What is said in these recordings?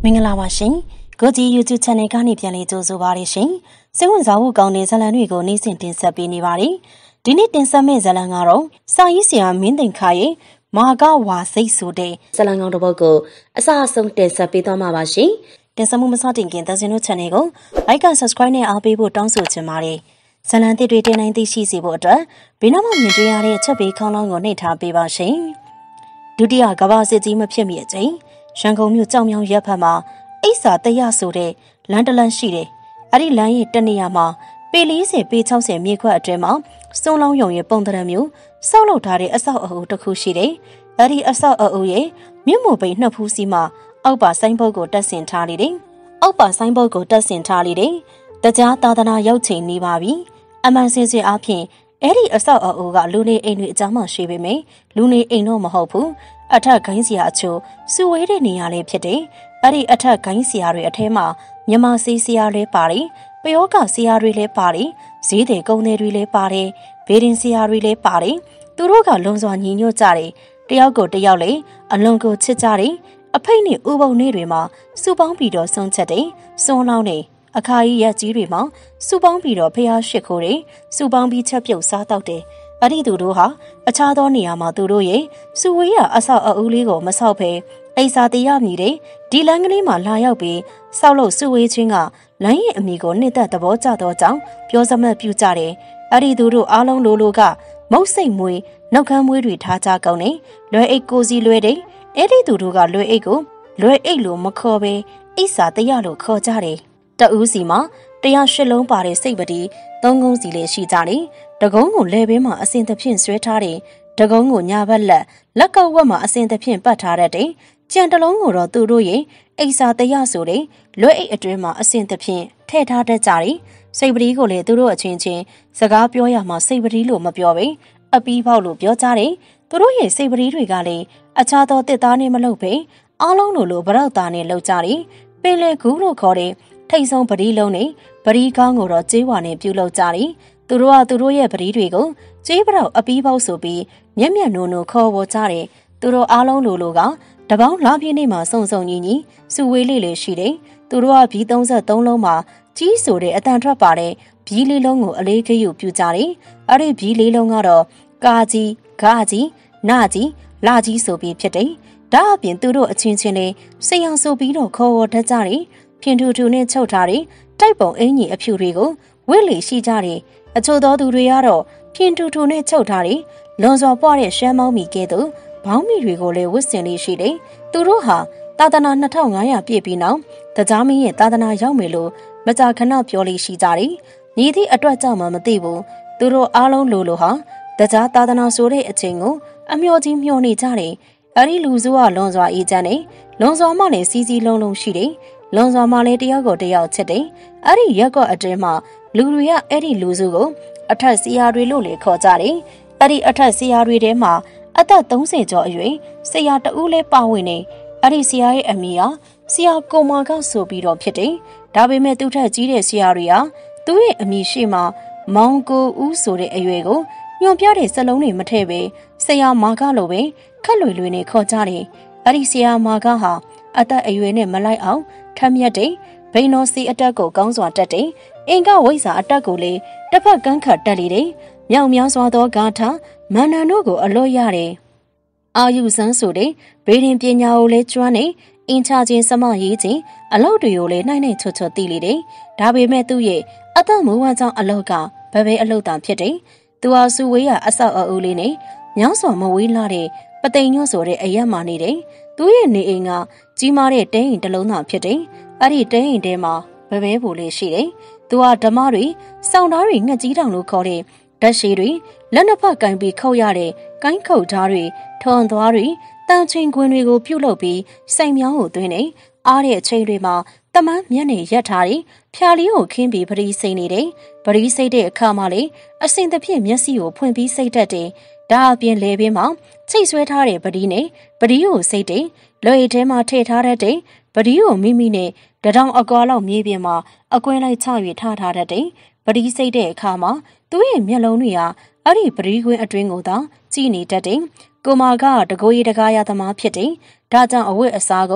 င်္ဂလာပါရှင်။ကိုကြီး YouTube Channel ကနေပြန်လည်ကြိုဆိုပါရရှင်။စိတ်ဝင်စားဖို့ကောင်းတဲ့ဇာတ်လမ်းတွေကိုနေ့စဉ်တင်ဆက်ပေးနေပါတယ်။ဒီနေ့တင်ဆက်မယ့်ဇာတ်လမ်းကတော့စာရေးဆရာမင်းသိန်ခါရဲ့မာကဝါစိတ်ဆိုတဲ့ဇာတ်လမ်းကောင်းတစ်ပုဒ်ကိုအစအဆုံးတင်ဆက်ပေးသွားမှာပါရှင်။တင်ဆက်မှုမစတင်ခင်သဇင်တို့ Channel ကို Like and Subscribe နဲ့အားပေးဖို့တောင်းဆိုချင်ပါတယ်။ဇာတ်လမ်းတွေတင်နိုင်သိရှိစေဖို့အတွက်ဘေးနားမှာမြင်တွေ့ရတဲ့ချက်ပေးခေါင်းလောင်းကိုနှိပ်ထားပေးပါရှင်။ဒုတိယကမ္ဘာစစ်ကြီးမဖြစ်မီအချိန်ရန်ကုန်မြို့ကြောင်မြောင်ရပ်ဖက်မှာအိစာတရဆိုတဲ့လမ်းတလန်းရှိတယ်။အဲ့ဒီလမ်းရဲ့တနေရာမှာပေ40ပေ60မြေခွက်အတွင်းမှာစုံလောင်းယုံရဲ့ပုံသဏ္ဍာန်မျိုးစောက်လုပ်ထားတဲ့အဆောက်အအုံတစ်ခုရှိတယ်။အဲ့ဒီအဆောက်အအုံရဲ့မြင့်မို့ပိန်နှစ်ဖူးစီမှာအောက်ပါဆိုင်းဘုတ်ကိုတက်ဆင်ထားလေတယ်။အောက်ပါဆိုင်းဘုတ်ကိုတက်ဆင်ထားလေတယ်။တရားသာသနာရောက်ချိန်နေပါပြီ။အမှန်စင်စစ်အားဖြင့်အဲ့ဒီအဆောက်အအုံကလူနေအိမ်တွေအကြောင်းမှရှိပေမယ့်လူနေအိမ်တော့မဟုတ်ဘူး။အထက်ဂိမ်းစရာအချို့စုဝေးတဲ့နေရာလေးဖြစ်တယ်။အဲ့ဒီအထက်ဂိမ်းစရာတွေအထဲမှာမြန်မာစီစရာတွေပါတယ်။ပယောကစရာတွေလည်းပါတယ်။ဈေးတွေကုန်းတွေလည်းပါတယ်။ဘေးရင်စရာတွေလည်းပါတယ်။သူတို့ကလုံစွာညီညွတ်ကြတယ်။တယောက်ကိုတယောက်လေအလွန်ကိုချစ်ကြတယ်။အဖိတ်နဲ့ဥပုံနေတွေမှာစုပေါင်းပြီးတော့ဆုံးချက်တယ်။စွန်းလောင်းနေအခါကြီးရက်ကြီးတွေမှာစုပေါင်းပြီးတော့ဖျားရှိခိုးတယ်။စုပေါင်းပြီးချက်ပြုတ်စားတော့တယ်။အဲ့ဒီသူတို့ဟာအခြားသောနေရာမှာသူတို့ရဲ့စုဝေးရအဆောက်အဦလေးကိုမဆောက်ဘဲအိစာတရမြည်တဲ့ဒီလမ်းကလေးမှာလာရောက်ပြီးဆောက်လို့စုဝေးခြင်းကလမ်းရဲ့အမိကိုနှစ်သက်သဘောကျသောကြောင့်ပြောစမှတ်ပြုကြတယ်။အဲ့ဒီသူတို့အားလုံးလိုကမုတ်စိတ်မွေးနှုတ်ခမ်းမွေးတွေထားကြကောင်းနေလွယ်အိတ်ကိုစီလွယ်တဲ့အဲ့ဒီသူတို့ကလွယ်အိတ်ကိုလွယ်အိတ်လို့မခေါ်ဘဲအိစာတရလို့ခေါ်ကြတယ်။တဦးစီမှာ108လုံးပါတဲ့စိတ်ပတိ3ကုန်းစီလေးရှိကြတယ်။တကုန်းကိုလဲဘဲမှာအစင်သဖြင့်ဆွဲထားတယ်။တကုန်းကိုညာဘက်လက်ကောက်ဝက်မှာအစင်သဖြင့်ပတ်ထားတတ်တယ်။ကြံတလုံးကိုတော့သူတို့ရဲ့အိစာတရဆိုတဲ့လွဲအိတ်အတွင်းမှာအစင်သဖြင့်ထည့်ထားတတ်ကြတယ်။စိတ်ပတိကိုလည်းသူတို့အချင်းချင်းစကားပြောရမှာစိတ်ပတိလို့မပြောဘဲအပီးပေါက်လို့ပြောကြတယ်။သူတို့ရဲ့စိတ်ပတိတွေကလည်းအခြားသောတစ်သားနဲ့မလုပ်ဘဲအားလုံးလိုဗရောက်သားနဲ့လုပ်ကြတယ်။ပင်လေကူးလို့ခေါ်တဲ့ထိတ်ဆုံးပတိလုံးနဲ့ပတိကောင်းကိုတော့ကျေးဝါနဲ့ပြုလုပ်ကြတယ်။သူတို့ကသူတို့ရဲ့ပတိတွေကိုကျေးပရောက်အပီးပေါက်ဆိုပြီးမျက်နိုးခေါ်ဝေါ်ကြတယ်။သူတို့အားလုံးလိုကတပေါင်းလာပြည့်နေ့မှာစုံညီစုဝေးလေးရှိတယ်။သူတို့ကဘီ33လုံးမှာကြီးဆိုတဲ့အတန်ထွက်ပါတဲ့ဘီလေးလုံးကိုအလေးဂရုပြုကြတယ်။အဲ့ဒီဘီလေးလုံးကတော့ကာကြီးဂါကြီးနာကြီးလာကြီးဆိုပြီးဖြစ်တယ်။ဒါအပြင်သူတို့အချင်းချင်းလေးစိတ်အောင်ဆိုပြီးတော့ခေါ်ဝေါ်တတ်ကြတယ်။ဖြင်ထူနဲ့ချုပ်ထားတဲ့တိုက်ပုံအင်ကြီးအဖြူတွေကိုဝင့်လေရှိကြတယ်။အချို့သောသူတွေကတော့ဖြင်ထူနဲ့ချုပ်ထားတဲ့လွန်စွာပွားတဲ့ရှမ်းမောင်းမီကဲ့သို့ဘောင်းမီတွေကိုလည်းဝတ်ဆင်လေးရှိတယ်။သူတို့ဟာသာသနာ2500ပြည့်ပြီးနောက်တရားမင်းရဲ့သာသနာရောက်မယ်လို့မကြာခဏပြောလေးရှိကြတယ်။ညီသည့်အတွက်ကြောင့်မှမသိဘူး။သူတို့အားလုံးလိုဟာတရားသာသနာဆိုတဲ့အချိန်ကိုအမျှော်ကြီးမျှော်နေကြတယ်။အဲဒီလူစုကလွန်စွာအေးချမ်းတယ်။လွန်စွာမှလည်းစီစီလုံးရှိတယ်။လွန်စွာမှလည်းတယောက်ကိုတယောက်ချစ်တယ်။အဲဒီရက်ကွက်အတွင်းမှာလူတွေကအဲ့ဒီလူစုကိုအထက်စီယာတွေလို့လည်းခေါ်ကြတယ်။အဲ့ဒီအထက်စီယာတွေထဲမှာအသက်30ကျော်အရွယ်ဆရာတဦးလဲပါဝင်နေအဲ့ဒီဆရာရဲ့အမည်ဟာဆရာကိုမာကဆိုပြီးတော့ဖြစ်တယ်။ဒါပေမဲ့သူ့ထက်ကြီးတဲ့ဆရာတွေဟာသူ့ရဲ့အမည်ရှိမှမောင်ကိုဦးဆိုတဲ့အရွယ်ကိုညွန်ပြတဲ့စလုံးတွေမထည့်ပဲဆရာမာကလိုပဲခက်လွယ်လွယ်နဲ့ခေါ်ကြတယ်။အဲ့ဒီဆရာမာကဟာအသက်အရွယ်နဲ့မလိုက်အောင်ထမ်းမြတ်တယ်။ဘိန်းတော်စီအတက်ကိုကောင်းစွာတက်တယ်။အင်္ဂဝိဇ္ဇာအတက်ကိုလေတစ်ဖက်ကန်းခတ်တက်လေတယ်။မြောင်များစွာသောဂါထာမန္တန်တို့ကိုအလို့ရတယ်။အာယုစန်းဆိုတဲ့ဗေဒင်ပညာကိုလည်းကျွမ်းနေအင်ချခြင်းစမရေးခြင်းအလုပ်တွေကိုလည်းနှိုင်းနှိုင်းချွတ်ချွတ်သိလေတယ်။ဒါပေမဲ့သူ့ရဲ့အသက်မူဝါကြောင့်အလုပ်ကဘယ်အလုပ်တန်ဖြစ်တယ်။သူဟာစုဝေးရအဆောက်အဦလေးနဲ့ညောင်းစွာမဝေးလာတဲ့ပသိမ်ညွန့်ဆိုတဲ့အရက်မှနေတယ်။သူ့ရဲ့နေအိမ်ကကြီးမားတဲ့တဲအိမ်တစ်လုံးသာဖြစ်တယ်။အဲ့ဒီတဲအိမ်ထဲမှာဘယ်ဖို့လေးရှိတယ်။သူဟာဓမ္မတွေစောင်းသားတွေငှက်ကြီးတောင်လို့ခေါ်တဲ့ဓာတ်ရှည်တွေလက်နှစ်ဖက်ကင်ပြီးခုတ်ရတဲ့ကိုင်းခုတ်ဓာတ်တွေထွန်သွားတွေတန်ချင်းခွင်တွေကိုပြုတ်လုပ်ပြီးစိတ်မြောင်းကိုသွင်းနေအားတဲ့အချိန်တွေမှာတမန်းမျက်နေရက်ထားတယ်ဖြာလီကိုခင်းပြီးပရိစိတ်နေတယ်ပရိစိတ်တဲ့အခါမှာလေအစင်သဖြင့်မျက်စိကိုဖွင့်ပြီးစိတ်တတ်တယ်ဒါအပြင်လေပင်မှာချိတ်ဆွဲထားတဲ့ပရိနဲ့ပရိကိုစိတ်တယ်လွယ်ထဲမှာထည့်ထားတတ်တယ်ပရိကိုမိနဲ့တထောင်အကွာလောက်မြေပြင်မှာအကွင်းလိုက်ချ၍ထားထားတတ်တယ်ပရိစိတ်တဲ့အခါမှာသူ့ရဲ့မျက်လုံးတွေဟာအဲ့ဒီပရိခွင်းအတွင်းကိုသာကြည့်နေတတ်တယ်။ကိုမာကတကိုးရီတကားရသမားဖြစ်တယ်။ဒါကြောင့်အဝတ်အစားကို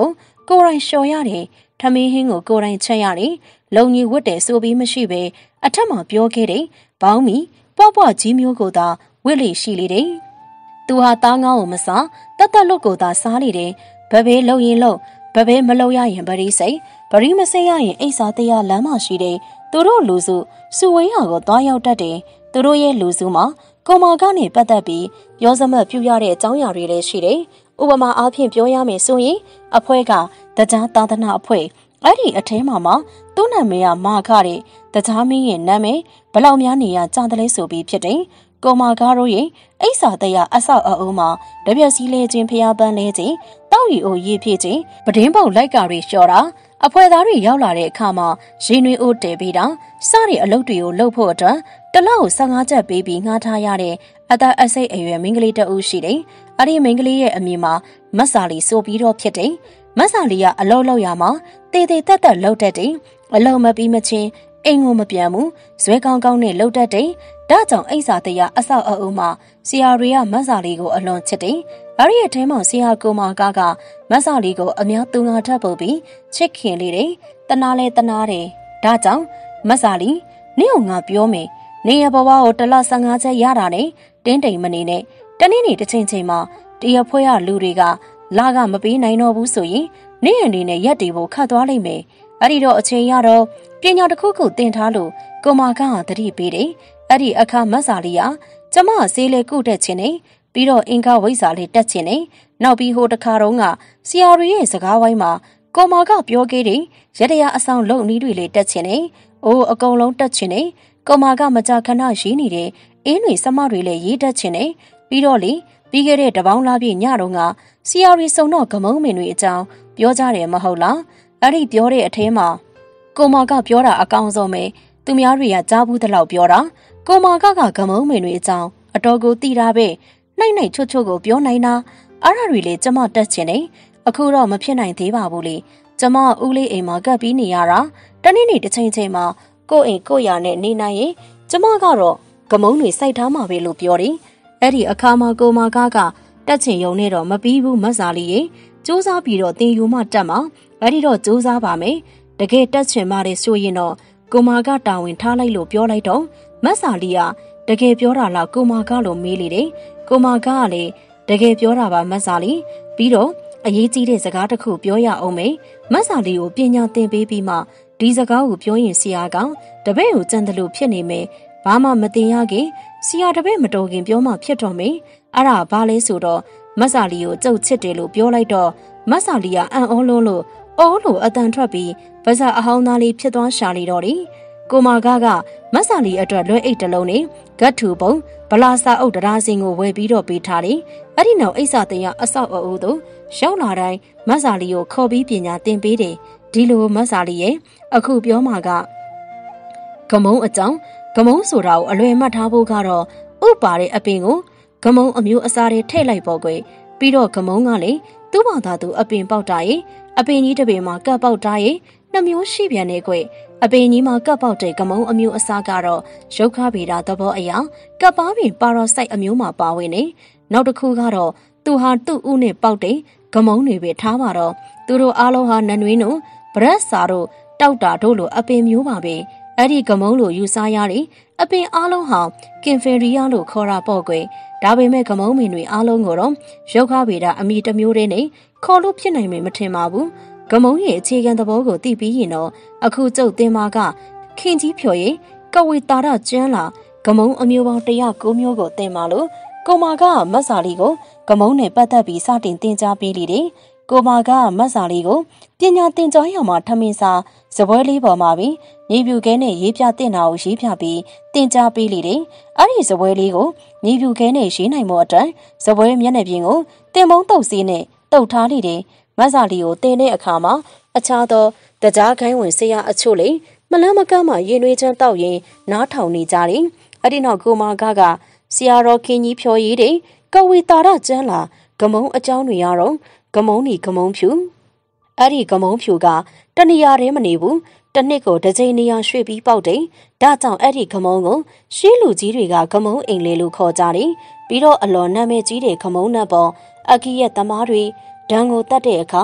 ကိုရိုင်းလျှော်ရတယ်ထမင်းဟင်းကိုကိုရိုင်းချက်ရတယ်လုံကြီးဝတ်တယ်ဆိုပြီးမရှိပဲအထက်မှာပြောခဲ့တယ်ဘောင်းမီပွားပွားကြီးမျိုးကိုသာဝစ်လေရှိလေတယ်သူဟာသားငေါ့ကိုမစားတတ်တတ်လို့ကိုသာစားလေတယ်ဘဘဲလုံရင်လုံဘဘဲမလုံရရင်ဗရီစိတ်ဗရီမစိတ်ရရင်အိစာတရားလမ်းမရှိတယ်သူတို့လူစုဝေးဟာကိုသွားရောက်တတ်တယ်သူတို့ရဲ့လူစုမှာကိုမာကနေပတ်သက်ပြီးပြောစမှတ်ပြုရတဲ့အကြောင်းအရာတွေလည်းရှိတယ်ဥပမာအားဖြင့်ပြောရမယ်ဆိုရင်အဖွဲ့ကတရားသာသနာအဖွဲ့အဲ့ဒီအထဲမှာသူ့နာမည်ကမာခတဲ့တရားမင်းရဲ့နာမည်ဘလောက်များနေရကြတယ်လဲဆိုပြီးဖြစ်တယ်ကိုမာကားတို့ရဲ့အိဆာတရားအဆောက်အအုံမှာတပြက်စီလဲခြင်းဖျားပန်းလဲခြင်းတောက်ရီအိုရေးဖြစ်ခြင်းပဒင်းပေါက်လိုက်ကာတွေလျှော်တာအဖွဲ့သားတွေရောက်လာတဲ့အခါမှာရေနွေးအိုးတည်ပြီးတာစတဲ့အလုပ်တွေကိုလုပ်ဖို့အတွက်တလောက်ကို15ချက်ပေးပြီးငှားထားရတဲ့အသက်အစိတ်အရွယ်မိန်းကလေးတဦးရှိတယ်။အဲ့ဒီမိန်းကလေးရဲ့အမည်မှာမတ်စာလီဆိုပြီးတော့ဖြစ်တယ်။မတ်စာလီကအလုပ်လုပ်ရမှာတေးတက်တက်လုပ်တတ်တယ်။အလုပ်မပြီးမချင်းအိမ်ကိုမပြန်ဘူး။ဇွဲကောင်းကောင်းနဲ့လုပ်တတ်တယ်။ဒါကြောင့်အိစာတရားအဆောက်အအုံမှာဆီယာရီကမတ်စာလီကိုအလွန်ချစ်တယ်။အဲ့ဒီအထဲမှာဆီယာကိုမာကမတ်စာလီကိုအများသူငါထပ်ပုတ်ပြီးချစ်ခင်လေတယ်။တနာလဲတနာတယ်။ဒါကြောင့်မတ်စာလီနင့်ကိုငါပြောမယ်။နေရဘဝကိုတလ15ချက်ရတာနဲ့တင်းတိမ်မနေနဲ့တနေ့နေ့တစ်ချိန်ချိန်မှာတရဖွဲရလူတွေကလာကမပေးနိုင်တော့ဘူးဆိုရင်နေ့အနေနဲ့ရက်တီဖို့ခတ်သွားလိမ့်မယ်အဲ့ဒီတော့အချိန်ရတော့ပညာတစ်ခုခုသင်ထားလို့ကိုမာကသတိပေးတယ်အဲ့ဒီအခါမတ်စာလီကကျမဆေးလေးကုတက်ခြင်းနဲ့ပြီးတော့အင်္ဂဝိဇ္ဇာလေးတက်ခြင်းနဲ့နောက်ပြီးဟိုတခါတော့ကဆီယာရီရဲ့စကားဝိုင်းမှာကိုမာကပြောခဲ့တယ်ရတရားအဆောင်လုံနီးတွေလေးတက်ခြင်းနဲ့အိုးအကုန်လုံးတက်ခြင်းနဲ့ကိုမာကမကြခဏရေးနေတယ်အင်းတွေစမတွေလည်းရေးတတ်ခြင်းနဲ့ပြီးတော့လေပြီးခဲ့တဲ့တပေါင်းလားပြည့်ညတော့ကဆီယာရီစုံတော့ဂမုံမင်တွေအကြောင်းပြောကြတယ်မဟုတ်လားအဲ့ဒီပြောတဲ့အထဲမှာကိုမာကပြောတာအကောင်ဆုံးပဲသူများတွေကကြားဘူးတလောက်ပြောတာကိုမာကဂမုံမင်တွေအကြောင်းအတော်ကိုသိတာပဲနှိုက်နှိုက်ချွတ်ချွတ်ကိုပြောနိုင်တာအဲ့ဒါတွေလေကျမတက်ခြင်းနဲ့အခုတော့မဖြစ်နိုင်သေးပါဘူးလေကျမဦးလေးအိမ်မှာကပ်ပြီးနေရတာတနေ့နေ့တစ်ချိန်ချိန်မှာကိုအိမ်ကိုရနဲ့နေနိုင်ရင်ကျမကတော့ဂမုံတွေစိုက်ထားမှာပဲလို့ပြောတယ်။အဲ့ဒီအခါမှာကိုမာကတက်ချင်ယုံနဲ့တော့မပြီးဘူးမတ်စာလီရေစူးစမ်းပြီးတော့တင်ယူမှတက်မှာအဲ့ဒီတော့စူးစမ်းပါမယ်။တကယ်တက်ချင်မှလည်းဆိုရင်တော့ကိုမာကတာဝန်ထားလိုက်လို့ပြောလိုက်တော့မတ်စာလီကတကယ်ပြောတာလားကိုမာကလို့မေးလေတယ်။ကိုမာကလည်းတကယ်ပြောတာပါမတ်စာလီပြီးတော့အရေးကြီးတဲ့စကားတစ်ခုပြောရအောင်မယ်။မတ်စာလီကိုပညာသင်ပေးပြီးမှဒီစကားကိုပြောရင်ဆရာကတပည့်ကိုကြံတယ်လို့ဖြစ်နေမယ်။ဘာမှမတင်ရခင်ဆရာတပည့်မတော်ခင်ပြောမှဖြစ်တော့မယ်အဲ့ဒါဘာလဲဆိုတော့မတ်စာလီကိုကြုတ်ချစ်တယ်လို့ပြောလိုက်တော့မတ်စာလီကအံ့ဩလုံးလို့အော်လို့အတန်ထွက်ပြီးဗဇာအဟောင်းသားလေးဖြစ်သွားရှာလေတော့တယ်ကိုမာကမတ်စာလီအတွက်လွှဲအိတ်တစ်လုံးနဲ့ဂတ်ထူပုံဗလာစာအုပ်တရာစင်ကိုဝယ်ပြီးတော့ပေးထားတယ်အဲ့ဒီနောက်အိတ်စာတရားအဆောက်အအုံတို့ရောက်လာတိုင်းမတ်စာလီကိုခေါ်ပြီးပညာသင်ပေးတယ်ဒီလိုမတ်စာလီရဲ့အခုပြောမှာကဂမုံအကြောင်းဂမုံဆိုတာကိုအလွယ်မှတ်ထားဖို့ကတော့ဥပါတဲ့အပင်ကိုဂမုံအမျိုးအစားတွေထည့်လိုက်ပေါ့ကွယ်ပြီးတော့ဂမုံကလေသူ့ဘာသာသူအပင်ပေါက်တာရဲ့အပင်ကြီးတစ်ပင်မှာကပ်ပေါက်တာရဲ့နှမျိုးရှိပြန်နေကွယ်အပင်ကြီးမှာကပ်ပေါက်တဲ့ဂမုံအမျိုးအစားကတော့ရုပ်ခဗေဒသဘောအရာကပ်ပါပင်ပါရာစိုက်အမျိုးမှာပါဝင်နေနောက်တစ်ခုကတော့သူဟာသူ့ဥနဲ့ပေါက်တဲ့ဂမုံတွေပဲထားပါတော့သူတို့အားလုံးဟာနနွေးတို့ဗရက်စာတို့တောက်တာတို့လိုအပင်မျိုးပါပဲအဲ့ဒီဂမုံလိုယူစားရတယ်အပင်အားလုံးဟာကင်ဖယ်ရီယာလို့ခေါ်တာပေါ့ကွယ်ဒါပေမဲ့ဂမုံမင်တွေအားလုံးကိုတော့ရုပ်ခဗေဒအမိတစ်မျိုးတည်းနဲ့ခေါ်လို့ဖြစ်နိုင်မယ်မထင်ပါဘူးဂမုံရဲ့အခြေခံသဘောကိုသိပြီးရင်တော့အခုကျုပ်သင်မာကခင်ကြီးဖြော်ရဲ့ကဝေတာရကျန်းလာဂမုံအမျိုးပေါင်း109မျိုးကိုသင်ပါလို့ကိုမာကမတ်စာလီကိုဂမုံနဲ့ပတ်သက်ပြီးစတင်သင်ကြားပေးလိတယ်ကိုမာကမတ်စာလီကိုပညာသင်ကြားရမှာထမင်းစာစပွဲလေးပေါ်မှာပြီးမြေပြူခဲနဲ့ရေးပြတင်တာကိုရေးပြပြီးတင်ကြားပေးလေတယ်။အဲ့ဒီစပွဲလေးကိုမြေပြူခဲနဲ့ရေးနိုင်မှုအတွက်စပွဲမျက်နှာပြင်ကိုတင်ပုံးတုပ်စီးနဲ့တုပ်ထားလေတယ်။မတ်စာလီကိုတင်တဲ့အခါမှာအခြားသောတရားခိုင်းဝင်ဆရာအချို့လေမလန်းမကမ်းမှရင်နှွေးချမ်းတောက်ရင်နားထောင်နေကြတယ်။အဲ့ဒီနောက်ကိုမာကဆရာတော်ခင်ကြီးဖြော်ရည်တဲ့ကဝေတာရကျန်းလာဂမုံအကြောင်းတွေရတော့ဂမုံနီဂမုံဖြူအဲ့ဒီဂမုံဖြူကတနေရာတည်းမနေဘူးတနှစ်ကိုတစ်ချိန်နေရာရွှေ့ပြီးပေါက်တယ်ဒါကြောင့်အဲ့ဒီဂမုံကိုရှေးလူကြီးတွေကဂမုံအိမ်လေးလို့ခေါ်ကြတယ်ပြီးတော့အလော်နာမည်ကြီးတဲ့ဂမုံနတ်ပေါ်အကီရဲ့သမားတွေဒဏ်ကိုတတ်တဲ့အခါဂ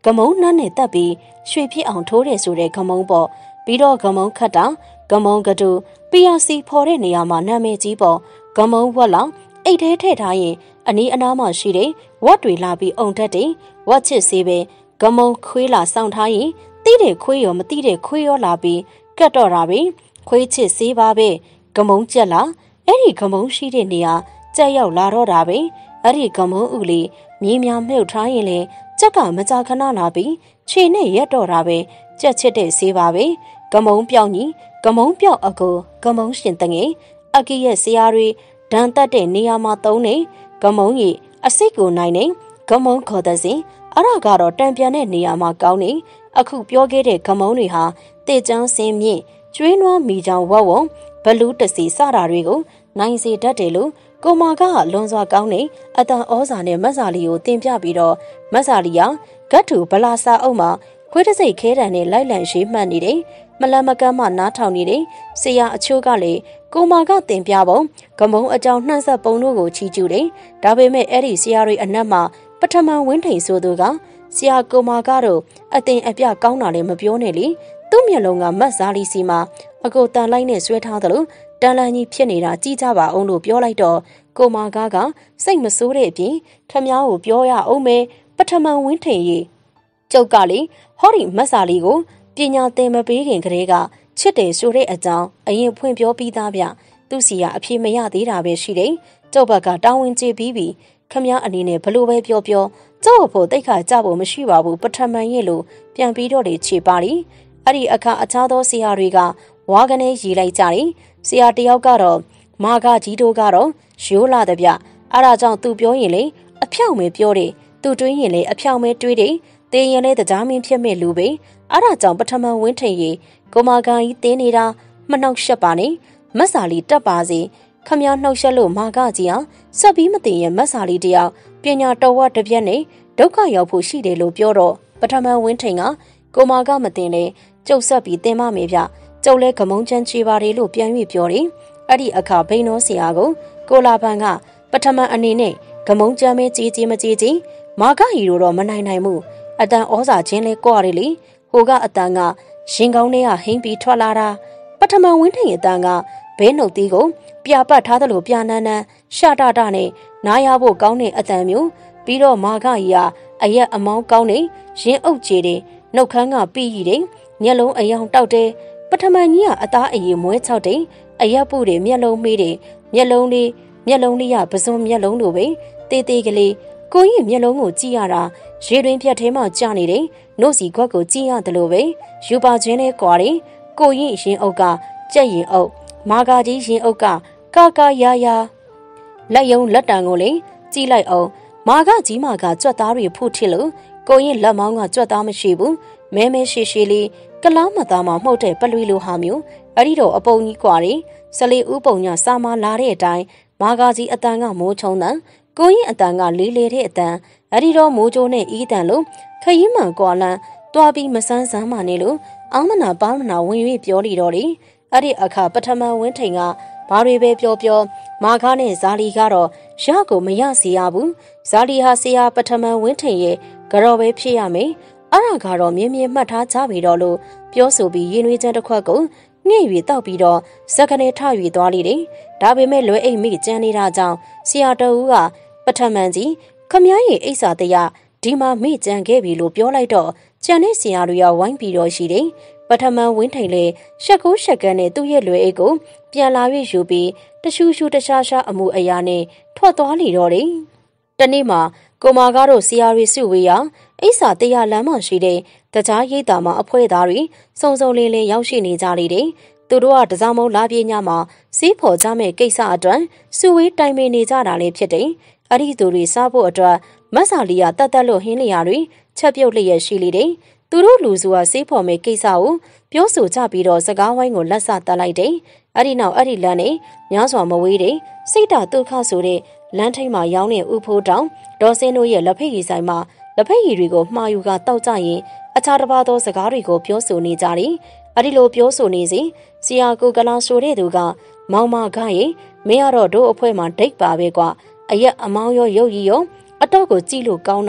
မုံနှမ်းနဲ့တက်ပြီးရွှေဖြစ်အောင်ထိုးတယ်ဆိုတဲ့ဂမုံပေါ့ပြီးတော့ဂမုံခတ်တာဂမုံကတူ PRC ဖော်တဲ့နေရာမှာနာမည်ကြီးပေါ့ဂမုံဝက်လောင်အိတ်ထဲထည့်ထားရင်အနီးအနားမှာရှိတဲ့ဝက်တွေလာပြီးအုံတက်တယ်ဝက်ချစ်စေးပဲဂမုံခွေးလာစောင့်ထားရင်တိတဲ့ခွေးရောမတိတဲ့ခွေးရောလာပြီးကတ်တော့တာပဲခွေးချစ်စေးပါပဲဂမုံကြက်လာအဲ့ဒီဂမုံရှိတဲ့နေရာကြက်ရောက်လာတော့တာပဲအဲ့ဒီဂမုံဥလေးမြေးများမြုပ်ထားရင်လေကြက်ကမကြခဏလာပြီးခြေနဲ့ရက်တော့တာပဲကြက်ချစ်တဲ့စေးပါပဲဂမုံပြောင်းကြီးဂမုံပြောက်အကိုဂမုံရှင်တငယ်အကီရဲ့ဆရာတွေဒဏ်တက်တဲ့နေရာမှာသုံးနေဂမုံကြီးအစိတ်ကိုနိုင်နေဂမုံခေါ်တဲ့စဉ်အဲ့ဒါကတော့တံပြန်တဲ့နေရာမှာကောင်းနေအခုပြောခဲ့တဲ့ဂမုံတွေဟာတေချမ်းစင်းမြင့်ကျွေးနွားမိချောင်ဝဝုံဘလူးတစီစတာတွေကိုနိုင်စေတတ်တယ်လို့ကိုမာကလွန်စွာကောင်းနေအတန်ဩဇာနဲ့မတ်စာလီကိုတင်ပြပြီးတော့မတ်စာလီကဂတ်ထူဗလာစာအုပ်မှာခွေးတစိတ်ခဲတံနဲ့လိုက်လံရေးမှတ်နေတယ်မလမကမ်းမှနားထောင်နေတယ်ဆရာအချို့ကလည်းကိုမာကတင်ပြပုံဂမုံအကြောင်းနှံ့ဆက်ပုံတို့ကိုချီးကျူးတယ်ဒါပေမဲ့အဲ့ဒီဆရာတွေအနက်မှာပထမဝင်းထိန်ဆိုသူကဆရာကိုမာကတော့အတင်အပြကောင်းတာလည်းမပြောနဲ့လေသူ့မျက်လုံးကမတ်စာလီစီမှာအကိုတန်လိုက်နဲ့ဆွဲထားသလိုတန်လန်ကြီးဖြစ်နေတာကြည်ကြပါအောင်လို့ပြောလိုက်တော့ကိုမာကစိတ်မဆိုးတဲ့အပြင်ထမ ्याव ကိုပြောရအောင်မယ်ပထမဝင်းထိန်ရီကျုပ်ကလေဟောဒီမတ်စာလီကိုပညာသင်မပေးခင်ကလေးကချစ်တယ်ဆိုတဲ့အကြောင်းအရင်ဖွင့်ပြောပြီးသားဗျသူစီကအဖြေမရသေးတာပဲရှိတယ်ကျုပ်ဘက်ကတောင်းဝင်ကြည့်ပြီးပြီခမ ्याव အနေနဲ့ဘလို့ပဲပြောပြောကျုပ်ဖို့တိတ်ခါကြဖို့မရှိပါဘူးပထမရဲ့လို့ပြန်ပြီးတော့လေခြေပါလိအဲ့ဒီအခါအခြားသောဆရာတွေကဝါကနေရီလိုက်ကြတယ်ဆရာတယောက်ကတော့မာကကြီးတို့ကတော့ရိုးလာတဲ့ဗျအဲ့ဒါကြောင့်သူပြောရင်လေအဖြောင့်မဲပြောတယ်သူတွေးရင်လေအဖြောင့်မဲတွေးတယ်တေးရင်လေတရားမင်းဖြစ်မဲ့လူပဲအဲ့ဒါကြောင့်ပထမဝင်းထိန်ရီကိုမာကန်ကြီးတင်းနေတာမနှောက်ရှက်ပါနဲ့မတ်စာလီတက်ပါစေခမ ्याव နှောက်ရှက်လို့မာကကြီးအောင်ဆက်ပြီးမသိရင်မတ်စာလီတယောက်ပညာတော်ဝတစ်ပြက်နဲ့ဒုက္ခရောက်ဖို့ရှိတယ်လို့ပြောတော့ပထမဝင်းထိန်ကကိုမာကမတင်လေကျုပ်ဆက်ပြီးတင်မမေဗျကျုပ်လဲဂမုံချမ်းချေပါတယ်လို့ပြန်၍ပြောတယ်အဲ့ဒီအခါဘိန်းတော်ဆရာကိုလာပန်ကပထမအနေနဲ့ဂမုံချမ်းမဲကြီးမကြီးမာကဟီတို့တော့မနိုင်မှုအတန်ဩဇာချင်းလဲကြွရတယ်လေဟိုကအတန်ကရင်ကောင်းထဲကဟင်းပြီးထွက်လာတာပထမဝင်းထိန်အတန်ကဘဲနှုတ်သီးကိုပြပတ်ထားသလိုပြနန်းနန်းရှာတတနဲ့နားရဖို့ကောင်းတဲ့အတန်မျိုးပြီးတော့မာကကြီးကအရက်အမောင်းကောင်းနေရင်အုပ်ကြေတယ်နှုတ်ခမ်းကပြီးရည်တယ်မျက်လုံးအယောင်တောက်တယ်ပထမကြီးကအသားအရည်မွဲချောက်တယ်အရက်ပုတယ်မျက်လုံးမေးတယ်မျက်လုံးလေးရပစုံမျက်လုံးလိုပဲတေးသေးကလေးကိုကြီးမျက်လုံးကိုကြည့်ရတာရေတွင်ဖြတ်ထဲမှာကြာနေတယ်နှုတ်စီခွက်ကိုကြည့်ရတယ်လို့ပဲယူပါချင်းလဲကွာတယ်ကိုကြီးရင်အုပ်ကကြက်ရင်အုပ်မာဂါကြီးရင်အုပ်ကကာယာလက်ယုံလက်တံကိုလေကြည့်လိုက်အောင်မာဂါကြီးမာကကြွက်သားတွေဖုထစ်လို့ကိုရင်လက်မောင်းကကြွက်သားမရှိဘူးမဲရှည်လေးကလားမသားမှာမှုတ်တဲ့ပလွေလိုဟာမျိုးအဲ့ဒီတော့အပုံကြီးကွာတယ်ဆလေးဦးပုံညစာမလာတဲ့အတိုင်းမာဂါကြီးအတန်ကမိုးချုံတန်ကိုရင်အတန်ကလေးလေတဲ့အတန်အဲ့ဒီတော့မိုးကြိုးနဲ့အီးတန်လို့ခရီးမှန်ကွာလန်းတွားပြီးမဆန်းစမ်းမှနေလို့အောင်းမနာပါမနာဝင်၍ပြောလိတော့တယ်အဲ့ဒီအခါပထမဝင်းထိန်ကဘာတွေပဲပြောမာခါနဲ့ဇာလီကတော့ရကိုမရစီရဘူးဇာလီဟာဆရာပထမဝင်းထိန်ရဲ့ကြော်ပဲဖြစ်ရမယ်အဲ့ဒါကတော့မြင်းမှတ်ထားကြပြီတော့လို့ပြောဆိုပြီးရင်ွေးချမ်းတစ်ခွက်ကိုငှဲ့၍တောက်ပြီးတော့စက်ကနေထ၍သွားလိတယ်ဒါပေမဲ့လွယ်အိတ်မိကျန်းနေတာကြောင့်ဆရာတဦးကပထမကြီးခမ ्याव ရဲ့အိတ်စာတရဒီမှာမိကျန်းခဲ့ပြီလို့ပြောလိုက်တော့ကျန်တဲ့ဆရာတွေကဝိုင်းပြီးတော့ရှိတယ်ပထမဝင်းထိန်လေရှက်ကန်နဲ့သူ့ရဲ့လွယ်အိတ်ကိုပြန်လာ၍ယူပြီးတရှူတခြားအမှုအရာနဲ့ထွက်သွားလိတော့တယ်တနေ့မှာကိုမာကတော့ဆရာတွေစုဝေးရအိစာတရလမ်းမှရှိတဲ့တကြားရိပ်သာမှာအဖွဲ့သားတွေစုံလင်းရောက်ရှိနေကြလေတယ်သူတို့ကတစားမုံလာပြေးညမှာစီးဖော်ကြမဲ့ကိစ္စအတွက်စုဝေးတိုင်ပင်နေကြတာလည်းဖြစ်တယ်အဲ့ဒီသူတွေစားဖို့အတွက်မတ်စာလီကတတ်လို့ဟင်းလျာတွေချက်ပြုတ်လျက်ရှိလေတယ်သူတို့လူစုကစေးဖော်မဲ့ကိစ္စကိုပြောဆိုကြပြီးတော့စကားဝိုင်းကိုလက်ဆတက်လိုက်တယ်အဲ့ဒီနောက်အဲ့ဒီလမ်းနဲ့များစွာမဝေးတယ်စိတ်ဓာတ်ဒုက္ခဆိုတဲ့လမ်းထိပ်မှာရောင်းတဲ့ဥဖိုးတောင်ဒေါ်စင်းတို့ရဲ့လက်ဖက်ရည်ဆိုင်မှာလက်ဖက်ရည်တွေကိုမှားယူကတောက်ကြရင်အခြားတစ်ပါးသောစကားတွေကိုပြောဆိုနေကြတယ်အဲ့ဒီလိုပြောဆိုနေစဉ်ဆရာကိုကလာဆိုတဲ့သူကမောင်မခရဲ့မင်းကတော့တို့အဖွဲမှာဒိတ်ပါပဲကွာအရက်အမောင်းရောရုပ်ရည်ရောအတော့ကိုကြည့်လို့ကောင်းတာ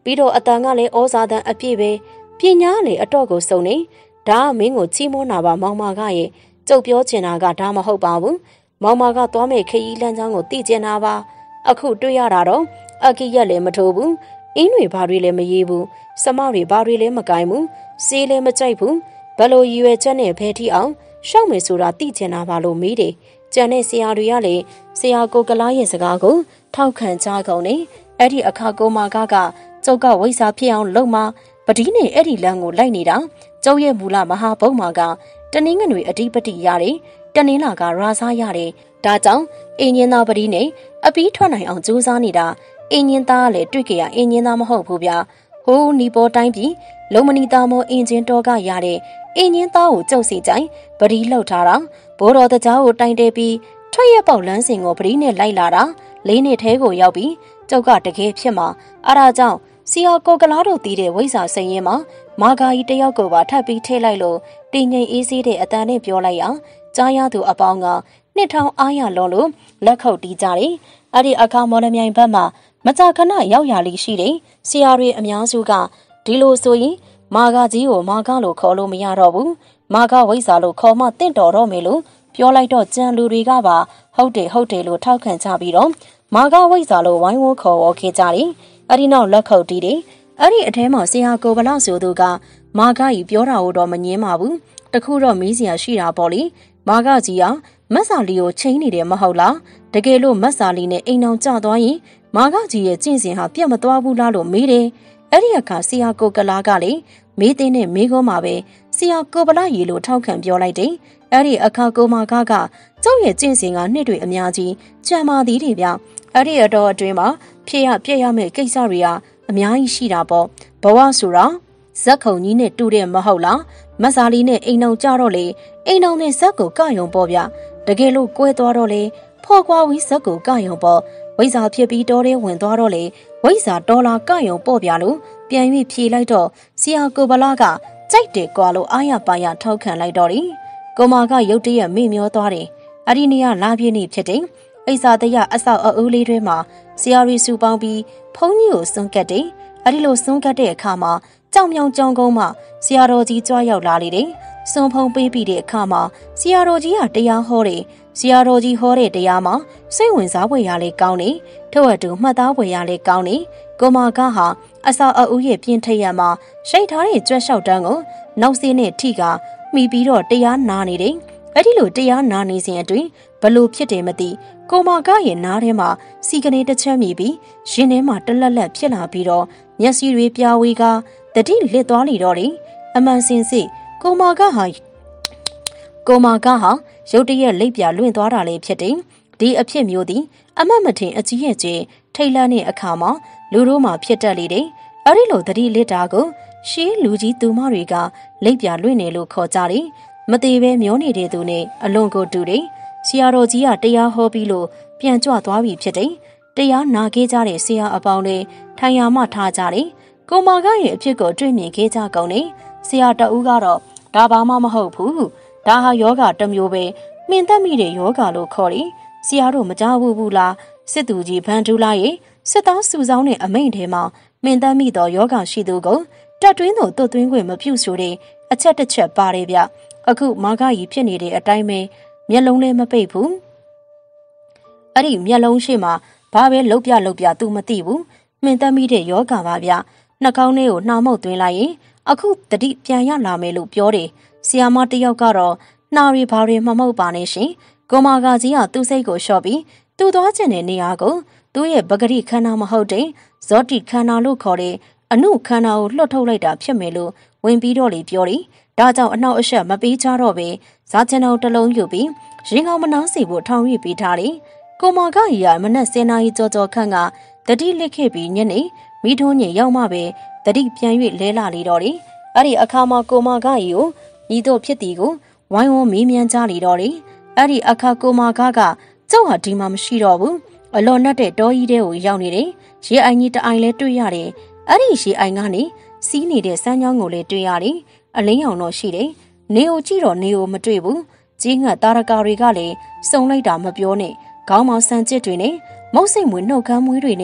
ပြီးတော့အတန်ကလည်းဩဇာတန်အပြည့်ပဲပညာလည်းအတော့ကိုစုံနေဒါကမင်းကိုချီးမွမ်းတာပါမောင်မာကရဲ့ကျုပ်ပြောချင်တာကဒါမဟုတ်ပါဘူးမောင်မာကသွားမဲ့ခရီးလမ်းကြောင်းကိုသိကျင်တာပါအခုတွေ့ရတာတော့အကိရက်လည်းမထိုးဘူးအင်းတွေဘာတွေလည်းမရေးဘူးစမတွေဘာတွေလည်းမကင်ဘူးစေးလည်းမကြိုက်ဘူးဘလို့ရွယ်ချက်နဲ့ဖဲထီအောင်ရှောက်မယ်ဆိုတာသိကျင်တာပါလို့မေးတယ်ကျန်တဲ့ဆရာတွေကလည်းဆရာကိုကလားရဲ့စကားကိုထောက်ခံကြကုန်နေအဲ့ဒီအခါကိုမာကကျုပ်ကဝိစာဖြစ်အောင်လုပ်မှပတိနဲ့အဲ့ဒီလမ်းကိုလိုက်နေတာကျုပ်ရဲ့မူလမဟာဘုံမာကတနင်္ဂနွေအဓိပတိရတယ်တနင်္လာကရာစားရတယ်ဒါကြောင့်အင်းရင်သားပတိနဲ့အပီးထွက်နိုင်အောင်ကြိုးစားနေတာအင်းရင်သားကလည်းတွေ့ကြရအင်းရင်သားမဟုတ်ဘူးဗျာဟိုးနီပေါ်တိုင်းပြည်လုံမနီသားမောအင်ဂျင်တော်ကရတဲ့အင်းရင်သားကိုကြုတ်စီကြိုင်ပတိလှုပ်ထားတာဘိုးတော်တကြားကိုတိုင်တဲပြီးထွက်ရပေါက်လန်းစင်ကိုပတိနဲ့လိုက်လာတာ၄နှစ်ထဲကိုရောက်ပြီးကျုပ်ကတကယ်ဖြစ်မှာအားဒါကြောင့်စီယာကိုကလားတို့တီးတဲ့ဝိဇ္ဇာစိန်ရင်မှာမာဂါကြီးတယောက်ကိုပါထပ်ပြီးထဲလိုက်လို့တင်းငိမ်အေးစေးတဲ့အတန်နဲ့ပြောလိုက်အောင်ကြားရသူအပေါင်းကနှစ်ထောင်အားရလုံးလို့လက်ခုပ်တီးကြတယ်။အဲ့ဒီအခါမော်လမြိုင်ဘက်မှာမကြာခဏရောက်ရလိရှိတယ်။ဆရာတွေအများစုကဒီလိုဆိုရင်မာဂါကြီးကိုမာဂါလို့ခေါ်လို့မရတော့ဘူး။မာဂါဝိဇ္ဇာလို့ခေါ်မှတင့်တော်တော့မယ်လို့ပြောလိုက်တော့ကြံလူတွေကပါဟုတ်တယ်လို့ထောက်ခံကြပြီးတော့မာဂါဝိဇ္ဇာလို့ဝိုင်းဝန်းခေါ်ဝေါ်ခဲ့ကြတယ်။အဲ့ဒီနောက်လက်ခုပ်တီးတယ်။အဲ့ဒီအထဲမှာဆရာကိုဘလောက်ဆိုသူကမာဂါကြီးပြောတာတော့မငင်းပါဘူး။တခုတော့မေးစရာရှိတာပေါ့လေ။မာဂါကြီးကမတ်စာလီကိုချိန်နေတယ်မဟုတ်လား။တကယ်လို့မတ်စာလီနဲ့အိမ်အောင်ကျသွားရင်မာဂါကြီးရဲ့ကျင့်စဉ်ဟာပြတ်မသွားဘူးလားလို့မေးတယ်။အဲ့ဒီအခါဆရာကိုကလားကလေမေးတဲ့နဲ့မေးခွန်းမှာပဲဆရာကိုဗလာရီလို့ထောက်ခံပြောလိုက်တယ်။အဲ့ဒီအခါကိုမာကကျောက်ရဲ့ကျင့်စဉ်ကနှစ်တွေအများကြီးကြံပါသည်တွေဗျ။အဲ့ဒီအတော်အတွင်းမှာဖြည့်ရပြည့်ရမယ့်ကိစ္စတွေကအများကြီးရှိတာပေါ့။ဘဝဆိုတာဇက်ခုံကြီးနဲ့တူတဲ့မဟုတ်လား။မဆာလီနဲ့အိမ်အောင်ကြတော့လေအိမ်အောင်နဲ့ဇက်ကိုကယုံပေါ့ဗျ။တကယ်လို့ကွဲသွားတော့လေဖော်ကွာဝီဇက်ကိုကယုံပေါ့။ဝိဇာဖြစ်ပြီးတော်တဲ့ဝင်သွားတော့လေဝိဇာဒေါ်လာကယုံပေါ့ဗျာလို့ပြန်၍ဖြေလိုက်တော့ဆရာကိုဗလာကကြိုက်တယ်ကွာလို့အားရပါရထောက်ခံလိုက်တော့တယ်။ကိုမာကရုတ်တရက်မေ့မျောသွားတယ်။အဲ့ဒီနေ့ကလာပြည့်နေ့ဖြစ်တယ်။အိစာတရအဆောက်အဦလေးတွေမှာဆရာရီစုပေါင်းပြီးဖုန်းကြီးကိုစွန့်ကတ်တယ်။အဲ့ဒီလိုစွန့်ကတ်တဲ့အခါမှာကြောင်မြောင်ကြောင်ကုန်းမှဆရာတော်ကြီးကြွားရောက်လာလေတယ်။စွန့်ဖုံးပေးပြီးတဲ့အခါမှာဆရာတော်ကြီးကတရားဟောတယ်။ဆရာတော်ကြီးဟောတဲ့တရားမှာစိတ်ဝင်စားဖွယ်ရလေးကောင်းတယ်။ထို့အတူမှတ်သားဖွယ်ရလေးကောင်းတယ်။ကိုမာကဟာအဆောက်အဦရဲ့ပြင်ထရံမှာရှိတ်ထားတဲ့ကြွက်လျှောက်တန်းကိုနောက်စီးနဲ့ထိကမိပြီးတော့တရားနာနေတယ်။အဲ့ဒီလိုတရားနာနေစဉ်အတွင်းဘလို့ဖြစ်တယ်မသိကိုမာကရဲ့နားထဲမှာစီကနေတစ်ချက်မြည်ပြီးရင်ထဲမှာတလက်လက်ဖြစ်လာပြီးတော့မျက်စိတွေပြာဝေးကတတိလစ်သွားလိတော့တယ်။အမှန်စင်စစ်ကိုမာကဟာရုတ်တရက်လိပ်ပြလွင့်သွားတာလေးဖြစ်တယ်။ဒီအဖြစ်မျိုးသည်အမတ်မထင်အကြီးရဲ့ကျထိတ်လန့်တဲ့အခါမှာလူတို့မှဖြစ်တတ်လေတယ်။အဲ့ဒီလိုတတိလစ်တာကိုရှေးလူကြီးသူမတွေကလိပ်ပြလွင့်နေလို့ခေါ်ကြတယ်။မသေးပဲမျောနေတဲ့သူနဲ့အလွန်ကိုတူတယ်။ဆရာတော်ကြီးကတရားဟောပြီးလို့ပြန်ကြွသွားပြီဖြစ်တယ်။တရားနာခဲ့ကြတဲ့ဆရာအပေါင်းတွေထိုင်ရမှထားကြတယ်။ကိုမာကရဲ့အဖြစ်ကိုတွေ့မြင်ခဲ့ကြကုန်တယ်။ဆရာတဦးကတော့ဒါဘာမှမဟုတ်ဘူး။ဒါဟာယောဂတစ်မျိုးပဲမှင်သက်မိတဲ့ယောဂလို့ခေါ်တယ်။ဆရာတို့မကြောက်ဘူးလားစစ်သူကြီးဗန်ဒူလာရဲ့စစ်သားစုဆောင်းတဲ့အမိန့်ထဲမှာမှင်သက်မိသောယောဂရှိသူကိုတက်တွင်းသို့သွတ်သွင်းခွင့်မပြုဆိုတဲ့အချက်တစ်ချက်ပါတယ်ဗျ။အခုမာကကြီးဖြစ်နေတဲ့အတိုင်းပဲမျက်လုံးလည်းမပိတ်ဘူး။အဲ့ဒီမျက်လုံးရှိမှဘာပဲလှုပ်ပြသူမသိဘူး။မှင်သက်မိတဲ့ယောဂပါဗျ။နှာခေါင်းထဲကိုနှာမုတ်သွင်းလိုက်ရင်အခုတတိပြန်ရလာမယ်လို့ပြောတယ်။ဆီယာမတယောက်ကတော့နှာရီဘာတွေမမှုတ်ပါနဲ့ရှင်။ကိုမာကကြီးကသူ့စိတ်ကိုလျှော့ပြီးသူ့သွားကျင်တဲ့နေရာကိုသူ့ရဲ့ပဂရိခန္ဓာမဟုတ်တဲ့ဇောတိခန္ဓာလို့ခေါ်တဲ့အနုခန္ဓာကိုလွှတ်ထုတ်လိုက်တာဖြစ်မယ်လို့ဝင်ပြီးတော့လေပြောတယ်။ဒါကြောင့်အနောက်အရှက်မပေးကြတော့ပဲဇာချန်တော်တစ်လုံးယူပြီးရင်ကောင်မနှောင်းစီဖို့ထောင်ရပေးထားတယ်။ကိုမာကကြီးကမနက်10 နာရီကြောခန့်ကတတိလစ်ခဲ့ပြီးညနေမိထုံးညင်ရောက်မှပဲတတိပြန်၍လဲလာလေတော့တယ်။အဲ့ဒီအခါမှာကိုမာကကြီးကိုညီတို့ဖြစ်တီကိုဝိုင်းဝန်းမေးမြန်းကြလေတော့တယ်။အဲ့ဒီအခါကိုမာကကျုပ်ဟာဒီမှာမရှိတော့ဘူး။အလွန်နဲ့တဲ့တောကြီးတဲကိုရောက်နေတယ်။ရေအိုင်ကြီးတအိုင်လဲတွေ့ရတယ်။အဲ့ဒီရေအိုင်ကနေစီးနေတဲ့စမ်းချောင်းကိုလည်းတွေ့ရတယ်။အလင်းရောင်တော့ရှိတယ်။နေကိုကြည့်တော့နေကိုမတွေ့ဘူး။ကြီးငှက်တာရကာတွေကလည်းစုံလိုက်တာမပြောနဲ့။ခေါင်းမောင်ဆန်ကျစ်တွေနဲ့မုတ်စိတ်မွေနှုတ်ခမ်းမွေးတွေနဲ့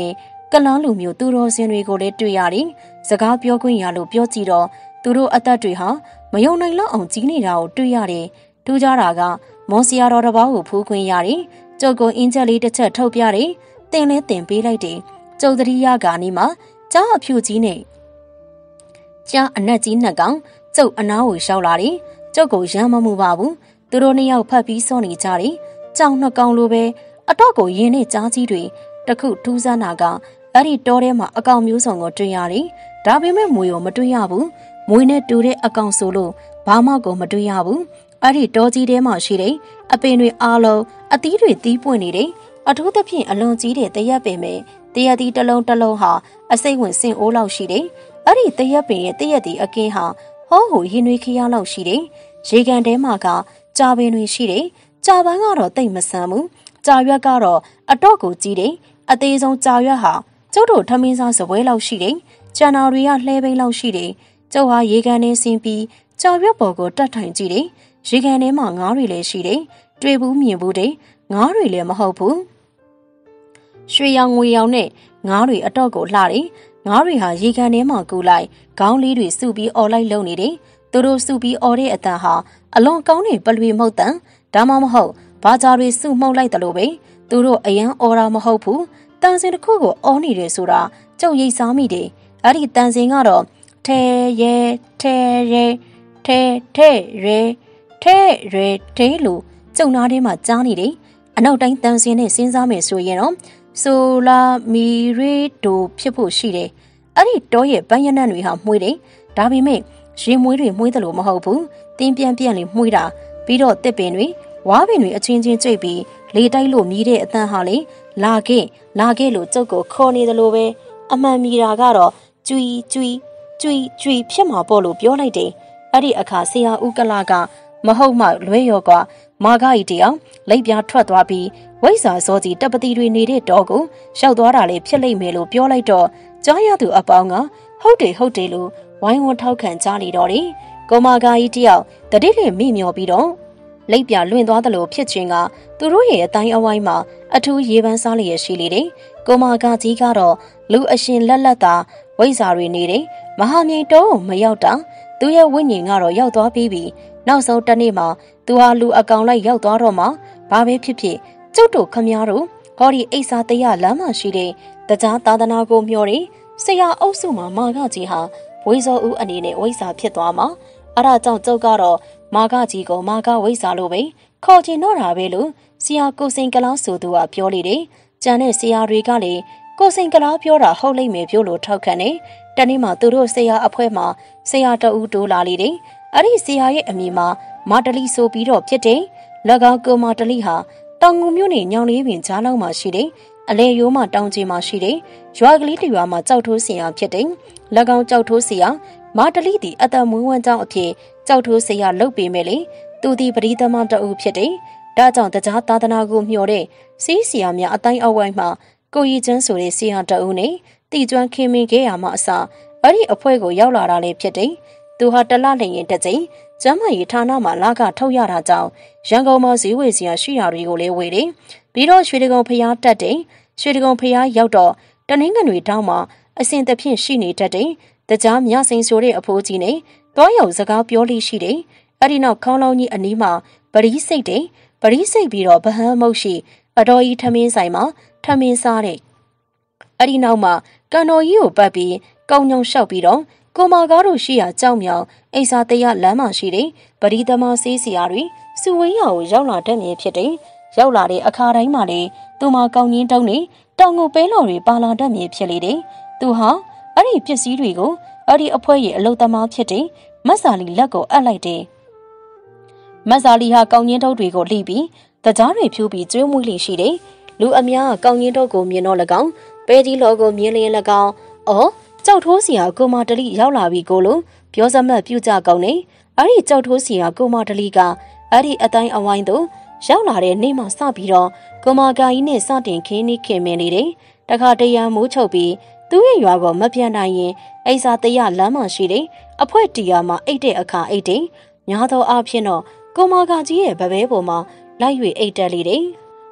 ကလန်းလူမျိုးသူတော်စင်တွေကိုလည်းတွေ့ရတယ်။စကားပြောခွင့်ရလို့ပြောကြည့်တော့သူတို့အသက်တွေဟာမယုံနိုင်လောက်အောင်ကြီးနေတာကိုတွေ့ရတယ်။ထူးခြားတာကမွန်စီယာတော်တစ်ပါးကိုဖူးခွင့်ရတယ်။ကျုပ်ကိုအင်ဂျက်လေးတစ်ချက်ထုတ်ပြတယ်။တင်လဲတင်ပေးလိုက်တယ်။ကျုပ်သတိရကနေမှကြားအဖြူကြီးနဲ့ကြားအနက်ကြီးနှစ်ကောင်ကျုပ်အနားကိုရှောက်လာတယ်။ကျုပ်ကိုရမ်းမမှုပါဘူး။သူတို့နှစ်ယောက်ဖတ်ပြီးစောနေကြတယ်။ကြောင်နှစ်ကောင်လိုပဲအတော့ကိုရင်းနဲ့ကြားကြီးတွေတခုထူးဆန်းတာကအဲ့ဒီတောထဲမှာအကောင်မျိုးစုံကိုတွေ့ရတယ်။ဒါပေမဲ့မွေကိုမတွေ့ရဘူး။မွေနဲ့တူတဲ့အကောင်ဆိုလို့ဘာမှကိုမတွေ့ရဘူး။အဲ့ဒီတောကြီးထဲမှာရှိတဲ့အပင်တွေအားလုံးအသီးတွေသီးပွင့်နေတယ်။အထူးသဖြင့်အလွန်ကြီးတဲ့တရက်ပင်ပဲတရက်သီးတစ်လုံးဟာအစိမ့်ဝင်စင်အိုးလောက်ရှိတယ်။အဲ့ဒီတရက်ပင်ရဲ့တရက်သီးအကင်းဟာဟောဟိုရင်တွေခရလောက်ရှိတယ်။ရေကန်ထဲမှာကကြာပင်တွေရှိတယ်။ကြာပန်းကတော့တိတ်မဆန်းဘူး။ကြာရွက်ကတော့အတော့ကိုကြီးတယ်။အသေးဆုံးကြာရွက်ဟာကျုပ်တို့ထမင်းစားစပွဲလောက်ရှိတယ်။ကျန်တော်တွေကလှဲပိန်းလောက်ရှိတယ်။ကျုပ်ဟာရေကန်ထဲဆင်းပြီးကြာရွက်ပေါ်ကိုတက်ထိုင်ကြည့်တယ်။ရေကန်ထဲမှာငါးတွေလည်းရှိတယ်။တွေ့ဘူးမြင်ဘူးတယ်။ငါးတွေလည်းမဟုတ်ဘူး။ရွှေရောင်ငွေရောင်နဲ့ငါးတွေအတော့ကိုလှတယ်။ငါးတွေဟာရေကန်ထဲမှာကူလိုက်ခေါင်းလေးတွေစုပြီးអော်လိုက်လုံနေတယ်။သူတို့စုပြီးអော်တဲ့အတန်ဟာအလွန်ကောင်းတဲ့ပလွေမှုတ်တန်ဒါမှမဟုတ်ဘာသာတွေစုမှုတ်လိုက်တယ်လို့ပဲသူတို့အယံអော်တာမဟုတ်ဘူး။တန်စင်တစ်ခုကိုអော်နေတယ်ဆိုတာကျုပ်ရိပ်စားမိတယ်။အဲ့ဒီတန်စင်ကတော့ထဲရဲထဲရဲထဲထဲရဲထဲရဲတဲလို့ကျုံနာထဲမှာကြားနေတယ်။အနောက်တိုင်းတန်စင်နဲ့စဉ်းစားမယ်ဆိုရင်တော့ဆိုလာမီရီတိုဖြစ်ဖို့ရှိတယ်။အဲ့ဒီတောရဲ့ပန်းရနံ့တွေဟာမှုေးတယ်။ဒါပေမဲ့ရင်မွေးတွေမှုေးတယ်လို့မဟုတ်ဘူး။တင်းပြန်လေးမှုေးတာပြီးတော့တစ်ပင်တွေဝါးပင်တွေအချင်းချင်းကျိတ်ပြီးလေတိုက်လို့မြည်တဲ့အတန်ဟာလေလာခဲ့လို့ကျုပ်ကိုခေါ်နေတယ်လို့ပဲအမှန်မြည်တာကတော့ကျွီဖြစ်မှာပေါ့လို့ပြောလိုက်တယ်။အဲ့ဒီအခါဆရာဦးကလာကမဟုတ်မှလွဲရောကမာဂရီတယောက်လက်ပြားထွက်သွားပြီးဝိဇ္ဇာစောကြီးတပ်ပတိတွေနေတဲ့တောကိုရောက်သွားတာလေဖြစ်လိမ့်မယ်လို့ပြောလိုက်တော့ကြားရသူအပေါင်းကဟုတ်တယ်လို့ဝိုင်းဝန်းထောက်ခံကြနေတော့တယ်။ကိုမာဂရီတယောက်တတိလေးမိမျောပြီးတော့လက်ပြလွင့်သွားတယ်လို့ဖြစ်ခြင်းကသူတို့ရဲ့အတိုင်းအဝိုင်းမှာအထူးရေပန်းစားလျက်ရှိလေတယ်။ကိုမာဂကြီးကတော့လူအရှင်လက်သာဝိဇ္ဇာတွေနေတယ်။မဟာမြိန်တုံးမရောက်တာသူရဲ့ဝိညာဉ်ကတော့ရောက်သွားပြီးပြီ။နောက်ဆုံးတနေ့မှာသူဟာလူအကောင်လိုက်ရောက်သွားတော့မှဘာပဲဖြစ်ဖြစ်ကျုပ်တို့ခမည်းတော်ဟောဒီအိဆာတရလမ်းမှာရှိတဲ့တရားသာသနာကိုမျှော်တယ်ဆရာအုပ်စုမှာမာဂကြီးဟာဝိဇောဦးအနေနဲ့ဝိဇ္ဇာဖြစ်သွားမှာအဲ့ဒါကြောင့်ကျုပ်ကတော့မာဂကြီးကိုမာဂဝိဇ္ဇာလို့ပဲခေါ်ချင်တော့တာပဲလို့ဆရာကိုစိန်ကလားဆိုသူကပြောလေတယ်။ကျန်တဲ့ဆရာတွေကလည်းကိုစိန်ကလားပြောတာဟုတ်လိမ့်မယ်ပြောလို့ထောက်ခံတယ်။တနေ့မှသူတို့ဆရာအဖွဲ့မှာဆရာတဦးတိုးလာလေတယ်။အဲ့ဒီဆရာရဲ့အမည်မှာမာတလီဆိုပြီးတော့ဖြစ်တယ်။၎င်းကမာတလီဟာတောင်ငူမြို့နယ်ညောင်လေးပင်ကြားလောက်မှာရှိတယ်။အလဲရိုးမှာတောင်ကျင်းမှာရှိတယ်။ရွာကလေးတစ်ရွာမှာကြောက်ထိုးဆရာဖြစ်တယ်။၎င်းကြောက်ထိုးဆရာမာတလီသည်အတမွေးဝမ်းကြောင်းအဖြစ်ကြောက်ထိုးဆရာလုပ်ပေမဲ့လေသူသည်ပရိသမတအုပ်ဖြစ်တယ်။ဒါကြောင့်တရားသာသနာကိုမျှော်တဲ့စီးဆရာများအတိုင်းအဝိုင်းမှာကိုရီကျန်းဆိုတဲ့ဆရာတအုပ်နဲ့တီကျွမ်းခင်မင်ခဲ့ရမှအစအဲ့ဒီအဖွဲ့ကိုရောက်လာတာလည်းဖြစ်တယ်။သူဟာတလလျင်တစ်ကြိမ်ကျမ်းမာရေးဌာနမှာလာကထုတ်ရတာကြောင့်ရန်ကုန်မှာဈေးဝယ်စရာရှိရာတွေကိုလည်းဝယ်တယ်။ပြီးတော့ရွှေတကုံဖျားတက်တယ်။ရွှေတကုံဖျားရောက်တော့တနင်္ဂနွေတောင်းမှာအစဉ်တစ်ဖြင့်ရှိနေတတ်တယ်။တကြားမြစိန်ဆိုတဲ့အဖိုးကြီးနဲ့တောရောက်စကားပြောလိရှိတယ်။အဲ့ဒီနောက်ခေါင်းလောင်းကြီးအနီးမှာပရိစိတ်တယ်။ပရိစိတ်ပြီးတော့ဗဟန်းမုတ်ရှိအတော်ကြီးထမင်းဆိုင်မှာထမင်းစားတဲ့အဲ့ဒီနောက်မှာကန်တော်ကြီးကိုပတ်ပြီးကောင်းညုံလျှောက်ပြီးတော့ကိုမာကားတို့ရှိရာကြောက်မြောင်အိစာတရလမ်းမှာရှိတဲ့ပရိသမာဆေးစီယာတွေစုဝေးရာကိုရောက်လာတတ်မြင်ဖြစ်တယ်။ရောက်လာတဲ့အခါတိုင်းမှာလေသူမကောင်းရင်းတုံးနဲ့တောင်ကိုပဲလော်တွေပါလာတတ်မြင်ဖြစ်လေတယ်။သူဟာအဲ့ဒီပစ္စည်းတွေကိုအဲ့ဒီအဖွဲရဲ့အလုသမားဖြစ်တဲ့မတ်စာလီလက်ကိုအပ်လိုက်တယ်။မတ်စာလီဟာကောင်းရင်းတုံးတွေကိုလှိပြီးတကြားတွေဖြူပြီးကျွေးမွေးလိရှိတယ်။လူအများကောင်းရင်းတုံးကိုမြင်တော့၎င်းပဲဒီလောကိုမြင်လျင်၎င်းအော်ကြောက်ထိုးစီဟာကိုမာတလီရောက်လာပြီကိုလို့ပြောစမှတ်ပြုကြကောင်းနေအဲ့ဒီကြောက်ထိုးစီဟာကိုမာတလီကအဲ့ဒီအတိုင်းအဝိုင်းတို့ရောက်လာတဲ့နေ့မှစပြီးတော့ကိုမာကာကြီးနဲ့စတင်ခင်းနေခင်မင်းနေတယ်တခါတရံမိုးချုပ်ပြီးသူ့ရဲ့ရွာကိုမပြန်နိုင်ရင်အိစာတရလမ်းမှရှိတယ်အဖွဲတီယာမှာအိတ်တဲ့အခါအိတ်တယ်ညာသောအဖြစ်တော့ကိုမာကာကြီးရဲ့ဗပဲပေါ်မှာလိုက်၍အိတ်တက်လေတယ်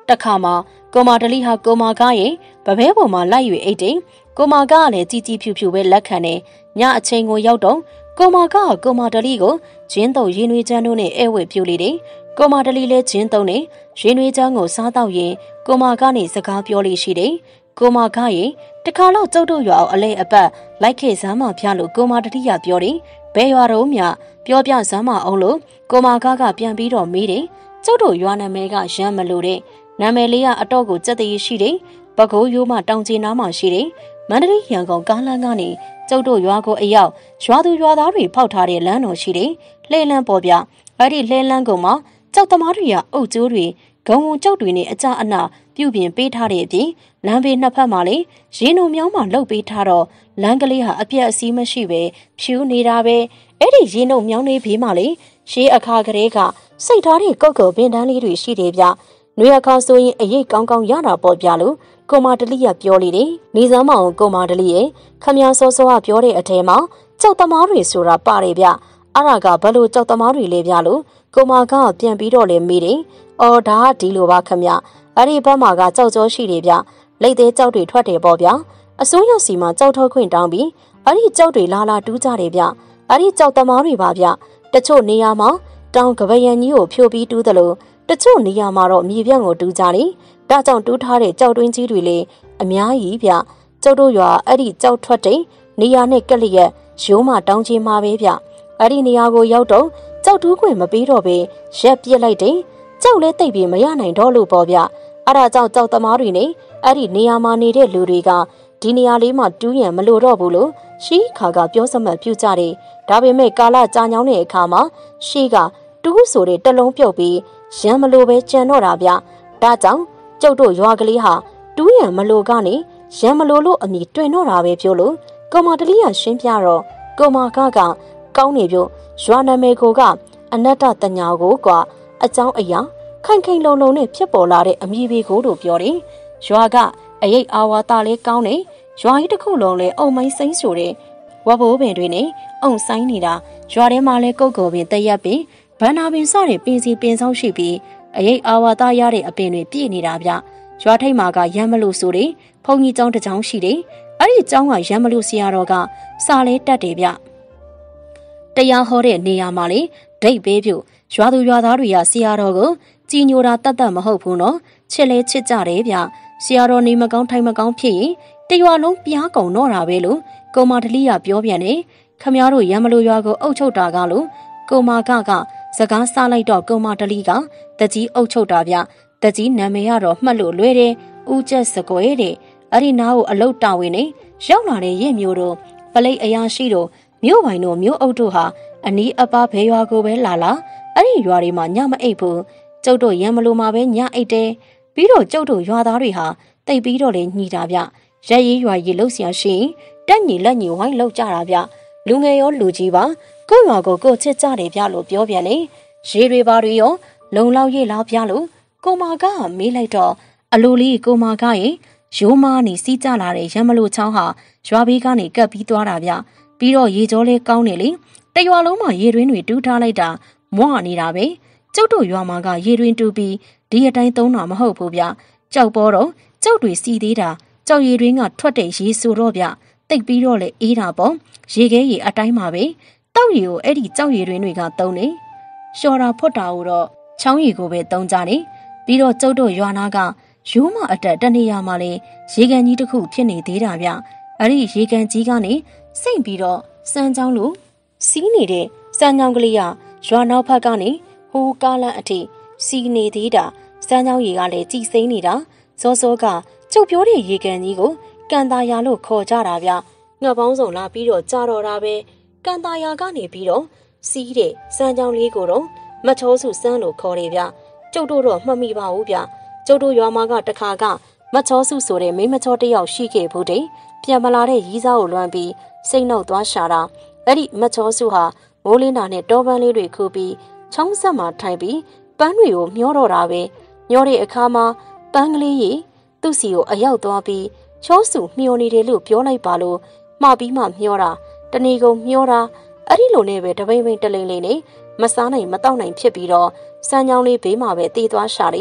တခါမှာကိုမာတလီဟာကိုမာကရဲ့ဗဘဲပေါ်မှာလိုက်၍အိတ်တယ်ကိုမာကလည်းជីជីဖြူဖြူပဲလက်ခံတယ်ညအချိန်ကိုရောက်တော့ကိုမာကကိုမာတလီကိုဂျင်းတုံရင်နွေးချမ်းတို့နဲ့အဲဝဲပြူလေတယ်ကိုမာတလီလည်းဂျင်းတုံနဲ့ရင်နွေးချမ်းကိုစားတော့ရင်ကိုမာကနေစကားပြောလို့ရှိတယ်ကိုမာကရဲ့တခါတော့ကျုပ်တို့ရွာအောင်အလဲအပတ်လိုက်ခဲ့စမ်းမဖျားလို့ကိုမာတလီကပြောတယ်ဘဲရွာတော့မြပြောပြစမ်းမအောင်လို့ကိုမာကပြန်ပြီးတော့မေးတယ်ကျုပ်တို့ရွာနာမည်ကရမ်းမလို့တဲ့နာမည်လေးကအတော့ကိုစက်တည်ရှိတယ်ပကုံးရိုးမှတောင်ကျင်းနားမှာရှိတယ်မန္တလေးရန်ကုန်ကားလမ်းကနေကျုပ်တို့ရွာကိုအရောက်ရွာသူရွာသားတွေဖောက်ထားတဲ့လမ်းတော်ရှိတယ်လှဲလန်းပေါ်ပြအဲ့ဒီလှဲလန်းကုံမှာကြောက်သမားတွေကအုပ်ကျိုးတွေဂုံဝုံကြောက်တွေနဲ့အကြအနာပြုပြင်ပေးထားတဲ့အပြင်လမ်းဘေးနှစ်ဖက်မှာလေရင်းနှုံမြောင်းမှလှုပ်ပေးထားတော့လမ်းကလေးဟာအပြက်အစီးမရှိပဲဖြူနေတာပဲအဲ့ဒီရင်းနှုံမြောင်းလေးဘေးမှာလေရှေးအခါကလေးကစိတ်ထားတဲ့ကုတ်ကုတ်ပင်တန်းလေးတွေရှိတယ်ဗျ။နှွေအခါဆိုရင်အရေးကောင်းကောင်းရတာပေါ့ဗျလို့ကိုမာတလီကပြောလေတယ်။နေစမ်းမအောင်ကိုမာတလီရဲ့ခမည်းစောစောကပြောတဲ့အထဲမှာကြောက်သမားတွေဆိုတာပါတယ်ဗျ။အဲ့ဒါကဘလို့ကြောက်သမားတွေလဲဗျလို့ကိုမာကပြန်ပြီးတော့လေမေးတယ်။အော်ဒါကဒီလိုပါခမည်း။အဲ့ဒီဘက်မှာကကြောက်ကြောရှိတယ်ဗျ။လက်သေးကြောက်တွေထွက်တယ်ပေါ့ဗျ။အစိုးရစီမှာကြောက်ထုတ်ခွင့်တောင်းပြီးအဲ့ဒီကြောက်တွေလာလာတူးကြတယ်ဗျ။အဲ့ဒီကြောက်သမားတွေပါဗျ။တချို့နေရာမှာတောင်ကပယံကြီးကိုဖြိုပြီးတူးသလိုတချို့နေရာမှာတော့မြေပြန့်ကိုတူးကြတယ်။ဒါကြောင့်တူးထားတဲ့ကြောက်တွင်းကြီးတွေလေအများကြီးဗျ။ကျုပ်တို့ရွာအဲ့ဒီကြောက်ထွက်တဲ့နေရာနဲ့ကက်လျက်ရိုးမတောင်းချင်းမှာပဲဗျ။အဲ့ဒီနေရာကိုရောက်တော့ကြောက်တူးခွင့်မပေးတော့ပဲရက်ပြစ်လိုက်တယ်။ကြောက်လဲတိတ်ပြီးမရနိုင်တော့လို့ပေါ့ဗျ။အဲ့ဒါကြောင့်ကြောက်သမားတွေနဲ့အဲ့ဒီနေရာမှာနေတဲ့လူတွေကဒီနေရာလေးမှာတူးရန်မလိုတော့ဘူးလို့ရှီခါကပြောစမှတ်ပြုကြတယ်။ဒါပေမဲ့ကာလကြာညောင်းတဲ့အခါမှာရှီကတူးဆိုတဲ့တလုံးပြုတ်ပြီးရံမလိုပဲကြံတော့တာဗျ။ဒါကြောင့်ကျုပ်တို့ရွာကလေးဟာတူးရံမလိုကနေရံမလိုလို့အမည်တွင်တော့တာပဲပြောလို့ကိုမာတလီကရှင်းပြတော့ကိုမာကကောင်းနေပြရွာနာမည်ကအနတ္တတညာကိုကအကြောင်းအရာခိုင်ခိုင်လုံလုံနဲ့ဖြစ်ပေါ်လာတဲ့အမည်ဘေကိုတို့ပြောတယ်။ရွာကအရိပ်အာဝါသလေးကောင်းနေရွာကြီးတစ်ခုလုံးလဲအုံမိုင်းစိမ့်ဆိုတဲ့ဝဘိုးပင်တွေနဲ့အုံဆိုင်နေတာရွာထဲမှာလဲကုတ်ကိုပင်တရက်ပင်ဗန္နာပင်စတဲ့ပင်စီပင်ဆောင်ရှိပြီးအရိပ်အာဝါသရတဲ့အပင်တွေပြည့်နေတာဗျရွာထိပ်မှာကရမ်းမလို့ဆိုတဲ့ဘုံကြီးကျောင်းတစ်ကျောင်းရှိတယ်အဲ့ဒီကျောင်းကရမ်းမလို့ဆရာတော်ကစာလဲတက်တယ်ဗျတရားဟောတဲ့နေရာမှာလေဒိတ်ပေးပြုရွာသူရွာသားတွေကဆရာတော်ကိုကြီးညိုတာတတ်တတ်မဟုတ်ဘူးနော်ချစ်လဲချစ်ကြတယ်ဗျဆရာတော်နေမကောင်းထိုင်မကောင်းဖြစ်ရင်တရွာလုံးပြားကုန်တော့တာပဲလို့ကိုမာတလီကပြောပြန်တယ်ခမည်းတော်ရံမလို့ရွာကိုအုပ်ချုပ်တာကလို့ကိုမာကစကားစားလိုက်တော့ကိုမာတလီကတကြီးအုပ်ချုပ်တာဗျတကြီးနာမည်ကတော့မှတ်လို့လွယ်တယ်ဦးကျက်စကွဲတဲ့အဲ့ဒီနားကိုအလုတ်တာဝင်နေရောက်လာတဲ့ရဲ့မျိုးတို့ပလိတ်အရာရှိတို့မြို့ပိုင်တို့မြို့အုပ်တို့ဟာအနီးအပါးဘဲရွာကိုပဲလာအဲ့ဒီရွာတွေမှာညမအိပ်ဘူးကျုပ်တို့ရံမလို့မှာပဲညအိပ်တယ်ပြီးတော့ကျုပ်တို့ရွာသားတွေဟာတိတ်ပြီးတော့လေညီတာဗျရက်ရေးရွာကြီးလှုပ်ရှားရှိတက်ညီလက်ညီဝိုင်းလှုပ်ကြတာဗျလူငယ်ရောလူကြီးပါကိုရွာကိုကိုချစ်ကြတယ်ဗျလို့ပြောပြန်လေရေတွေပါတွေရောလုံလောက်ရေးလားဗျလို့ကိုမာကမေးလိုက်တော့အလိုလေးကိုမာကရဲ့ရိုးမားနေစီးကြလာတဲ့ရံမလို့ချောင်းဟာရွာဘေးကနေကပ်ပြီးသွားတာဗျပြီးတော့ရေကြောလေးကောင်းနေလေတရွာလုံးမှာရေတွင်းတွေတူးထားလိုက်တာမွနေတာပဲကျုပ်တို့ရွာမှာကရေတွင်းတူးပြီးဒီအတိုင်းသုံးတာမဟုတ်ဘူးဗျကြောက်ပေါ်တော့ကြောက်တွေစီသေးတာကြောက်ရည်တွင်းကထွက်တဲ့ရေဆိုတော့ဗျတိတ်ပြီးတော့လေအေးတာပေါ့ရေခဲရေအတိုင်းမှာပဲတောက်ရည်ကိုအဲ့ဒီကြောက်ရည်တွင်းတွေကသုံးနေလျှော်တာဖွတ်တာကိုတော့ချောင်းရည်ကိုပဲသုံးကြတယ်ပြီးတော့ကျုပ်တို့ရွာနာကရိုးမအတက်တနေရာမှာလေရေကန်ကြီးတစ်ခုဖြစ်နေသေးတာဗျအဲ့ဒီရေကန်ကြီးကနေစိမ့်ပြီးတော့စမ်းချောင်းလိုစီးနေတဲ့စမ်းချောင်းကလေးကရွာနောက်ဖက်ကနေဟိုးကားလန့်အထိစီးနေသေးတာစမ်းချောင်းရေကလည်းကြည်စိမ့်နေတာစောစောကကျုပ်ပြောတဲ့ရေကန်ကြီးကိုကန်တာယာလို့ခေါ်ကြတာဗျငှက်ပေါင်းစုံလာပြီးတော့ကြာတော့တာပဲကန်တာယာကနေပြီးတော့စီးတဲ့စမ်းချောင်းလေးကိုတော့မချောစုစမ်းလို့ခေါ်တယ်ဗျကျုပ်တို့တော့မှတ်မိပါဘူးဗျကျုပ်တို့ရွာမှာကတခါကမချောစုဆိုတဲ့မိမချောတယောက်ရှိခဲ့ဘူးတဲ့ပြန်မလာတဲ့ရီးစားကိုလွှမ်းပြီးစိတ်နှုတ်သွားရှာတာအဲ့ဒီမချောစုဟာမိုးလင်းတာနဲ့တောပန်းလေးတွေခူပြီးချောင်းဆက်မှာထိုင်ပြီးပန်းတွေကိုမျောတော့တာပဲမျောတဲ့အခါမှာပန်းကလေးကြီးသူ့စီကိုအရောက်သွားပြီးချောစုမျောနေတယ်လို့ပြောလိုက်ပါလို့မှားပြီးမှမျောတာတဏီကုံမျောတာအဲ့ဒီလိုနဲ့ပဲတပိမ့်ပိမ့်တလိမ့်လိမ့်နဲ့မစားနိုင်မတောက်နိုင်ဖြစ်ပြီးတော့စမ်းချောင်းလေးဘေးမှာပဲတည်သွားရှာတယ်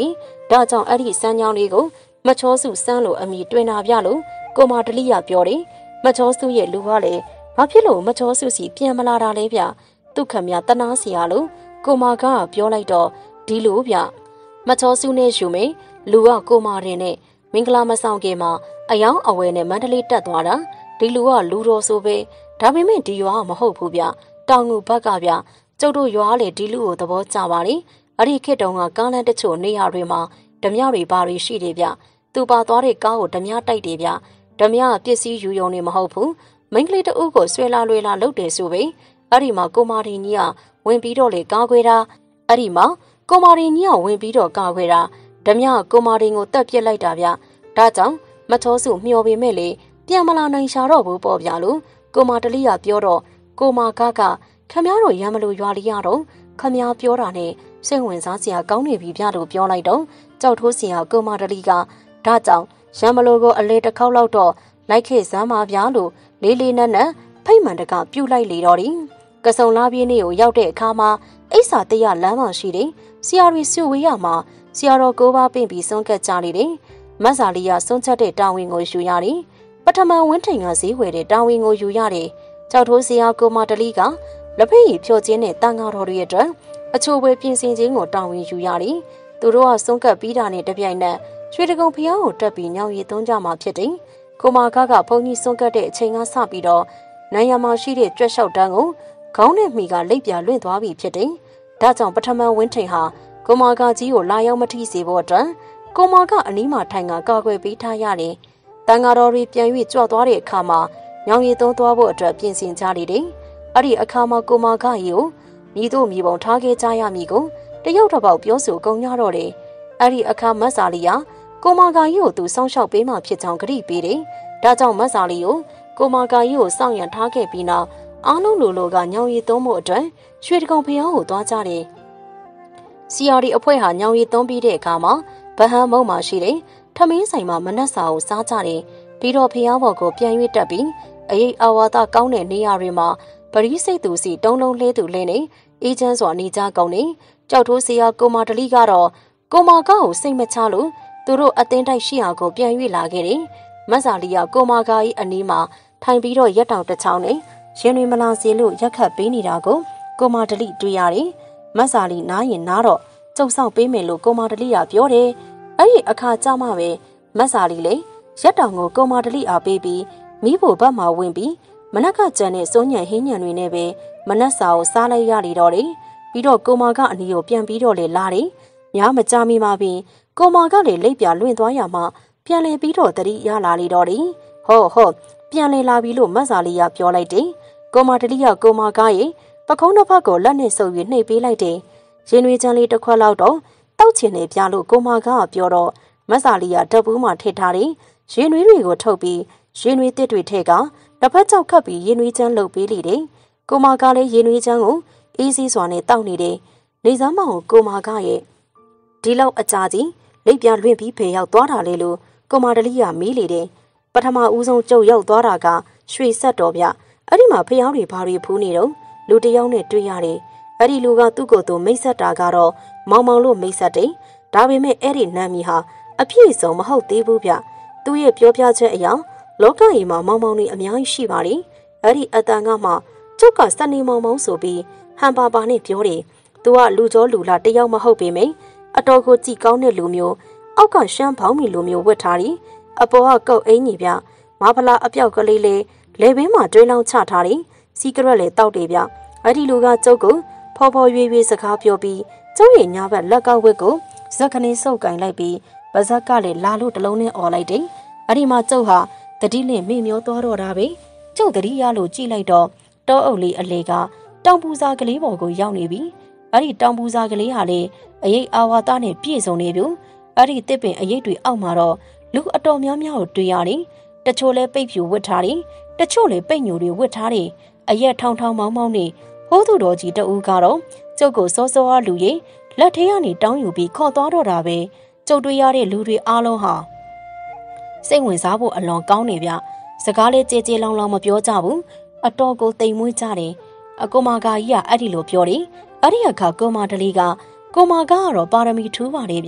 ဒါကြောင့်အဲ့ဒီစမ်းချောင်းလေးကိုမချောစုစမ်းလို့အမိတွင်တာပြလို့ကိုမတလိရပြောတယ်မချောစုရဲ့လူကလည်းဘာဖြစ်လို့မချောစုစီပြန်မလာတာလဲဗျသူခမတနာစီရလို့ကိုမကပြောလိုက်တော့ဒီလိုဗျမချောစုနဲ့ယူမေလူကကိုမရင်နဲ့မင်္ဂလာမဆောင်ခင်မှာအယောင်အဝဲနဲ့မန္တလေးတက်သွားတာဒီလူကလူတော်ဆိုပဲဒါပေမဲ့ဒီရွာမဟုတ်ဘူးဗျတောင်ငူဘက်ကဗျကျုပ်တို့ရွာလေဒီလူကိုသဘောကျပါလေအဲ့ဒီခေတ်တုန်းကကားလမ်းတချို့နေရာတွေမှာဓမြတွေဘာတွေရှိတယ်ဗျသူပါသွားတဲ့ကားကိုဓမြတိုက်တယ်ဗျဓမြပစ္စည်းယူယုံနေမဟုတ်ဘူးမိန်းကလေးတဦးကိုဆွဲလာလွေလာလုပ်တယ်ဆိုပဲအဲ့ဒီမှာကိုမာရီကြီးကဝင်ပြီးတော့လေကားခွဲတာအဲ့ဒီမှာကိုမာရီကြီးကဝင်ပြီးတော့ကားခွဲတာဓမြကိုမာရီကိုတက်ပစ်လိုက်တာဗျဒါကြောင့်မချောစုမျောပေမဲ့လေပြန်မလာနိုင်ရှာတော့ဘူးပေါ့ဗျာလို့ကိုမာတလိကပြောတော့ကိုမာကခမည်းတော်ရံမလို့ရွာလေးရတော့ခမည်းပြောတာနဲ့စိတ်ဝင်စားစရာကောင်းနေပြီဗျလို့ပြောလိုက်တော့ကြောက်ထိုးစရာကိုမာတလိကဒါကြောင့်ရံမလို့ကိုအလေတစ်ခေါက်လောက်တော့လိုက်ခဲ့စမ်းပါဗျာလို့လေးလေးနက်နက်ဖိတ်မှန်တကပြုတ်လိုက်လေတော့တယ်ကစုံလာပြင်းနေကိုရောက်တဲ့အခါမှာအိဆာတရလမ်းမှာရှိတယ်ဆရာရီစုဝေးရမှာဆရာတော်ကိုပါပင့်ပြီးဆုံးကတ်ကြနေတယ်မဆာလီကဆုံးချက်တဲ့တာဝန်ကိုယူရတယ်ပထမဝင်းထိန်ကဈေးဝယ်တဲ့တာဝန်ကိုယူရတယ်ကြောက်ထိုးစရာကိုမတလိကလက်ဖက်ရည်ဖြောခြင်းနဲ့တန်ဃာတော်တွေအတွက်အချိုးပွဲပြင်ဆင်ခြင်းကိုတာဝန်ယူရတယ်သူတို့ကဆုံးကတ်ပြီးတာနဲ့တပြိုင်နက်ရွှေတကုံဖျားကိုတက်ပြီးညောင်ရည်သွန်းကြမှာဖြစ်တယ်ကိုမကဘုန်းကြီးဆုံးကတ်တဲ့အချိန်ကစပြီးတော့နိုင်ရမှာရှိတဲ့ကြွက်လျှောက်တန်းကိုခေါင်းနဲ့မိကလိပ်ပြလွင့်သွားပြီဖြစ်တယ်ဒါကြောင့်ပထမဝင်းထိန်ဟာကိုမကကြီးကိုလာရောက်မထိစေဖို့အတွက်ကိုမကအနီးမှာထိုင်ကကာကွယ်ပေးထားရတယ်တန်ဃာတော်တွေပြန်၍ကြွသွားတဲ့အခါမှာညောင်ရည်သွန်းသွားဖို့အတွက်ပြင်ဆင်ကြလေတယ်အဲ့ဒီအခါမှာကိုမကကြီးကိုမိတို့မိဘုံထားခဲ့ကြရမည်ကိုတယောက်တစ်ပေါက်ပြောဆိုကုန်ကြတော့တယ်အဲ့ဒီအခါမတ်စာလီယာကိုမကကြီးကိုသူစောင့်ရှောက်ပေးမှဖြစ်ကြောင်းကြိပေးတယ်ဒါကြောင့်မတ်စာလီကိုမကကြီးကိုစောင့်ရန်ထားခဲ့ပြီးနောက်အားလုံးလိုကညောင်ရည်သွန်းမှုအတွက်ရွှေတကုံဖျားကိုသွားကြတယ်စီယာဒီအဖွဲ့ဟာညောင်ရည်သွန်းပြီးတဲ့အခါမှာဗဟန်းမုံမှာရှိတဲ့ထမင်းဆိုင်မှာမနက်စာကိုစားကြတယ်ပြီးတော့ဖျားဘော်ကိုပြန်၍တက်ပြီးအရေးအဝါဒကောင်းတဲ့နေရာတွေမှာပရိစိတ်သူစီတုံးလုံးလဲသူလဲနေအေးချမ်းစွာနေကြကုန်နေကြောက်ထိုးစရာကိုမာတလိကတော့ကိုမာကကိုစိတ်မချလို့သူတို့အတင်းတိုက်ရှိရာကိုပြန်၍လာခဲ့တယ်မဆာလီကကိုမာကကြီးအနီးမှာထိုင်ပြီးတော့ရက်တောင်တစ်ချောင်းနဲ့ရင်တွေမလာစေလို့ရက်ခတ်ပေးနေတာကိုကိုမာတလိတွေ့ရတယ်မဆာလီနားရင်နားတော့ကျုပ်ဆောင်ပေးမယ်လို့ကိုမာတလိကပြောတယ်အဲ့ဒီအခါကျမှပဲမဆာလီလေရက်တောင်ကိုကိုမာတလိအားပေးပြီးမိဖို့ဘက်မှာဝင်ပြီးမနက်ကကြံတဲ့စိုးညံဟင်းညံတွေနဲ့ပဲမနက်စာကိုစားလိုက်ရလေတော့တယ်ပြီးတော့ကိုမာကအနီကိုပြန်ပြီးတော့လေလာတယ်ညမကြမီမှာပြီးကိုမာကလေလိပ်ပြလွင့်သွားရမှပြန်လေပြီးတော့တတိရလာလေတော့တယ်ဟုတ်ပြန်လေလာပြီလို့မဆာလီကပြောလိုက်တယ်ကိုမာတလိကကိုမာကရဲ့ပခုံးတစ်ဖက်ကိုလက်နဲ့ဆုပ်၍နှိပ်ပေးလိုက်တယ်ရင်ွေချမ်းလေးတစ်ခွက်လောက်တော့တောက်ချင်နေပြလို့ကိုမာကပြောတော့မဆာလီကဓာတ်ဘူးမှထည့်ထားတယ်ရင်ွေတွေကိုထုတ်ပြီးရင်ွေတစ်တွေထည့်ကတစ်ဖက်ကြောက်ခတ်ပြီးရင်ွေချမ်းလှုပ်ပေးလေတယ်ကိုမာကလည်းရင်ွေချမ်းကိုအေးစီးစွာနဲ့တောက်နေတယ်နေစမ်းမအောင်ကိုမာကရဲ့ဒီလောက်အကြာကြီးလိပ်ပြလွင့်ပြီးဖေရောက်သွားတာလေလို့ကိုမာတလိကမေးလေတယ်ပထမဦးဆုံးကျုပ်ရောက်သွားတာကရွှေဆက်တော်ဗျအဲ့ဒီမှာဖျောင်းတွေဘာတွေဖူးနေတော့လူတယောက်နဲ့တွေ့ရတယ်အဲ့ဒီလူကသူ့ကိုယ်သူမိတ်ဆက်တာကတော့မောင်မောင်လို့မိတ်ဆက်တယ်ဒါပေမဲ့အဲ့ဒီနာမည်ဟာအပြည့်စုံမဟုတ်သေးဘူးဗျသူ့ရဲ့ပြောပြချက်အရလောကကြီးမှာမောင်မောင်တွေအများကြီးရှိပါတယ်အဲ့ဒီအတန်ကမှကျုပ်ကစနေမောင်မောင်ဆိုပြီးဟန်ပါပါနဲ့ပြောတယ်သူကလူကျော်လူလာတယောက်မဟုတ်ပေမယ့်အတော်ကိုကြည်ကောင်းတဲ့လူမျိုးအောက်ကရှမ်းပေါင်းမီလူမျိုးဝတ်ထားတယ်အပေါ်ကကုတ်အင်းကြီးဗျမဖလားအပြောက်ကလေးလေးလေဘင်းမှာတွေးလောင်းချထားတယ်စီကရက်လေတောက်တယ်ဗျအဲ့ဒီလူကကျုပ်ကိုဖော်ဖော်ရွေ့ရွေ့စကားပြောပြီးကျုပ်ရဲ့ညာဘက်လက်ကဝက်ကိုဇက်ခနေစုပ်ကင်လိုက်ပြီးပါဇက်ကလည်းလာလို့တလုံးနဲ့អော်လိုက်တယ်အဲ့ဒီမှာကျုပ်ဟာတတိလင့်မိမျောသွားတော့တာပဲကျုပ်တတိရလို့ကြည့်လိုက်တော့တောအုပ်လေးအလေကတောင်ပူစာကလေးပေါ်ကိုရောက်နေပြီအဲ့ဒီတောင်ပူစာကလေးဟာလေအရေးအာဝါသနဲ့ပြည့်စုံနေပြီအဲ့ဒီတစ်ပင်အရေးတွေအောက်မှာတော့လူအတော်များများကိုတွေ့ရတယ်တချို့လဲပိတ်ဖြူဝတ်ထားတယ်တချို့လဲပိတ်ညိုတွေဝတ်ထားတယ်အရက်ထောင်ထောင်မောင်းမောင်းနေဟိုးသူတော်ကြီးတဦးကတော့ကျုပ်ကိုစောစောအားလူရင်လက်ထဲကနေတောင်းယူပြီးခေါ်သွားတော့တာပဲကျုပ်တွေ့ရတဲ့လူတွေအားလုံးဟာစိတ်ဝင်စားဖို့အလွန်ကောင်းနေဗျစကားလေးကြေကြေလောင်လောင်မပြောကြဘူးအတော်ကိုတိမ်မွေးကြတယ်အကိုမကကြီးကအဲ့ဒီလိုပြောတယ်အဲ့ဒီအခါကိုမတလီကကိုမကတော့ပါရမီထူးပါလေဗျ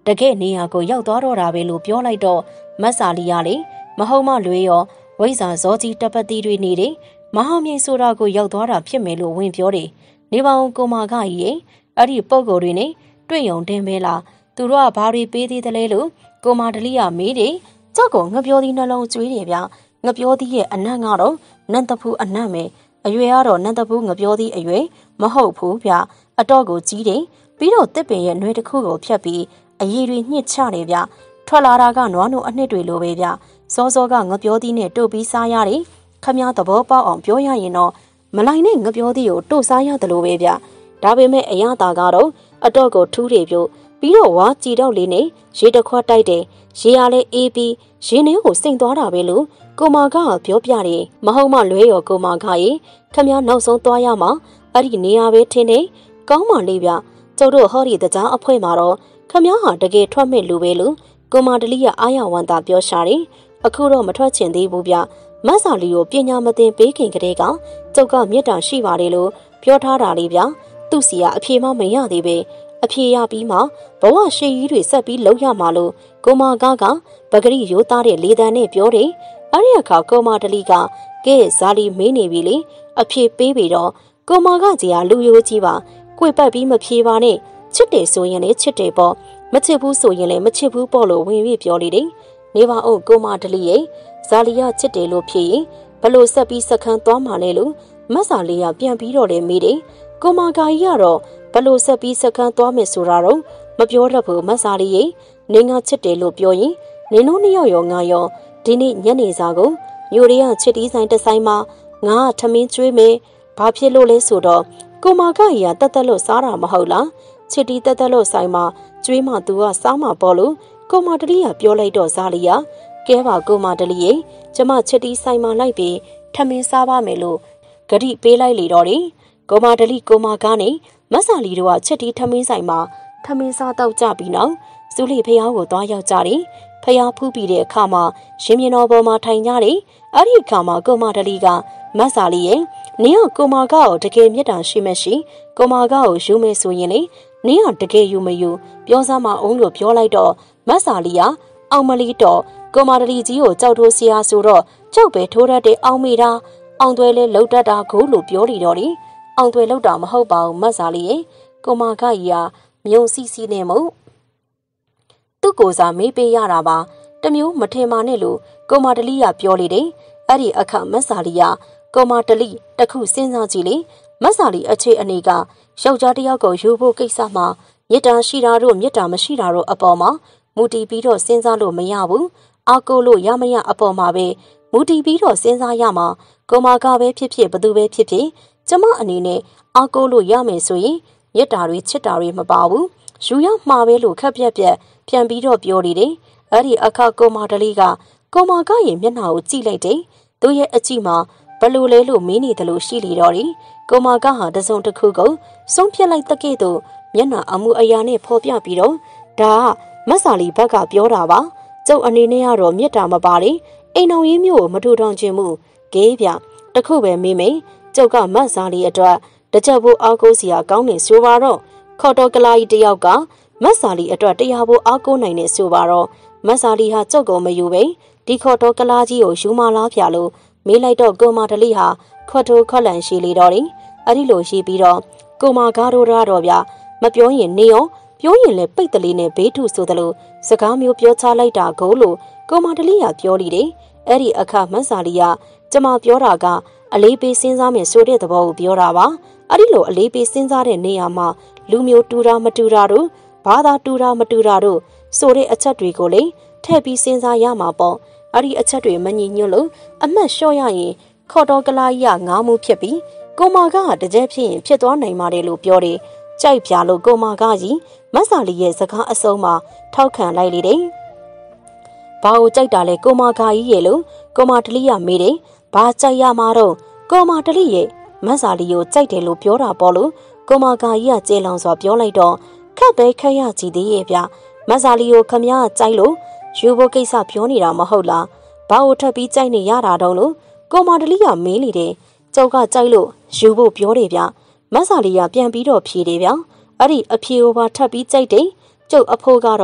တကယ့်နေရာကိုရောက်သွားတော့တာပဲလို့ပြောလိုက်တော့မတ်စာလီကလေမဟုတ်မှလွေရောဝိဇ္ဇာဇောကြီးတပတ်တီတွေနေတယ်မဟာမြိတ်ဆိုတာကိုရောက်သွားတာဖြစ်မယ်လို့ဝင်ပြောတယ်နေပါအောင်ကိုမာကကြီးရဲ့အဲ့ဒီပုံကိုယ်တွေနဲ့တွေ့ရုံတင်ပဲလားသူတို့ကဘာတွေပေးသေးတယ်လဲလို့ကိုမာတလီကမေးတယ်ကြောက်ကငပြောသည်နှလုံးကျွေးတယ်ဗျငပြောသည်ရဲ့အနံ့ကတော့နန္တဖူးအနံ့ပဲအရွယ်ကတော့နန္တဖူးငပြောသည်အရွယ်မဟုတ်ဘူးဗျအတော့ကိုကြီးတယ်ပြီးတော့တစ်ပင်ရဲ့နှွေးတစ်ခုကိုဖြတ်ပြီးအရည်တွေညှစ်ချတယ်ဗျထွက်လာတာကနွားနို့အနှစ်တွေလိုပဲဗျစောစောကငပြောသည်နဲ့တို့ပြီးစားရတယ်ခမည်းသဘောပေါက်အောင်ပြောရရင်တော့မလိုက်နဲ့ငပြောသည်ကိုတို့စားရတယ်လို့ပဲဗျဒါပေမဲ့အရသာကတော့အတော့ကိုထူးတယ်ပြုတ်ပြီးတော့ဝါကြည်တော့လေးနဲ့ရေတစ်ခွက်တိုက်တယ်ရေရလဲအေးပြီးရေနှင်းကိုစိမ့်သွားတာပဲလို့ကိုမာကပြောပြတယ်မဟုတ်မှလွဲရောကိုမာကရေခမည်းနောက်ဆုံးသွားရမှာအဲ့ဒီနေရာပဲထင်းနေကောင်းပါလေဗျကျုပ်တို့ဟောဒီတကြားအဖွဲမှာတော့ခမည်းဟာတကယ်ထွက်မဲ့လူပဲလို့ကိုမာတလီကအားရဝန်တာပြောရှာတယ်အခုတော့မထွက်ချင်သေးဘူးဗျမတ်စာလီကိုပညာမသင်ပေးခင်ကတည်းကကျုပ်ကမြတ်တာရှိပါတယ်လို့ပြောထားတာလေဗျသူ့စီကအဖြေမှမရသေးပဲအဖြေရပြီးမှဘဝရှိကြီးတွေဆက်ပြီးလုံရမှာလို့ကိုမာကပဂရိရိုးသားတဲ့လေတံနဲ့ပြောတယ်အဲ့ဒီအခါကိုမာတလီကကဲဇာလီမေးနေပြီလေအဖြေပေးပြီးတော့ကိုမာကကြီးကလူရိုးကြီးပါကိုယ်ပတ်ပြီးမဖြေပါနဲ့ချစ်တယ်ဆိုရင်လည်းချစ်တယ်ပေါ့မချစ်ဘူးဆိုရင်လည်းမချစ်ဘူးပေါ့လို့ဝင်ပြီးပြောလေတယ်နေပါဦးကိုမာတလီရဲ့ဇာလီကချစ်တယ်လို့ဖြေရင်ဘလို့ဆက်ပြီးစခန်းသွားမှာလဲလို့မတ်စာလီကပြန်ပြီးတော့လေမေးတယ်ကိုမာကာကြီးကတော့ဘလို့ဆက်ပြီးစခန်းသွားမယ်ဆိုတာတော့မပြောတတ်ဘူးမတ်စာလီရဲ့နင်းကချစ်တယ်လို့ပြောရင်နင်းတို့နှစ်ယောက်ရောငါရောဒီနေ့ညနေစာကိုမြို့ရဲကချစ်တီးဆိုင်တစ်ဆိုင်မှာငါထမင်းကျွေးမယ်ဘာဖြစ်လို့လဲဆိုတော့ကိုမာကကြီးကတက်လို့စားတာမဟုတ်လားချစ်တီးတက်လို့ဆိုင်မှာကျွေးမှသူကစားမှာပေါ့လို့ကိုမာတလီကပြောလိုက်တော့ဇာလီကကဲပါကိုမာတလီရဲ့ကျမချစ်တီးဆိုင်မှာလိုက်ပြီးထမင်းစားပါမယ်လို့ဂတိပေးလိုက်လေတော့တယ်ကိုမာတလီကိုမာကနေမတ်စာလီတို့ကချစ်တီးထမင်းဆိုင်မှာထမင်းစားတော့ကြပြီးနောက်စူလီဖျားကိုသွားရောက်ကြတယ်ဖျားဖူးပြီးတဲ့အခါမှာရှင်မြင်းတော်ပေါ်မှာထိုင်ကြတယ်အဲ့ဒီအခါမှာကိုမာတလီကမတ်စာလီရဲ့နင်းကကိုမာကကိုတကယ်မြတ်တာရှိမရှိကိုမာကကိုယူမယ်ဆိုရင်လေနင်းကတကယ်ယူမယူပြောစားမအောင်လို့ပြောလိုက်တော့မတ်စာလီကအောင်မလီတော့ကိုမာတလီကြီးကိုကြောက်ထိုးစရာဆိုတော့ကြောက်ပဲထိုးရတဲ့အောင်မိတာအောင်သွဲလဲလှုပ်တတ်တာကိုလို့ပြောလိတော့တယ်အောင်သွဲလှုပ်တာမဟုတ်ပါဘူးမတ်စာလီရဲ့ကိုမာကကြီးကမြုံစီစီနဲ့မို့သူ့ကိုစားမေးပေးရတာပါတမျိုးမထင်ပါနဲ့လို့ကိုမာတလီကပြောလေတယ်အဲ့ဒီအခါမတ်စာလီကကိုမာတလီတခုစဉ်းစားကြည့်လေမတ်စာလီအခြေအနေကယောက်ျားတစ်ယောက်ကိုယူဖို့ကိစ္စမှာမေတ္တာရှိတာတို့မေတ္တာမရှိတာတို့အပေါ်မှာမူတည်ပြီးတော့စဉ်းစားလို့မရဘူးအာကိုလို့ရမရအပေါ်မှာပဲမူတည်ပြီးတော့စဉ်းစားရမှာကိုမာကပဲဖြစ်ဖြစ်ဘသူပဲဖြစ်ဖြစ်ကျမအနေနဲ့အာကိုလို့ရမယ်ဆိုရင်မေတ္တာတွေချစ်တာတွေမပါဘူးယူရမှာပဲလို့ခက်ပြက်ပြက်ပြန်ပြီးတော့ပြောနေတယ်အဲ့ဒီအခါကိုမာတလီကကိုမာကရဲ့မျက်နှာကိုကြည့်လိုက်တယ်သူ့ရဲ့အကြည့်မှာဘလို့လဲလို့မင်းနေတယ်လို့ရှိလေတော့တယ်ကိုမာကဟာတစုံတစ်ခုကိုဆုံးဖြတ်လိုက်တဲ့ကဲ့သို့မျက်နှာအမှုအရာနဲ့ဖော်ပြပြီးတော့ဒါကမတ်စာလီဘက်ကပြောတာပါကျုပ်အနေနဲ့ကတော့မြတ်တာမပါလေအိမ်တော်ရင်းမျိုးကိုမထူထောင်ခြင်းမှုဂေးပြတခုပဲမေးမေကျုပ်ကမတ်စာလီအတွက်တကြက်ဖို့အားကိုးစရာကောင်းနေဆိုပါတော့ခေါ်တော်ကလာကြီးတယောက်ကမတ်စာလီအတွက်တရားဖို့အားကိုးနိုင်နေဆိုပါတော့မတ်စာလီဟာကျုပ်ကိုမယူပဲဒီခေါ်တော်ကလာကြီးကိုယူမလားဖျာလို့မေးလိုက်တော့ကိုမာတလီဟာခွတ်ထိုးခွက်လန်ရှိလေတော့တယ်အဲ့ဒီလိုရှိပြီးတော့ကိုမာကားတို့တော့ဗျမပြောရင်နေရောပြောရင်လည်းပိတ်တလေးနဲ့ဘေးထုဆိုသလိုစကားမျိုးပြောချလိုက်တာကိုလို့ကိုမာတလီကပြောလိတယ်အဲ့ဒီအခါမတ်စာလီကကျမပြောတာကအလေးပေးစဉ်းစားမယ်ဆိုတဲ့သဘောကိုပြောတာပါအဲ့ဒီလိုအလေးပေးစဉ်းစားတဲ့နေရာမှာလူမျိုးတူတာမတူတာတို့ဘာသာတူတာမတူတာတို့ဆိုတဲ့အချက်တွေကိုလေထည့်ပြီးစဉ်းစားရမှာပေါ့အဲ့ဒီအချက်တွေမညီညွတ်လို့အမှတ်လျှော့ရရင်ခေါ်တော်ကလာကြီးကငားမှုဖြစ်ပြီးကိုမာကတကြက်ဖြစ်ရင်ဖြစ်သွားနိုင်ပါတယ်လို့ပြောတယ်ကြိုက်ပြလို့ကိုမာကကြီးမတ်စာလီရဲ့စကားအစုံမှာထောက်ခံလိုက်လေတယ်ဘာကိုကြိုက်တာလဲကိုမာကကြီးရဲ့လို့ကိုမာတလီကမေးတယ်ဘာကြိုက်ရမှာတော့ကိုမာတလီရဲ့မတ်စာလီကိုကြိုက်တယ်လို့ပြောတာပေါ့လို့ကိုမာကကြီးကကျေလောင်စွာပြောလိုက်တော့ခက်ပဲခက်ရကြည့်သေးရဲ့ဗျမတ်စာလီကိုခမည်းကြိုက်လို့ယူဖို့ကိစ္စပြောနေတာမဟုတ်လားဘာကိုထပ်ပြီးကြိုက်နေရတာတော့လို့ကိုမာတလီကမေးနေတယ်ကျုပ်ကကြိုက်လို့ယူဖို့ပြောတယ်ဗျမတ်စာလီကပြန်ပြီးတော့ဖြေတယ်ဗျအဲ့ဒီအဖြေကိုပါထပ်ပြီးကြိုက်တယ်ကျုပ်အဖိုးကတော့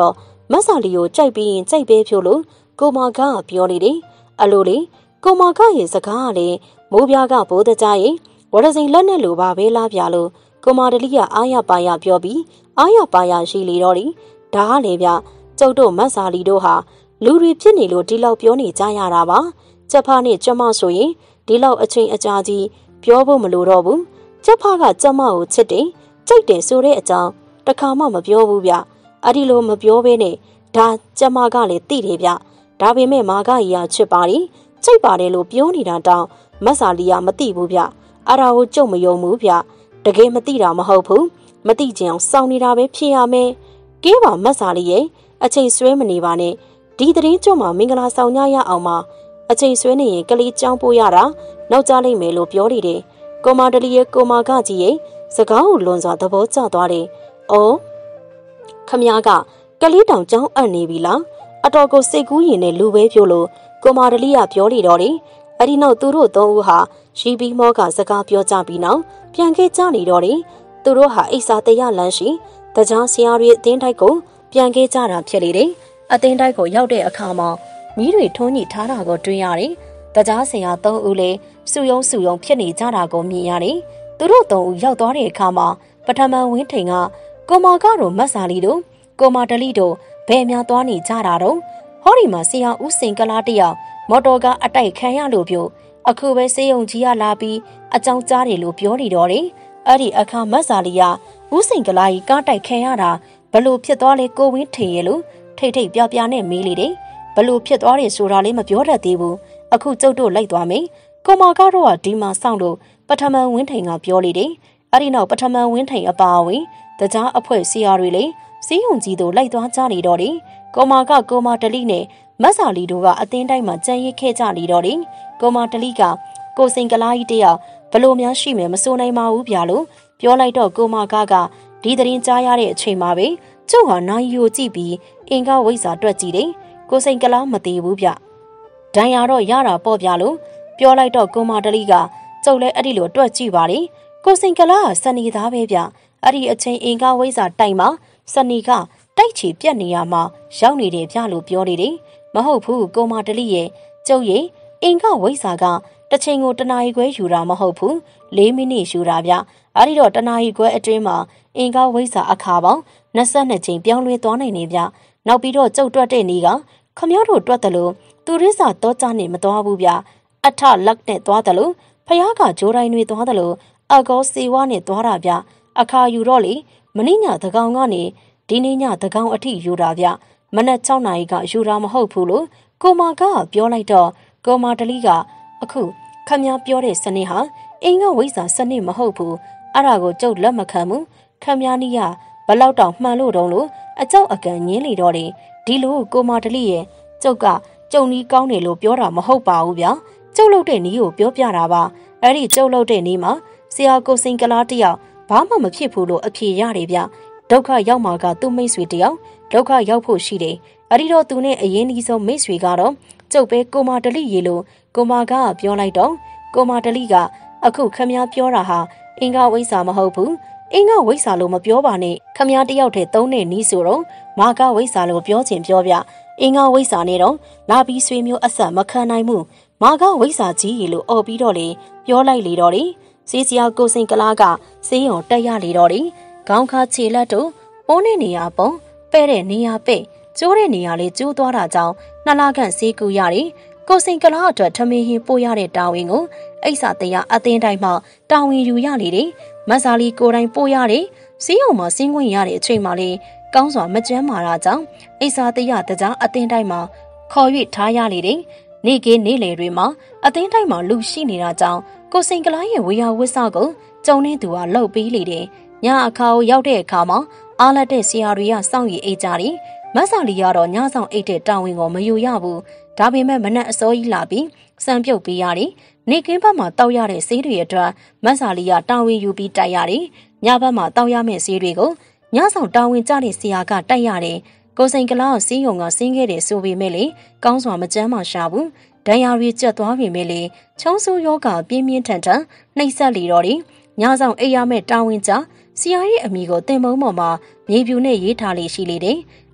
မဆာလီကိုကြိုက်ပြီးရင်ကြိုက်ပဲဖြို့လို့ကိုမာကပြောနေတယ်အလိုလေကိုမာကရဲ့စကားကလည်းမိုးပြားကဘိုးတကြားရင်ဝရစိန်လက်နဲ့လိုပါပဲလားဗျာလို့ကိုမာတလီကအားရပါရပြောပြီးအားရပါရရှိလေတော့တယ်ဒါကလေဗျကျုပ်တို့မဆာလီတို့ဟာလူတွေဖြစ်နေလို့ဒီလောက်ပြောနေကြရတာပါချက်ဖားနဲ့ကျမဆိုရင်ဒီလောက်အချိန်အကြာကြီးပြောဖို့မလိုတော့ဘူးချက်ဖားကကျမကိုချစ်တယ်ကြိုက်တယ်ဆိုတဲ့အကြောင်းတခါမှမပြောဘူးဗျအဲ့ဒီလိုမပြောဘဲနဲ့ဒါကျမကလည်းသိတယ်ဗျဒါပေမဲ့မာကကြီးကချစ်ပါတယ်ကြိုက်ပါတယ်လို့ပြောနေတာတောင်မဆာလီကမသိဘူးဗျအဲ့ဒါကိုကြုံမယုံဘူးဗျတကယ်မသိတာမဟုတ်ဘူးမသိကြအောင်စောင့်နေတာပဲဖြစ်ရမယ်ကဲပါမဆာလီရဲ့အချိန်ဆွဲမနေပါနဲ့ဒီသတင်းကြုံမှာမင်္ဂလာဆောင်ညရအောင်ပါအချိန်ဆွဲနေရင်ကလေးကြောင်းပို့ရတာနောက်ကျလိမ့်မယ်လို့ပြောနေတယ်ကိုမာတလီရဲ့ကိုမာကကြီးရဲ့စကားကိုလွန်စွာသဘောကျသွားတယ်အော်ခမည်းကကလေးတောင်ကြောင်းအပ်နေပြီလားအတော်ကိုစိတ်ကူးရင်နဲ့လူပဲပြောလို့ကိုမာတလီကပြောနေတော့တယ်အဲ့ဒီနောက်သူတို့သုံးဦးဟာရှိပြီးမောကစကားပြောကြပြီးနောက်ပြန်ခဲ့ကြနေတော့တယ်သူတို့ဟာအိဆာတရလန်းရှိတကြားဆရာတွေအသင်းတိုက်ကိုပြန်ခဲ့ကြတာဖြစ်လေတယ်အသင်းတိုက်ကိုရောက်တဲ့အခါမှာမီးတွေထွန်းညှိထားတာကိုတွေ့ရတယ်တကြားဆရာသုံးဦးလည်းစုယုံဖြစ်နေကြတာကိုမြင်ရတယ်သူတို့သုံးဦးရောက်သွားတဲ့အခါမှာပထမဝင်းထိန်ကကိုမာကတော့မတ်စာလီတို့ကိုမာတလီတို့ဘယ်များသွားနေကြတာတော့ဟောဒီမှာဆရာဦးစိန်ကလားတယောက်မော်တော်ကားအတိုက်ခံရလို့ပြောအခုပဲစေယုံကြီးကလာပြီးအကြောင်းကြားတယ်လို့ပြောနေတော့တယ်အဲ့ဒီအခါမတ်စာလီကဦးစိန်ကလားကြီးကားတိုက်ခံရတာဘလို့ဖြစ်သွားလဲကိုဝင်းထင်ရဲ့လို့ထိတ်ပြပြနဲ့မေးလေတယ်ဘလို့ဖြစ်သွားတယ်ဆိုတာလေးမပြောတတ်သေးဘူးအခုကျုပ်တို့လိုက်သွားမယ်ကိုမာကတော့ဒီမှာစောင့်လို့ပထမဝင်းထိန်ကပြောလေတယ်အဲ့ဒီနောက်ပထမဝင်းထိန်အပါအဝင်တကြားအဖွဲ့ဆရာတွေလေစီးုံကြီးတို့လိုက်သွားကြနေတော့တယ်ကိုမာကကိုမာတလီနဲ့မတ်စာလီတို့ကအသင်းတိုင်းမှာကြံရစ်ခဲ့ကြနေတော့တယ်ကိုမာတလီကကိုစိန်ကလားကြီးတယောက်ဘလို့များရှိမယ်မစိုးနိုင်ပါဘူးဗျာလို့ပြောလိုက်တော့ကိုမာကဒီသတင်းကြားရတဲ့အချိန်မှာပဲကျုပ်ဟာနိုင်ယူကြည့်ပြီးအင်္ဂါဝိဇ္ဇာတွက်ကြည့်တယ်ကိုစိန်ကလားမသေးဘူးဗျဒဏ်ရာတော့ရတာပေါ့ဗျာလို့ပြောလိုက်တော့ကိုမာတလီကကျုပ်လည်းအဲ့ဒီလိုတွက်ကြည့်ပါလေကိုစိန်ကလားစနေသားပဲဗျအဲ့ဒီအချိန်အင်္ဂါဝိဇ္ဇာတိုင်မှာစနေကတိုက်ချီပြက်နေရမှာရောက်နေတယ်ဗျလို့ပြောနေတယ်မဟုတ်ဘူးကိုမာတလီရဲ့ကျုပ်ရဲ့အင်္ဂါဝိဇ္ဇာကတစ်ချိန်ကိုတနာရီခွဲယူတာမဟုတ်ဘူး4မိနစ်ယူတာဗျအဲ့ဒီတော့တနာရီခွဲအတွင်းမှာအင်္ဂါဝိဇ္ဇာအခါပေါင်း22ချိန်ပြောင်းလဲသွားနိုင်နေဗျနောက်ပြီးတော့ကျုပ်တွက်တဲ့နေ့ကခမည်းတော်တွက်တယ်လို့သူရစ္စာတော့ကြနေမသွားဘူးဗျအထလက်နဲ့သွားတယ်လို့ဖယားကဂျိုးတိုင်းတွေသွားတယ်လို့အကောစေဝါနဲ့သွားတာဗျအခါယူတော့လေမင်းညသကောင်ကနေဒီနေ့ညသကောင်အထိယူတာဗျမနက်6နာရီကယူတာမဟုတ်ဘူးလို့ကိုမာကပြောလိုက်တော့ကိုမာတလီကအခုခမည်းပြောတဲ့စနစ်ဟာအင်္ဂဝိဇ္ဇာစနစ်မဟုတ်ဘူးအဲ့ဒါကိုကျုပ်လက်မခံဘူးခမည်းနီးကဘလောက်တောင်မှန်လို့တုံးလို့အကြောက်အကန်ညင်းလေတော့တယ်ဒီလိုကိုမာတလီရဲ့ကျုပ်ကကျုံနီးကောင်းတယ်လို့ပြောတာမဟုတ်ပါဘူးဗျာကျုပ်လုပ်တဲ့နီးကိုပြောပြတာပါအဲ့ဒီကျုပ်လုပ်တဲ့နီးမှာဆရာကိုစိန်ကလားတယောက်ဘာမှမဖြစ်ဘူးလို့အဖြေရတယ်ဗျဒုက္ခရောက်မှာကသူ့မိတ်ဆွေတယောက်ဒုက္ခရောက်ဖို့ရှိတယ်အဲ့ဒီတော့သူနဲ့အရင်ဒီဆုံးမိတ်ဆွေကတော့ကျုပ်ပဲကိုမာတလီရေလို့ကိုမာကပြောလိုက်တော့ကိုမာတလီကအခုခမည်းပြောတာဟာအင်္ဂဝိဇ္ဇာမဟုတ်ဘူးအင်္ဂဝိဇ္ဇာလို့မပြောပါနဲ့ခမည်းတယောက်တည်းသုံးတဲ့နီးဆိုတော့မာကဝိဇ္ဇာလို့ပြောချင်ပြောပြအင်္ဂဝိဇ္ဇာနဲ့တော့လာပြီးဆွေမျိုးအဆက်မခံနိုင်ဘူးမာကဝိဇ္ဇာကြီးရေလို့အော်ပြီးတော့လေပြောလိုက်လေတော့လေစီစရာကိုစိန်ကလားကစေးရုံတက်ရလေတော့လေခေါင်းခါခြေလက်တို့အိုးနဲ့နေရပုံပဲ့တဲ့နေရပဲ့ကျိုးတဲ့နေရလေးကျိုးသွားတာကြောင့်နှစ်လခန့်စေးကူရတယ်ကိုစိန်ကလားအတွက်ထမင်းဟင်းပို့ရတဲ့တာဝန်ကိုအိဆာတရားအသင်းတိုင်းမှာတာဝန်ယူရလေတယ်မဆာလီကိုတိုင်းပို့ရတယ်စီးရုံမှာဆင်းခွင့်ရတဲ့အချိန်မှလေးကောင်းစွာမကြမ်းမာတာကြောင့်အိဆာတရားတကြားအသင်းတိုင်းမှာခေါ်၍ထားရလေတယ်နေကင်းနေလေတွေမှာအသင်းတိုင်းမှာလူရှိနေတာကြောင့်ကိုစိန်ကလားရဲ့ဝေယဝစ္စကိုကြုံနေသူကလှုပ်ပြီးလေတယ်ညအခါကိုရောက်တဲ့အခါမှာအားလက်တဲ့ဆရာတွေကစောင့်ရည်အိတ်ကြတယ်မဆာလီကတော့ညဆောင်အိတ်တဲ့တာဝန်ကိုမယူရဘူးဒါပေမဲ့မနက်အစောကြီးလာပြီးစံပြုတ်ပေးရတယ်နေကင်းဘက်မှာတောက်ရတဲ့ဆေးတွေအတွက်မဆာလီကတာဝန်ယူပြီးတိုက်ရတယ်ညဘက်မှာတောက်ရမယ့်ဆေးတွေကိုညဆောင်တာဝန်ကျတဲ့ဆရာကတိုက်ရတယ်ကိုစိန်ကလားကိုစီးရုံကဆင်းခဲ့တယ်ဆိုပေမဲ့လေကောင်းစွာမကြမ်းမှရှာဘူးဒဏ်ရာတွေကျက်သွားပေမဲ့လေချုံးဆိုးယောဂပြင်းပြင်းထန်ထန်နှိပ်စက်လေတော့တယ်ညဆောင်အိပ်ရမယ့်တာဝန်ကျဆရာရဲ့အမိကိုတင်မုံပေါ်မှာမြေပြူနဲ့ရေးထားလေးရှိလေတယ်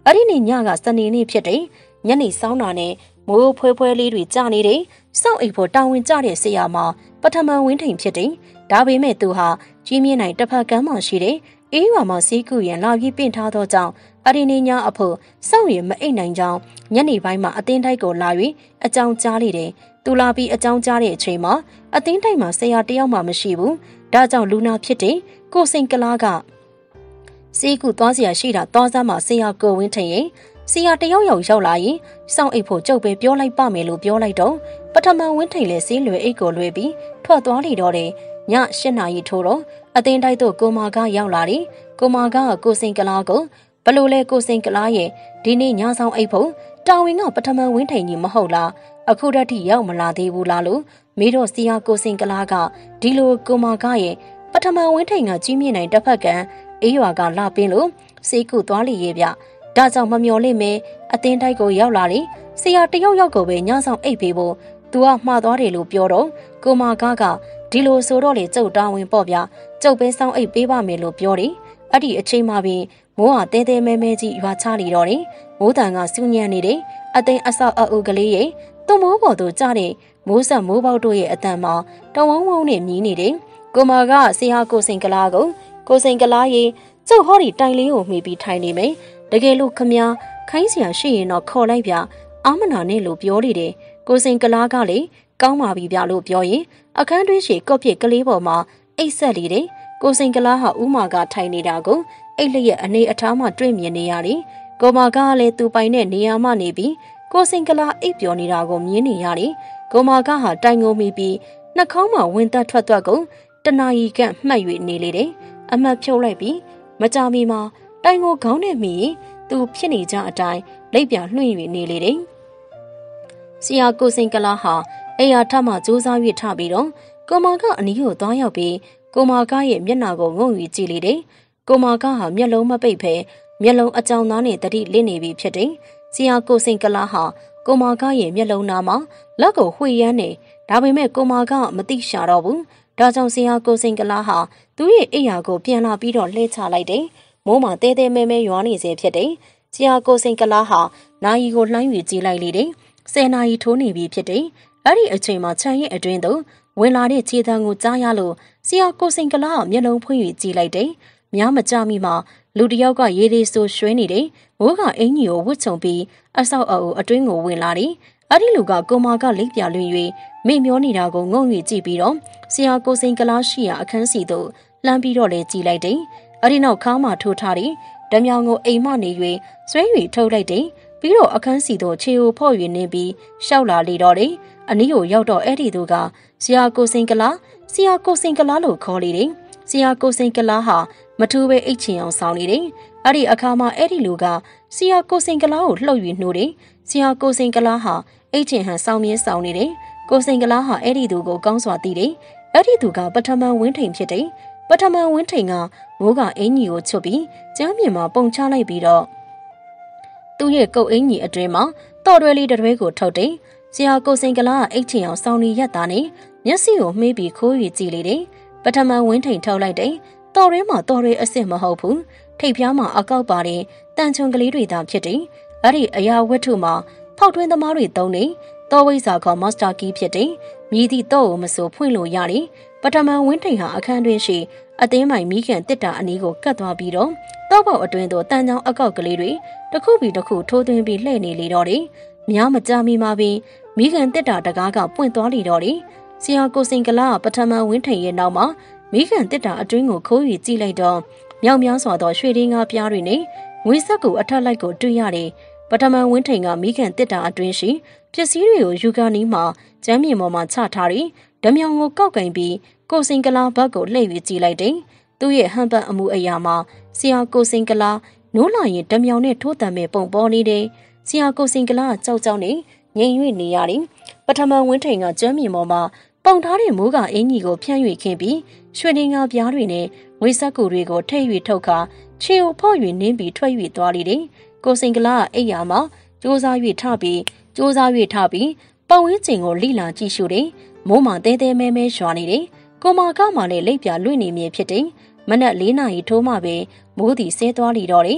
အဲ့ဒီနေ့ညကစနေနေ့ဖြစ်တယ်ညနေစောင်းတာနဲ့မိုးဖွဲလေးတွေကြာနေတယ်စောင့်အိပ်ဖို့တာဝန်ကျတဲ့ဆရာမပထမဝင်းထိန်ဖြစ်တယ်ဒါပေမဲ့သူဟာကြီးမြင့်နိုင်တစ်ဖက်ကမ်းမှရှိတယ်အေးရွာမှာစီးကူရင်လာပြီးပင့်ထားသောကြောင့်အဲ့ဒီနေ့ညအဖို့စောင့်ရင်မအိပ်နိုင်ကြောင်းညနေပိုင်းမှာအသင်းတိုက်ကိုလာ၍အကြောင်းကြားလိုက်တယ်သူလာပြီးအကြောင်းကြားတဲ့အချိန်မှာအသင်းတိုက်မှာဆရာတယောက်မှမရှိဘူးဒါကြောင့်လူနာဖြစ်တဲ့ကိုစိန်ကလားကစီးကူသွားเสียရှိတာသွားစားမှာဆရာကိုဝင်းထင်ရင်ဆရာတယောက်ရောက်လာရင်စောင့်အိပ်ဖို့ကြုတ်ပဲပြောလိုက်ပါမယ်လို့ပြောလိုက်တော့ပထမဝင်းထိန်လည်းစီးလွယ်အိတ်ကိုလွယ်ပြီးထွက်သွားလိတော့တယ်ည8 နာရီထိုးတော့အသင်းတိုက်သို့ကိုမာကရောက်လာတယ်ကိုမာကကိုစိန်ကလားကိုဘလို့လဲကိုစိန်ကလားရဲ့ဒီနေ့ညဆောင်အိပ်ဖို့တာဝန်ကပထမဝင်းထိန်ကြီးမဟုတ်လားအခုတည်းရောက်မလာသေးဘူးလားလို့မေးတော့ဆရာကိုစိန်ကလားကဒီလိုကိုမာကရဲ့ပထမဝင်းထိန်ကကြီးမြင့်နိုင်တစ်ဖက်ကအေးရွာကလာပင်းလို့စေးကူသွားလိရဲ့ဗျဒါကြောင့်မမျော်လင့်မဲအသင်းတိုက်ကိုရောက်လာတယ်ဆရာတယောက်ကိုပဲညဆောင်အိပ်ပေးဖို့သူကမှားသွားတယ်လို့ပြောတော့ကိုမာကဒီလိုဆိုတော့လေကျုပ်တာဝန်ပေါ့ဗျကျုပ်ပဲစောင်းအိပ်ပေးပါမယ်လို့ပြောတယ်အဲ့ဒီအချိန်မှပင်မိုးဟာတဲတဲမဲမဲကြီးရွာချလီတော့တယ်မိုးတန်ကစူးညံ့နေတယ်အသိအဆောက်အအုပ်ကလေးရဲ့သူ့မိုးပေါ်သို့ကျတဲ့မိုးဆက်မိုးပေါက်တို့ရဲ့အတန်မှာတဝုံဝုံနဲ့မြည်နေတယ်ကိုမာကဆရာကိုစိန်ကလားကိုစိန်ကလားရေကျုပ်ဟောဒီတိုင်လေးကိုမှီပြီးထိုင်နေမယ်တကယ်လို့ခမညာခိုင်းစရာရှိရင်တော့ခေါ်လိုက်ဗျအာမနာနဲ့လို့ပြောနေတယ်ကိုစိန်ကလားကလေကောင်းပါပြီဗျလို့ပြောရင်အခန်းတွင်းရှိကော့ပြစ်ကလေးပေါ်မှာအိတ်ဆက်လေတယ်ကိုစိန်ကလားဟာဥမာကထိုင်နေတာကိုအိတ်လျက်အနေအထားမှတွေ့မြင်နေရတယ်ကိုမာကလည်းသူပိုင်တဲ့နေရာမှနေပြီးကိုစိန်ကလားအိတ်ပြောနေတာကိုမြင်နေရတယ်ကိုမာကဟာတိုင်ငုံမိပြီးနှာခေါင်းမှာဝင်သက်ထွက်ကုန်တနာရီခန့်မှတ်၍နေလေတယ်အမှတ်ဖြုတ်လိုက်ပြီးမကြမီမှာတိုင်ကိုခေါင်းနဲ့မိသူဖြစ်နေကြအတိုင်းလက်ပြလွှင့်၍နေလေတယ်ဆရာကိုစိန်ကလားဟာအိယာထမှစူးစမ်း၍ထပြီးတော့ကိုမာကအနီးကိုသွားရောက်ပြီးကိုမာကရဲ့မျက်နှာကိုငုံ၍ကြည့်လေတယ်ကိုမာကဟာမျက်လုံးမပိတ်ဖဲမျက်လုံးအကြောင်သားနဲ့တတိလစ်နေပြီဖြစ်တယ်ဆရာကိုစိန်ကလားဟာကိုမာကရဲ့မျက်လုံးနာမှာလက်ကိုဝှေ့ရမ်းနေဒါပေမဲ့ကိုမာကမသိရှာတော့ဘူးဒါကြောင့်ဆရာကိုစိန်ကလားဟာသူ့ရဲ့အိယာကိုပြန်လာပြီးတော့လှည့်ချလိုက်တယ်မိုးမှာတဲတဲမဲမဲရွာနေစေဖြစ်တယ်ဆရာကိုစိန်ကလားဟာနာယီကိုလှမ်း၍ကြည့်လိုက်လေတယ်10 နာရီထိုးနေပြီဖြစ်တယ်အဲ့ဒီအချိန်မှာခြံရဲ့အတွင်းသို့ဝင်လာတဲ့ခြေတံကိုကြားရလို့ဆရာကိုစိန်ကလားမျက်လုံးဖွင့်၍ကြည့်လိုက်တယ်များမကြမီမှာလူတယောက်ကရေဒီဆိုရွှဲနေတယ်မိုးကအင်ကြီးကိုဝှက်ချုံပြီးအဆောက်အအုပ်အတွင်းကိုဝင်လာတယ်အဲ့ဒီလူကကိုမာကလိပ်ပြလွင်၍မိမျောနေတာကိုငုံ၍ကြည့်ပြီးတော့ဆရာကိုစိန်ကလားရှိရာအခန်းစီသို့လှမ်းပြီးတော့လေကြည့်လိုက်တယ်အဲ့ဒီနောက်ခါမှထိုးထားတယ်ဓမြောင်ကိုအိမ်မနေ၍ဆွဲ၍ထုတ်လိုက်တယ်ပြီးတော့အခန်းစီသို့ခြေကိုဖော့၍နေပြီးရှောက်လာလေတော့တယ်အနီးကိုရောက်တော့အဲ့ဒီသူကဆရာကိုစိန်ကလားလို့ခေါ်လေတယ်ဆရာကိုစိန်ကလားဟာမထူးပဲအိတ်ချင်အောင်ဆောင်နေတယ်အဲ့ဒီအခါမှာအဲ့ဒီလူကဆရာကိုစိန်ကလားကိုလှုပ်၍နှိုးတယ်ဆရာကိုစိန်ကလားဟာအိတ်ချင်ဟန်ဆောင်မြဲဆောင်နေတယ်ကိုစိန်ကလားဟာအဲ့ဒီသူကိုကောင်းစွာသိတယ်အဲ့ဒီသူကပထမဝင်းထိန်ဖြစ်တယ်ပထမဝင်းထိန်ကမိုးကအင်ကြီးကိုချွတ်ပြီးကျမ်းမြေမှာပုံချလိုက်ပြီးတော့သူ့ရဲ့ကုတ်အင်ကြီးအတွင်းမှာတော်တွဲလေးတစ်တွဲကိုထုတ်တယ်ဆရာကိုစိန်ကလားကအိတ်ချင်အောင်ဆောင်းနေရက်သားနဲ့မျက်စိကိုမှေးပြီးခိုး၍ကြည့်လေတယ်ပထမဝင်းထိန်ထုတ်လိုက်တယ်တော်ရဲမှာတော်ရဲအစ်စ်မဟုတ်ဘူးထိပ်ဖျားမှာအကောက်ပါတဲ့တန်ချွန်ကလေးတွေသာဖြစ်တယ်အဲ့ဒီအရာဝတ္ထုမှာဖောက်ထွင်းသမားတွေသုံးနေတော်ဝိဇ္ဇာခေါ်မာစတာကီးဖြစ်တယ်မြည်သည့်တော့ကိုမဆိုဖွင့်လို့ရတယ်ပထမဝင်းထိန်ဟာအခန်းတွင်ရှိအသင်းမိုင်မိခင်တစ်တာအနီးကိုကတ်သွားပြီးတော့တောက်ပေါက်အတွင်းသို့တန်ချောင်းအကောက်ကလေးတွေတစ်ခုပြီးတစ်ခုထိုးသွင်းပြီးလှည့်နေလေတော့တယ်များမကြမီမှာပင်မိခင်တစ်တာတကားကပွင့်သွားလေတော့တယ်ဆရာကိုစိန်ကလားပထမဝင်းထိန်ရဲ့နောက်မှာမိခင်တစ်တာအတွင်းကိုခိုးယူကြည့်လိုက်တော့မြောင်များစွာသောရွှေရင်းကားပြားတွေနဲ့ငွေဆက်ကိုအထက်လိုက်ကိုတွေ့ရတယ်ပထမဝင်းထိန်ကမိခင်တစ်တာအတွင်းရှိပစ္စည်းတွေကိုယူကာနီးမှာကျမ်းမြေပေါ်မှာချထားပြီးဓမြောင်ကိုကောက်ကင်ပြီးကိုစိန်ကလားဘက်ကိုလှည့်ပြီးကြည့်လိုက်တယ်သူ့ရဲ့ဟန်ပတ်အမှုအရာမှာဆရာကိုစိန်ကလားနိုးလာရင်ဓမြောင်နဲ့ထိုးတံမဲ့ပုံပေါ်နေတယ်ဆရာကိုစိန်ကလားကြောက်ကြောက်နဲ့ငြိမ်၍နေရတယ်ပထမဝင်းထိန်ကကျမ်းမြေပေါ်မှာပုံထားတဲ့မိုးကအင်ကြီးကိုဖြန့်၍ခင်းပြီးရွှေရင်းကားပြားတွေနဲ့ငွေဆက်ကူတွေကိုထိပ်၍ထုတ်ခါခြေကိုဖော့၍နင်းပြီးထွက်၍သွားလေတယ်ကိုစိန်ကလားအိယာမှာစူးစား၍ထပြီးပတ်ဝန်းကျင်ကိုလိလာကြည့်ရှုတယ်မိုးမှတဲတဲမဲမဲရွာနေတယ်ကိုမာကမှလည်းလက်ပြလွင့်နေမြင်ဖြစ်တယ်မနက်4 နာရီထိုးမှပဲမိုးသည်ဆဲသွားလီတော့တယ်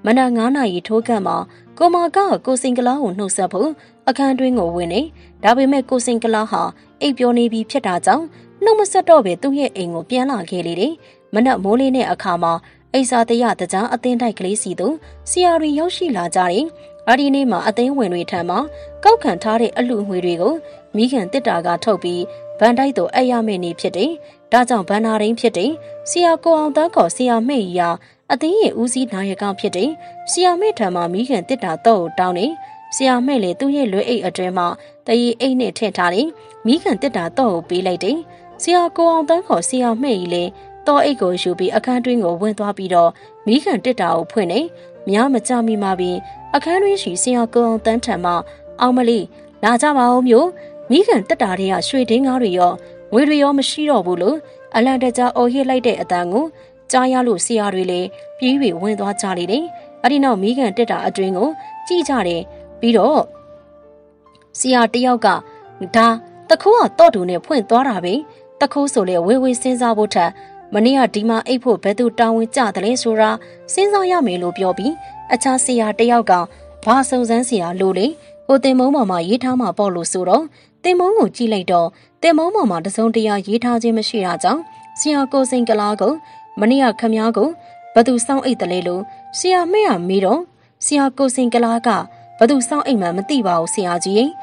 မနက်9 နာရီထိုးကန့်မှာကိုမာကကိုစင်ကလာကိုနှုတ်ဆက်ဖို့အခန်းတွင်းကိုဝင်နေဒါပေမဲ့ကိုစင်ကလာဟာအိပ်ပျော်နေပြီးဖြစ်တာကြောင့်နှုတ်မဆက်တော့ပဲသူ့ရဲ့အိမ်ကိုပြန်လာခဲ့လေတယ်မနက်မိုးလေးနဲ့အခါမှာအိစာတရတကြားအသင်းတိုက်ကလေးစီသို့ဆီယာရီရောက်ရှိလာကြတယ်အဲ့ဒီနေ့မှာအသိန်းဝင်တွေထံမှကောက်ခံထားတဲ့အလှငွေတွေကိုမိခင်တစ်တာကထုတ်ပြီးဗန်တိုက်သို့အဲ့ရမယ့်နေဖြစ်တယ်။ဒါကြောင့်ဗန်နာရင်းဖြစ်တယ်။ဆီယာကိုအောင်တန်းခေါ်ဆီယာမေ့ကြီးဟာအသိရဲ့ဦးစီးနာယကဖြစ်တယ်။ဆီယာမေ့ထံမှမိခင်တစ်တာတော့ကိုတောင်းနေ။ဆီယာမေ့လေသူ့ရဲ့လွဲအိတ်အတွင်းမှာတရီအိတ်နဲ့ထည့်ထားတယ်။မိခင်တစ်တာတော့ကိုပေးလိုက်တယ်။ဆီယာကိုအောင်တန်းခေါ်ဆီယာမေ့ကြီးလေတော့အိတ်ကိုယူပြီးအခန်းတွင်းကိုဝင်သွားပြီးတော့မိခင်တစ်တာကိုဖွင့်နေ။များမကြမိမှပြီးအခန်းတွင်းရှိဆီယာကိုအောင်တန်းထံမှအောင်မလေးလာကြပါဦးမျိုးမိခင်တက်တာတွေကရွှေဒင်းကားတွေရောငွေတွေရောမရှိတော့ဘူးလို့အလန်တကြားအော်ဟစ်လိုက်တဲ့အတန်ကိုကြားရလို့ဆရာတွေလည်းပြေးပြီးဝင်သွားကြလေတယ်။အဲဒီနောက်မိခင်တက်တာအတွင်းကိုကြည့်ကြတယ်ပြီးတော့ဆရာတယောက်ကဒါတခိုးကတော့တူနဲ့ဖွင့်သွားတာပဲတခိုးဆိုလေဝေဝေစဉ်းစားဖို့ထက်မနေ့ကဒီမှာအိတ်ဖို့ဘယ်သူတောင်းဝင်ကြတယ်လဲဆိုတာစဉ်းစားရမယ်လို့ပြောပြီးအခြားဆရာတယောက်ကဘာစုံစမ်းဆရာလို့လေဟိုတင်မုံပေါ်မှာရေးထားမှာပေါ့လို့ဆိုတော့တင်မုံကိုကြည့်လိုက်တော့တင်မုံပေါ်မှာတစုံတရာရေးထားခြင်းမရှိတာကြောင့်ဆရာကိုစိန်ကလားကိုမနေ့ကခမည်းကိုဘသူစောင်းအိတ်တလဲလို့ဆရာမဲရမေးတော့ဆရာကိုစိန်ကလားကဘသူစောင်းအိတ်မှမသိပါဘူးဆရာကြီးည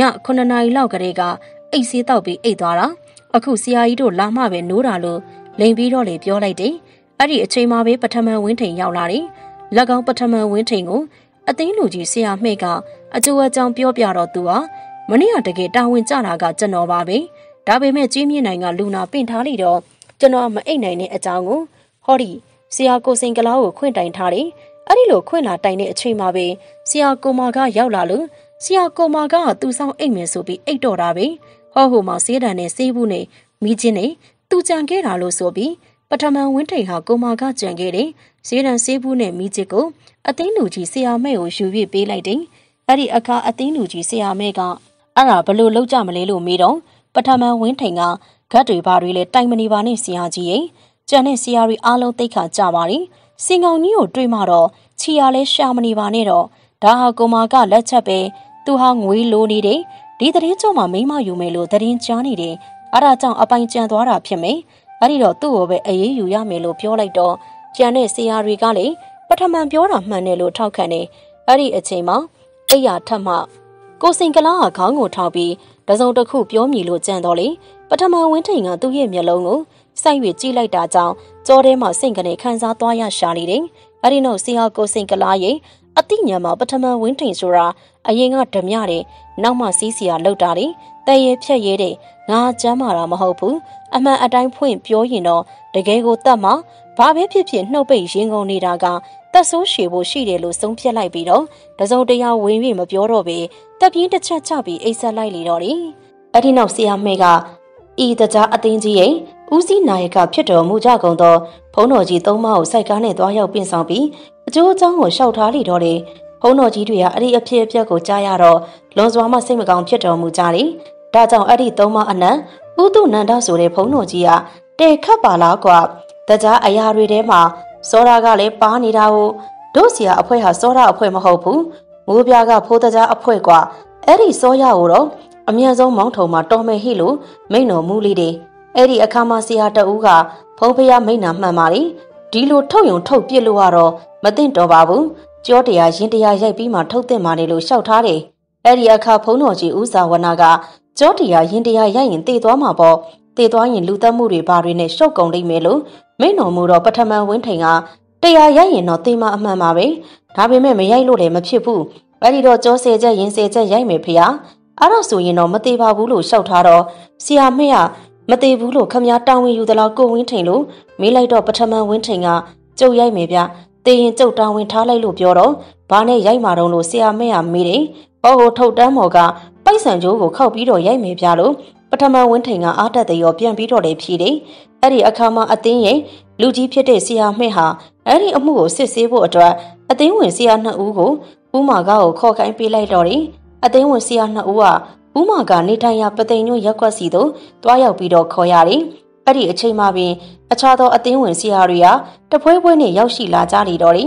9 နာရီလောက်ကလေးကအိတ်ဆေးတောက်ပြီးအိတ်သွားတာအခုဆရာကြီးတို့လာမှပဲနိုးတာလို့လိန်ပြီးတော့လေပြောလိုက်တယ်အဲ့ဒီအချိန်မှာပဲပထမဝင်းထိန်ရောက်လာတယ်လက်ကောင်းပထမဝင်းထိန်ကိုအသိန်းလူကြီးဆရာမှဲ့ကအကျိုးအကြောင်းပြောပြတော့သူဟာမနေ့ကတကယ်တာဝန်ကျတာကကျွန်တော်ပါပဲဒါပေမဲ့ကြီးမြင့်နိုင်ကလူနာပင့်ထားလိုက်တော့ကျွန်တော်မအိတ်နိုင်တဲ့အကြောင်းကိုဟောဒီဆရာကိုစိန်ကလားကိုခွင့်တိုင်ထားတယ်အဲ့ဒီလိုခွင့်လာတိုင်တဲ့အချိန်မှာပဲဆရာကိုမာကရောက်လာလို့ဆရာကိုမာကသူ့ဆောင်အိတ်မယ်ဆိုပြီးအိတ်တော်တာပဲဟောဟိုမှာဆေးတံနဲ့ဆေးဘူးနဲ့မိချင်းနဲ့သူကြံခဲ့တာလို့ဆိုပြီးပထမဝင်းထိန်ဟာကိုမာကကြံခဲ့တယ်ဆေးတံဆေးဘူးနဲ့မိချစ်ကိုအသိန်းလူကြီးဆရာမဲကိုယူပြပေးလိုက်တယ်အဲ့ဒီအခါအသိန်းလူကြီးဆရာမဲကအဲ့ဒါဘလို့လောက်ကြမလဲလို့မေးတော့ပထမဝင်းထိန်ကဂတ်တွေဘာတွေလဲတိုင်မနေပါနဲ့ဆရာကြီးရဲ့ကျန်တဲ့ဆရာတွေအားလုံးသိခါကြပါလိစင်ကောင်ကြီးကိုတွေးမှတော့ချီရလဲရှာမနေပါနဲ့တော့ဒါဟာကိုမာကလက်ချက်ပဲသူဟာငွေလိုနေတယ်ဒီတရင်ကျုံမှာမိမယူမယ်လို့တရင်ကြားနေတယ်အဲ့ဒါကြောင့်အပိုင်ကျန်သွားတာဖြစ်မယ်အဲ့ဒီတော့သူ့ကိုပဲအေးအေးယူရမယ်လို့ပြောလိုက်တော့ကျန်တဲ့ဆရာတွေကလည်းပထမပြောတာမှန်တယ်လို့ထောက်ခံတယ်အဲ့ဒီအချိန်မှာအိယာထက်မှကိုစိန်ကလားကခေါင်းကိုထောက်ပြီးတစုံတစ်ခုပြောမြည်လို့ကြံတော့လေပထမဝင်းထိန်ကသူ့ရဲ့မျက်လုံးကိုစိုက်၍ကြည့်လိုက်တာကြောင့်ကြောထဲမှာစိတ်ကနေခံစားသွားရရှာနေတယ်အဲ့ဒီနောက်ဆရာကိုစိန်ကလားရဲ့အတိညာမှာပထမဝင်းထိန်ဆိုတာအရင်ကဓမြတဲ့နောက်မှစီးစီယာလောက်တာတဲ့တည့်ရဲဖြက်ရဲတဲ့ငါချမ်းမာတာမဟုတ်ဘူးအမှန်အတိုင်းဖွင့်ပြောရင်တော့တကယ်ကိုတတ်မှာဘာပဲဖြစ်ဖြစ်နှုတ်ပိတ်ရင်ကုန်နေတာကတက်ဆိုးရှည်ဖို့ရှိတယ်လို့ဆုံးဖြတ်လိုက်ပြီးတော့တစုံတရာဝင်ပြီးမပြောတော့ပဲတက်ပြင်းတစ်ချက်ချပြီးအိတ်ဆက်လိုက်လေတော့တယ်အဲ့ဒီနောက်ဆရာမဲကဤတကြားအသိန်းကြီးရဲ့ဦးစီးနာယကဖြစ်တော်မူကြကုန်သောဘုန်းတော်ကြီးသုံးပါးကိုစိုက်ကားနဲ့သွားရောက်ပြင်ဆောင်ပြီးအကျိုးအကြောင်းကိုရှောက်ထားလေတော့တယ်ဘုန်းတော်ကြီးတွေကအဲ့ဒီအဖြစ်အပျက်ကိုကြားရတော့လွန်စွာမှစိတ်မကောင်းဖြစ်တော်မူကြတယ်ဒါကြောင့်အဲ့ဒီသုံးပါးအနံဥတုနန္ဒဆိုတဲ့ဘုန်းတော်ကြီးကတဲခတ်ပါလားကွာတကြားအရာတွေထဲမှာစောရာကလည်းပါနေတာကိုတို့ဆရာအဖွဲဟာစောရာအဖွဲမဟုတ်ဘူးမိုးပြားကဖိုးတကြားအဖွဲကွာအဲ့ဒီစောရကိုတော့အမြန်ဆုံးမောင်းထုံမှာတော်မယ်ဟိလို့မိန်တော်မူလေးတယ်အဲ့ဒီအခါမှာဆရာတဦးကဖုံးဖျားမိန်နာမှန်ပါလေဒီလိုထုတ်ယုံထုတ်ပြစ်လို့ကတော့မသိတော့ပါဘူးကြောတရားရင်တရားရိုက်ပြီးမှထုတ်တဲ့မာနေလို့ရှောက်ထားတယ်အဲ့ဒီအခါဖုံးတော်ကြီးဦးစာဝနာကကြောတရားရင်တရားရိုက်ရင်တည်သွားမှာပေါ့တည်သွားရင်လူသက်မှုတွေဘာတွေနဲ့ရှုပ်ကုန်လိမ့်မယ်လို့မိန်တော်မူတော့ပထမဝင်းထိန်ကတရားရိုက်ရင်တော့တေးမအမှန်ပါပဲဒါပေမဲ့မရိုက်လို့လည်းမဖြစ်ဘူးအဲ့ဒီတော့ကြောဆယ်ချက်ရင်ဆယ်ချက်ရိုက်မယ်ဖေဟာအဲ့တော့ဆိုရင်တော့မသေးပါဘူးလို့ရှောက်ထားတော့ဆရာမေကမသေးဘူးလို့ခမည်းတောင်းဝင်ယူသလားကိုဝင်းထိန်လို့မေးလိုက်တော့ပထမဝင်းထိန်ကကျုပ်ရိုက်မယ်ဗျတေးရင်ကျုပ်တောင်းဝင်ထားလိုက်လို့ပြောတော့ဘာနဲ့ရိုက်မှာတော့လို့ဆရာမေကမေးတယ်ဟောကိုထုတ်တန်းမော်ကပိုက်ဆံကြိုးကိုခောက်ပြီးတော့ရိုက်မယ်ဗျလို့ပထမဝင်းထိန်ကအားတက်တဲ့ရောပြန်ပြီးတော့လေဖြေတယ်အဲ့ဒီအခါမှာအတင်းရဲ့လူကြီးဖြစ်တဲ့ဆရာမေဟာအဲ့ဒီအမှုကိုစစ်ဆေးဖို့အတွက်အတင်းဝင်ဆရာနှစ်ဦးကိုဦးမာကားကိုခေါ်ခိုင်းပေးလိုက်တော့တယ်အသိန်းဝင်ဆရာနှစ်ဦးကဦးမာကနေထိုင်ရပသိမ်ညွန့်ရက်ကွက်စီသို့တွားရောက်ပြီးတော့ခေါ်ရတယ်။အဲ့ဒီအချိန်မှာပင်အခြားသောအသိန်းဝင်ဆရာတွေကတပွဲပွဲနဲ့ရောက်ရှိလာကြလေတော့တယ်။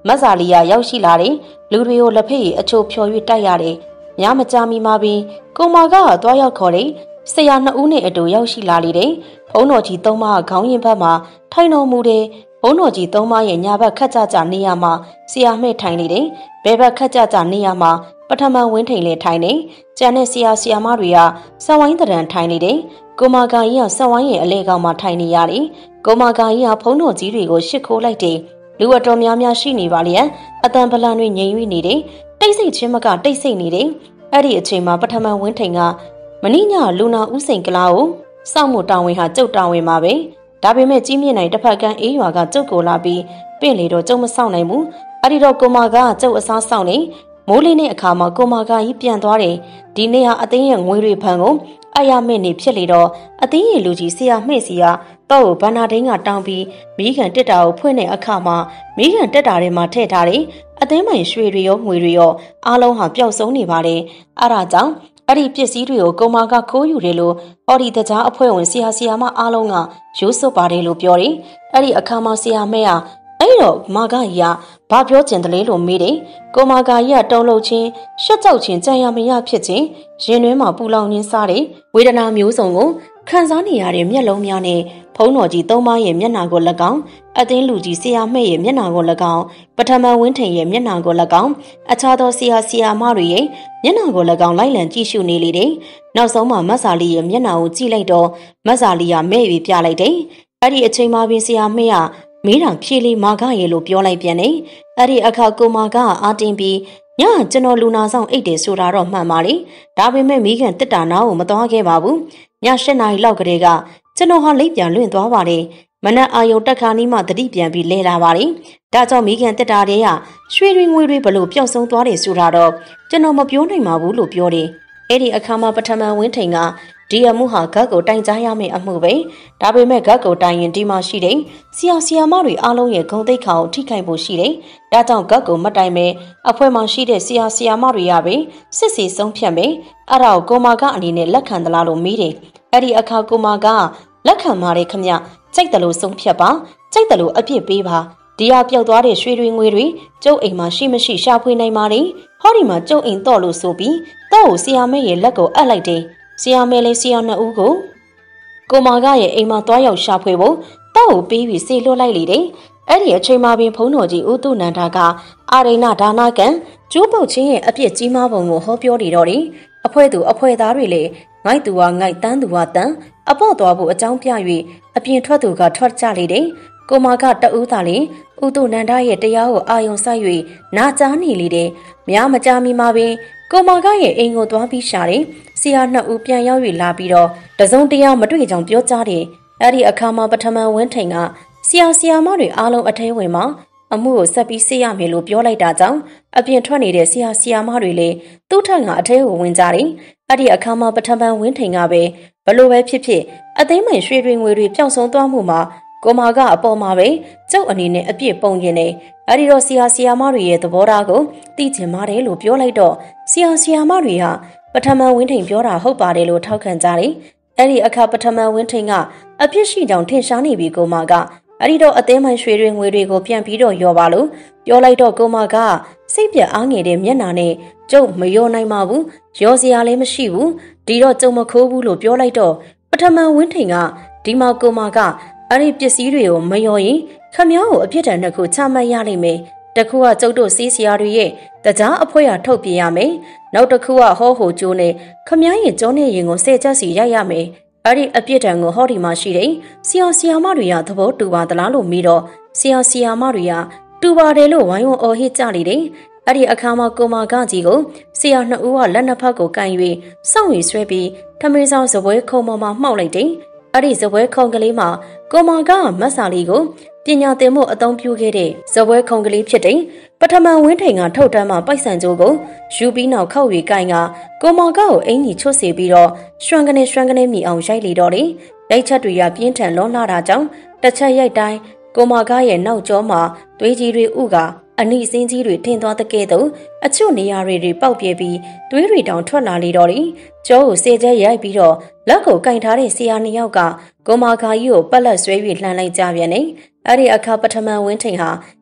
မတ်ဇာလီယာရောက်ရှိလာတဲ့လူတွေကိုလက်ဖက်ရည်အချို့ဖြော်၍တိုက်ရတယ်။ညမကြာမီမှာပင်ကိုမာကသွားရောက်ခေါ်တဲ့ဆရာ2ဦးနဲ့အတူရောက်ရှိလာလေတဲ့ဘုန်းတော်ကြီး3ပါးခေါင်းရင်ဘက်မှာထိုင်တော်မူတဲ့ဘုန်းတော်ကြီး3ပါးရဲ့ညာဘက်ခက်ကြကြနေရမှာဆရာမဲ့ထိုင်လေတဲ့ဘဲဘက်ခက်ကြကြနေရမှာပထမဝင်းထိန်လေထိုင်နေကျန်တဲ့ဆရာမတွေကစဝိုင်းတရံထိုင်နေတယ်ကိုမာကာကြီးကစဝိုင်းရဲ့အလဲကောင်မှာထိုင်နေရတယ်ကိုမာကာကြီးကဖုံးတော်ကြီးတွေကိုရှစ်ခိုးလိုက်တယ်လူအတော်များများရှိနေပါလျက်အတန်ပလန်တွေငြိမ်၍နေတယ်တိတ်ဆိတ်ချင်းမကတိတ်ဆိတ်နေတယ်အဲ့ဒီအချိန်မှာပထမဝင်းထိန်ကမင်းညလူနာဦးစိန်ကလာကိုစောင့်မှုတာဝန်ဟာကျုပ်တာဝန်ပါပဲဒါပေမဲ့ကြီးမြင့်နိုင်တစ်ဖက်ကအေးရွာကကျုပ်ကိုလာပြီးပင့်လေတော့ကျုပ်မဆောင်နိုင်ဘူးအဲ့ဒီတော့ကိုမာကကျုပ်အစားဆောင်နေမိုးလေးနဲ့အခါမှာကိုမာကကြီးပြန်သွားတယ်ဒီနေ့ဟာအသိရဲ့ငွေတွေဖန်ကိုအယမဲ့နေဖြစ်လေတော့အသိရဲ့လူကြီးဆရာမှဲ့စီကတော့ဘန္နာဒိန်းကတောင်းပြီးမိခင်တက်တာကိုဖွင့်တဲ့အခါမှာမိခင်တက်တာထဲမှာထည့်ထားတယ်အသိမိုင်ရွှေတွေရောငွေတွေရောအားလုံးဟာပျောက်ဆုံးနေပါတယ်အဲ့ဒါကြောင့်အဲ့ဒီပစ္စည်းတွေကိုကိုမာကခိုးယူတယ်လို့အော်ဒီတကြားအဖွဲ့ဝင်ဆရာမအားလုံးကရိုးစွတ်ပါတယ်လို့ပြောတယ်အဲ့ဒီအခါမှာဆရာမဲကအဲ့တော့မာကကြီးကဘာပြောကျင်တယ်လဲလို့မေးတယ်ကိုမာကကြီးကတုံးလုံးချင်းရှက်ကြောက်ချင်းကြံရမရဖြစ်ခြင်းရင်တွင်းမှာပူလောင်ခြင်းစားတယ်ဝေဒနာမျိုးစုံကိုခံစားနေရတဲ့မျက်လုံးများနဲ့ဖုံးတော်ကြီး3ပါးရဲ့မျက်နှာကို၎င်းအသင်းလူကြီးဆရာမဲရဲ့မျက်နှာကို၎င်းပထမဝင်းထိန်ရဲ့မျက်နှာကို၎င်းအခြားသောဆရာမတွေရဲ့မျက်နှာကို၎င်းလိုက်လံကြည့်ရှုနေလေတယ်နောက်ဆုံးမှာမတ်စာလီရဲ့မျက်နှာကိုကြည့်လိုက်တော့မတ်စာလီကမဲ့ပြီးပြလိုက်တယ်အဲ့ဒီအချိန်မှာပင်ဆရာမဲကမေးတာဖြေလေးမာကရဲ့လို့ပြောလိုက်ပြန်တယ်အဲ့ဒီအခါကိုမာကအာတင်ပြီးညကျွန်တော်လူနာဆောင်အိတ်တယ်ဆိုတာတော့မှန်ပါလေဒါပေမဲ့မိခင်တစ်တာနာကိုမသွားခဲ့ပါဘူးည7 နာရီလောက်ကလေးကကျွန်တော်ဟာလိပ်ပြန်လွင့်သွားပါတယ်မနက်အာယုံတက်ခါနီးမှတတိပြန်ပြီးလဲလာပါတယ်ဒါကြောင့်မိခင်တစ်တာတဲ့ကရွှေတွေငွေတွေဘလို့ပျောက်ဆုံးသွားတယ်ဆိုတာတော့ကျွန်တော်မပြောနိုင်ပါဘူးလို့ပြောတယ်အဲ့ဒီအခါမှာပထမဝင်းထိန်ကဒီအမှုဟာဂတ်ကိုတိုင်ကြားရမယ့်အမှုပဲဒါပေမဲ့ဂတ်ကိုတိုင်ရင်ဒီမှာရှိတဲ့ဆရာမတွေအားလုံးရဲ့ဂုဏ်သိက္ခာကိုထိခိုက်ဖို့ရှိတယ်ဒါကြောင့်ဂတ်ကိုမတိုင်မဲ့အဖွဲ့မှာရှိတဲ့ဆရာမတွေရပဲစစ်စီဆုံးဖြတ်မယ်အဲ့ဒါကိုကိုမာကအနေနဲ့လက်ခံသလားလို့မေးတယ်အဲ့ဒီအခါကိုမာကလက်ခံပါတယ်ခမကြိုက်တယ်လို့ဆုံးဖြတ်ပါကြိုက်တယ်လို့အပြစ်ပေးပါဒီဟာပျောက်သွားတဲ့ရွှေတွေငွေတွေကျုပ်အိမ်မှာရှိမရှိရှာဖွေနိုင်ပါလေဟောဒီမှာကျုပ်အိမ်တော့လို့ဆိုပြီးတော့ဆရာမဲရဲ့လက်ကိုအပ်လိုက်တယ်ဆရာမဲလေးဆရာ2ဦးကိုမာကရဲ့အိမ်မှာသွားရောက်ရှာဖွေဖို့တော့ကိုပေးပြီးဆေးလွှတ်လိုက်လေတယ်အဲ့ဒီအချိန်မှာပင်ဘုန်းတော်ကြီးဦးတုနန္ဒာကအာရိဏဒါနကံကျိုးပုတ်ချင်းရဲ့အပြစ်ကြီးမားပုံကိုဟောပြောနေတော့တယ်အဖွဲ့သူအဖွဲ့သားတွေလေငိုက်သူကငိုက်တန်းသူကတန်းအပေါ့သွားဖို့အကြောင်းပြ၍အပြင်ထွက်သူကထွက်ကြလေတယ်ကိုမာကတဦးသားလေဦးတုနန္ဒာရဲ့တရားကိုအာယုံဆိုင်၍နာကြားနေလေတယ်များမကြမီမှာပင်ကိုမာကရဲ့အိမ်ကိုသွားပြီးရှာတယ်ဆရာ2ဦးပြန်ရောက်၍လာပြီးတော့တစုံတရာမတွေ့ကြောင်ပြောကြားတယ်အဲ့ဒီအခါမှာပထမဝင်းထိန်ကဆရာမတွေအားလုံးအထဲဝင်မှာအမှုကိုဆက်ပြီးဆေးရမယ်လို့ပြောလိုက်တာကြောင့်အပြင်ထွက်နေတဲ့ဆရာမတွေလည်းသူ့ထက်ကအထဲကိုဝင်ကြတယ်အဲ့ဒီအခါမှာပထမဝင်းထိန်ကပဲဘလို့ပဲဖြစ်ဖြစ်အသိမှန်ရွှေတွေငွေတွေပျောက်ဆုံးသွားမှုမှာကိုမာကအပေါ်မှာပဲကျုပ်အနေနဲ့အပြစ်ပုံရင်နေအဲ့ဒီတော့ဆရာမတွေရဲ့သဘောထားကိုသိချင်ပါတယ်လို့ပြောလိုက်တော့ဆရာမတွေဟာပထမဝင်းထိန်ပြောတာဟုတ်ပါတယ်လို့ထောက်ခံကြတယ်အဲ့ဒီအခါပထမဝင်းထိန်ကအပြစ်ရှိကြောင်ထင်ရှားနေပြီကိုမာကအဲ့ဒီတော့အသေးမှန်ရွှေတွေငွေတွေကိုပြန်ပြီးတော့ရောပါလို့ပြောလိုက်တော့ကိုမာကစိတ်ပြက်အားငယ်တဲ့မျက်နှာနဲ့ကျုပ်မရောနိုင်ပါဘူးရောစရာလည်းမရှိဘူးဒီတော့ကျုံမခိုးဘူးလို့ပြောလိုက်တော့ပထမဝင်းထိန်ကဒီမှာကိုမာကအဲ့ဒီပစ္စည်းတွေကိုမရောရင်ခမ ्या ကိုအပြစ်ဒဏ်တစ်ခုချမှတ်ရလိမ့်မယ်တခုကကျုပ်တို့စီးစရာတွေရဲ့တကြားအဖွဲရထုတ်ပြရမယ်နောက်တစ်ခုကဟောဟိုကျိုးနဲ့ခမ ्या ရဲ့ကြောနဲ့ရင်ကိုဆဲချက်စီရိုက်ရမယ်အဲ့ဒီအပြစ်ဒဏ်ကိုဟောဒီမှာရှိတယ်ဆရာမတွေကသဘောတူပါသလားလို့မေးတော့ဆရာမတွေကတူပါတယ်လို့ဝိုင်းဝန်းအော်ဟစ်ကြလေတယ်အဲ့ဒီအခါမှာကိုမာကကြီးကိုဆရာ2ဦးကလက်နှစ်ဖက်ကိုကန်၍စောင့်ရဆွဲပြီးထမင်းဆောင်စပွဲခုံပေါ်မှာမှောက်လိုက်တယ်အဲ့ဒီစပွဲခုံကလေးမှာကိုမာကမတ်စာလီကိုပညာသင်မှုအသုံးပြုခဲ့တဲ့စပွဲခုံကလေးဖြစ်တယ်ပထမဝင်းထိန်ကထုတ်တန်းမှာပိုက်ဆံကြိုးကိုယူပြီးနောက်ခောက်၍ကိုင်ကကိုမာကကိုအင်ကြီးချွတ်စေပြီးတော့ရွှန်ကနေမိအောင်ရိုက်လေတော့တယ်ရိုက်ချက်တွေကပြင်းထန်လွန်လာတာကြောင့်တစ်ချက်ရိုက်တိုင်းကိုမာကရဲ့နောက်ကျောမှာသွေးကြီးတွေဥကအနိစင်းကြီးတွေထင်သွားတဲ့ကဲ့သို့အချို့နေရာတွေပေါက်ပြဲပြီးသွေးတွေတောင်ထွက်လာလေတော့တယ်ကျောကိုစေကျဲရိုက်ပြီးတော့လက်ကိုကင်ထားတဲ့ဆရာ2ယောက်ကကိုမာကကြီးကိုပက်လက်ဆွဲ၍လှန်လိုက်ကြပြန်တယ်အဲ့ဒီအခါပထမဝင်းထိန်ဟာ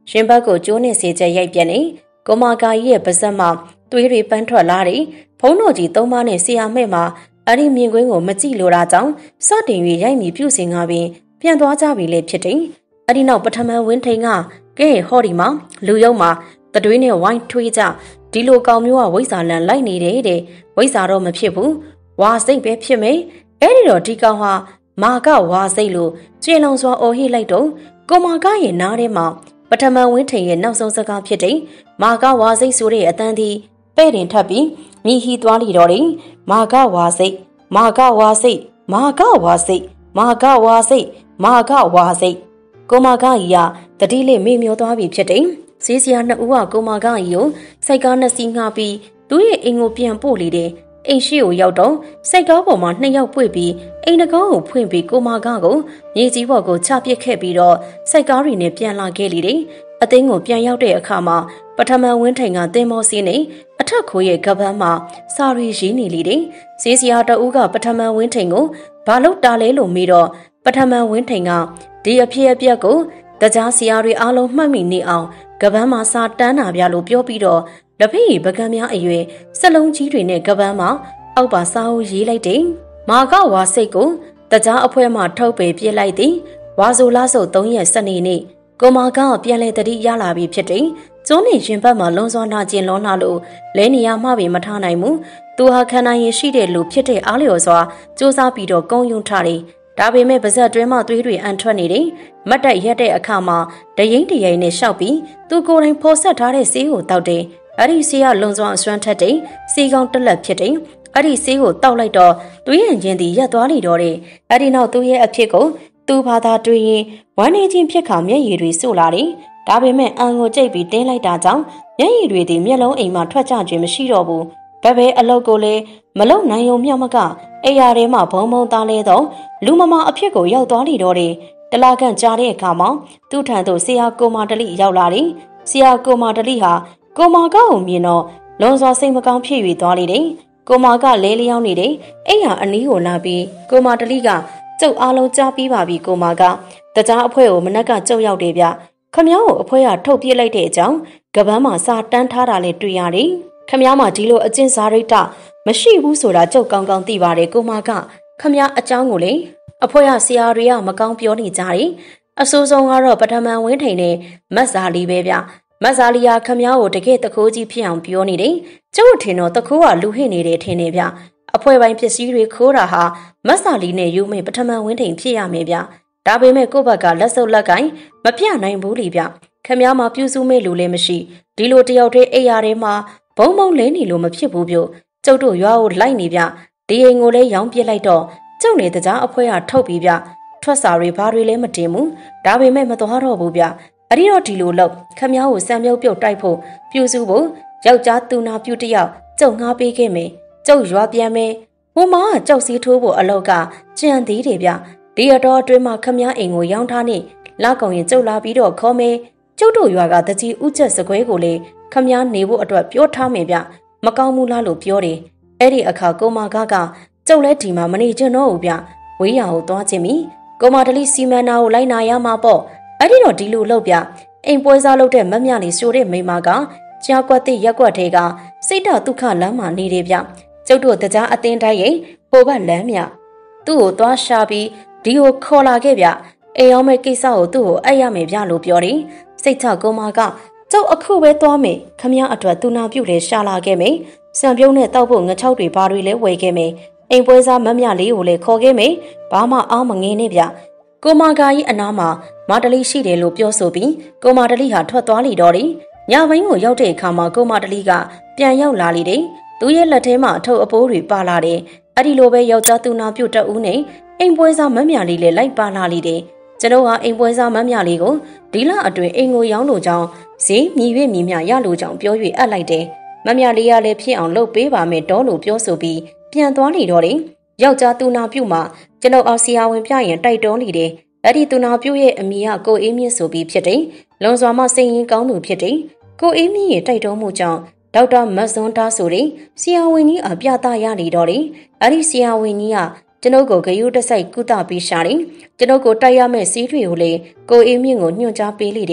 ရှင်ဘတ်ကိုကျိုးနဲ့စေချက်ရိုက်ပြန်နေကိုမာကာကြီးရဲ့ပါဇက်မှာသွေးတွေပန်းထွက်လာတယ်ဖုံးတော်ကြီး3ပါးနဲ့ဆရာမဲ့မှာအဲ့ဒီမြင်ကွင်းကိုမကြည့်လိုတာကြောင့်စတင်၍ရိုက်မိပြုစင်ကပင်ပြန်သွားကြပြီလေဖြစ်တယ်အဲ့ဒီနောက်ပထမဝင်းထိန်ကကဲဟောဒီမှာလူယုံမှာတတွေးနဲ့ဝိုင်းထွေးကြဒီလိုကောင်မျိုးကဝိဇ္ဇာလန်လိုက်နေတယ်တဲ့ဝိဇ္ဇာတော့မဖြစ်ဘူးဝါစိတ်ပဲဖြစ်မယ်အဲ့ဒီတော့ဒီကောင်ဟာမာကဝါစိတ်လို့ကျွေလောင်စွာအော်ဟစ်လိုက်တော့ကိုမာကရဲ့နားထဲမှာပထမဝင်းထိန်ရဲ့နောက်ဆုံးစကားဖြစ်တဲ့မာကဝါစိတ်ဆိုတဲ့အတန်းသည်ပဲ့တင်ထပ်ပြီးမိဟီသွားလိတော့တယ်မာကဝါစိတ်မာကဝါစိတ်မာကဝါစိတ်မာကဝါစိတ်မာကဝါစိတ်ကိုမာကကြီးကတတိလေးမေ့မျောသွားပြီဖြစ်တယ်ဈေးစရာနှစ်ဦးကကိုမာကကြီးကိုစိုက်ကားနှစ်စီးငှားပြီးသူ့ရဲ့အိမ်ကိုပြန်ပို့လေတယ်အိမ်ရှိကိုရောက်တော့စိုက်ကားပေါ်မှာ2ယောက်ပွေပြီးအိမ်တကောင်းကိုဖွင့်ပြီးကိုမာကကိုမြေကြီးပေါ်ကိုချပစ်ခဲ့ပြီးတော့စိုက်ကားတွေနဲ့ပြန်လာခဲ့လေတယ်အသိန်းကိုပြန်ရောက်တဲ့အခါမှာပထမဝင်းထိန်ကတင်မောစီးနေအထက်ခိုးရဲ့ကပန်းမှာစာရီရေးနေလေတယ်ဈေးစရာတဦးကပထမဝင်းထိန်ကိုဘာလို့တားလဲလို့မေးတော့ပထမဝင်းထိန်ကဒီအဖြစ်အပျက်ကိုတကြားဆရာတွေအားလုံးမှတ်မိနေအောင်ကပန်းမှာစာတန်းတာပြလို့ပြောပြီးတော့လက်ဖက်ရည်ပကံများအရွယ်စလုံးကြီးတွေနဲ့ကပန်းမှာအောက်ပါစာအုပ်ရေးလိုက်တယ်မာကဝါစိတ်ကိုတကြားအဖွဲမှထုတ်ပယ်ပြစ်လိုက်သည်ဝါဆိုလားစုပ်3ရက်စနေနေ့ကိုမာကပြန်လဲတတိရလာပြီဖြစ်တယ်ကျုံးနေရင်ဘက်မှာလွန်စွာနာကျင်လွန်လာလို့လဲနေရမှပဲမထားနိုင်ဘူးသူဟာခန္ဓာရင်ရှိတဲ့လူဖြစ်တဲ့အားလျော်စွာစူးစမ်းပြီးတော့ကုန်းယုံထားတယ်ဒါပေမဲ့ပါဇက်တွဲမှသွေးတွေအန်ထွက်နေတယ်မတ်တက်ရက်တဲ့အခါမှာတရင်တရိန်နဲ့ရှောက်ပြီးသူကိုယ်တိုင်ဖော်ဆက်ထားတဲ့ဆေးကိုတောက်တယ်အဲ့ဒီဆေးကလွန်စွာအစွမ်းထက်တယ်ဆေးကောင်းတက်လက်ဖြစ်တယ်အဲ့ဒီဆေးကိုတောက်လိုက်တော့သွေးရင်ချင်းသည်ရက်သွားလိတော့တယ်အဲ့ဒီနောက်သူ့ရဲ့အဖြစ်ကိုသူ့ဘာသာတွေးရင်ဝမ်းနေခြင်းဖြစ်ခါမျက်ရည်တွေစို့လာတယ်ဒါပေမဲ့အန်ကိုကြိတ်ပြီးတင်းလိုက်တာကြောင့်မျက်ရည်တွေသည်မျက်လုံးအိမ်မှာထွက်ကြခြင်းမရှိတော့ဘူးဘယ်အလုပ်ကိုလည်းမလုံနိုင်ုံမြောက်မကအိယာထဲမှာဘုံဘုံသားလဲတော့လူမမအဖြစ်ကိုရောက်သွားလိတော့တယ်တလာခန့်ကြားတဲ့အခါမှာသူ့ထံသို့ဆရာကိုမာတလိရောက်လာတယ်ဆရာကိုမာတလိဟာကိုမာကကိုမြင်တော့လွန်စွာစိတ်မကောင်းဖြစ်၍သွားလိတယ်ကိုမာကလဲလျောင်းနေတယ်အိယာအနီးကိုလာပြီးကိုမာတလိကကျုပ်အားလုံးကြားပြီးပါပြီကိုမာကတကြားအဖွဲကိုမနက်ကကျုပ်ရောက်တယ်ဗျခမ ्या ကိုအဖွဲကထုတ်ပြစ်လိုက်တဲ့အကြောင်းကပန်းမှာစာတန်းထားတာလည်းတွေ့ရတယ်ခမ ्या မှာဒီလိုအကျင့်စာရိတ္တမရှိဘူးဆိုတာကျုပ်ကောင်းကောင်းသိပါတယ်ကိုမာကခမ ्या အကြောင်းကိုလေအဖွဲကဆရာတွေကမကောင်းပြောနေကြတယ်အဆိုးဆုံးကတော့ပထမဝင်းထိန်နဲ့မတ်ဇာလီပဲဗျမတ်ဇာလီယာခမ ्या ကိုတကယ်တခိုးကြီးဖြစ်အောင်ပြောနေတယ်ကျုပ်ထင်တော့တခိုးကလူဟစ်နေတယ်ထင်နေဗျအဖွဲပိုင်းပစ္စည်းတွေခိုးတာဟာမတ်ဇာလီနဲ့ယူမေပထမဝင်းထိန်ဖြစ်ရမယ်ဗျဒါပေမဲ့ကိုယ့်ဘက်ကလက်စုပ်လက်ကင်မပြနိုင်ဘူးလေဗျခမ ्या မှာပြုစုမဲ့လူလည်းမရှိဒီလိုတယောက်တည်းအိယာထဲမှာဘုံဘုံလဲနေလို့မဖြစ်ဘူးပြကျုပ်တို့ရွာကိုလိုက်နေဗျဒီအိမ်ကိုလည်းရောင်းပစ်လိုက်တော့ကျုပ်နေတကြားအဖွဲကထုတ်ပြီးဗျထွက်စာတွေဘာတွေလည်းမတင်ဘူးဒါပေမဲ့မသွားတော့ဘူးဗျအဲ့ဒီတော့ဒီလိုလောက်ခမ ्या ကိုစံမြုပ်ပြုတ်တိုက်ဖို့ပြုစုဖို့ယောက်ျားသူနာပြုတယောက်ကျုပ်ငှားပေးခဲ့မယ်ကျုပ်ရွာပြန်မယ်ဟိုမှာကြောက်စီထိုးဖို့အလောက်ကကြံသေးတယ်ဗျဒီအတော်အတွင်းမှာခမ ्या အိမ်ကိုရောင်းထားနေလောက်ကောင်ရင်ကျုပ်လာပြီးတော့ခေါ်မယ်ကျုပ်တို့ရွာကတကြီးဥချက်စကွဲကိုလေခမ ्या နေဖို့အတွက်ပြောထားမယ်ဗျမကောင်းဘူးလားလို့ပြောတယ်အဲ့ဒီအခါကိုမာကကျုပ်လဲဒီမှာမနေချင်တော့ဘူးဗျဝေးရကိုသွားခြင်းမီကိုမာတလီစီမံနာကိုလိုက်နာရမှာပေါ့အဲ့ဒီတော့ဒီလိုလုပ်ဗျအိမ်ပွဲစားလုပ်တဲ့မတ်မြလေးဆိုတဲ့မိမကကြားကွက်တဲ့ရက်ကွက်ထဲကစိတ်ဓာတ်ဒုက္ခလမ်းမှာနေတယ်ဗျကျုပ်တို့တကြားအတင်းတိုင်းရင်ဟိုဘက်လမ်းမြသူ့ကိုသွားရှာပြီးဒီကိုခေါ်လာခဲ့ဗျအိမ်အောင်မဲ့ကိစ္စကိုသူ့ကိုအဲ့ရမယ်ဗျလို့ပြောတယ်စိတ်ချကိုမာကကျုပ်အခုပဲသွားမယ်ခမ ्या အတွက်သူနာပြုတ်လေရှာလာခဲ့မယ်စံပြုံးနဲ့တောက်ဖို့ငချောက်တွေဘာတွေလဲဝယ်ခဲ့မယ်အိမ်ပွဲစားမတ်မြလေးကိုလည်းခေါ်ခဲ့မယ်ဘာမှအောင်းမငင်းနဲ့ဗျကိုမာကကြီးအနားမှာမာတလီရှိတယ်လို့ပြောဆိုပြီးကိုမာတလီဟာထွက်သွားလိတော့တယ်ညပိုင်းကိုရောက်တဲ့အခါမှာကိုမာတလီကပြန်ရောက်လာလိတယ်သူရဲ့လက်ထဲမှာအထုပ်အပိုးတွေပါလာတယ်အဲ့ဒီလိုပဲယောက်ျားသူနာပြုတ်တအူးနဲ့အိမ်ပွဲစားမတ်မြလေးလည်းလိုက်ပါလာလိတယ်ကျွန်တော်ဟာအိမ်ပွဲစားမတ်မြလေးကိုဒီလအတွင်းအိမ်ကိုရောင်းလို့ကြောင်းဈေးမြည်၍မြည်မြရလို့ကြောင်းပြော၍အပ်လိုက်တယ်မတ်မြလေးကလည်းဖြစ်အောင်လုပ်ပေးပါမယ်တော့လို့ပြောဆိုပြီးပြန်သွားလိတော့တယ်ယောက်ျားသူနာပြုတ်မှာကျွန်တော်အောင်ဆရာဝန်ပြရင်တိုက်တွန်းလိတယ်အဲ့ဒီသူနာပြုတ်ရဲ့အမိကကိုအေးမြင့်ဆိုပြီးဖြစ်တယ်လွန်စွာမှစိတ်ရင်းကောင်းသူဖြစ်တယ်ကိုအေးမြင့်ရဲ့တိုက်တွန်းမှုကြောင့်ဒေါက်တာမတ်ဇွန်တာဆိုတဲ့ဆရာဝန်ကြီးအပြသရနေတော့တယ်အဲ့ဒီဆရာဝန်ကြီးကကျွန်ုပ်ကိုဂရုတစိုက်ကုသပေးရှာတယ်ကျွန်ုပ်ကိုတိုက်ရမယ့်စီးတွေကိုလေကိုအေးမြင့်ကိုညွှန်ကြားပေးလိတယ်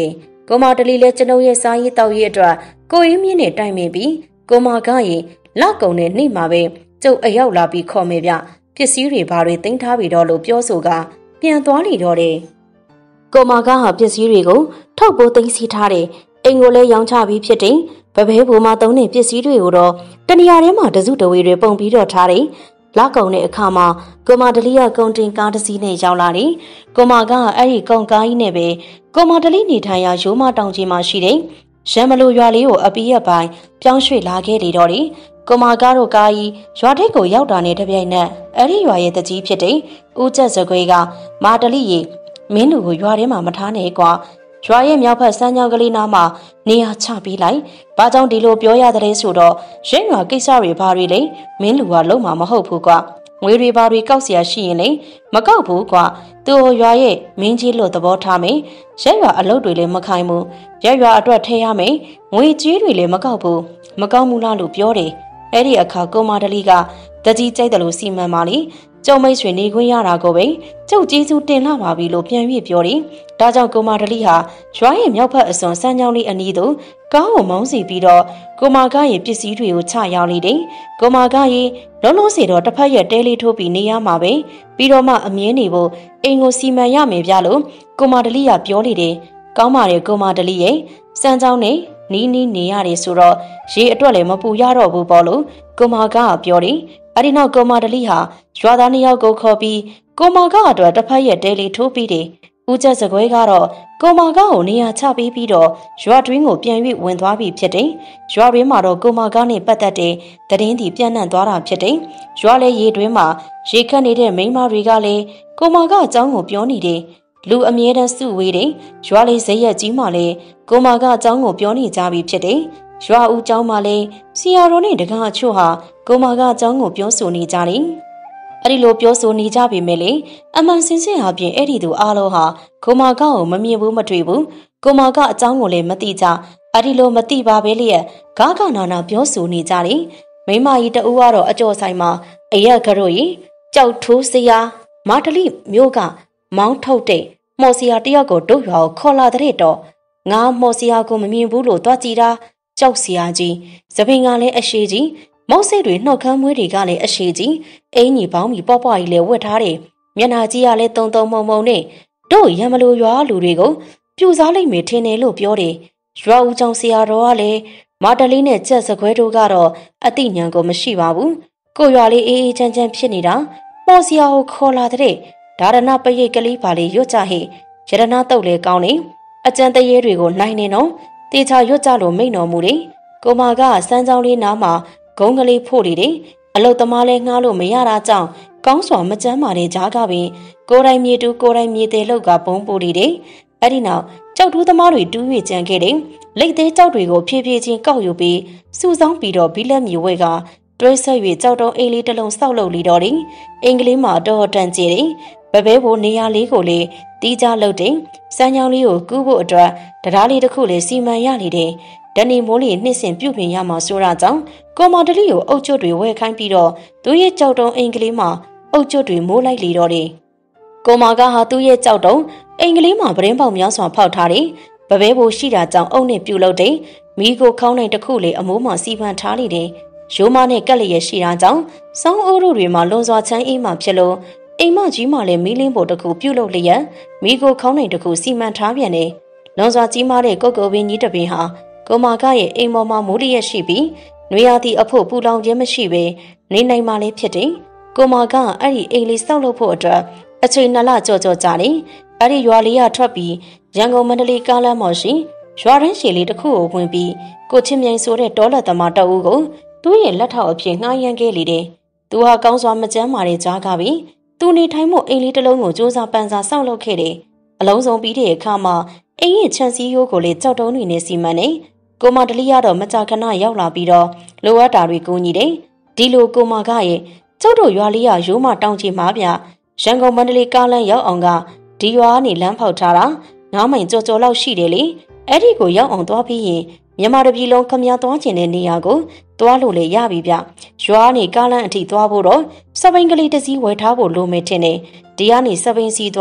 ကိုမာတလီလည်းကျွန်ုပ်ရဲ့စားရေးတောက်ရေးအတွက်ကိုရင်းမြင့်နဲ့တိုင်ပင်ပြီးကိုမာကရင်လောက်ကုံနဲ့နှိမ့်မှာပဲကျုပ်အရောက်လာပြီးခေါ်မယ်ဗျပစ္စည်းတွေဘာတွေတင်ထားပြီးတော့လို့ပြောဆိုကပြန်သွားလိတော့တယ်ကိုမာကဟာပစ္စည်းတွေကိုထုတ်ပိုးသိမ်းဆည်းထားတယ်အိမ်ကိုလည်းရောင်းချပြီးဖြစ်တယ်ဗဘဲဘူမှာသုံးတဲ့ပစ္စည်းတွေကိုတော့တနေရာထဲမှာတစုတဝေတွေပုံပြီးတော့ထားတယ်လောက်ကုံတဲ့အခါမှာကိုမာတလီကကုံတင်ကားတစ်စီးနဲ့ရောက်လာတယ်ကိုမာကအဲ့ဒီကုံကားကြီးနဲ့ပဲကိုမာတလီနေထိုင်ရာရိုးမတောင်ကြီးမှာရှိတယ်ရံမလိုရွာလေးကိုအပီးရပိုင်းပြောင်းရွှေ့လာခဲ့လေတော့တယ်ကိုမာကားတို့ကားကြီးရွာထိပ်ကိုရောက်တာနဲ့တပြိုင်နက်အဲ့ဒီရွာရဲ့တကြီးဖြစ်တဲ့ဦးကျက်စကွေးကမာတလီရေမင်းတို့ကိုရွာထဲမှာမထားနဲ့ကွာရွာရဲ့မြောက်ဖက်စမ်းကြောင်းကလေးနားမှာနေရာချပေးလိုက်။ဘာကြောင့်ဒီလိုပြောရတဲ့ဆိုတော့ရင်းရွာကိစ္စတွေဘာတွေလဲမင်းလူကလုံးမှာမဟုတ်ဘူးကွာ။ငွေတွေဘာတွေကောက်เสียရှိရင်လေမကောက်ဘူးကွာ။သူ့ရွာရဲ့မင်းကြီးလို့သဘောထားမယ်။ရက်ရွာအလုပ်တွေလည်းမခိုင်းဘူး။ရက်ရွာအတွက်ထည့်ရမယ်။ငွေကြေးတွေလည်းမကောက်ဘူး။မကောက်ဘူးလားလို့ပြောတယ်။အဲ့ဒီအခါကိုမာတလီကတကြီးကြိုက်တယ်လို့စီမံပါလိကျုံမိတ်ဆွေနေခွင့်ရတာကိုပဲကျုပ်ကျေးဇူးတင်လာပါပြီလို့ပြန်ပြီးပြောတယ်။ဒါကြောင့်ကိုမာတလီဟာရွာရဲ့မြောက်ဖက်အစွန်စမ်းကြောင်းလေးအနီးသို့ကားကိုမောင်းစီပြီးတော့ကိုမာကရဲ့ပစ္စည်းတွေကိုချရောက်လေတယ်။ကိုမာကရဲ့လုံးလုံးစီတော့တစ်ဖက်ရဲ့တဲလေးထိုးပြီးနေရမှာပဲပြီးတော့မှအမြင်နေဖို့အိမ်ကိုစီမံရမယ်ဗျလို့ကိုမာတလီကပြောနေတယ်။ကောင်းပါတယ်ကိုမာတလီရဲ့စမ်းကြောင်းနဲ့နီးနေရတယ်ဆိုတော့ရေအတွက်လည်းမပူရတော့ဘူးပေါ့လို့ကိုမာကပြောတယ်။အဲဒီနောက်ကိုမာတလီဟာရွာသားနှစ်ယောက်ကိုခေါ်ပြီးကိုမာကအတွက်တစ်ဖက်ရဲ့တဲလေးထိုးပြီးတယ်။ဦးကျက်စကွဲကတော့ကိုမာကကိုနေရာချပေးပြီးတော့ရွာတွင်းကိုပြန်၍ဝင်သွားပြီဖြစ်တယ်။ရွာတွင်းမှာတော့ကိုမာကနဲ့ပတ်သက်တဲ့သတင်းတွေပြန့်နှံ့သွားတာဖြစ်တယ်။ရွာလေရေတွင်းမှာရေခတ်နေတဲ့မိန်းမတွေကလည်းကိုမာကအကြောင်းကိုပြောနေတယ်။လူအမြဲတမ်းစုဝေးတယ်။ရွာလေးဇက်ရက်ကြီးမှလည်းကိုမာကအကြောင်းကိုပြောနေကြပြီဖြစ်တယ်။ရွာဦးကျောင်းမှာလည်းစီယာတော်နဲ့တကားအချို့ဟာကိုမာကအကြောင်းကိုပြောဆိုနေကြတယ်။အဲ့ဒီလိုပြောဆိုနေကြပေမဲ့လေအမှန်စင်စစ်အပြင်အဲ့ဒီသူအားလုံးဟာကိုမာကကိုမမြင်ဘူးမတွေ့ဘူးကိုမာကအကြောင်းကိုလည်းမသိကြအဲ့ဒီလိုမသိပါပဲလျက်ဂါကနာနာပြောဆိုနေကြတယ်။မိမကြီးတဦးကတော့အကျော်ဆိုင်မှာအရက်ကတို့ကြီးကြောက်ထိုးစရာမာတလီမျိုးကမောင်းထုတ်တဲ့မော်စရာတယောက်ကိုတို့ရွာကိုခေါ်လာတဲ့တော့ငါမော်စရာကိုမမြင်ဘူးလို့သွားကြည့်တာကြောက်စရာကြီးသပင်ကလည်းအရှိကြီးမောက်စိတ်တွေနှုတ်ခမ်းမွေးတွေကလည်းအရှိကြီးအင်းကြီးပေါင်းပြီးပေါ့ပေါ့ကြီးလည်းဝတ်ထားတယ်မျက်နှာကြီးကလည်းတုံတုံမုံမုံနဲ့တို့ရံမလိုရွာလူတွေကိုပြူစားလိုက်မေထင်းတယ်လို့ပြောတယ်ရွာဦးကျောင်းဆရာတော်ကလည်းမာတလီနဲ့ကြက်စကွဲတို့ကတော့အသိဉာဏ်ကိုမရှိပါဘူးကိုရွာလေးအေးအေးချမ်းချမ်းဖြစ်နေတာမော်စရာကိုခေါ်လာတဲ့ဒါရဏပရိတ်ကလေးပါလေရွတ်ကြဟဲ့ရတနာတုတ်လေကောင်းနေအကျန်တရေတွေကိုနိုင်နေတော့တေချာရွတ်ကြလို့မိတ်တော်မူတယ်ကိုမာကစမ်းချောင်းလေးနားမှာဂုံးကလေးဖို့နေတယ်အလုတ်သမားလဲငှားလို့မရတာကြောင့်ကောင်းစွာမကြမ်းမာတဲ့ကြားကပင်ကိုယ်တိုင်မြေတူကိုယ်တိုင်မြေသေးလောက်ကပုံပို့နေတယ်အဲ့ဒီနောက်ကြောက်တူးသမားတွေတူး၍ကြံခဲ့တယ်လိတ်သေးကြောက်တွေကိုဖြည်းဖြည်းချင်းကောက်ယူပြီးစုဆောင်းပြီးတော့ဘီလက်မြေဝဲကတွဲဆက်၍ကြောက်တုံးအိမ်လေးတစ်လုံးဆောက်လုပ်လီတော့တယ်အင်္ဂလိပ်မှာတော့တန်ကြည်တယ်ဘဘဲဘိုနေရာလေးကိုလေတီးကြလုပ်တယ်စမ်းချောင်းလေးကိုကူးဖို့အတွက်တရားလေးတစ်ခုလေးစီမံရနေတယ်ဒဏီမိုးလေးနှစ်စဉ်ပြုတ်ပြင်ရမှာဆိုတာကြောင့်ကိုမော်တလီကိုအုတ်ကျွတ်တွေဝဲခိုင်းပြီးတော့သူ့ရဲ့ကြောက်တုံးအင်္ဂလိပ်မှာအုတ်ကျွတ်တွေမိုးလိုက်လေတော့တယ်ကိုမာကဟာသူ့ရဲ့ကြောက်တုံးအင်္ဂလိပ်မှာပရင်းပေါက်များစွာဖောက်ထားတယ်ဘဘဲဘိုရှိတာကြောင့်အုတ်နဲ့ပြုတ်လုပ်တယ်မိကိုခေါင်းနိုင်တစ်ခုလေအမိုးမှာစီပန်ထားလိတယ်ရိုးမနဲ့ကက်လျက်ရှိတာကြောင့်စောင်းအိုးတို့တွေမှာလွန်စွာချမ်းအေးမှဖြစ်လို့အိမ်မကြီးမှလည်းမီးလင်းဖို့တစ်ခုပြုတ်လုပ်လျက်မိကိုခေါင်းနိုင်တစ်ခုစီမံထားပြန်တယ်လွန်စွာကြီးမားတဲ့ကုတ်ကုတ်ပင်ကြီးတစ်ပင်ဟာကိုမာကရဲ့အိမ်ပေါ်မှာမိုးလျက်ရှိပြီးနွေရာသီအဖို့ပူလောင်ခြင်းမရှိဘဲနေနိုင်မှလည်းဖြစ်တယ်ကိုမာကအဲ့ဒီအိမ်လေးစောက်လုပ်ဖို့အတွက်အချိန်2လကြော်ကြာတယ်အဲ့ဒီရွာလေးကထွက်ပြီးရန်ကုန်မန္တလေးကားလမ်းပေါ်ရှိရွာရင်းရှည်လေးတစ်ခုကိုဝင်ပြီးကိုချင်းမြိုင်ဆိုတဲ့တောလက်သမားတအုပ်ကိုသူ့ရဲ့လက်ထောက်အဖြစ်ငှားရမ်းခဲ့လေတယ်သူဟာကောင်းစွာမကြမ်းမာတဲ့ကြားကပြီးသူနေထိုင်မှုအိမ်လေးတစ်လုံးကိုစူးစမ်းပန်းစားဆောက်လုပ်ခဲ့တယ်အလုံးစုံပြီးတဲ့အခါမှာအိမ်ရဲ့ခြံစည်းရိုးကိုလေကြောက်တုံးတွေနဲ့စီမံနေကိုမတလီကတော့မကြာခဏရောက်လာပြီးတော့လိုအပ်တာတွေကူညီတယ်ဒီလိုကိုမကရဲ့ကျုပ်တို့ရွာလေးရရိုးမတောင်ချီမှာဗျရန်ကုန်မန္တလေးကားလမ်းရောက်အောင်ကဒီရွာကနေလမ်းဖောက်ထားတာ9မိုင်ကျော်လောက်ရှိတယ်လေအဲ့ဒီကိုရောက်အောင်သွားပြီးရင်မြန်မာတပြည်လုံးခမရသွားကျင်တဲ့နေရာကိုသွားလို့လေရပြီဗျရွာနေကားလမ်းအထိသွားဖို့တော့စပိန်ကလေးတစ်စီးဝယ်ထားဖို့လိုမယ်ထင်တယ်ဒီကနေစပိန်စီသွား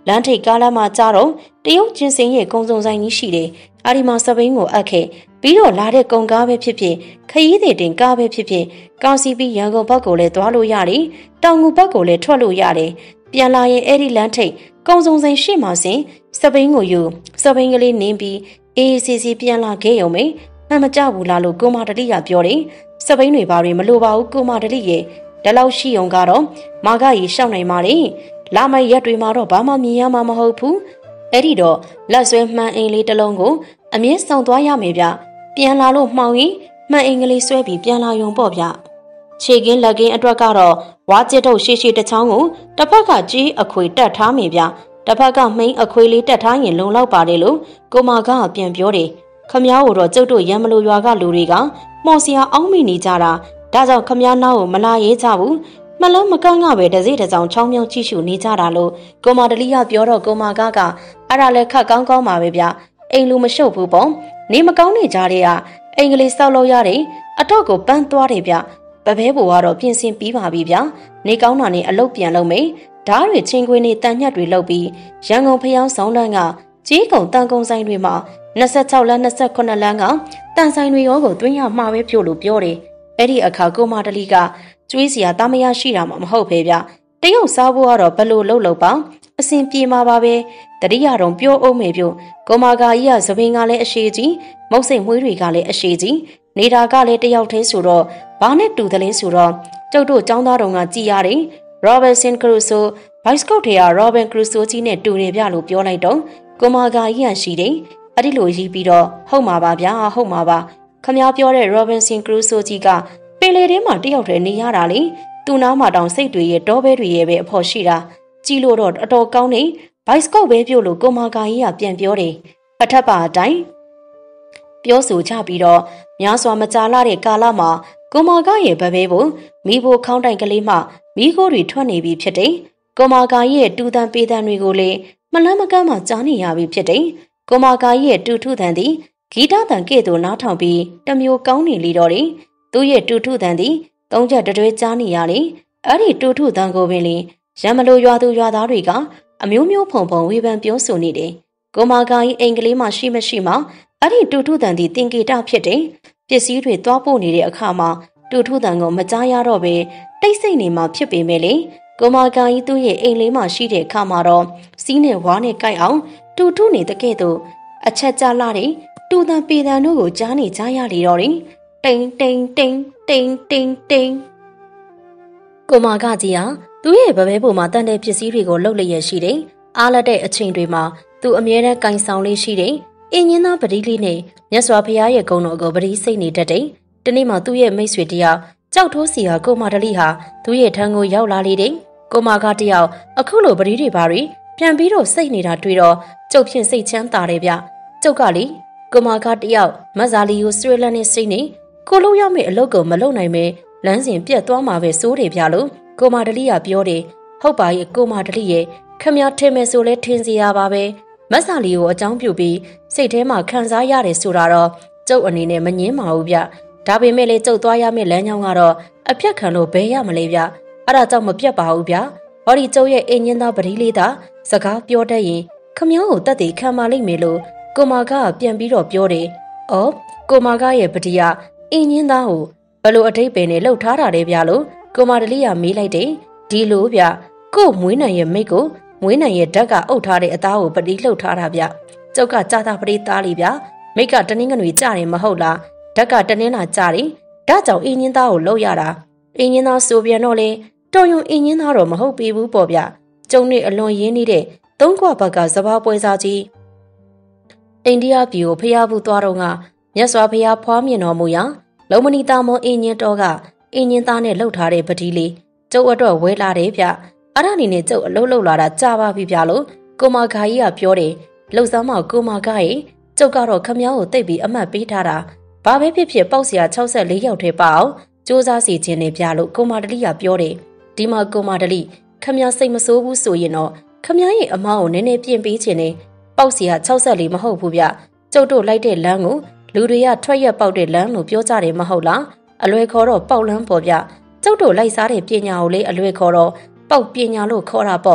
လမ်းထိပ်ကားလမ်းမှာကြတော့တရုတ်ချင်းစင်ရဲ့ကုံစုံဆိုင်ကြီးရှိတယ်။အဲဒီမှာစပိန်ကိုအပ်ခဲ့ပြီးတော့လာတဲ့ကုံကားပဲဖြစ်ဖြစ်ခရီးသည်တင်ကားပဲဖြစ်ဖြစ်ကားစီးပြီးရန်ကုန်ဘက်ကိုလည်းသွားလို့ရတယ်။တောင်ငူဘက်ကိုလည်းထွက်လို့ရတယ်။ပြန်လာရင်အဲ့ဒီလမ်းထိပ်ကုံစုံဆိုင်ရှိမှစဉ်စပိန်ကိုယူစပိန်ကလေးနင်းပြီးအေးစီပြန်လာခဲ့ရုံပဲ။မှန်မကြဘူးလားလို့ကိုမတလိကပြောတယ်။စပိန်တွေဘာတွေမလိုပါဘူးကိုမတလိရဲ့ဒါလောက်ရှိုံကတော့မာကကြီးရှောက်နိုင်ပါလေ။လာမရက်တွေမှာတော့ဘာမှမြင်ရမှာမဟုတ်ဘူး။အဲ့ဒီတော့လက်ဆွဲမှန်အိမ်လေးတစ်လုံးကိုအမြင့်ဆောင်သွားရမယ်ဗျ။ပြန်လာလို့မှောင်ရင်မှန်အိမ်ကလေးဆွဲပြီးပြန်လာရုံပေါ့ဗျ။ခြေကင်းလက်ကင်းအတွက်ကတော့ဝါကျစ်ထုတ်ရှိတစ်ချောင်းကိုတစ်ဖက်ကကြီးအခွေတက်ထားမယ်ဗျ။တစ်ဖက်ကမိန်းအခွေလေးတက်ထားရင်လုံလောက်ပါတယ်လို့ကိုမကပြန်ပြောတယ်။ခမ ्या ကိုတော့ကျုပ်တို့ရံမလို့ရွာကလူတွေကမော်စရာအောင်းမိနေကြတာဒါကြောင့်ခမ ्या နောက်ကိုမလာရဲကြဘူး။မလန်းမကန်းကပဲတစိတစ်စောင်းချောင်းမြောင်းကြည့်ရှုနေကြတာလို့ကိုမတလိကပြောတော့ကိုမကအဲ့ဒါလည်းခက်ကောင်းကောင်းပါပဲဗျအိမ်လူမရှုပ်ဘူးပေါ့နေမကောင်းနေကြတဲ့ကအင်္ဂလိပ်စောက်လို့ရတယ်အတော့ကိုပန်းသွားတယ်ဗျပပဲဘူကတော့ပြင်ဆင်ပြီးပါပြီဗျနေကောင်းတာနဲ့အလုပ်ပြန်လုပ်မယ်ဓားတွေချင်းခွေးနဲ့တန်ညက်တွေလုပ်ပြီးရန်ကုန်ဖျောင်းဆောင်လန်းကကြီးကုံတန်ကုံဆိုင်တွေမှာ26လမ်း28လမ်းကတန်ဆိုင်တွေရောကိုတွင်းရမှာပဲဖြို့လို့ပြောတယ်အဲ့ဒီအခါကိုမတလိကကျွေးစရာတာမရရှိတာမှမဟုတ်ပဲဗျတရုတ်စားဖို့ကတော့ဘလို့လုပ်ပါအစဉ်ပြေမှာပါပဲတတိယတော့ပြောအောင်မေပြုကိုမာကာကြီးကသပင်ကလည်းအရှိကြီးမုတ်စိတ်မွေးတွေကလည်းအရှိကြီးနေတာကလည်းတယောက်တည်းဆိုတော့ဘာနဲ့တူတယ်လဲဆိုတော့ကျုပ်တို့ចောင်းသားတော်ကကြည်ရတယ်ရောဘတ်ဆင်ကရူဆိုဘိုက်စကုတ်တွေကရောဘန်ကရူဆိုကြီးနဲ့တူနေပြလို့ပြောလိုက်တော့ကိုမာကာကြီးကရှိတယ်အဲ့ဒီလိုရီးပြီးတော့ဟုတ်မှာပါဗျာဟုတ်မှာပါခမ ्या ပြောတဲ့ရောဘန်ဆင်ကရူဆိုကြီးကပင်လေထဲမှာတယောက်တည်းနေရတာလေသူ့နားမှာတောင်စိတ်တွေရဲ့တောဘဲတွေရဲ့ပဲအဖို့ရှိတာကြည့်လို့တော့အတော်ကောင်းနေဘိုက်စကုတ်ပဲပြုတ်လို့ကိုမာကာကြီးကပြန်ပြောတယ်အထက်ပါအတိုင်းပြောဆိုချပြီးတော့များစွာမကြာလာတဲ့ကာလမှာကိုမာကာရဲ့ဗပဲဖို့မိဖို့ခေါင်းတိုင်ကလေးမှမိခိုးတွေထွက်နေပြီဖြစ်တယ်ကိုမာကာရဲ့တူတန်ပေးတန်တွေကိုလည်းမလန်းမကန်းမှကြားနေရပြီဖြစ်တယ်ကိုမာကာရဲ့တူထုတန်သည်ဂီတတန်ကဲ့သို့နားထောင်ပြီးတမျိုးကောင်းနေလေတော့တယ်သူ့ရဲ့တူထုတန်သည်သုံးချက်တွဲကြားနေရလေအဲ့ဒီတူထုတန်ကိုပင်လေရံမလို့ရွာသူရွာသားတွေကအမျိုးမျိုးဖုံဖုံဝေဖန်ပြောဆိုနေတယ်ကိုမာကာကြီးအိမ်ကလေးမှရှိမရှိမှအဲ့ဒီတူထုတန်သည်တင်ကေတဖြစ်တယ်ပစ္စည်းတွေသွားပို့နေတဲ့အခါမှာတူထုတန်ကိုမကြားရတော့ပဲတိတ်ဆိတ်နေမှဖြစ်ပေမဲ့လေကိုမာကာကြီးသူ့ရဲ့အိမ်လေးမှရှိတဲ့အခါမှာတော့စီးနဲ့ဝါနဲ့ကိုက်အောင်တူထုနေတဲ့ကဲ့သို့အချက်ကြလာတဲ့တူတန်ပေတန်တို့ကိုကြားနေကြရလေတော့တယ်တိန်တိန်တိန်တိန်တိန်တိန်ကိုမာကကြီးဟာသူ့ရဲ့ဗပဲပေါ်မှာတန်တဲ့ပစ္စည်းတွေကိုလှုပ်လျက်ရှိတယ်အားလက်တဲ့အချိန်တွေမှာသူအမြဲတမ်းကင်ဆောင်လေးရှိတယ်အင်းညင်းသားပတိလေးနဲ့မြတ်စွာဘုရားရဲ့ဂုဏ်တော်ကိုပတိစိတ်နေတတ်တယ်တနေ့မှသူ့ရဲ့မိတ်ဆွေတယောက်ကြောက်ထိုးစီဟာကိုမာတလိဟာသူ့ရဲ့ထံကိုရောက်လာလေတယ်ကိုမာကတယောက်အခုလိုပတိတွေပါတွေပြန်ပြီးတော့စိတ်နေတာတွေ့တော့ကျုပ်ဖြင့်စိတ်ချမ်းသာတယ်ဗျကျုပ်ကလေကိုမာကတယောက်မတ်ဇာလီကိုဆွေးလန်းနေစိတ်နေကိုလုံးရမယ့်အလုပ်ကိုမလုပ်နိုင်ပဲလမ်းစဉ်ပြတ်သွားမှာပဲစိုးတယ်ဗျလို့ကိုမာတလိကပြောတယ်ဟုတ်ပါရဲ့ကိုမာတလိရဲ့ခမ ्या ထင်မယ်ဆိုလဲထင်စီရပါပဲမတ်ဇာလီကိုအကြောင်းပြုပြီးစိတ်ထဲမှာခံစားရတယ်ဆိုတာတော့ကျုပ်အနေနဲ့မငင်းပါဘူးဗျဒါပေမဲ့လေကျုပ်သွားရမယ့်လမ်းကြောင်းကတော့အပြတ်ခံလို့ဘယ်ရမလဲဗျအဲ့ဒါကြောင့်မပြတ်ပါဘူးဗျဟောဒီကျုပ်ရဲ့အင်းညင်းသားပတိလေးသာစကားပြောတတ်ရင်ခမ ्या ကိုတတ်သိခံပါလိမ့်မယ်လို့ကိုမာကပြန်ပြီးတော့ပြောတယ်အော်ကိုမာကရဲ့ပတိကအင်းညင်းသားကိုဘလို့အထိပ္ပယ်နဲ့လှုပ်ထားတာလေဗျလို့ကိုမာတလိကမေးလိုက်တယ်ဒီလိုဗျကို့မွေးနိုင်ရဲ့မိတ်ကိုမွေးနိုင်ရဲ့ဓာတ်ကအုပ်ထားတဲ့အသားကိုပတိလှုပ်ထားတာဗျကျုပ်ကကြာတာပတိသားလေးဗျမိတ်ကတနင်္ဂနွေကြတယ်မဟုတ်လားဓာတ်ကတနင်္လာကြတယ်ဒါကြောင့်အင်းညင်းသားကိုလှုပ်ရတာအင်းညင်းသားဆိုပြန်တော့လေတော်ရုံအင်းညင်းသားတော့မဟုတ်ပေဘူးပေါ့ဗျကျုံနဲ့အလွန်ရင်းနေတဲ့သုံးခွဘက်ကစဘာပွဲစားကြီးအိန္ဒိယပြည်ကိုဖျားဘူးသွားတော့ကမြတ်စွာဘုရားဖွားမြင်တော်မူရာလုံမဏီတာမောအင်းညင်းတော်ကအင်းညင်းသားနဲ့လှုပ်ထားတဲ့ပတိလေးကျုပ်အတွက်ဝဲလာတယ်ဗျအဲ့ဒါနေနဲ့ကျုပ်အလုံးလုံးလာတာကြာပါပြီဗျလို့ကိုမာခါကြီးကပြောတယ်လှုပ်စားမကိုမာခါရဲ့ကျုပ်ကတော့ခမ ्या ကိုတိတ်ပြီးအမှတ်ပေးထားတာဘာပဲဖြစ်ဖြစ်ပေါက်စရာ64ရောက်ထဲပါအောင်စူးစမ်းစီခြင်းနဲ့ဗျလို့ကိုမာတလိကပြောတယ်ဒီမှာကိုမာတလိခမ ्या စိတ်မဆိုးဘူးဆိုရင်တော့ခမ ्या ရဲ့အမားကိုနည်းနည်းပြင်ပေးခြင်းနဲ့ပေါက်စရာ64မဟုတ်ဘူးဗျကျုပ်တို့လိုက်တဲ့လမ်းကိုလူတွေကထွက်ရက်ပေါက်တဲ့လမ်းလို့ပြောကြတယ်မဟုတ်လားအလွယ်ခေါ်တော့ပေါက်လန်းပေါ်ဗျကျုပ်တို့လိုက်စားတဲ့ပညာကိုလေအလွယ်ခေါ်တော့ပေါက်ပညာလို့ခေါ်တာပေါ့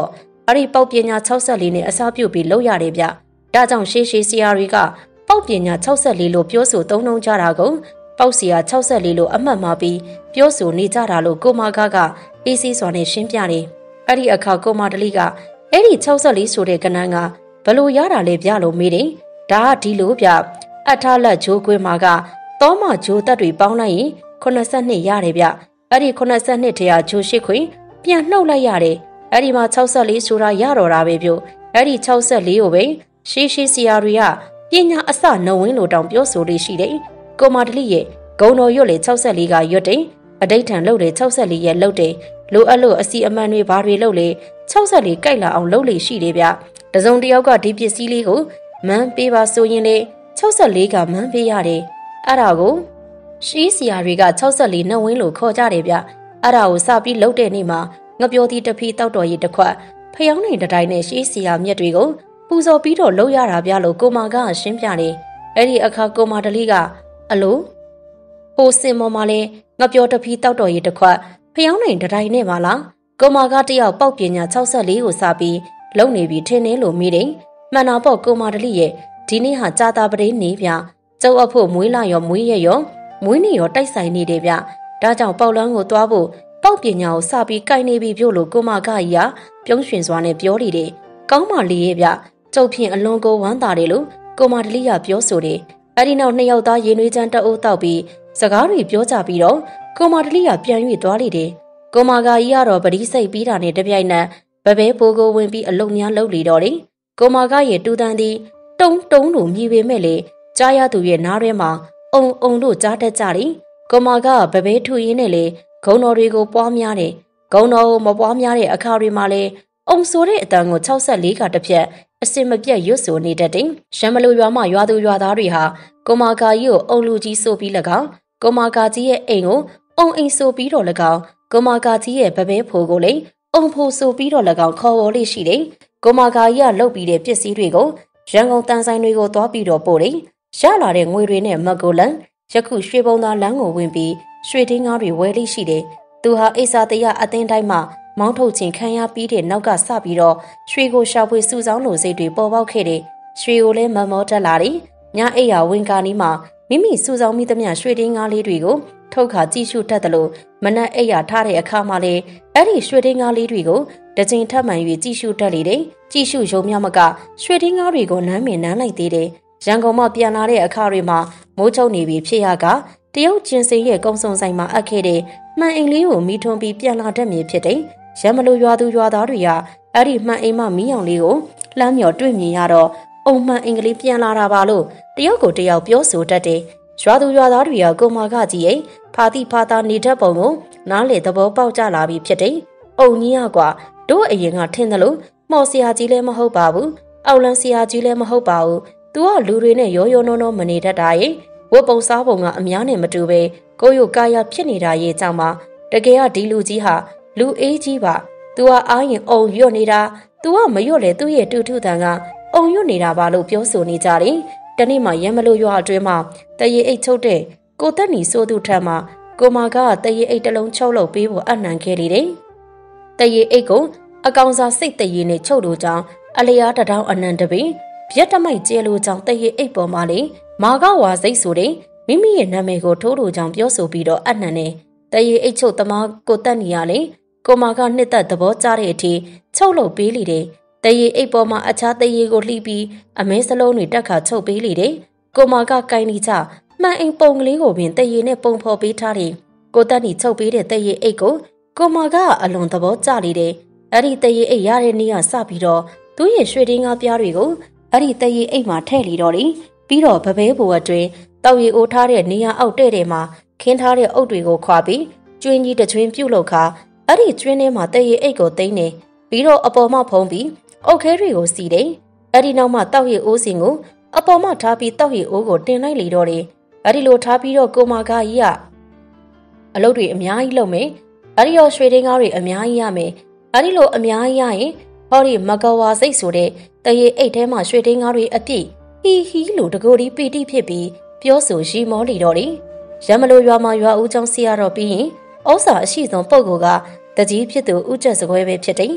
အဲ့ဒီပေါက်ပညာ64နဲ့အစားပြုပြီးလုပ်ရတယ်ဗျဒါကြောင့်ရှေးဆရာတွေကပေါက်ပညာ64လို့ပြောဆိုသုံးနှုန်းကြတာကိုပေါက်စီယာ64လို့အမှတ်မှာပြီးပြောဆိုနေကြတာလို့ကိုမာကအေးစီးစွာနဲ့ရှင်းပြတယ်အဲ့ဒီအခါကိုမာတလိကအဲ့ဒီ64ဆိုတဲ့ကဏ္ဍကဘလို့ရတာလဲဗျလို့မေးတယ်ဒါကဒီလိုဗျအထလက်ဂျိုးကွင်းမှာကတောမဂျိုးတက်တွေပေါင်းလိုက်ရင်82ရတယ်ဗျအဲ့ဒီ82တရာဂျိုးရှိခွင်ပြန်နှုတ်လိုက်ရတယ်အဲ့ဒီမှာ64ဆိုတာရတော့တာပဲဗျအဲ့ဒီ64ကိုပဲရှေးဆရာတွေကပညာအစနှဝင်းလို့တောင်ပြောဆိုလေးရှိတယ်ကိုမာတလိရဲ့ဂုံတော်ရွတ်လေ64ကရွတ်တယ်အဋိဌံလှုပ်လေ64ရဲ့လှုပ်တယ်လိုအပ်လို့အစီအမံတွေဘာတွေလှုပ်လေ64ကြိုက်လာအောင်လှုပ်လေရှိတယ်ဗျတစုံတစ်ယောက်ကဒီပစ္စည်းလေးကိုမန်းပေးပါဆိုရင်လေ64ကမန်းပေးရတယ်အဲ့ဒါကိုရှေးဆရာတွေက64နှဝင်းလို့ခေါ်ကြတယ်ဗျအဲ့ဒါကိုစပြီးလှုပ်တဲ့နေ့မှာငပြောသီးတစ်ဖီတောက်တော်ရည်တစ်ခွက်ဖျောင်းနိုင်တိုင်းနဲ့ရှေးဆရာမြတ်တွေကိုပူဇော်ပြီးတော့လှုပ်ရတာဗျလို့ကိုမာကရှင်းပြတယ်အဲ့ဒီအခါကိုမာတလိကအလိုဟိုစင်မော်မှာလဲငပြောတစ်ဖီတောက်တော်ရည်တစ်ခွက်ဖျောင်းနိုင်တိုင်းနဲ့ပါလားကိုမာကတယောက်ပေါက်ပညာ64ကိုစပြီးလုံနေပြီထင်းနေလို့မိတယ်မှန်တော့ပေါ့ကိုမာတလိရဲ့ဒီနေ့ဟာကြာတာပတိနေဗျကျုပ်အဖို့မွေးလာရောမွေးရရောမွေးနေရောတိုက်ဆိုင်နေတယ်ဗျဒါကြောင့်ပေါက်လန်းကိုသွားဖို့ပေါက်ပညာကိုစပြီးကိုင်နေပြီပြောလို့ကိုမာကကြီးကပြုံးရွှင်စွာနဲ့ပြောနေတယ်ကောင်းပါလေရဲ့ဗျကျုပ်ဖြင့်အလွန်ကိုဝမ်းသာတယ်လို့ကိုမာတလိကပြောဆိုတယ်အဲ့ဒီနောက်နှစ်ယောက်သားရေနွေးချမ်းတအိုးတောက်ပြီးစကားတွေပြောကြပြီးတော့ကိုမာတလိကပြန်၍သွားလေတယ်ကိုမာကကြီးကတော့ပတိစိတ်ပြီးတာနဲ့တပြိုင်နက်ဘဘဲပိုးကိုဝင်ပြီးအလုံများလှုပ်လေတော့တယ်ကိုမာကရဲ့တူတန်သည်တုံလို့မြည်ပေမဲ့လေကြားရသူရဲ့နားထဲမှာအုံလို့ကြားတတ်ကြတယ်ကိုမာကဘဘဲထူရင်းနဲ့လေဂုံတော်တွေကိုပွားများတယ်ဂုံတော်ကိုမပွားများတဲ့အခါတွေမှာလေအုံဆိုတဲ့အတန်ကို64ကတစ်ဖြက်အစင်မပြတ်ရွတ်ဆိုနေတတ်တယ်ရံမလို့ရွာမှရွာသူရွာသားတွေဟာကိုမာကကြီးကိုအုံလူကြီးဆိုပြီး၎င်းကိုမာကကြီးရဲ့အိမ်ကိုအုံအိမ်ဆိုပြီးတော့၎င်းကိုမာကကြီးရဲ့ဘဘဲဖိုးကိုလေအုံဖိုးဆိုပြီးတော့၎င်းခေါ်ဝေါ်လေးရှိတယ်ကိုမာကကြီးကလှုပ်ပြီးတဲ့ပစ္စည်းတွေကိုရန်ကုန်တန်ဆိုင်တွေကိုသွားပြီးတော့ပို့တယ်ရလာတဲ့ငွေတွေနဲ့မက်ကိုလန်ယခုရွှေဘုံသားလမ်းကိုဝင်ပြီးရွှေတင်းကားတွေဝယ်လေးရှိတယ်သူဟာအိစာတရအသင်းတိုင်းမှာမောင်းထုတ်ခြင်းခံရပြီးတဲ့နောက်ကစပြီးတော့ရွှေကိုရှာဖွေစုဆောင်းလိုစိတ်တွေပေါ်ပေါက်ခဲ့တယ်ရွှေကိုလည်းမမောတက်လာတယ်ညအိယာဝင်ကာနီးမှာမိမိစုဆောင်းမိသမျှရွှေတင်းကားလေးတွေကိုထုတ်ခါကြည့်ရှုတတ်တယ်လို့မနက်အိယာထားတဲ့အခါမှာလေအဲ့ဒီရွှေတင်းကားလေးတွေကိုတစ်ချိန်ထပ်မှန်၍ကြည့်ရှုတတ်လေတယ်ကြည့်ရှုရုံများမကရွှေတင်းကားတွေကိုနမ်းမြင်နမ်းလိုက်သေးတယ်ရန်ကုန်မှပြန်လာတဲ့အခါတွေမှာမိုးချုံနေပြီဖြစ်ရကတရုတ်ကျင်းစင်ရဲ့ကုံစုံဆိုင်မှာအပ်ခဲ့တဲ့မှန်အိမ်လေးကိုမိထွန်းပြီးပြန်လာတတ်မြင်ဖြစ်တယ်ရံမလို့ရွာသူရွာသားတွေကအဲ့ဒီမှန်အိမ်မမီးအောင်လေးကိုလှမ်းမြော်တွေ့မြင်ရတော့အုံမှန်အိမ်ကလေးပြန်လာတာပါလို့တရုတ်ကိုတယောက်ပြောဆိုတတ်တယ်ရွာသူရွာသားတွေကကိုမာကကြီးရဲ့ဖာတိဖာသားနေတတ်ပုံကိုနားလေသဘောပေါက်ကြလာပြီဖြစ်တယ်အုံကြီးကွာတို့အရင်ကထင်တယ်လို့မော်ဆရာကြီးလည်းမဟုတ်ပါဘူးအောက်လန်းဆရာကြီးလည်းမဟုတ်ပါဘူးသူကလူတွေနဲ့ရောရောနှောနှောမနေတတ်တာရဲ့ဝတ်ပုံစားပုံကအများနဲ့မတူပဲကိုယိုကာယဖြစ်နေတာရဲ့ကြောင့်မှတကယ်ကဒီလူကြီးဟာလူအေးကြီးပါသူကအားရင်အုံရွတ်နေတာသူကမရွတ်လေသူ့ရဲ့တူထုတန်ကအုံရွတ်နေတာပါလို့ပြောဆိုနေကြတယ်တနေ့မှရံမလို့ရွာအတွင်းမှာတရေအိတ်ချုပ်တဲ့ကိုသက်နီဆိုသူထက်မှကိုမာကတရေအိတ်တစ်လုံးချုပ်လုပ်ပေးဖို့အနှံခဲ့လေတယ်တရေအိတ်ကိုအကောင်စားစိတ်တရေနဲ့ချုပ်လို့ကြောင်းအလျားတထောင်အနံတပင်ပြက်တမိုက်ကျဲလို့ကြောင်းတရေအိတ်ပေါ်မှာလေမာကဝါစိတ်ဆိုတဲ့မိမိရဲ့နာမည်ကိုထိုးလို့ကြောင်းပြောဆိုပြီးတော့အနှံနေတရေအိတ်ချုပ်သမားကိုတက်နေရလေကိုမာကနှစ်သက်သဘောကျတဲ့အထိချုပ်လုပ်ပေးလေတယ်တရေအိတ်ပေါ်မှာအခြားတရေကိုလှီးပြီးအမဲစလုံးတွေတက်ခါချုပ်ပေးလေတယ်ကိုမာကကိုင်းနေကြမှန်အိမ်ပုံကလေးကိုပင်တရေနဲ့ပုံဖော်ပေးထားတယ်ကိုတက်နေချုပ်ပေးတဲ့တရေအိတ်ကိုမာကအလွန်သဘောကျလေတယ်အဲ့ဒီတရေအိတ်ရတဲ့နေ့ကစပြီးတော့သူ့ရဲ့ရွှေတင်းကားပြားတွေကိုအဲ့ဒီတရေအိတ်မှာထည့်လီတော့တယ်ပြီးတော့ဗဘဲဘိုးအတွင်းတောက်ရီအိုးထားတဲ့နေရာအောက်တဲ့ထဲမှာခင်းထားတဲ့အုပ်တွေကိုခွာပြီးကျွင်းကြီးတစ်ချွင်းပြုတ်လောက်ခါအဲ့ဒီကျွင်းထဲမှာတရေအိတ်ကိုသိမ်းနေပြီးတော့အပေါ်မှဖုံးပြီးအုတ်ခဲတွေကိုစီတယ်အဲ့ဒီနောက်မှတောက်ရီအိုးစင်ကိုအပေါ်မှထားပြီးတောက်ရီအိုးကိုတင်လိုက်လေတော့တယ်အဲ့ဒီလိုထားပြီးတော့ကိုမာကကြီးကအလုပ်တွေအများကြီးလုပ်မယ်အဲ့ဒီတော့ရွှေတင်းကားတွေအများကြီးရမယ်အဲ့ဒီလိုအများကြီးရရင်ဟောဒီမကဝါစိတ်ဆိုတဲ့တရေအိတ်ထဲမှာရွှေတင်းကားတွေအပြည့်ဟီဟီလို့တကိုယ်ဒီပီတိဖြစ်ပြီးပြောဆိုရီမောလီတော့တယ်ရမလို့ရွာမှာရွာဦးကျောင်းဆရာတော်ပြီးရင်ဩစာအရှိဆုံးပုဂ္ဂိုလ်ကတကြီးဖြစ်သူဥကျက်စကွဲပဲဖြစ်တယ်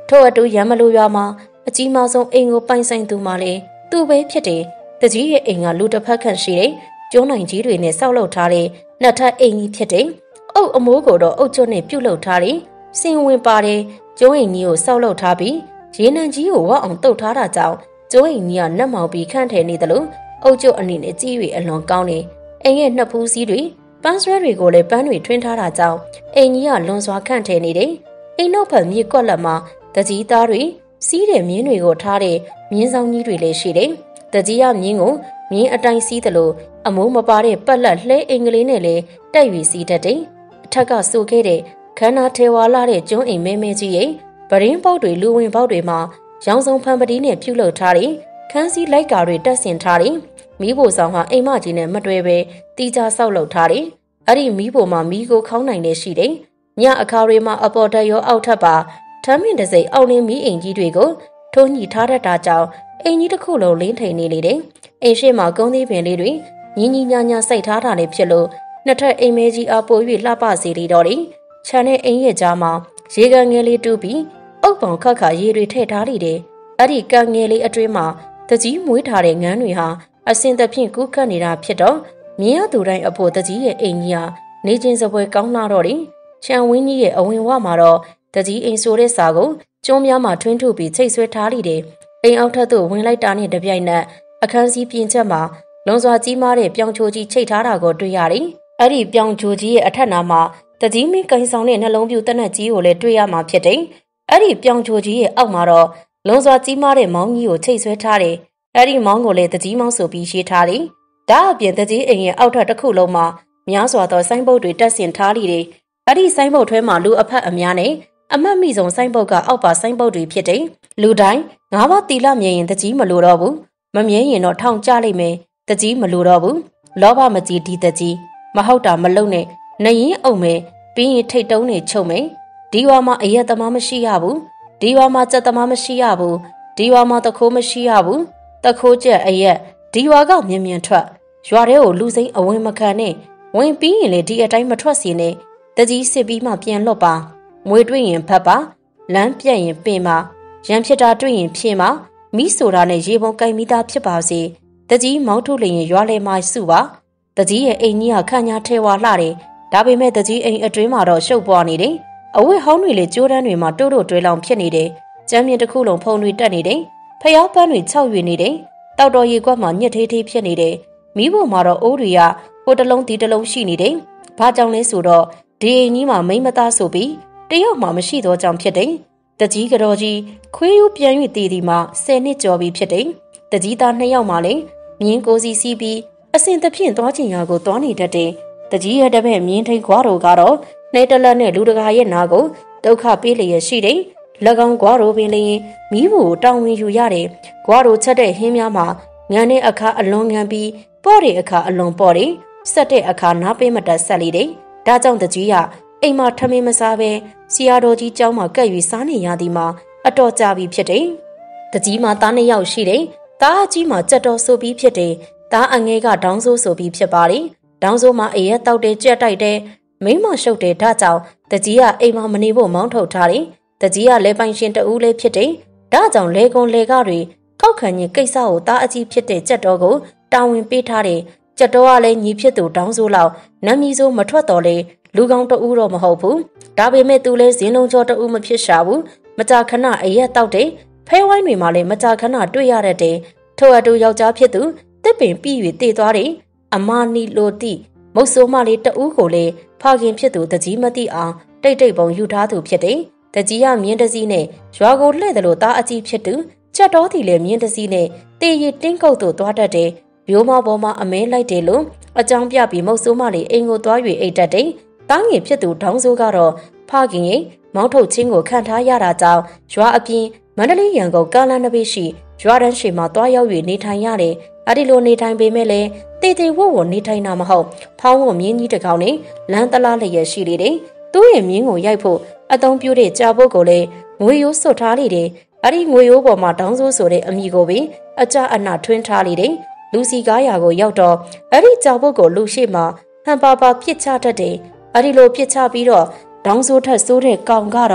ထို့အတူရံမလိုရွာမှာအကြီးမားဆုံးအိမ်ကိုပိုင်ဆိုင်သူမှလည်းသူပဲဖြစ်တယ်တကြီးရဲ့အိမ်ကလူတစ်ဖက်ခန့်ရှိတယ်ကျိုးနိုင်ကြီးတွေနဲ့ဆောက်လုပ်ထားတဲ့နှစ်ထပ်အိမ်ကြီးဖြစ်တယ်အုပ်အမိုးကိုတော့အုပ်ကျွတ်နဲ့ပြုတ်လုပ်ထားတယ်စင်ဝင်ပါတယ်ကျိုးအိမ်ကြီးကိုဆောက်လုပ်ထားပြီးရေနံကြီးကိုဝအောင်တုတ်ထားတာကြောင့်ကျိုးအိမ်ကြီးကနတ်မောင်ပြီးခန့်ထည်နေတယ်လို့အုပ်ကျွတ်အနေနဲ့ကြီး၍အလွန်ကောင်းတယ်အိမ်ရဲ့နှစ်ဖူးစည်းတွေပန်းဆွဲတွေကိုလည်းပန်းတွေထွင်းထားတာကြောင့်အိမ်ကြီးကလွန်စွာခန့်ထည်နေတယ်အိမ်နောက်ဖက်မြေကွက်လက်မှာတကြီးသားတွေစီးတဲ့မြင်းတွေကိုထားတဲ့မြင်းဆောင်ကြီးတွေလည်းရှိတယ်တကြီးရမြင်းကိုမြင်းအတိုင်းစီးတယ်လို့အမိုးမပါတဲ့ပက်လက်လှဲအင်္ဂလိပ်နဲ့လည်းတက်၍စီးတတ်တယ်အထက်ကဆိုခဲ့တဲ့ခန္ဓာထေဝါလာတဲ့ကျွန်းအိမ်မဲမဲကြီးရဲ့ဗရင်းပေါက်တွေလူဝင်ပေါက်တွေမှာရောင်စုံဖန်ပတိနဲ့ပြုလုပ်ထားတယ်ခန်းစည်းလိုက်ကာတွေတက်ဆင်ထားတယ်မီးဖိုဆောင်ဟာအိမ်မကြီးနဲ့မတွဲပဲတီးခြားဆောက်လုပ်ထားတယ်အဲ့ဒီမီးဖိုမှာမီးကိုခေါင်းနိုင်နေရှိတယ်ညအခါတွေမှာအပေါ်တက်ရောအောက်ထပ်ပါထမ်းမင်တစိအောက်လင်းမီးအိမ်ကြီးတွေကိုထိုးညှိထားတတ်တာကြောင့်အိမ်ကြီးတစ်ခုလုံးလင်းထိန်နေလေတယ်အိမ်ရှိမှာကုန်းသီးပင်လေးတွေညီညီညာညာစိုက်ထားတာလည်းဖြစ်လို့နှစ်ထပ်အိမ်မဲကြီးအားပို၍လှပစေလေတော့တယ်ခြံတဲ့အိမ်ရဲ့ကြားမှာရေကန်ငယ်လေးတူးပြီးအုပ်ပေါင်ခတ်ခါရေတွေထည့်ထားလိတယ်အဲ့ဒီကန်ငယ်လေးအတွင်းမှာတကြီးမွေးထားတဲ့ငန်းတွေဟာအစင်သဖြင့်ကူးကပ်နေတာဖြစ်တော့မြင်ရသူတိုင်းအဖို့တကြီးရဲ့အိမ်ကြီးဟာနေချင်းစပွဲကောင်းလာတော့တယ်ခြံဝင်းကြီးရဲ့အဝင်ဝမှာတော့တကြီးအိမ်ဆိုတဲ့စာကိုကျုံးများမှာထွင်းထုတ်ပြီးချိတ်ဆွဲထားလိတယ်အိမ်အောက်ထပ်သို့ဝင်လိုက်တာနဲ့တပြိုင်နက်အခန်းစည်းပြင်ချက်မှာလွန်စွာကြီးမားတဲ့ပြောင်ချိုကြီးချိတ်ထားတာကိုတွေ့ရတယ်အဲ့ဒီပြောင်ချိုကြီးရဲ့အထက်နာမှာတကြီးမင်းကင်ဆောင်တဲ့နှလုံးပြူတက်နက်ကြီးကိုလည်းတွေ့ရမှာဖြစ်တယ်အဲ့ဒီပြောင်ချိုကြီးရဲ့အောက်မှာတော့လွန်စွာကြီးမားတဲ့မောင်းကြီးကိုချိတ်ဆွဲထားတယ်အဲ့ဒီမောင်းကိုလည်းတကြီးမောင်းဆိုပြီးရေးထားတယ်ဒါအပြင်တကြီးအိမ်ရဲ့အောက်ထပ်တစ်ခုလုံးမှာများစွာသောဆိုင်းဘုတ်တွေတက်ဆင်ထားလိတယ်အဲ့ဒီဆိုင်းဘုတ်ထဲမှာလူအဖက်အများနဲ့အမတ်မိဆုံးဆိုင်းဘုတ်ကအောက်ပါဆိုင်းဘုတ်တွေဖြစ်တယ်လူတိုင်းငါးပါးတီလမြင်ရင်တကြီးမလိုတော့ဘူးမမြင်ရင်တော့ထောင်ကျလိုက်မယ်တကြီးမလိုတော့ဘူးလောဘမကြီးဒီတကြီးမဟုတ်တာမလုံနဲ့နရင်အုံမယ်ပြီးရင်ထိတ်တုံးနေချုပ်မယ်ဒီဝါမှာအရက်သမားမရှိရဘူးဒီဝါမှာစက်သမားမရှိရဘူးဒီဝါမှာတခိုးမရှိရဘူးတခိုးကျက်အရက်ဒီဝါကမြင်မြင်ထွက်ရွာထဲကိုလူစိမ့်အဝင်မခံနဲ့ဝင်ပြီးရင်လေဒီအတိုင်းမထွက်စီနဲ့တကြီးစစ်ပြီးမှပြန်လွတ်ပါမွေတွေ့ရင်ဖတ်ပါလမ်းပြက်ရင်ပင်ပါရံဖြစ်တာတွေ့ရင်ဖြင်းပါမိဆိုတာနဲ့ရေပုံကိုင်မိသားဖြစ်ပါစေတကြီးမောင်းထုတ်လျင်ရွာလေမှစုပါတကြီးရဲ့အိမ်ကြီးကခန့်ညာထဲဝါလှတယ်ဒါပေမဲ့တကြီးအိမ်အတွင်းမှာတော့ရှုပ်ပွားနေတယ်အဝတ်ဟောင်းတွေလေကျိုးတန်းတွေမှာတိုးတိုးတွဲလောင်ဖြစ်နေတယ်ကျမ်းမြင့်တစ်ခုလုံးဖုံတွေတက်နေတယ်ဖျားပန်းတွေခြောက်ရွေနေတယ်တောက်တော်ရေကွက်မှာညစ်သေးသေးဖြစ်နေတယ်မိဖို့မှာတော့အိုးတွေကဟိုတလုံးဒီတလုံးရှိနေတယ်ဘာကြောင့်လဲဆိုတော့ဒီအိမ်ကြီးမှာမိမသားဆိုပြီးတယောက်မှမရှိတော့ကြောင်ဖြစ်တယ်တကြီးကတော်ကြီးခွေးယူပြန်၍တည်ဒီမှာ10နှစ်ကျော်ပြီဖြစ်တယ်တကြီးသား2ယောက်မှလည်းမြင်းကိုစီစီးပြီးအစင်သဖြင့်သွားချင်ရာကိုသွားနေတတ်တယ်တကြီးရဲ့တပည့်မြင်းထိန်ခွားတော်ကတော့နှဲတလက်နဲ့လူတကာရဲ့နာကိုဒုက္ခပေးလျက်ရှိတယ်၎င်းခွားတော်ပင်လျင်မီးဘူးတောင်းဝင်ယူရတယ်ခွားတော်ချက်တဲ့ဟင်းများမှာငံတဲ့အခါအလွန်ငံပြီးပေါ့တဲ့အခါအလွန်ပေါ့တယ်ဆက်တဲ့အခါနားပေးမတတ်ဆက်လေတယ်ဒါကြောင့်တကြီးကအိမ်မှာထမင်းမစားဘဲဆရာတော်ကြီးကျောင်းမှာကပ်၍စားနေရသည်မှာအတော်ကြာပြီဖြစ်တယ်တကြီးမှာသား2ယောက်ရှိတယ်သားအကြီးမှာကြက်တော်ဆိုပြီးဖြစ်တယ်သားအငယ်ကဒေါင်းဆိုးဆိုပြီးဖြစ်ပါလေဒေါင်းဆိုးမှာအေးရတောက်တယ်ကြက်တိုက်တယ်မိမရှုပ်တယ်ဒါကြောင့်တကြီးကအိမ်မှာမနေဖို့မောင်းထုတ်ထားတယ်တကြီးကလဲပိုင်ရှင်တူလေးဖြစ်တယ်ဒါကြောင့်လဲကုန်းလဲကားတွေကောက်ခံရင်ကိစ္စကိုသားအကြီးဖြစ်တဲ့ကြက်တော်ကိုတာဝန်ပေးထားတယ်ကြက်တော်ကလည်းညီဖြစ်သူဒေါင်းဆိုးလောက်နမ်းမီဆိုးမထွက်တော်လေလူကောင်းတူတော့မဟုတ်ဘူးဒါပေမဲ့သူလဲဇင်းလုံးကျော်တူမဖြစ်ရှာဘူးမကြာခဏအရက်တောက်တယ်ဖဲဝိုင်းတွေမှာလည်းမကြာခဏတွေ့ရတဲ့တဲ့ထို့အတူယောက်ျားဖြစ်သူတစ်ပင်ပြီး၍တည်သွားတယ်အမနီလိုတိမုတ်ဆိုးမလေးတူကိုလေဖခင်ဖြစ်သူတကြီးမသိအောင်တိတ်တိတ်ပုံယူထားသူဖြစ်တယ်တကြီးကမြင်းတစည်းနဲ့ရွာကိုလှည့်တယ်လို့သားအကြီးဖြစ်သူချက်တော်တီလည်းမြင်းတစည်းနဲ့တေရီတင်းကုတ်တို့သွားတတ်တယ်ရိုးမပေါ်မှာအမဲလိုက်တယ်လို့အကြောင်းပြပြီးမုတ်ဆိုးမလေးအိမ်ကိုသွား၍အိတ်တတ်တယ်တားငယ်ဖြစ်သူဒေါင်းဆိုးကတော့ဖခင်ရဲ့မောင်းထုတ်ချင်းကိုခံထားရတာကြောင့်ရွာအပြင်မန္တလေးရန်ကုန်ကားလမ်းတစ်ပိရှိရွာတန်းရှိမှာတွားရောက်၍နေထိုင်ရတယ်။အဲဒီလိုနေထိုင်ပေမဲ့လည်းတေတေဝဝနေထိုင်တာမဟုတ်ဖောင်းဝမြင်းကြီးတစ်ကောင်နဲ့လမ်းတလားလျက်ရှိလေတယ်။သူ့ရဲ့မြင်းကိုရိုက်ဖို့အသုံးပြုတဲ့ကြာပုတ်ကိုလည်းငွေရိုးစွတ်ထားလေတယ်။အဲဒီငွေရိုးပေါ်မှာဒေါင်းဆိုးဆိုတဲ့အမည်ကိုပဲအကြအနထွင်းထားလေတယ်။လူစီကားရာကိုရောက်တော့အဲဒီကြာပုတ်ကိုလူရှိမှဟန်ပါပါပြစ်ချတတ်တယ်။အဲဒီလိုပြစ်ချပြီးတော့ဒေါင်းဆိုးထက်ဆိုးတဲ့ကောင်ကတော့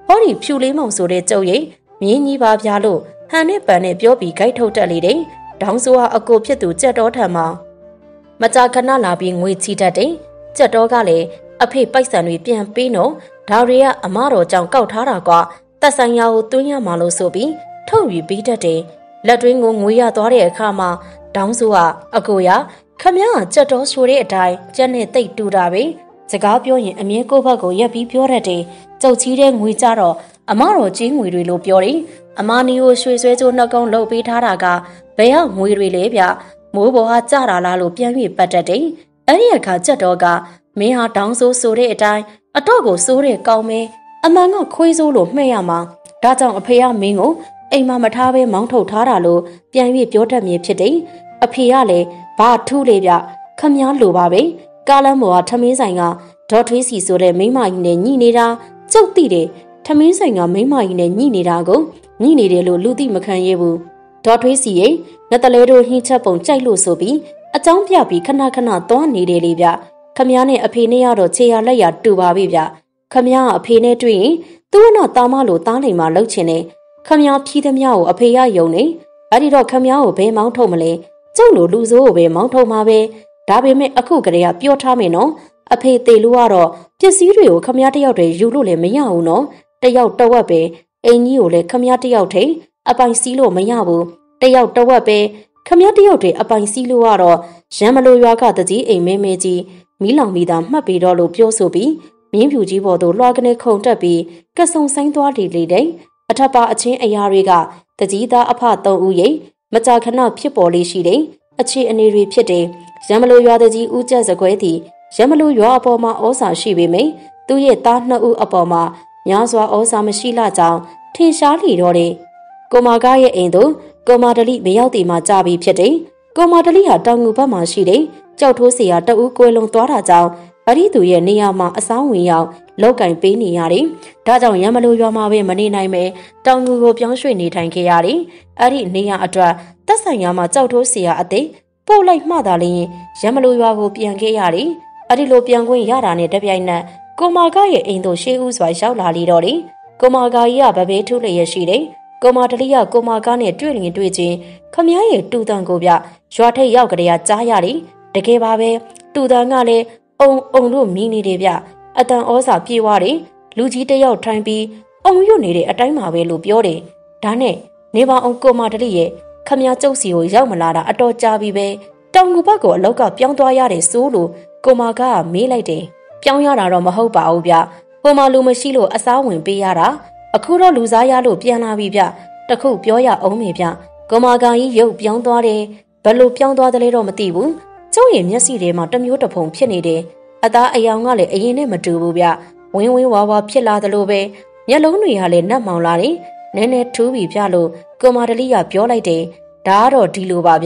ဟောဒီဖြူလေးမောင်ဆိုတဲ့ကျုပ်ရဲ့မြင်းကြီးပါဗျာလို့ဟန်နဲ့ပန်နဲ့ပြောပြီးဂိုက်ထုတ်တက်လေတယ်ဒေါင်းဆိုဟာအကိုဖြစ်သူကြက်တော်ထံမှာမကြာခဏလာပြီးငွေချီတတ်တယ်ကြက်တော်ကလည်းအဖေပိုက်ဆံတွေပြန်ပေးနော်ဒါတွေကအမတော်ကြောင့်ကောက်ထားတာကတက်ဆိုင်ရာကိုတွင်းရမှာလို့ဆိုပြီးထုတ်ယူပေးတတ်တယ်လက်တွင်းကိုငွေရသွားတဲ့အခါမှာဒေါင်းဆိုကအကိုရခမရကြက်တော်ဆိုတဲ့အတိုင်းကြက်နဲ့တိတ်တူတာပဲစကားပြောရင်အမြဲကိုယ့်ဘက်ကိုရက်ပြီးပြောတတ်တယ်ကြုတ်ချီးတဲ့ငွေကြတော့အမတော်ကြီးငွေတွေလို့ပြောတယ်အမနီကိုရွှေဆွဲကြိုးနှကုံးလုပ်ပေးထားတာကဘယ်ရောက်ငွေတွေလဲဗျမိုးပေါ်ဟာကြတာလားလို့ပြန်ပြီးပတ်တတ်တယ်အဲ့ဒီအခါကြက်တော်ကမင်းဟာဒေါင်းဆိုတဲ့အတိုင်းအတော့ကိုစိုးတဲ့ကောင်းမဲအမှန်ကခွေးစိုးလို့မှဲ့ရမှာဒါကြောင့်အဖေကမင်းကိုအိမ်မှာမထားဘဲမောင်းထုတ်ထားတာလို့ပြန်ပြီးပြောတတ်မြင်ဖြစ်တယ်အဖေကလည်းဘာထူးလေဗျခမည်းလိုပါပဲကားလမ်းပေါ်ကထမင်းဆိုင်ကဒေါ်ထွေးစီဆိုတဲ့မိန်းမကြီးနဲ့ညှိနေတာကျုပ်သိတယ်ထမင်းဆိုင်ကမိန်းမကြီးနဲ့ညှိနေတာကိုညှိနေတယ်လို့လူသိမခံရဘူးဒေါ်ထွေးစီရဲ့ငတလဲတို့ဟင်းချက်ပုံကြိုက်လို့ဆိုပြီးအကြောင်းပြပြီးခဏခဏသွားနေတယ်လေဗျခမည်းနဲ့အဖေနဲ့ကတော့ခြေရလက်ရတူပါပြီဗျခမည်းကအဖေနဲ့တွေ့ရင်သူ့နောက်သားမလို့သားလိမ်မှာလှုပ်ချင်တယ်ခမည်းဖြီးသမျှကိုအဖေရယုံနေအဲ့ဒီတော့ခမည်းကိုဘယ်မောင်းထုတ်မလဲကျုပ်လိုလူဆိုးကိုပဲမောင်းထုတ်မှာပဲဒါပေမဲ့အခုကလေးကပြောထားမယ်နော်အဖေသေးလို့ကတော့ပစ္စည်းတွေကိုခမည်းတယောက်တည်းယူလို့လည်းမရဘူးနော်တယောက်တဝက်ပဲအင်ကြီးကိုလည်းခမည်းတယောက်ထိအပိုင်စီးလို့မရဘူးတယောက်တဝက်ပဲခမည်းတယောက်တည်းအပိုင်စီးလို့ကတော့ရံမလိုရွာကတကြီးအိမ်မဲမဲကြီးမီးလောင်မိတာမှတ်ပြီးတော့လို့ပြောဆိုပြီးမြင်းဖြူကြီးပေါ်သို့လွှာကနေခုန်တက်ပြီးကဆုံဆိုင်သွားလေတဲ့အထက်ပါအချင်းအရာတွေကတကြီးသားအဖ3ဦးရိပ်မကြာခဏဖြစ်ပေါ်လေးရှိတဲ့အခြေအနေတွေဖြစ်တယ်ရံမလိုရွာတကြီးဦးကျက်စကွဲသည်ရံမလိုရွာအပေါ်မှာဩစာရှိပေမယ့်သူ့ရဲ့သား2ဦးအပေါ်မှာများစွာဩစာမရှိလာကြောင်းထင်ရှားလီတော့တယ်ကိုမာကရဲ့အိမ်သို့ကိုမာဒလိမရောက်တည်မှကြာပြီးဖြစ်တယ်ကိုမာဒလိဟာတောင်ငူဘက်မှာရှိတဲ့ကြောက်ထိုးစရာတအူးကွဲလုံးသွားတာကြောင့်အဲ့ဒီသူရဲ့နေရာမှာအဆောင်ဝင်ရောက်လောက်ကင်ပေးနေရတယ်။ဒါကြောင့်ရံမလိုရွာမှာပဲမနေနိုင်ပဲတောင်ငူကိုပြောင်းရွှေ့နေထိုင်ခဲ့ရတယ်။အဲ့ဒီနေရာအတွက်သက်ဆိုင်ရာမှာကြောက်ထိုးစရာအသိပို့လိုက်မှသာလျှင်ရံမလိုရွာကိုပြန်ခဲ့ရတယ်။အဲ့ဒီလိုပြန်ခွင့်ရတာနဲ့တပြိုင်နက်ကိုမာကရဲ့အိမ်သို့ရှေးဦးစွာရောက်လာလေတော့တယ်။ကိုမာကကြီးကဗဘေးထုလျက်ရှိတယ်။ကိုမာတလိကကိုမာကနဲ့တွေ့ရင်တွေ့ချင်းခမည်းရဲ့တူတန်ကိုပြရွာထိပ်ရောက်ကြရကြားရတယ်။တကယ်ပါပဲတူတန်ကလည်းအုံတို့မီးနေတယ်ဗျအတန်ဩစာပြေးသွားတယ်လူကြီးတယောက်ထိုင်ပြီးအုံရွတ်နေတဲ့အတိုင်းမှာပဲလို့ပြောတယ်ဒါနဲ့နေပါအောင်ကိုမတလိရဲ့ခမည်းကျုပ်စီကိုရောက်မလာတာအတော်ကြာပြီပဲတောင်ငူဘက်ကိုအလောက်ကပြောင်းသွားရတယ်ဆိုလို့ကိုမကမေးလိုက်တယ်ပြောင်းရတာတော့မဟုတ်ပါဘူးဗျဟိုမှာလူမရှိလို့အစားဝင်ပေးရတာအခုတော့လူစားရလို့ပြန်လာပြီဗျတခုပြောရအောင်မေဗျကိုမကကြီးရုပ်ပြောင်းသွားတယ်ဘယ်လိုပြောင်းသွားတယ်လဲတော့မသိဘူးကျုပ်ရဲ့မျက်စိထဲမှာတမျိုးတဖုံဖြစ်နေတယ်အသားအယောင်ကလည်းအရင်နဲ့မတူဘူးဗျဝင်းဝင်းဝါဝါဖြစ်လာသလိုပဲမျက်လုံးတွေကလည်းနှက်မောင်လာတယ်နည်းနည်းထူးပြီးပြလို့ကိုမာဒလိကပြောလိုက်တယ်ဒါကတော့ဒီလိုပါဗျ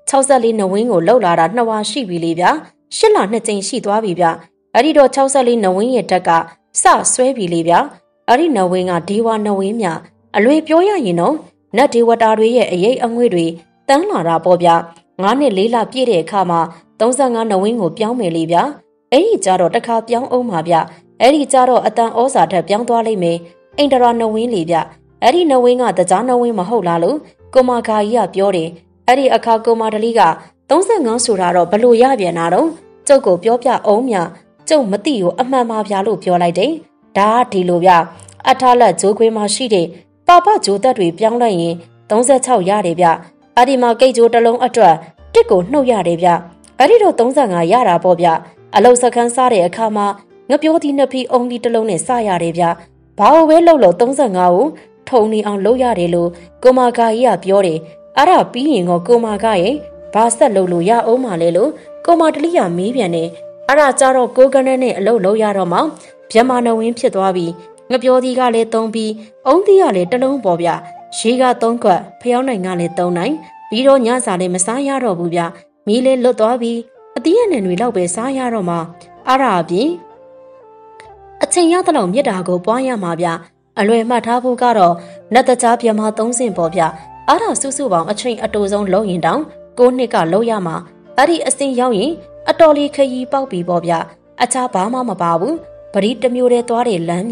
64နဝင်းကိုလှုပ်လာတာ2ဝါရှိပြီလေဗျ8လ2ကြိမ်ရှိသွားပြီဗျအဲ့ဒီတော့64နဝင်းရဲ့တက်ကစဆွဲပြီလေဗျအဲ့ဒီနဝင်းကဒီဝါနဝင်းမြအလွေပြောရရင်တော့နတ်ဒေဝတာတွေရဲ့အရေးအငွေ့တွေတန်းလာတာပေါ့ဗျ9နှစ်4လပြည့်တဲ့အခါမှာ35နဝင်းကိုပြောင်းမယ်လေဗျအဲ့ဒီကြတော့တစ်ခါပြောင်းအောင်ပါဗျအဲ့ဒီကြတော့အတန်ဩဇာထက်ပြောင်းသွားလိမ့်မယ်အိန္ဒရာနဝင်းလေဗျအဲ့ဒီနဝင်းကတကြားနဝင်းမဟုတ်လားလို့ကိုမာဂါကြီးကပြောတယ်အဲ့ဒီအခါကိုမာဒလိက35ဆိုတာတော့ဘလို့ရပြန်တာတော့ကျုပ်ကိုပြောပြအောင်မြကျုပ်မသိကိုအမှန်ပါဗျာလို့ပြောလိုက်တယ်ဒါကဒီလိုဗျအထားလက်ဂျိုးခွေးမှာရှိတဲ့ပါပဂျိုးသက်တွေပြောင်းလိုက်ရင်36ရတယ်ဗျအဲ့ဒီမှာကိတ်ဂျိုးတစ်လုံးအတွက်တစ်ကိုနှုတ်ရတယ်ဗျအဲ့ဒီတော့35ရတာပေါ့ဗျအလုတ်စခန်းစားတဲ့အခါမှာငပြောသီးနှစ်ဖီးအုံးသီးတစ်လုံးနဲ့စရတယ်ဗျဘာလို့ပဲလှုပ်လို့35ကိုထုံနေအောင်လုပ်ရတယ်လို့ကိုမာဂါကြီးကပြောတယ်အဲ့ဒါပြီးရင်တော့ကိုမာဂါရဲ့ဘာဆက်လုပ်လို့ရအောင်မလဲလို့ကိုမာဒလိကမေးပြန်တယ်အဲ့ဒါကြတော့ကိုကနန်းနဲ့အလုပ်လုပ်ရတော့မှဗျမနဝင်းဖြစ်သွားပြီငပြောသီးကလည်း3ပြီးအုံးသီးကလည်းတစ်လုံးပေါ့ဗျရေက3ခွက်ဖျောင်းနိုင်ကလည်း3နိုင်ပြီးတော့ညစာလည်းမစားရတော့ဘူးဗျမီးလည်းလွတ်သွားပြီးအသီးရနယ်တွေလောက်ပဲစားရတော့မှအဲ့ဒါအပြင်အချိန်ရတဲ့လောက်မြစ်တာကိုပွားရမှာဗျအလွယ်မှတ်ထားဖို့ကတော့လက်တကြားပြမ3ဆင့်ပေါ့ဗျအဲ့ဒါစုစုပေါင်းအချိန်အတူဆုံးလုံးရင်တောင်9နှစ်ကလုံးရမှာအဲ့ဒီအစင်ရောက်ရင်အတော်လေးခရီးပေါက်ပြီပေါ့ဗျအခြားဘာမှမပါဘူးပရိတမျိုးတည်းသွားတဲ့လမ်းမြ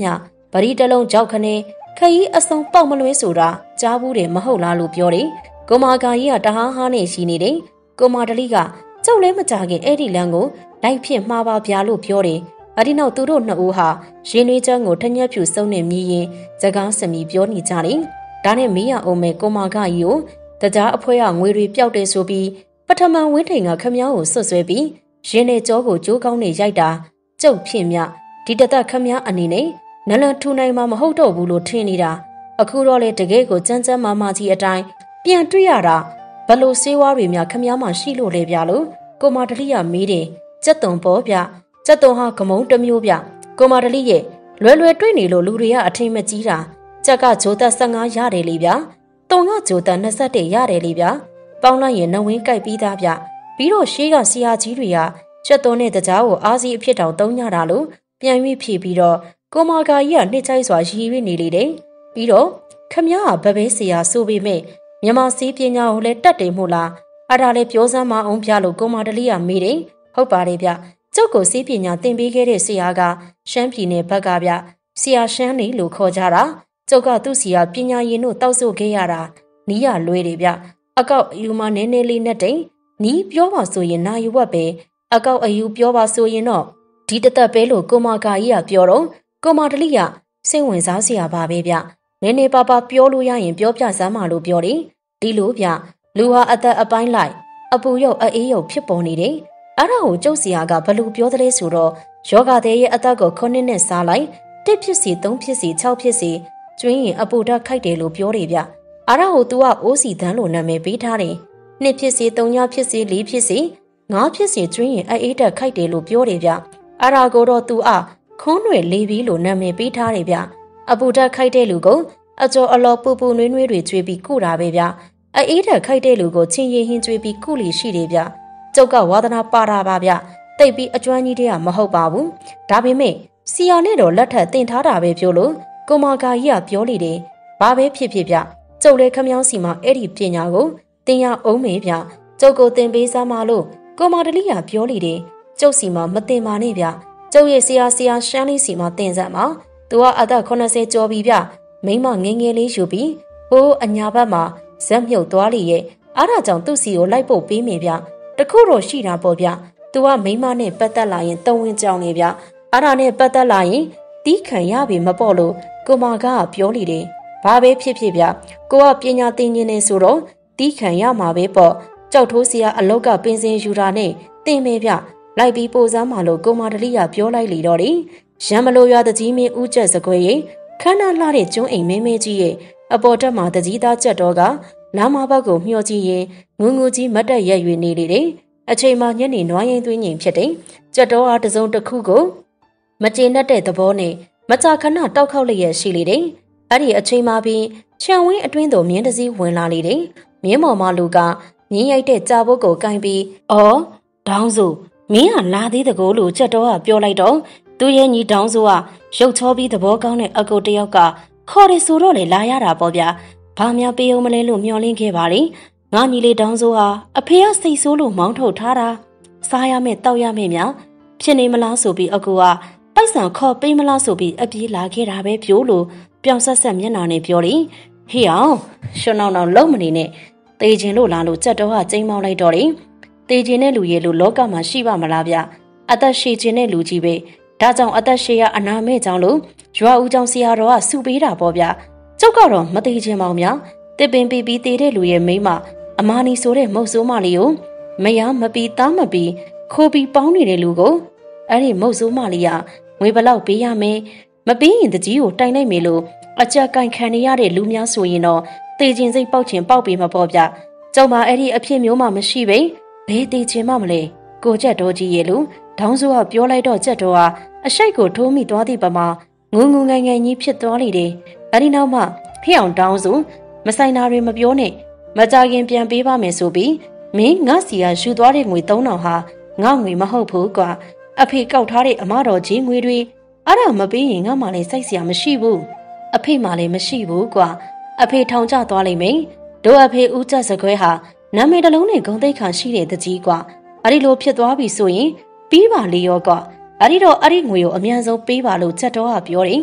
ပရိတလုံးကြောက်ခနဲ့ခရီးအစုံပေါက်မလွဲဆိုတာကြားဘူးတယ်မဟုတ်လားလို့ပြောတယ်ကိုမာကာကြီးကတဟားဟားနဲ့ရှိနေတယ်ကိုမာတလိကကျုပ်လည်းမကြခင်အဲ့ဒီလမ်းကိုလိုက်ဖြစ်မှားပါဗျာလို့ပြောတယ်အဒီနောက်သူတို့နှစ်ဦးဟာရင်းနှွေးချမ်းကိုထညက်ဖြူစုံနဲ့မြည်ရင်စကားစမီပြောနေကြတယ်ဒါနဲ့မေးရအောင်မဲ့ကိုမာကာကြီးကိုတကြားအဖွဲကငွေတွေပျောက်တယ်ဆိုပြီးပထမဝင်းထိန်ကခမည်းကိုဆွတ်ဆွဲပြီးရင်းနဲ့ကြောကိုကြိုးကောင်းနဲ့ရိုက်တာကျုပ်ဖြစ်မြဒီတသက်ခမည်းအနေနဲ့နလန်ထူနိုင်မှာမဟုတ်တော့ဘူးလို့ထင်နေတာအခုတော့လေတကယ်ကိုကြမ်းကြမ်းမာမာကြီးအတိုင်းပြန်တွေ့ရတာဘလို့စေးဝါးတွေများခမည်းမှရှိလို့လေဗျာလို့ကိုမာတလိကမေးတယ်ကြက်သွန်ပေါ်ဗျကြက်သွန်ဟာဂမုံတစ်မျိုးဗျကိုမာတလိရဲ့လွယ်လွယ်တွေ့နေလို့လူတွေကအထိမကြီးတာကြက်ကဂျိုသက်15ရတယ်လေဗျသွန်ကဂျိုသက်21ရတယ်လေဗျပေါင်းလိုက်ရင်နဝင်းကြိုက်ပြီးသားဗျပြီးတော့ရှေးကဆရာကြီးတွေကကြက်သွန်နဲ့တကြားကိုအားစီအဖြစ်တောင်သုံးကြတာလို့ပြန်၍ဖြေပြီးတော့ကိုမာကာကြီးကနှစ်ချိုက်စွာရည်ရွယ်နေလေတယ်ပြီးတော့ခမည်းကဗပဲဆရာဆိုပေမဲ့မြန်မာစီးပညာကိုလည်းတတ်တယ်မို့လားအဲ့ဒါလည်းပြောစမ်းမအောင်ပြလို့ကိုမာတလိကမေးတယ်ဟုတ်ပါတယ်ဗျကျုပ်ကိုစီးပညာသင်ပေးခဲ့တဲ့ဆရာကရှမ်းပြည်နယ်ဘက်ကဗျဆရာရှမ်းနေလို့ခေါ်ကြတာကျုပ်ကသူ့ဆရာပညာရည်တို့တောက်ဆိုခဲ့ရတာနီးရလွဲတယ်ဗျအကောက်အယူမနည်းနည်းလေးနဲ့တိန်နီးပြောပါဆိုရင်နာယူဝတ်ပဲအကောက်အယူပြောပါဆိုရင်တော့ဒီတသက်ပဲလို့ကိုမာကာကြီးကပြောတော့ကိုမာတလိကစိတ်ဝင်စားစရာပါပဲဗျနည်းနည်းပါးပါးပြောလို့ရရင်ပြောပြစမ်းပါလို့ပြောတယ်ဒီလိုဗျလူဟာအသက်အပိုင်းလိုက်အပူရုပ်အေးရုပ်ဖြစ်ပေါ်နေတယ်အဲ့ဒါကိုကျုပ်စီယာကဘလို့ပြောတယ်ဆိုတော့ယောဂတဲ့ရဲ့အသက်ကို9နဲ့စားလိုက်1ဖြစ်စီ3ဖြစ်စီ6ဖြစ်စီကျွင်းရင်အပူဓာတ်ခိုက်တယ်လို့ပြောတယ်ဗျအဲ့ဒါကို तू ကအိုးစီတန်းလို့နာမည်ပေးထားတယ်2ဖြစ်စီ3ညဖြစ်စီ4ဖြစ်စီ5ဖြစ်စီကျွင်းရင်အေးဓာတ်ခိုက်တယ်လို့ပြောတယ်ဗျအဲ့ဒါကိုတော့ तू ခွန်းတွေလေးပြီးလို့နာမည်ပေးထားတယ်ဗျအပူဓာတ်ခိုက်တဲ့လူကိုအကျော်အလော်ပူပူနွေးနွေးတွေကျွေးပြီးကုတာပဲဗျအေးဓာတ်ခိုက်တဲ့လူကိုချင်းရင်ဟင်းကျွေးပြီးကုလီရှိတယ်ဗျကျုပ်ကဝါသနာပါတာပါဗျတိတ်ပြီးအကျွမ်းကြီးတွေကမဟုတ်ပါဘူးဒါပေမဲ့စီယာနဲ့တော့လက်ထပ်တင်ထားတာပဲပြောလို့ကိုမာကာကြီးကပြောလေတယ်ဘာပဲဖြစ်ဖြစ်ဗျကျုပ်လည်းခမောင်းစီမှာအဲ့ဒီပညာကိုတင်ရအောင်မေဗျကျုပ်ကိုတင်ပေးစမ်းပါလို့ကိုမာတလိကပြောလေတယ်ကျုပ်စီမှာမတင်ပါနဲ့ဗျကျုပ်ရဲ့ဆရာရှမ်းလေးစီမှာတင်စမ်းပါသူကအသက်80ကျော်ပြီဗျမိမငယ်ငယ်လေးယူပြီးဟိုးအညာဘက်မှာဇက်မြုပ်သွားလေရဲ့အားဒါကြောင့်သူ့စီကိုလိုက်ဖို့ပေးမိဗျတခုတော့ရှိတာပေါ့ဗျသူကမိမနဲ့ပတ်သက်လာရင်တုံးဝင်ကြောင်နေဗျအားဒါနဲ့ပတ်သက်လာရင်တီးခံရပြီမပေါ့လို့ကိုမာကပြောလေတယ်ဘာပဲဖြစ်ဖြစ်ဗျကိုကပညာသင်ခြင်းနေဆိုတော့တီးခံရမှာပဲပေါ့ကြောက်ထိုးစီကအလောက်ကပင်စင်ယူတာနဲ့တင်မေဗျလိုက်ပြီးပို့စမ်းမှာလို့ကိုမာတလိကပြောလိုက်လေတော့တယ်ရံမလို့ရွာတကြီးမင်းဦးကျက်စကွဲရင်ခန္ဓာလှတဲ့ကျွန်းအိမ်မဲမဲကြီးရဲ့အပေါ်တက်မှာတကြီးသားကျက်တော်ကလာမဘက်ကိုမျှော်ကြည့်ရင်ငူငူကြီးမတ်တက်ရက်ရွေနေလေတယ်အချိန်မှညနေနွားရင်သွင်းငိမ်ဖြစ်တယ်ကျက်တော်အားတစုံတစ်ခုကိုမကျေနပ်တဲ့သဘောနဲ့မကြာခဏတောက်ခေါက်လျက်ရှိလေတယ်အဲ့ဒီအချိန်မှပြီးခြံဝင်းအတွင်းသို့မြင်းတစည်းဝင်လာလေတယ်မြင်းမော်မလူကမြင်းရိုက်တဲ့ကြာဘုတ်ကိုကင်ပြီးအော်ဒေါင်းစုမင်းကလာသေးတကောလို့ကျက်တော်ကပြောလိုက်တော့သူ့ရဲ့ညီဒေါင်းစုကရုပ်ချောပြီးသဘောကောင်းတဲ့အကိုတယောက်ကခေါ်ရဆိုတော့လေလာရတာပေါ့ဗျာဘာများပေးအောင်မလဲလို့မျှော်လင့်ခဲ့ပါလေငါညီလေးဒေါင်းစုဟာအဖေကစိတ်ဆိုးလို့မောင်းထုတ်ထားတာစားရမယ်တောက်ရမယ်များဖြစ်နေမလားဆိုပြီးအကူကပိုက်ဆံခေါ်ပေးမလားဆိုပြီးအပြေးလာခဲ့တာပဲပြိုးလို့ပြောင်ဆက်ဆက်မျက်နှာနဲ့ပြောတယ်ဟေ့အောင်ရှွန်းအောင်လုံးမနေနဲ့တေချင်လို့လားလို့ကြက်တော့ကကျိန်းမောင်းလိုက်တော့တယ်တေချင်တဲ့လူရဲ့လူလောကမှာရှိပါမလားဗျအသက်ရှည်ခြင်းတဲ့လူကြီးပဲဒါကြောင့်အသက်ရှည်ရအနာမဲ့ကြောင့်လို့ရွာဦးကြောင့်ဆရာတော်ကစုပေးတာပေါ့ဗျကျုပ်ကတော့မသေးခြင်းမောင်များတစ်ပင်ပြီးပြီးတေတဲ့လူရဲ့မိမအမာနီဆိုတဲ့မုတ်ဆိုးမလေးကိုမရမပီသားမပီခိုးပြီးပေါင်းနေတဲ့လူကိုအဲ့ဒီမုတ်ဆိုးမလေးကငွေဘလောက်ပေးရမယ်မပေးရင်တကြီးကိုတိုင်လိုက်မယ်လို့အကြက်ကင်ခံနေရတဲ့လူများဆိုရင်တော့တေခြင်းစိတ်ပေါက်ခြင်းပေါက်ပြီးမပေါ့ဗျကျုံမအဲ့ဒီအဖြစ်မျိုးမှမရှိပဲဘယ်တေခြင်းမှမလဲကိုကျက်တော်ကြီးရဲ့လူဒေါင်းစုကပြောလိုက်တော့ကျက်တော်ကအရှိတ်ကိုထိုးမိသွားသည့်ပမာငုံငုံငယ်ငယ်ကြီးဖြစ်သွားလေတယ်အဲ့ဒီနောက်မှဖျောင်ဒေါင်းစုမဆိုင်တာတွေမပြောနဲ့မကြခင်ပြန်ပေးပါမယ်ဆိုပြီးမင်းငါစီကယူသွားတဲ့ငွေ3000ဟာငါငွေမဟုတ်ဘူးကွာအဖေကောက်ထားတဲ့အမတော်ကြီးငွေတွေအဲ့ဒါမပေးရင်ငါမှလည်းစိုက်စရာမရှိဘူးအဖေမှလည်းမရှိဘူးကွာအဖေထောင်ကျသွားလိမ့်မယ်တို့အဖေဦးကျက်စကွဲဟာနာမည်တစ်လုံးနဲ့ဂုံသိက္ခာရှိတဲ့တကြီးကွာအဲ့ဒီလိုဖြစ်သွားပြီဆိုရင်ပြီးပါလေရောကွာအဲ့ဒီတော့အဲ့ဒီငွေကိုအမြန်ဆုံးပေးပါလို့ချက်တော်ကပြောတယ်င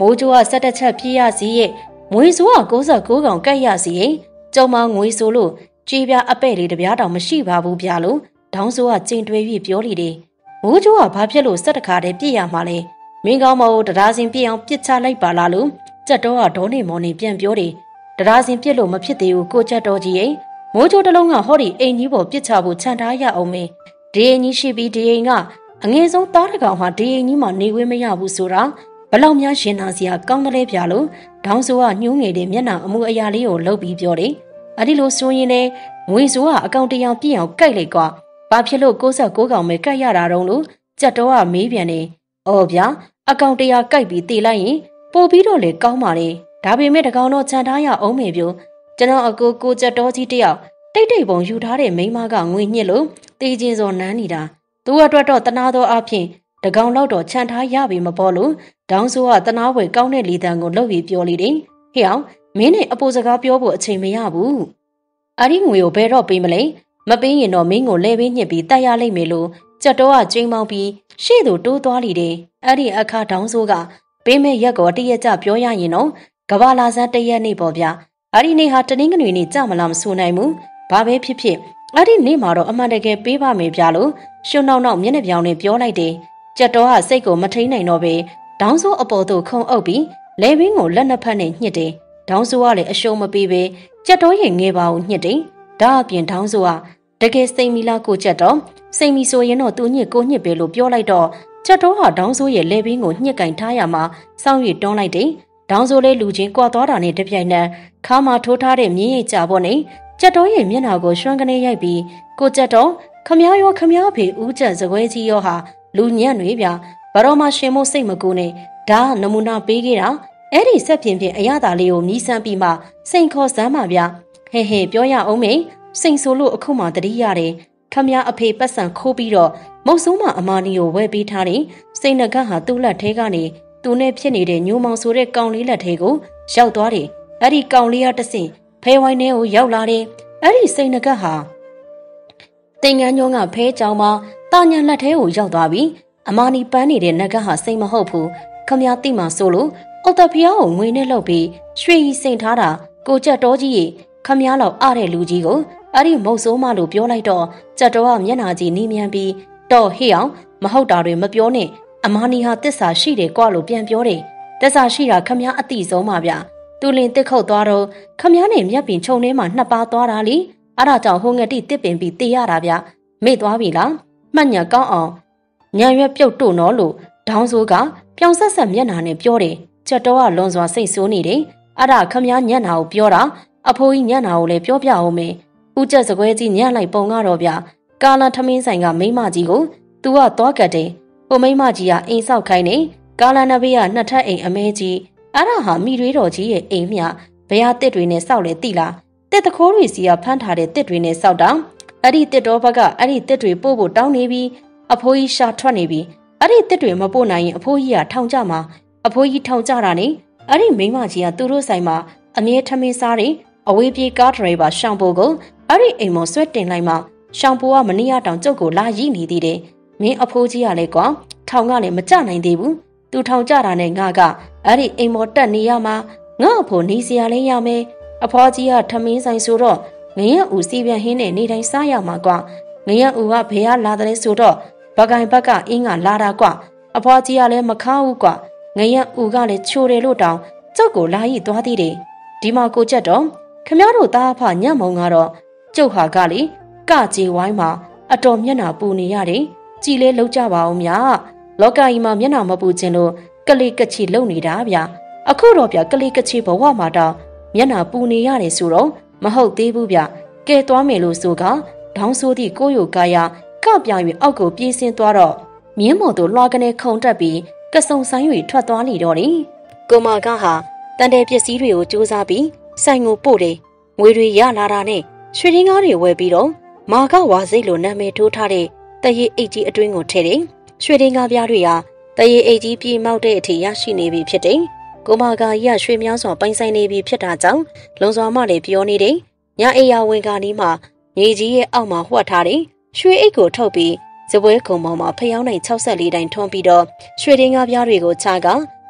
မိုးကြိုးကဆက်တစ်ချက်ပြည့်ရစီရဲ့ငွေဆိုးက69ကောင်ကတ်ရစီရဲ့ကျုံမငွေဆိုးလို့ကြေးပြအပဲ့လေးတပြားတောင်မရှိပါဘူးဗျာလို့ဒေါင်းဆိုးကကျင်တွေးပြီးပြောလိတယ်မိုးကြိုးကဘာဖြစ်လို့ဆက်တခါတည်းပြည့်ရမှာလဲမင်းကောင်းမဟုတ်တရားစင်ပြည့်အောင်ပြစ်ချလိုက်ပါလားလို့ကြက်တော်ကဒေါနေမော်နေပြန်ပြောတယ်တရားစင်ပြစ်လို့မဖြစ်သေးဘူးကိုကြက်တော်ကြီးရဲ့မိုးကြိုးတစ်လုံးကဟောဒီအိမ်ကြီးပေါ်ပြစ်ချဖို့ခြံထားရအောင်မေဒီအိမ်ကြီးရှိပြီးဒီအိမ်ကအငယ်ဆုံးသားတစ်ကောင်ဟာဒီအိမ်ကြီးမှာနေခွင့်မရဘူးဆိုတာဘလောက်များရှင်နာစရာကောင်းတယ်လေဗျာလို့ဒေါင်းဆိုးကညှိုးငယ်တဲ့မျက်နှာအမူအရာလေးကိုလှုပ်ပြီးပြောတယ်အဲ့ဒီလိုဆိုရင်လေငွေဆိုးကအကောင့်တရားပြည့်အောင်ကြိုက်လိုက်ကွာဘာဖြစ်လို့69ကောင်ပဲကြိုက်ရတာတုံးလို့ကြက်တော်ကမေးပြန်တယ်အော်ဗျာအကောင့်တရားကြိုက်ပြီးတေးလိုက်ရင်ပို့ပြီးတော့လေကောင်းပါလေဒါပေမဲ့တကောင်တော့ခြံထားရအောင်မေပြိုကျွန်တော်အကိုကြက်တော်ကြီးတယောက်တိတ်ပုံယူထားတဲ့မိန်းမကငွေညှစ်လို့တေးချင်းစော်နန်းနေတာသူ့အတွက်တော့တနာသောအဖြစ်တကောင်လောက်တော့ခြံထားရပြီမပေါ်လို့ဒေါင်းဆိုးကတနာဝယ်ကောင်းတဲ့လီတန်ကိုလှုပ်ပြီးပြောလိတယ်ဟေ့အောင်မင်းနဲ့အပူစကားပြောဖို့အချိန်မရဘူးအဲ့ဒီငွေကိုဘယ်တော့ပေးမလဲမပေးရင်တော့မင်းကိုလဲပေးညှစ်ပြီးတိုက်ရလိမ့်မယ်လို့ကြက်တော်ကကျင်းမောင်းပြီးရှေ့သို့တိုးသွားလိတယ်အဲ့ဒီအခါဒေါင်းဆိုးကပေးမဲ့ရက်ကိုတရက်ကြပြောရရင်တော့ကဘာလာစမ်းတရက်နေပေါ့ဗျာအဲ့ဒီနေ့ဟာတနင်္ဂနွေနေ့ကြမလားမဆိုနိုင်ဘူးဘာပဲဖြစ်ဖြစ်အဲ့ဒီနေ့မှာတော့အမှန်တကယ်ပေးပါမယ်ဗျာလို့ရှုံနောက်မျက်နှာပြောင်နဲ့ပြောလိုက်တယ်ကြက်တော်ကစိတ်ကိုမထိန်နိုင်တော့ပဲဒေါင်းဆိုးအပေါ်သို့ခုံအုပ်ပြီးလဲဘင်းကိုလက်နှစ်ဖက်နဲ့ညှစ်တယ်ဒေါင်းဆိုးကလည်းအရှုံးမပေးပဲကြက်တော်ရဲ့ငယ်ပါကိုညှစ်တယ်ဒါအပြင်ဒေါင်းဆိုးကတကယ်စိတ်မီလားကိုကြက်တော်စိတ်မီဆိုရင်တော့သူညှစ်ကိုညှစ်ပဲလို့ပြောလိုက်တော့ကြက်တော်ဟာဒေါင်းဆိုးရဲ့လဲဘင်းကိုညှစ်ကင်ထားရမှာစောင့်ရတွန်းလိုက်တယ်ဒေါင်းဆိုးလေးလူချင်းကွာသွားတာနဲ့တပြိုင်နက်ခါမှထိုးထားတဲ့မြင်းရိပ်ကြပေါ်နေကြက်တော်ရဲ့မျက်နှာကိုရွှမ်းကနေရိုက်ပြီးကိုကြက်တော်ခမရောခမဖေဦးကျက်စကွဲကြီးရောဟာလူညံ့တွေဗျာဘာတော့မှရှင်မို့စိတ်မကူနဲ့ဒါနမူနာပေးခဲ့တာအဲ့ဒီဆက်ပြင်အရသာလေးကိုမြည်ဆန်းပြီးမှစိန်ခေါ်စမ်းပါဗျာဟဲပြောရအောင်မေစိန်ဆိုလို့အခုမှတတိရတယ်ခမအဖေပတ်စံခိုးပြီးတော့မုတ်ဆိုးမအမာနီကိုဝဲပေးထားတယ်စိန်နဂတ်ဟာသူ့လက်ထဲကနေသူနဲ့ဖြစ်နေတဲ့ညိုမောင်ဆိုတဲ့ကောင်လေးလက်ထဲကိုရောက်သွားတယ်အဲ့ဒီကောင်လေးကတဆင့်ဖဲဝိုင်းထဲကိုရောက်လာတယ်အဲ့ဒီစိန်နဂတ်ဟာတင်ငန်းညောင်းကဖဲကြောင်မှာတာညာလက်ထဲကိုရောက်သွားပြီးအမာနီပန်းနေတဲ့နဂတ်ဟာစိန်မဟုတ်ဘူးခမတိမှဆိုလို့အော်တဖျားကိုငွေနဲ့လှုပ်ပြီးရွှေကြီးစိန်ထားတာကိုကြက်တော်ကြီးရေခမည်းလောက်အားတဲ့လူကြီးကိုအဲ့ဒီမုတ်ဆိုးမလို့ပြောလိုက်တော့ကြက်တော်ကမျက်နှာကြီးနီးမြန်းပြီးတော့ဟေ့အောင်မဟုတ်တာတွေမပြောနဲ့အမာနီဟာတစ္ဆာရှိတယ်ကွာလို့ပြန်ပြောတယ်တစ္ဆာရှိတာခမည်းအတိဆုံးပါဗျသူလင်တစ်ခုတ်သွားတော့ခမည်းနဲ့မျက်ပင်ခြုံထဲမှာနှစ်ပါးသွားတာလीအဲ့ဒါကြောင့်ဟိုငတိတစ်ပင်ပြီးတေးရတာဗျမေ့သွားပြီလားမှတ်ညာကောင်းအောင်ညံရွက်ပြုတ်တို့နော်လို့ဒေါင်းဆိုးကပြောင်ဆက်မျက်နှာနဲ့ပြောတယ်ချက်တော်ကလွန်စွာစိတ်ဆိုးနေတယ်အဲ့ဒါခမည်းညံ့နာကိုပြောတာအဖိုးကြီးညံ့နာကိုလည်းပြောပြအောင်မေဦးကျက်စကွဲကြီးညံ့လိုက်ပုံကတော့ဗျကာလာထမင်းဆိုင်ကမိမကြီးကိုသူကသွားကတ်တယ်ဟိုမိမကြီးကအိမ်ဆောက်ခိုင်းနေကာလာနဘေးကနှစ်ထပ်အိမ်အမဲကြီးအဲ့ဒါဟာမိရွေးတော်ကြီးရဲ့အိမ်မြဘရားတစ်တွေနဲ့စောက်လေတိလားတစ်တခိုးတွေစီကဖမ်းထားတဲ့တစ်တွေနဲ့စောက်တာအဲ့ဒီတစ်တော်ဘက်ကအဲ့ဒီတစ်တွေပို့ဖို့တောင်းနေပြီးအဖိုးကြီးရှာထွက်နေပြီးအဲ့ဒီတစ်တွေမပို့နိုင်ရင်အဖိုးကြီးကထောင်ကြမှာအဖိုးကြီးထောင်ကြတာနေအဲ့ဒီမိန်းမကြီးကသူတို့ဆိုင်မှာအမြဲထမင်းစားတယ်အဝေးပြေးကားဒရိုင်ဘာရှောင်းပိုကိုအဲ့ဒီအိမ်မော်ဆွဲတင်လိုက်မှရှောင်းပိုကမနေ့ကတောင်ကျုပ်ကိုလာရီးနေသေးတယ်မင်းအဖိုးကြီးကလည်းကွာထောင်ကလည်းမကြနိုင်သေးဘူးသူထောင်ကြတာနဲ့ငါကအဲ့ဒီအိမ်မော်တက်နေရမှာငါ့အဖိုးနေစရာလေးရမယ်အဖွားကြီးကထမင်းဆိုင်ဆိုတော့ငရက်ဦးစီပြန်ဟင်းနဲ့နေတိုင်းစားရမှာကွာငရက်ဦးကဘယ်ကလာတယ်ဆိုတော့ဘဂိုင်ဘက်ကအင်းကလာတာကွာအဖွားကြီးကလည်းမခါဘူးကွာငရက်ဦးကလည်းချိုတယ်လို့တောင်ကျုပ်ကိုလာရီသွားသေးတယ်ဒီမှာကိုကြက်တော့ခမည်းတော်သားအဖညံ့မုံကတော့ကျုပ်ဟာကလေကကြေဝိုင်းမှာအတော်မျက်နှာပူနေရတယ်ကြည်လဲလောက်ကြပါအောင်ဗျာလောကကြီးမှာမျက်နှာမပူခြင်းလို့ကလေးကချီလုံနေတာဗျာအခုတော့ဗျာကလေးကချီဘဝမှာတော့မျက်နှာပူနေရတယ်ဆိုတော့မဟုတ်သေးဘူးဗျကဲသွားမယ်လို့ဆိုကဒေါင်းဆိုးသည့်ကိုယိုကာယာကပြ၍အောက်ကိုပြေးဆင်းသွားတော့မြင်းမော်တို့လွှာကနေခုံတက်ပြီးကစုံဆိုင်၍ထွက်သွားနေတော့တယ်ကိုမကဟာတန်တဲ့ပစ္စည်းတွေကိုစူးစမ်းပြီးဆိုင်ကိုပို့တယ်ငွေတွေရလာတာနဲ့ရွှေရင်းကားတွေဝယ်ပြီးတော့မာကဝါစိတ်လိုနာမည်ထိုးထားတဲ့တရေအိတ်ကြီးအတွင်းကိုထည့်တယ်ရွှေရင်းကားပြားတွေဟာတရေအိတ်ကြီးပြေမောက်တဲ့အထိရရှိနေပြီဖြစ်တယ်ကိုမကကြီးကရွှေမြောင်းစွာပိုင်ဆိုင်နေပြီဖြစ်တာကြောင့်လုံစွာမှလည်းပြောနေတယ်ညအိယာဝင်ကားနီးမှာမြေကြီးရဲ့အောက်မှာဝှက်ထားတယ်ရွှေအိတ်ကိုထုတ်ပြီးဇပွဲကုံပေါ်မှာဖျောင်းနိုင်64တိုင်ထွန်းပြီးတော့ရွှေရင်းကားပြားတွေကိုချက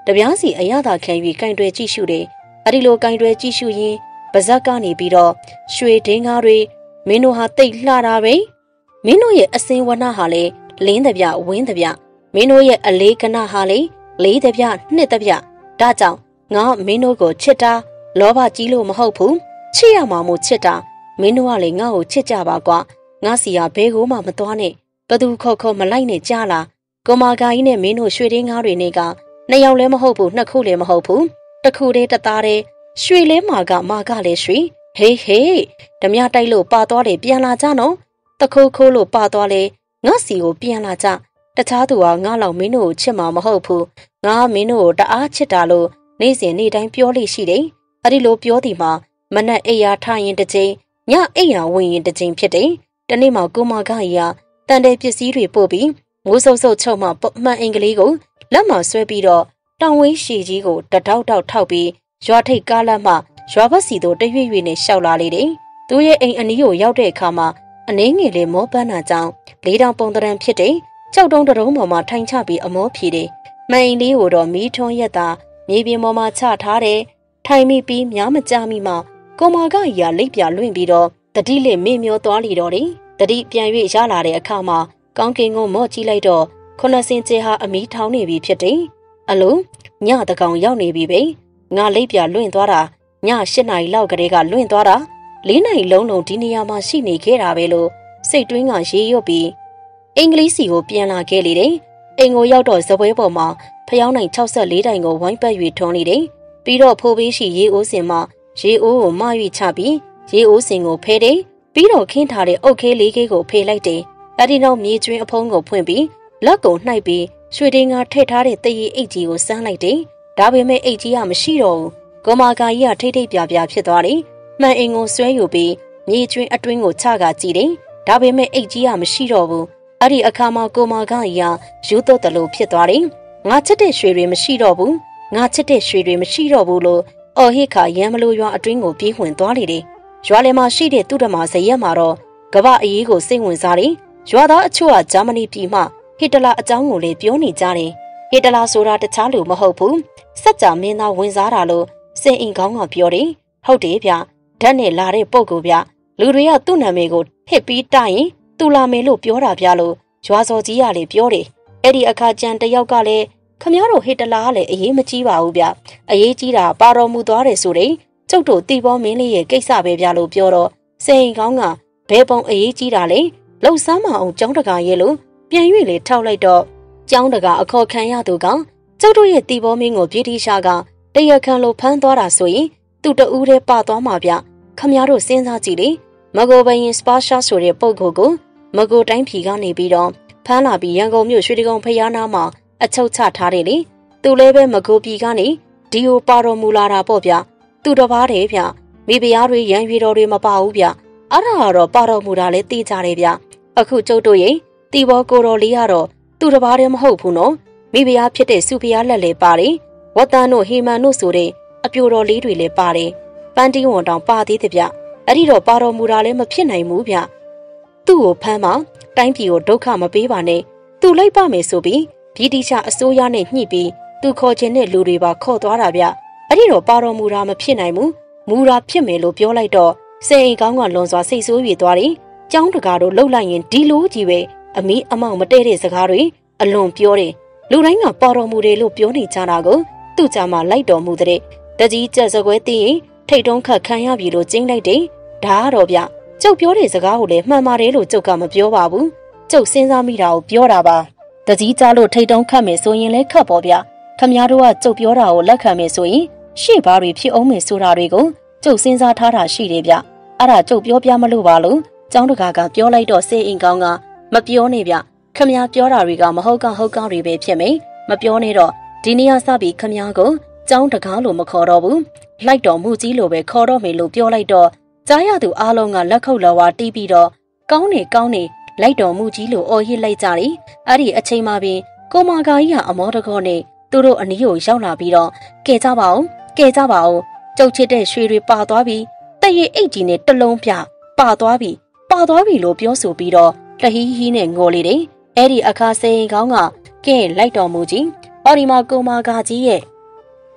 တပြားစီအရသာခံ၍ကင်တွယ်ကြည့်ရှုတယ်။အဲဒီလိုကင်တွယ်ကြည့်ရှုရင်းပါဇက်ကနေပြီးတော့ရွှေဒင်းကားတွေမင်းတို့ဟာတိတ်လှတာပဲ။မင်းတို့ရဲ့အစင်ဝဏဟာလေလင်းတဲ့ပြဝင်းတဲ့ပြမင်းတို့ရဲ့အလေးကနဟာလေလေးတဲ့ပြနှစ်တဲ့ပြဒါကြောင့်ငါမင်းတို့ကိုချစ်တာလောဘကြီးလို့မဟုတ်ဘူးချစ်ရမှာမို့ချစ်တာမင်းတို့ကလေငါ့ကိုချစ်ကြပါကွာငါစီကဘဲကိုမှမသွားနဲ့ဘသူခေါ်မလိုက်နဲ့ကြားလားကိုမာဂါကြီးနဲ့မင်းတို့ရွှေတင်းကားတွေနေကနှစ်ယောက်လည်းမဟုတ်ဘူးနှစ်ခုလည်းမဟုတ်ဘူးတစ်ခုတည်းတသားတည်းရွှေလဲမာကလည်းရွှေဟေးဟေးဓမြတိုက်လို့ပါသွားတယ်ပြန်လာကြနော်တခိုးခိုးလို့ပါသွားလေငါစီကိုပြန်လာကြတခြားသူကငါလောက်မင်းတို့ကိုချစ်မှာမဟုတ်ဘူးငါမင်းတို့ကိုတအားချစ်တာလို့နေ့စဉ်နေ့တိုင်းပြောလို့ရှိတယ်အဲ့ဒီလိုပြောသည်မှာမနက်အိယာထရင်တစ်ချိန်ညအိယာဝင်ရင်တစ်ချိန်ဖြစ်တယ်တနေ့မှကိုမကကြီးကတန်တဲ့ပစ္စည်းတွေပို့ပြီးမိုးဆုပ်ဆုပ်ချုပ်မှမှန်အင်္ဂလိပ်ကိုလက်မှာဆွဲပြီးတော့တောင်ဝင်းရှည်ကြီးကိုတတောက်တောက်ထောက်ပြီးရွာထိပ်ကားလမ်းမှရွာဘက်စီတို့တရွေ့ရွေ့နဲ့ရှောက်လာလေတယ်သူရဲ့အိမ်အနီးကိုရောက်တဲ့အခါမှာအနှင်းငယ်လေးမောပန်းနာကြောင်လေးတောင်ပုံတရံဖြစ်တယ်ကြောက်တုံးတုံးပေါ်မှာထိုင်ချပြီးအမောဖြေတယ်မှန်အိမ်လေးကိုတော့မီးထွန်းရက်တာမြေပြင်ပေါ်မှာချထားတယ်ထိုင်မိပြီးများမကြမိမှကိုမာကကြီးကလိပ်ပြလွင့်ပြီးတော့တတိလေးမေ့မျောသွားလီတော့တယ်တတိပြန်၍ရလာတဲ့အခါမှာကောင်းကင်ကိုမော့ကြည့်လိုက်တော့ခုနစင်ကျဲဟာအမီးထောင်းနေပြီဖြစ်တယ်အလုံးညတကောင်ရောက်နေပြီပဲငါလိပ်ပြလွင့်သွားတာည8နာရီလောက်ကလေးကလွင့်သွားတာ4နာရီလုံးဒီနေရာမှာရှိနေခဲ့တာပဲလို့စိတ်တွင်းကရေရွတ်ပြီးအင်္ဂလိပ်စီကိုပြန်လာခဲ့လေတယ်အိမ်ကိုရောက်တော့ဇပွဲပေါ်မှာဖျောင်းနိုင်64တိုင်ကိုဝိုင်းပတ်၍ထွန်းနေတယ်ပြီးတော့ဖိုးပေးရှိရေအိုးစင်မှာရေအိုးကိုမ၍ချပြီးရေအိုးစင်ကိုဖဲတယ်ပြီးတော့ခင်းထားတဲ့အုတ်ခဲလေးလေးကိုဖေးလိုက်တယ်အဲ့ဒီနောက်မြေကျွင်းအဖုံးကိုဖွင့်ပြီးလက်ကိုနှိုက်ပြီးရွှေတင်းကထည့်ထားတဲ့တရီအိတ်ကြီးကိုစမ်းလိုက်တယ်ဒါပေမဲ့အိတ်ကြီးကမရှိတော့ဘူးကိုမာကာကြီးကထိတ်ထိတ်ပြပြဖြစ်သွားတယ်မှန်အင်ကိုဆွဲယူပြီးမြေကျွင်းအတွင်းကိုချကကြည့်တယ်ဒါပေမဲ့အိတ်ကြီးကမရှိတော့ဘူးအဲ့ဒီအခါမှာကိုမာကာကြီးကယူသွတ်တယ်လို့ဖြစ်သွားတယ်ငါချစ်တဲ့ရွှေတွေမရှိတော့ဘူးငါချစ်တဲ့ရွှေတွေမရှိတော့ဘူးလို့အော်ဟစ်ခါရံမလို့ရွာအတွင်းကိုပြေးဝင်သွားလေတယ်ရွာလယ်မှာရှိတဲ့သူတမဇရက်မှာတော့ကပအရေးကိုစိတ်ဝင်စားတယ်ရွာသားအချို့ကဂျာမနီပြည်မှဟစ်တလာအကြောင်းကိုလည်းပြောနေကြတယ်ဟစ်တလာဆိုတာတခြားလူမဟုတ်ဘူးစက်ကြမင်းသားဝင်စားတာလို့စင်အင်ကောင်းကပြောတယ်ဟုတ်တယ်ဗျဓာတ်နဲ့လာတဲ့ပုံကိုဗျလူတွေကသူ့နာမည်ကိုဟစ်ပြီးတိုင်ရင်သူလာမယ်လို့ပြောတာဗျလို့ရွာစော်ကြီးကလည်းပြောတယ်အဲ့ဒီအခါကျန်တယောက်ကလည်းခမရတို့ဟစ်တလာကလည်းအရေးမကြီးပါဘူးဗျအရေးကြီးတာပါတော်မူသွားတယ်ဆိုတဲ့ကျုပ်တို့တီဘောမင်းလေးရဲ့ကိစ္စပဲဗျလို့ပြောတော့စင်အင်ကောင်းကဘဲပုံအရေးကြီးတာလေလှုပ်ဆမ်းမအောင်ကျောင်းတကာရဲ့လို့ပြန်၍လေထောက်လိုက်တော့ကျောင်းတကာအခေါ်ခံရသူကကျုပ်တို့ရဲ့တီဘောမင်းကိုပြည်တိရှာကတရခန်လိုဖမ်းသွားတာဆိုရင်သူ့တူးတည်းပါသွားမှာဗျခမရတို့စဉ်းစားကြည့်လေမကိုဘရင်စပါရှာဆိုတဲ့ပုဂ္ဂိုလ်ကိုမကိုတိုင်းဖြီကနေပြီးတော့ဖမ်းလာပြီးရန်ကုန်မြို့ရွှေတကုံဖျားနာမှာအချုပ်ချထားတယ်လေသူလည်းပဲမကိုပြည်ကနေဒီကိုပါတော်မူလာတာပေါ့ဗျသူတစ်ပါးတည်းဗျမိဖုရားတွေရန်ရွေတော်တွေမပါဘူးဗျအဲ့ဒါကတော့ပါတော်မူတာလဲသိကြတယ်ဗျအခုကျုပ်တို့ရဲ့တီဘောကိုတော်လေးကတော့သူတစ်ပါးတည်းမဟုတ်ဘူးနော်မိဖုရားဖြစ်တဲ့စုဖုရားလက်လည်းပါတယ်ဝတ်တန်တို့ဟေမန်တို့ဆိုတဲ့အပြိုတော်လေးတွေလည်းပါတယ်ပန်းတီးဝန်တောင်ပါသေးတယ်ဗျအဲ့ဒီတော့ပါတော်မူတာလည်းမဖြစ်နိုင်ဘူးဗျသူ့ကိုဖမ်းမှတိုင်းပြည်ကိုဒုက္ခမပေးပါနဲ့သူလိုက်ပါမယ်ဆိုပြီးပြည်တိချအစိုးရနဲ့ညှိပြီးသူခေါ်ခြင်းတဲ့လူတွေပါခေါ်သွားတာဗျအဲ့ဒီတော့ပါတော်မူတာမဖြစ်နိုင်ဘူးမူတာဖြစ်မယ်လို့ပြောလိုက်တော့စိန်အိမ်ကောင်းကလွန်စွာစိတ်ဆိုး၍သွားတယ်ကျောင်းတကာတို့လှုပ်လိုက်ရင်ဒီလိုကြီးပဲအမီးအမောင်မတည့်တဲ့စကားတွေအလွန်ပြောတယ်လူတိုင်းကပါတော်မူတယ်လို့ပြောနေကြတာကိုသူ့ကြမှာလိုက်တော်မူတဲ့တကြီးကြက်စကွဲသိရင်ထိတ်တုံးခတ်ခံရပြီလို့ကျင်းလိုက်တယ်ဒါကတော့ဗျကျုပ်ပြောတဲ့စကားကိုလည်းမှန်ပါတယ်လို့ကျုပ်ကမပြောပါဘူးကျုပ်စဉ်းစားမိတာကိုပြောတာပါတကြီးကြလို့ထိတ်တုံးခတ်မယ်ဆိုရင်လည်းခတ်ပေါ့ဗျခမရတို့ကကျုပ်ပြောတာကိုလက်ခံမယ်ဆိုရင်ရှေ့ဘာတွေဖြစ်အောင်မယ်ဆိုတာတွေကိုကျုပ်စဉ်းစားထားတာရှိတယ်ဗျအဲ့ဒါကျုပ်ပြောပြမလို့ပါလို့ကျောင်းတကာကပြောလိုက်တော့စေအင်ကောင်းကမပြောနဲ့ဗျခမရပြောတာတွေကမဟုတ်ကောင်းတွေပဲဖြစ်မယ်မပြောနဲ့တော့ဒီနေ့စပြီးခမရကိုကျောင်းတကာလို့မခေါ်တော့ဘူးလိုက်တော်မူကြီးလို့ပဲခေါ်တော့မယ်လို့ပြောလိုက်တော့ကြားရသူအားလုံးကလက်ခုပ်လက်ဝါးတီးပြီးတော့ကောင်းနေလိုက်တော်မူကြီးလို့အော်ဟစ်လိုက်ကြတယ်အဲ့ဒီအချိန်မှာပင်ကိုမာကာကြီးကအမောတကောနဲ့သူတို့အနီးကိုရောက်လာပြီးတော့ကဲကြပါဦးကျုပ်ချစ်တဲ့ရွှေတွေပါသွားပြီတည့်ရအိတ်ကြီးနဲ့တလုံးပြပါသွားပြီလို့ပြောဆိုပြီးတော့တဟီးဟီးနဲ့ငိုလေတယ်အဲ့ဒီအခါစိန်ကောင်းကကဲလိုက်တော်မူကြီးအော်ဒီမာကိုမာကာကြီးရဲ့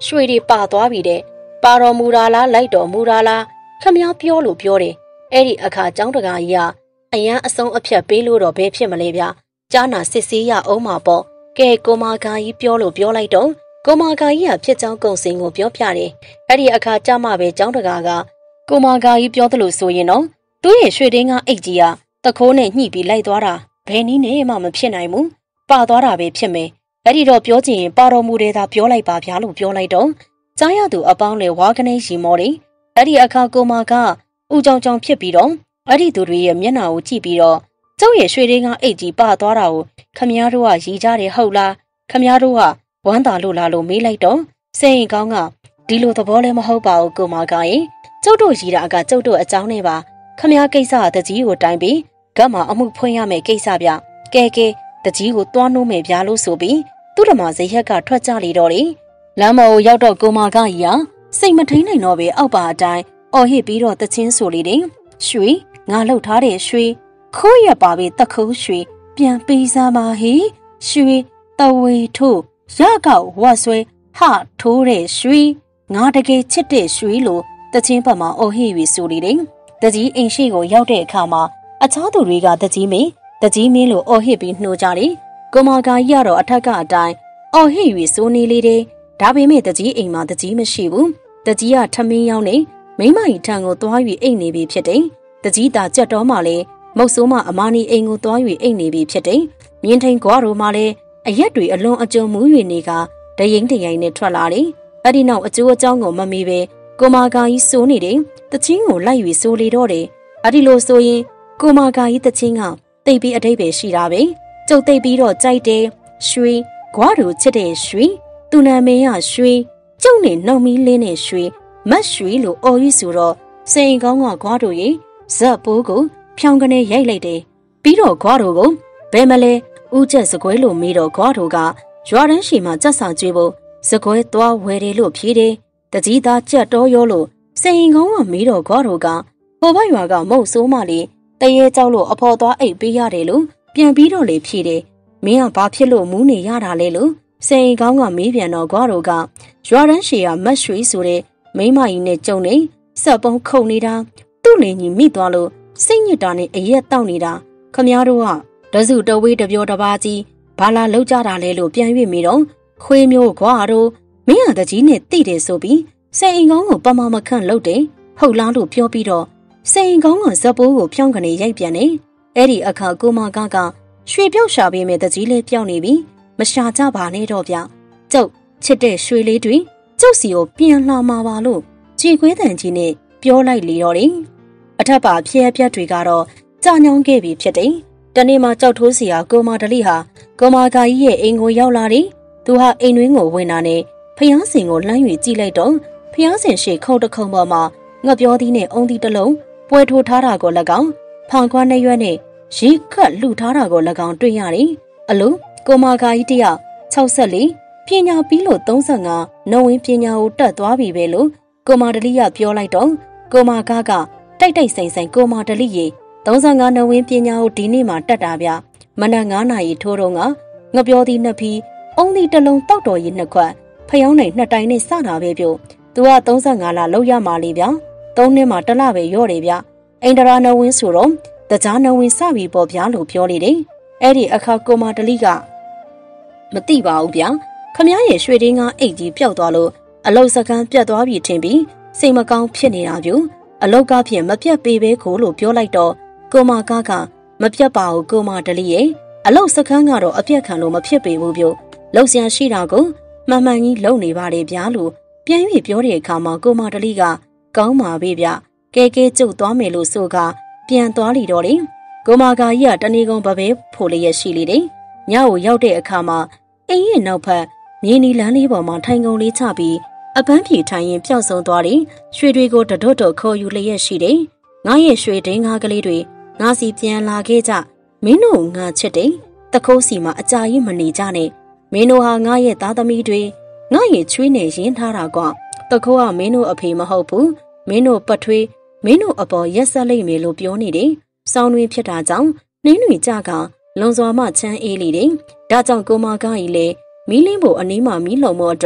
ရွှေတွေပါသွားပြီတဲ့ပါတော်မူတာလားလိုက်တော်မူတာလားခမည်းပြောလို့ပြောတယ်အဲ့ဒီအခါကျောင်းတကာကြီးကအရန်အဆုံးအဖြတ်ပေးလို့တော့ဘယ်ဖြစ်မလဲဗျကြားနာစစ်ဆေးရအောင်မှာပေါ့ကဲကိုမာကာကြီးပြောလို့ပြောလိုက်တော့ကိုမာကာကြီးကဖြစ်ကြောင်းကုံစင်ကိုပြောပြတယ်အဲ့ဒီအခါကြမှာပဲကျောင်းတကာကကိုမာကာကြီးပြောသလိုဆိုရင်တော့သူ့ရဲ့ရွှေတင်းကအိတ်ကြီးကတခိုးနဲ့ညှိပြီးလိုက်သွားတာဘယ်နည်းနဲ့မှမဖြစ်နိုင်ဘူးပါသွားတာပဲဖြစ်မယ်အဲ့ဒီတော့ပြောချင်ရင်ပါတော်မူတဲ့သာပြောလိုက်ပါဗျာလို့ပြောလိုက်တော့ကြားရသူအပေါင်းလေဝါကနေရီမော်တယ်အဲ့ဒီအခါကိုမာကဦးကြောင်ကြောင်ဖြစ်ပြီးတော့အဲ့ဒီသူတွေရဲ့မျက်နှာကိုကြည့်ပြီးတော့ကျုပ်ရဲ့ရွှေတင်းကအိတ်ကြီးပါသွားတာကိုခမည်းတော်ကရီကြတယ်ဟုတ်လားခမည်းတော်ကဝမ်းသာလို့လားလို့မေးလိုက်တော့စိတ်ရင်ကောင်းကဒီလိုသဘောလည်းမဟုတ်ပါဘူးကိုမာကရင်ကျုပ်တို့ရီတာကကျုပ်တို့အကြောင်းနဲ့ပါခမည်းကိစ္စကတကြီးကိုတိုင်ပြီးဂတ်မှာအမှုဖွင့်ရမယ်ကိစ္စဗျကဲတကြီးကိုတွားနှိုးမယ်ဗျာလို့ဆိုပြီးသူ့ဓမ္မဇယက်ကထွက်ကြလေတော့လေလမ်းမော်ကိုရောက်တော့ကိုမာကကြီးကစိတ်မထိန်နိုင်တော့ပဲအောက်ပါအတိုင်းအော်ဟစ်ပြီးတော့တချင်းဆိုလေတယ်ရွှေငါလှုပ်ထားတဲ့ရွှေခိုးရပါပဲတခိုးရွှေပြန်ပေးစားပါဟေရွှေတဝေထိုးရကောက်ဝတ်ဆွဲဟထိုးတဲ့ရွှေငါတကယ်ချစ်တဲ့ရွှေလို့တချင်းဘက်မှာအော်ဟစ်ပြီးဆိုလေတယ်တကြီးအိမ်ရှိကိုရောက်တဲ့အခါမှာအခြားသူတွေကတကြီးမင်းလို့အော်ဟစ်ပြီးနှိုးကြတယ်ကိုမာကာကြီးကတော့အထက်ကအတိုင်းအော်ဟစ်ပြီးဆိုနေလေတယ်ဒါပေမဲ့တကြီးအိမ်မှာတကြီးမရှိဘူးတကြီးကထမင်းရောက်နေမိမကြီးထံကိုသွား၍အိတ်နေပြီဖြစ်တယ်တကြီးတာကြက်တော်မှလည်းမုတ်ဆိုးမအမာနီအိမ်ကိုသွား၍အိတ်နေပြီဖြစ်တယ်မြင်းထိန်ကွာတို့မှလည်းအရက်တွေအလွန်အကျွံမူး၍နေကတရင်တရိုင်နဲ့ထွက်လာတယ်အဲ့ဒီနောက်အကျိုးအကြောင်းကိုမမေးပဲကိုမာကာကြီးစိုးနေတယ်တချင်းကိုလိုက်၍စိုးလေတော့တယ်အဲ့ဒီလိုဆိုရင်ကိုမာကာကြီးတချင်းကတိတ်ပြီးအတိတ်ပဲရှိတာပဲကျုပ်တိတ်ပြီးတော့ကြိုက်တယ်ရွှေကွာတို့ချစ်တဲ့ရွှေသူနာမည်ရရွှေကျုပ်နဲ့နှုတ်မီးလင်းတဲ့ရွှေမတ်ရွှေလို့အော်ရီဆိုတော့စိန်ကောင်းကကွာတို့ရဲ့ဇက်ပိုးကိုဖြောင်းကနေရိုက်လိုက်တယ်ပြီးတော့ကွာတို့ကိုဘယ်မလဲဦးချက်စကွဲလို့မေးတော့ကွာတို့ကရွာတန်းရှိမှကြက်စာကျွေးဖို့စကွဲသွားဝယ်တယ်လို့ဖြေတယ်တကြီးသားကြက်တော်ရောလို့စိန်ကောင်းကမေးတော့ကွာတို့ကဟိုဘက်ရွာကမုတ်ဆိုးမလေးတရေကြောက်လို့အဖော်သွားအိတ်ပေးရတယ်လို့ပြန်ပြီးတော့လေဖြေတယ်မင်းကဘာဖြစ်လို့မူးနေရတာလဲလို့စိန်ကောင်းကမေးပြန်တော့ကွာတို့ကရွာတန်းရှိကမတ်ရွှေဆိုတဲ့မိမကြီးနဲ့ကြုံနေဆက်ပုံခုန်နေတာသူ့လင်ကြီးမိသွားလို့စိတ်ညစ်တာနဲ့အရက်တောက်နေတာခမည်းတော်ကတစုတဝေးတပြောတပါးကြီးဘာလာလောက်ကြတာလဲလို့ပြန်၍မိတော့ခွေးမျိုးကွာတို့မင်းဟာတကြီးနဲ့တိတယ်ဆိုပြီးစိန်ကောင်းကိုပမမခန့်လုပ်တယ်ဟုတ်လားလို့ပြောပြီးတော့စိန်ကောင်းကဇက်ပိုးကိုဖြောင်းကနေရိုက်ပြန်တယ်အဲ့ဒီအခါကိုမကရွှေပြောက်ရှာပေးမယ်တကြီးလေးပြောင်းနေပြီမရှာကြပါနဲ့တော့ဗျကျုပ်ချစ်တဲ့ရွှေလေးတွေကျုပ်စီကိုပြန်လှမှာပါလို့ကြည်ခွေးတန်ကြီးနဲ့ပြောလိုက်လေတော့တယ်အထက်ပါဖျဲပြက်တွေကတော့ကြာညောင်းခဲ့ပြီဖြစ်တယ်တနေ့မှကြောက်ထိုးစီဟာကိုမာဒလိဟာကိုမာကာကြီးရဲ့အိမ်ကိုရောက်လာတယ်သူဟာအိမ်တွင်းကိုဝင်လာနဲ့ဖျားစင်ကိုလှမ်း၍ကြည့်လိုက်တော့ဖျားစင်ရှိခုံတခုံပေါ်မှာငှက်ပြောသီးနဲ့အုံသီးတစ်လုံးပွဲထိုးထားတာကို၎င်းဖောင်ခွားနှရွက်နဲ့ရေခတ်လှူထားတာကို၎င်းတွေ့ရတယ်အလိုကိုမာကာကြီးတယောက်64ပညာပြီးလို့35နှုံဝင်ပညာကိုတက်သွားပြီပဲလို့ကိုမာဒလိကပြောလိုက်တော့ကိုမာကားကတိုက်တိုက်ဆိုင်ဆိုင်ကိုမာဒလိရေ35နှုံဝင်ပညာကိုဒီနေ့မှတက်တာဗျမနက်9နာရီထိုးတော့ငှက်ပြောသီးနှစ်ဖီးအုံသီးတစ်လုံးတောက်တော်ရီနှစ်ခွက်ဖျောင်းနိုင်နှစ်တိုင်နဲ့စတာပဲပြုတ်သူက35လလောက်ရမှာလေဗျ3နှစ်မှတစ်လပဲရော့တယ်ဗျအိန္ဒရာနဝင်းဆိုတော့တကြားနဝင်းစပြီပေါ့ဗျာလို့ပြောလေတယ်အဲ့ဒီအခါကိုမာဒလိကမသိပါဘူးဗျခမရဲ့ရွှေတင်းကအိတ်ကြီးပျောက်သွားလို့အလုတ်စကန်းပြတ်သွားပြီထင်ပြီးစိတ်မကောင်းဖြစ်နေတာပြူအလုတ်ကဖြင့်မပြတ်ပေပဲကိုလို့ပြောလိုက်တော့ကိုမာကမပြတ်ပါဘူးကိုမာဒလိရဲ့အလုတ်စကန်းကတော့အပြတ်ခံလို့မဖြစ်ပေဘူးပြူလှုပ်ရှားရှိတာကိုမှန်မှန်ကြီးလုံနေပါလေဗျာလို့ပြန်၍ပြောတဲ့အခါမှာကိုမာဒလိကကောင်းပါပြီဗျကဲကျုပ်သွားမယ်လို့ဆိုကပြန်သွားလီတော့တယ်ကိုမာကာကြီးကတဏီကုံပပဲဖိုလျက်ရှိလေတယ်ညကိုရောက်တဲ့အခါမှာအိမ်ရဲ့နောက်ဖက်မြေနီလန်းလေးပေါ်မှာထိုင်ကုန်လေးချပြီးအပန်းဖြေထိုင်ရင်ပျောက်ဆုံးသွားတယ်ရွှေတွေကိုတဒွတ်တော့ခေါ်ယူလျက်ရှိတယ်ငါရဲ့ရွှေတင်းငါးကလေးတွေငါစီပြန်လာခဲ့ကြမင်းတို့ငါချစ်တယ်တခိုးစီမှာအကြာကြီးမနေကြနဲ့မင်းတို့ဟာငါရဲ့သားသမီးတွေငါရဲ့ချွေးနဲ့ရင်းထားတာကွာတခိုးကမင်းတို့အဖေမဟုတ်ဘူးမင်းတို့ပတ်ထွေးမင်းတို့အပေါ်ရက်ဆက်လိုက်မယ်လို့ပြောနေတယ်စောင်းတွင်ဖြစ်တာကြောင့်နှင်းတွေကြကလွန်စွာမှချမ်းအေးလေတယ်ဒါကြောင့်ကိုမာကကြီးလည်းမီးလင်းဖို့အနီးမှာမီးလုံမောအတွက်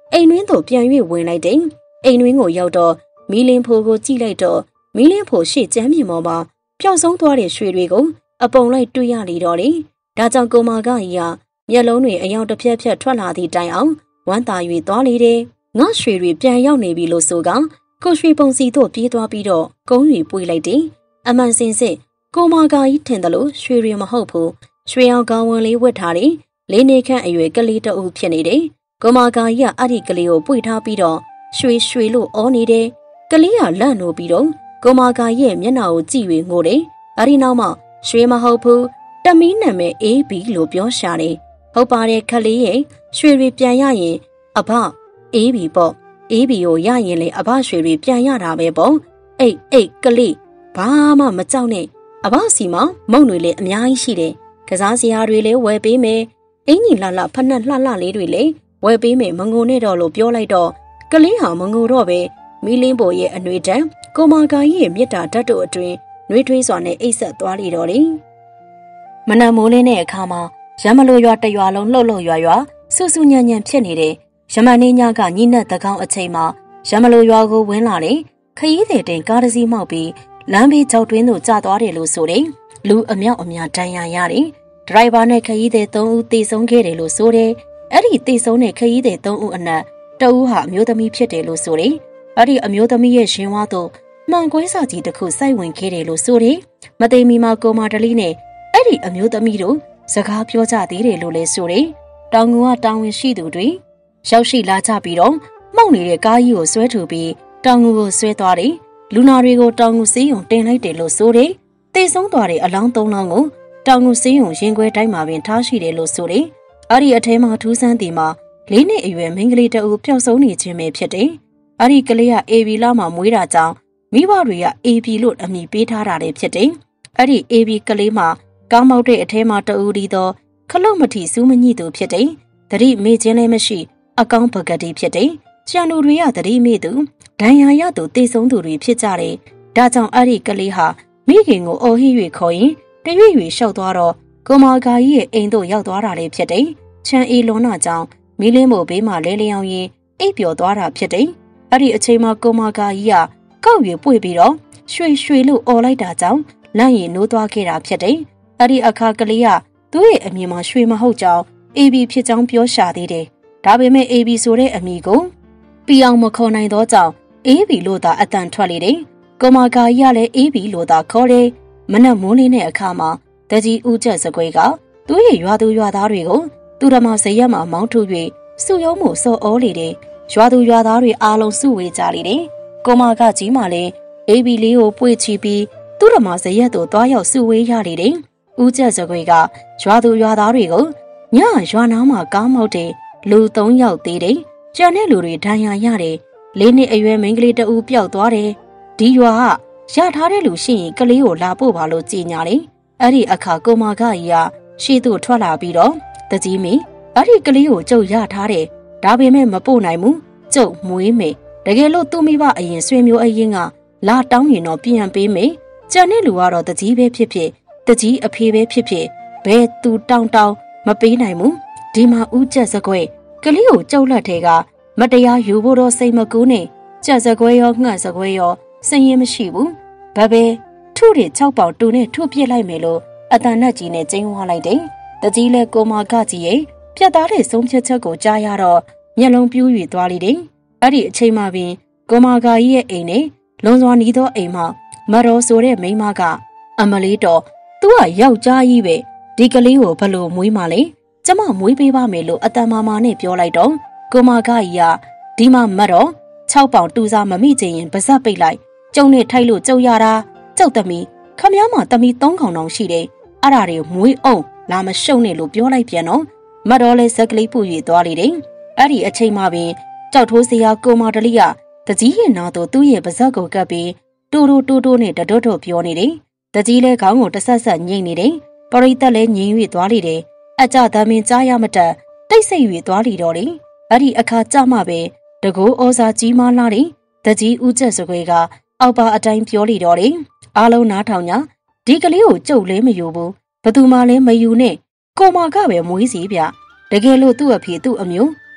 အိမ်တွင်းသို့ပြန်၍ဝင်လိုက်တယ်အိမ်တွင်းကိုရောက်တော့မီလင်းဖိုးကိုကြည့်လိုက်တော့မီလင်းဖိုးရှေ့ကျမ်းမြေပေါ်မှာပျောက်ဆုံးသွားတဲ့ရွှေတွေကိုအပုံလိုက်တွေ့ရလေတော့လေဒါကြောင့်ကိုမာကကြီးကမျက်လုံးတွေအယောင်တစ်ဖြက်ဖြက်ထွက်လာသည့်တိုင်အောင်ဝမ်းသာ၍သွားလေတယ်ငါရွှေတွေပြန်ရောက်နေပြီလို့ဆိုကကိုရွှေပုံစီတို့ပြေးသွားပြီးတော့ကုန်းတွေပွေလိုက်တယ်အမှန်စင်စစ်ကိုမာကကြီးထင်တယ်လို့ရွှေတွေမဟုတ်ဘူးရွှေအောင်ကောင်းဝင်လေးဝတ်ထားတယ်လေးနေခန့်အရွယ်ကလေးတအုပ်ဖြစ်နေတယ်ကိုမာကကြီးကအဲ့ဒီကလေးကိုပွေထားပြီးတော့ရွှေလို့အော်နေတယ်ကလေးကလန့်နိုးပြီးတော့ကိုမာကရဲ့မျက်နှာကိုကြည့်၍ငိုတယ်အဲ့ဒီနောက်မှရွှေမဟုတ်ဘူးတမီးနာမည်အေးဘီလို့ပြောရှာတယ်ဟုတ်ပါတယ်ခလေးရဲ့ရွှေတွေပြန်ရရင်အဘအေးဘီပေါ့အေးဘီကိုရရင်လေအဘရွှေတွေပြန်ရတာပဲပေါ့အိတ်ကလေးဘာမှမကြောက်နဲ့အဘစီမမုံတွေလည်းအများကြီးရှိတယ်ကစားစရာတွေလည်းဝယ်ပေးမယ်အင်ကြီးလှဖက်နှက်လှလေးတွေလည်းဝယ်ပေးမယ်မငိုနဲ့တော့လို့ပြောလိုက်တော့ကလေးဟာမငိုတော့ပဲမီလင်းပေါ်ရဲ့အနှွေတန်းကိုမာကာကြီးရဲ့မြစ်တာဓာတ်တို့အတွင်းနှွေးထွေးစွာနဲ့အိတ်ဆက်သွားလေတော့တယ်မနက်မိုးလင်းတဲ့အခါမှာရမလိုရွာတရွာလုံးလှုပ်ရွာစူစူညံ့ညံ့ဖြစ်နေတဲ့ရမနေညကညိနက်တကောင်းအချိန်မှာရမလိုရွာကိုဝင်လာတဲ့ခရီးသည်တင်ကားတစ်စီးမှောက်ပြီးလမ်းဘေးကြောက်တွင်းသို့ကျသွားတယ်လို့ဆိုတယ်လူအမြောက်အများဒဏ်ရာရတယ်ဒရိုင်ဘာနဲ့ခရီးသည်3ဦးသေဆုံးခဲ့တယ်လို့ဆိုတယ်အဲ့ဒီသေဆုံးတဲ့ခရီးသည်3ဦးအနက်တဦးဟာအမျိုးသမီးဖြစ်တယ်လို့ဆိုတယ်အဲ့ဒီအမျိုးသမီးရဲ့ရှင်ဝါသို့မှန်ကွဲစာကြီးတစ်ခုစိုက်ဝင်ခဲ့တယ်လို့ဆိုတယ်မသိမီမှာကိုမာတလီနဲ့အဲ့ဒီအမျိုးသမီးတို့စကားပြောကြသေးတယ်လို့လည်းဆိုတယ်တောင်ငူကတောင်ဝင်ရှိသူတွေရောက်ရှိလာကြပြီးတော့မှောက်နေတဲ့ကားကြီးကိုဆွဲထုတ်ပြီးတောင်ငူကိုဆွဲသွားတယ်လူနာတွေကိုတောင်ငူစေးရုံတင်လိုက်တယ်လို့ဆိုတယ်သေဆုံးသွားတဲ့အလောင်း3လောင်းကိုတောင်ငူစေးရုံရင်ခွဲတိုင်းမှာပင်ထားရှိတယ်လို့ဆိုတယ်အဲ့ဒီအထဲမှာထူးဆန်းတီမှာ4နှစ်အရွယ်မိန်းကလေးတအူပျောက်ဆုံးနေခြင်းပဲဖြစ်တယ်အဲ့ဒီကလေးက AB လမှာမွေးတာကြောင့်မိဘတွေက AB လို့အမည်ပေးထားတာလည်းဖြစ်တယ်အဲ့ဒီ AB ကလေးမှာကောင်းမောက်တဲ့အထဲမှာတအူဒီတော့ခလုတ်မထီစူးမညိသူဖြစ်တယ်တတိမေ့ခြင်းလည်းမရှိအကောင်းပကတိဖြစ်တယ်ကျန်သူတွေကတတိမေ့သူဒဏ်ရာရသူတေဆုံးသူတွေဖြစ်ကြတယ်ဒါကြောင့်အဲ့ဒီကလေးဟာမိခင်ကိုအော်ဟစ်၍ခေါ်ရင်တရွေ့ရွေ့လျှောက်သွားတော့ကိုမာကာကြီးရဲ့အိမ်သို့ရောက်သွားတာလည်းဖြစ်တယ်ချမ်းအေးလွန်နာကြောင့်မီးလင်းမို့ဘေးမှာလဲလျောင်းရင်အိပ်ပျော်သွားတာဖြစ်တယ်အဲ့ဒီအချိန်မှာကိုမာကာကြီးကကောက်ရွေပွေပြီးတော့ရွှေလို့အော်လိုက်တာကြောင့်လန့်ရင်နိုးသွားခဲ့တာဖြစ်တယ်အဲ့ဒီအခါကလေးကသူ့ရဲ့အမြင်မှာရွှေမဟုတ်ကြောင်း AB ဖြစ်ကြောင်းပြောရှာသေးတယ်ဒါပေမဲ့ AB ဆိုတဲ့အမည်ကိုပီအောင်မခေါ်နိုင်သောကြောင့် AB လို့သာအတန်ထွက်လေတယ်ကိုမာကာကြီးကလည်း AB လို့သာခေါ်တယ်မနက်မိုးလင်းတဲ့အခါမှာတကြီးဦးကျက်စကွဲကသူ့ရဲ့ရွာသူရွာသားတွေကိုသူရမဇရက်မှာမောင်းထုတ်၍စုယုံမှုစော်ဩလေတယ်ရွာသူရွာသားတွေအားလုံးစုဝေးကြလေတယ်ကိုမာကကြီးမှလည်း AB လေးကိုပွေချီပြီးသူရမဇရက်သို့သွားရောက်စုဝေးရလေတယ်ဦးကျက်စကွဲကရွာသူရွာသားတွေကိုညရွာနားမှာကားမောက်တဲ့လူ3ယောက်သေးတယ်ကျန်တဲ့လူတွေဒဏ်ရာရတယ်4နှစ်အရွယ်မိန်းကလေးတဦးပျောက်သွားတယ်ဒီရွာကရထားတဲ့လူရှိရင်ကလေးကိုလာပို့ပါလို့ကြေညာတယ်အဲ့ဒီအခါကိုမာကကြီးကရှေ့သို့ထွက်လာပြီးတော့တကြီးမင်းအဲ့ဒီကလေးကိုကျုပ်ရထားတယ်ဒါပေမဲ့မပို့နိုင်ဘူးကျုပ်မွေးမယ်တကယ်လို့သူ့မိဘအရင်ဆွေမျိုးအရင်ကလာတောင်းရင်တော့ပြန်ပေးမယ်ကျန်တဲ့လူကတော့တကြီးပဲဖြစ်ဖြစ်တကြီးအဖေပဲဖြစ်ဖြစ်ဘယ်သူတောင်းမပေးနိုင်ဘူးဒီမှာဦးကျက်စကွဲကလေးကိုကြောက်လက်ထဲကမတရားယူဖို့တော့စိတ်မကူးနဲ့ကျက်စကွဲရောငှက်စကွဲရောစင်ရင်မရှိဘူးဘာပဲထုတွေ6ပေါင်တူနဲ့ထုပြစ်လိုက်မယ်လို့အတန်နဲ့ကြီးနဲ့ကျင်းဝါလိုက်တယ်တကြီးလဲကိုမာကကြီးရဲ့ပြတ်သားတဲ့ဆုံးဖြတ်ချက်ကိုကြားရတော့မျက်လုံးပြူး၍သွားလိမ့်တယ်အဲ့ဒီအချိန်မှပင်ကိုမာကကြီးရဲ့အိမ်နဲ့လွန်စွာနီးသောအိမ်မှာမတော်ဆိုတဲ့မိန်းမကအမလေးတော်သူကယောက်ျားကြီးပဲဒီကလေးကိုဘလို့မွေးမှလဲကျမမွေးပေးပါမယ်လို့အတန်မာမာနဲ့ပြောလိုက်တော့ကိုမာကကြီးကဒီမှာမတော်6ပေါင်တူစားမမိချင်ရင်ပါဇက်ပိတ်လိုက်ကျုံနဲ့ထိုက်လို့ကျုပ်ရတာကျုပ်သမီးခမည်းမသမီး3ခေါင်တောင်ရှိတယ်အဲ့ဒါတွေမွေးအောင်လာမရှုံနဲ့လို့ပြောလိုက်ပြန်တော့မတော်လဲဇက်ကလေးပူ၍သွားလေတယ်အဲ့ဒီအချိန်မှပင်ကြောက်ထိုးစရာကိုမာတလီကတကြီးရဲ့နာတို့သူ့ရဲ့ပါဇက်ကိုကပ်ပြီးတူနဲ့တတော်တော်ပြောနေတယ်တကြီးလဲခေါင်းကိုတဆက်ဆက်ညှိနေတယ်ပရိသတ်လဲညင်၍သွားလေတယ်အကြသမင်ကြားရမတတ်တိတ်ဆိတ်၍သွားလေတော့တယ်အဲ့ဒီအခါကြမှပဲတကိုးဩဇာကြီးမားလာတယ်တကြီးဦးကျက်စကွဲကအောက်ပါအတိုင်းပြောလေတော့တယ်အားလုံးနားထောင်ညာဒီကလေးကိုကြုတ်လဲမယူဘူးဘသူမှလည်းမယူနဲ့ကိုမာကပဲမွေးစီဗျတကယ်လို့သူ့အဖေသူ့အမျိုး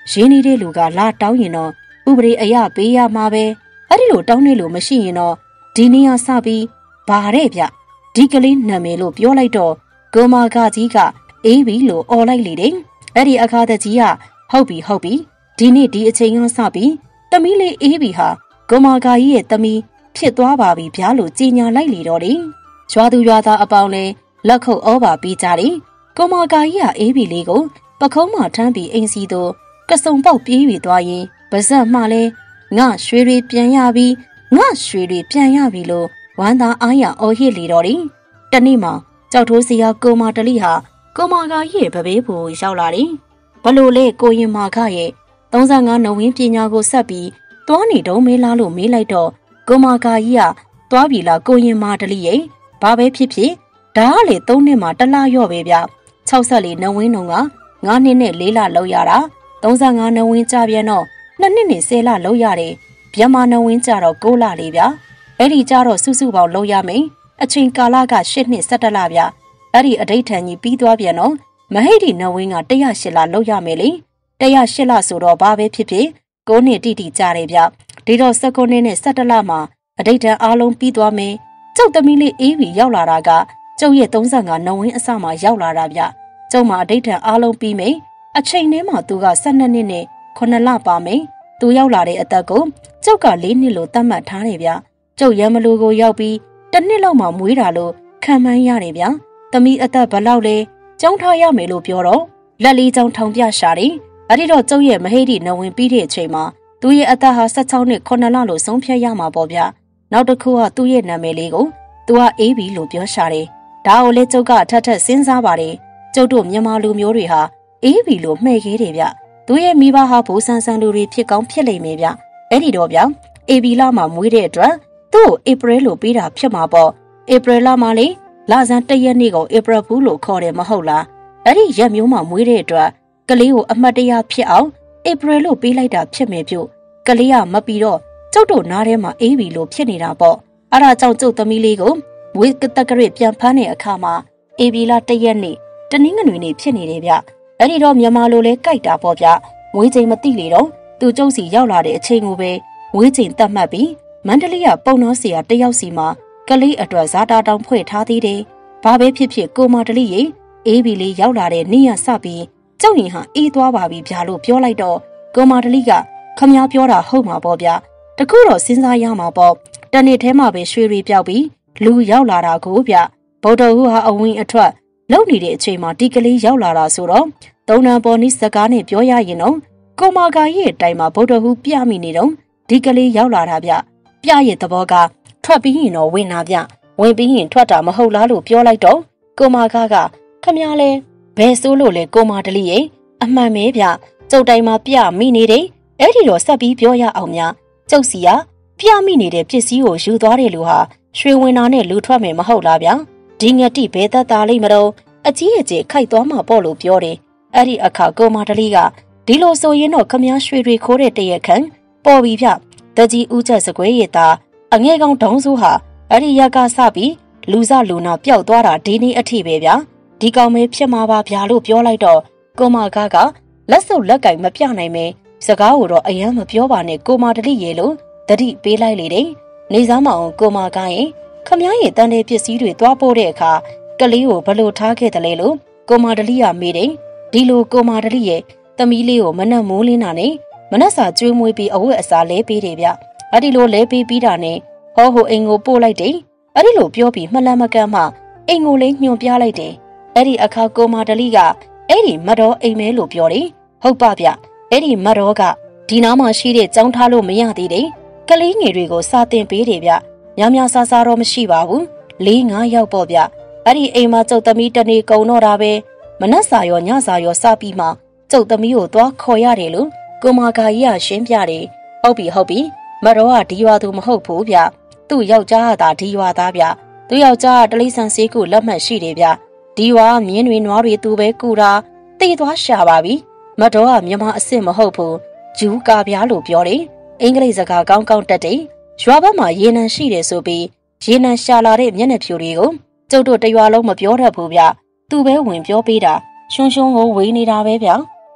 ရင်းနှီးတဲ့လူကလာတောင်းရင်တော့ဥပဒေအရပေးရမှာပဲအဲ့ဒီလိုတောင်းနေလို့မရှိရင်တော့ဒီနေ့ကစပြီးဘာတဲ့ဗျဒီကလေးနာမည်လို့ပြောလိုက်တော့ကိုမာကကြီးကအေးပြီလို့អော်လိုက်လေတဲ့အဲ့ဒီအခါတကြီးကဟုတ်ပြီဒီနေ့ဒီအချိန်ကစပြီးတမီးလေးအေးပြီဟာကိုမာကကြီးရဲ့တမီးဖြစ်သွားပါပြီဗျာလို့ကြေညာလိုက်လေတော့တယ်ရွာသူရွာသားအပေါင်းလဲလက်ခုပ်ဩဘာပြီးကြတယ်ကိုမာကကြီးကအေးပြီလေးကိုပခုံးမှထမ်းပြီးအိမ်စီသို့ကစုံပေါက်ပြေး၍သွားရင်ပါဇက်မှလဲငါရွှေတွေပြန်ရပြီလို့ဝမ်းသာအားရအော်ဟစ်လေတော့တယ်တနေ့မှာကြောက်ထိုးစီကကိုမာတလိဟာကိုမာကကြီးရဲ့ဗဘေးဖို့ရောက်လာတယ်ဘလို့လဲကိုရင်မာခရဲ့35နဝင်းပညာကိုဆက်ပြီးသွားနေတုံးမေးလားလို့မေးလိုက်တော့ကိုမာကကြီးကသွားပြီလားကိုရင်မာတလိရဲ့ဘာပဲဖြစ်ဖြစ်ဒါကလေ3နှစ်မှာတလရော့ပဲဗျ64နဝင်းတုံးက9နှစ်နဲ့4လလောက်ရတာ35နဝင်းကြပြန်တော့2နှစ်နဲ့10လလောက်ရတယ်ဗျမနဝင်းကြတော့9လလေးဗျအဲ့ဒီကြတော့စုစုပေါင်းလောက်ရမယ်အချိန်ကာလက8နှစ်17လဗျအဲ့ဒီအဋိဋ္ဌံကြီးပြီးသွားပြန်တော့မဟိတိနဝင်းက108လလောက်ရမယ်လေ108လဆိုတော့ဘာပဲဖြစ်ဖြစ်9နှစ်တိတိကြတယ်ဗျဒီတော့19နှစ်နဲ့17လမှာအဋိဋ္ဌံအားလုံးပြီးသွားမယ်ကျုပ်သမီးလေးအေးပြီးရောက်လာတာကကျုပ်ရဲ့35နဝင်းအစမှာရောက်လာတာဗျကျုပ်မှာအဋိဋ္ဌံအားလုံးပြီးမယ်အချိန်ထဲမှာသူက12နှစ်နဲ့9လပါမယ်သူရောက်လာတဲ့အသက်ကိုကျုပ်က4နှစ်လို့သတ်မှတ်ထားတယ်ဗျကျုပ်ရံမလူကိုရောက်ပြီး1နှစ်လောက်မှမွေးတာလို့ခံမှန်းရတယ်ဗျသမီးအသက်ဘလောက်လဲကျောင်းထားရမယ်လို့ပြောတော့လက်လေးချောင်းထောင်ပြရှာတယ်အဲ့ဒီတော့ကျုပ်ရဲ့မဟိတိနဝင်ပြီးတဲ့အချိန်မှာသူရဲ့အသက်ဟာ16နှစ်9လလို့ဆုံးဖြတ်ရမှာပေါ့ဗျနောက်တစ်ခုကသူ့ရဲ့နာမည်လေးကိုသူကအေးပြီလို့ပြောရှာတယ်ဒါကိုလေကျုပ်ကထပ်စဉ်းစားပါတယ်ကျုပ်တို့မြန်မာလူမျိုးတွေဟာအေးပြီလို့မှဲ့ခဲ့တယ်ဗျသူရဲ့မိဘဟာဘိုးဆန်းဆန်းလူတွေဖြစ်ကောင်းဖြစ်လိမ့်မယ်ဗျအဲ့ဒီတော့ဗျအေဘီလာမှာမွေးတဲ့အတွက်သူ့ကိုဧပြီလို့ပေးတာဖြစ်မှာပေါ့ဧပြီလမှာလေလဆန်း1ရက်နေ့ကိုဧပြီဘူးလို့ခေါ်တယ်မဟုတ်လားအဲ့ဒီရက်မျိုးမှာမွေးတဲ့အတွက်ကလေးကိုအမှတ်တရဖြစ်အောင်ဧပြီလို့ပေးလိုက်တာဖြစ်မယ်ပြုကလေးကမပြီးတော့ကျုပ်တို့နားထဲမှာအေးပြီလို့ဖြစ်နေတာပေါ့အဲ့ဒါကြောင့်ကျုပ်သမီးလေးကိုမွေးကတက်ကရစ်ပြန်ဖမ်းတဲ့အခါမှာဧပြီလ1ရက်နေ့တနင်္ဂနွေနေ့ဖြစ်နေတယ်ဗျအဲ့ဒီတော့မြန်မာလိုလဲကြိုက်တာပေါ့ဗျမွေးချိန်မသိလေတော့သူကျုပ်စီရောက်လာတဲ့အချိန်ကိုပဲမွေးချိန်တတ်မှတ်ပြီးမန္တလေးကပုံတော်ဆရာတယောက်စီမှာကလေးအတွက်ဇာတာတောင်ဖွဲ့ထားသေးတယ်ဘာပဲဖြစ်ဖြစ်ကိုမာတလိရေအေးဘီလေးရောက်လာတဲ့နေ့ရစပြီးကျုပ်ရင်ဟာအေးသွားပါပြီဗျာလို့ပြောလိုက်တော့ကိုမာတလိကခမည်းပြောတာဟုတ်မှာပေါ့ဗျာတခုတော့စဉ်းစားရမှာပေါ့တနေ့ထဲမှာပဲရွှေတွေပြောက်ပြီးလူရောက်လာတာကိုဗျဗုဒ္ဓဟူဟာအဝင်အထွက်လုံနေတဲ့အချိန်မှာဒီကလေးရောက်လာတာဆိုတော့သုံးနံပေါ်နီးစကားနဲ့ပြောရရင်တော့ကိုမာကရဲ့အတိုင်းမှာဗုဒ္ဓဟူပြမိနေတော့ဒီကလေးရောက်လာတာဗျပြရဲ့သဘောကထွက်ပြီးရင်တော့ဝင်တာဗျဝင်ပြီးရင်ထွက်တာမဟုတ်လားလို့ပြောလိုက်တော့ကိုမာကခမည်းလဲဘယ်ဆိုးလို့လဲကိုမာတလိရဲ့အမှန်ပဲဗျကျုပ်တိုင်းမှာပြမိနေတယ်အဲ့ဒီတော့ဆက်ပြီးပြောရအောင်များကျုပ်စီကပြမိနေတဲ့ပစ္စည်းကိုယူသွားတဲ့လူဟာရွှေဝင်တာနဲ့လူထွက်မယ်မဟုတ်လားဗျဒီငတိဘဲသက်သားလိမ့်မတော့အကြီးအကျယ်ခိုက်သွားမှာပေါ့လို့ပြောတယ်အဲ့ဒီအခါကိုမာတလိကဒီလိုဆိုရင်တော့ခမည်းရွှေတွေခိုးတဲ့တရက်ခန့်ပေါ်ပြီဗျတကြီးဦးချက်စကွဲရတာအငဲကောင်ဒုံးစုဟာအဲ့ဒီရက်ကစပြီးလူစလူနာပျောက်သွားတာဒီနေ့အထိပဲဗျဒီကောင်မဲဖြစ်မှာပါဗျာလို့ပြောလိုက်တော့ကိုမာကလက်စုပ်လက်ကင်မပြနိုင်မဲစကားကိုတော့အယမ်းမပြောပါနဲ့ကိုမာတလိရေလို့တတိပေးလိုက်လေတယ်နေစားမအောင်ကိုမာကရင်ခမည်းရဲ့တန်တဲ့ပစ္စည်းတွေသွားပို့တဲ့အခါကလေးကိုဘလို့ထားခဲ့တယ်လဲလို့ကိုမာတလိကမေးတယ်ဒီလိုကိုမာတလိရဲ့သမီးလေးကိုမနှက်မိုးလင်းတာနဲ့မနှက်စာကျွေးမွေးပြီးအဝတ်အစားလဲပေးတယ်ဗျအဲ့ဒီလိုလဲပေးပြီးတာနဲ့ဟောဟိုအိမ်ကိုပို့လိုက်တယ်အဲ့ဒီလိုပြောပြီးမလန့်မကန့်မှအိမ်ကိုလေးညွှန်ပြလိုက်တယ်အဲ့ဒီအခါကိုမာတလိကအဲ့ဒီမတော်အိမ်မဲလို့ပြောတယ်ဟုတ်ပါဗျအဲ့ဒီမတော်ကဒီနားမှာရှိတဲ့ကျောင်းထားလို့မရသေးတယ်ကလေးငယ်တွေကိုစာသင်ပေးတယ်ဗျများများစားစားတော့မရှိပါဘူး4-5ယောက်ပေါ့ဗျအဲ့ဒီအိမ်မှာကျုပ်သမီးတနေကုန်တော့တာပဲမနှက်စာရောညစာရောစပြီးမှကျုပ်သမီးကိုသွားခေါ်ရတယ်လို့ကိုမာကာကြီးကရှင်းပြတယ်ဟုတ်ပြီမတော်ကဒီရွာသူမဟုတ်ဘူးဗျသူ့ယောက်ျားကသာဒီရွာသားဗျသူ့ယောက်ျားကတလိဆန်စေးကိုလက်မှတ်ရှိတယ်ဗျဒီရွာမြင်းတွေနွားတွေသူပဲကူတာတည်သွားရှာပါပြီမတော်ကမြန်မာအစ်စ်မဟုတ်ဘူးဂျူးကာဗျာလို့ပြောတယ်အင်္ဂလိပ်စကားကောင်းကောင်းတတ်တယ်ရွာဘက်မှာရေနံရှိတယ်ဆိုပြီးရေနံရှာလာတဲ့မျက်နှာဖြူတွေကိုကျုပ်တို့တရွာလုံးမပြောတတ်ဘူးဗျသူပဲဝင်ပြောပေးတာရှုံးကိုဝေးနေတာပဲဗျသူ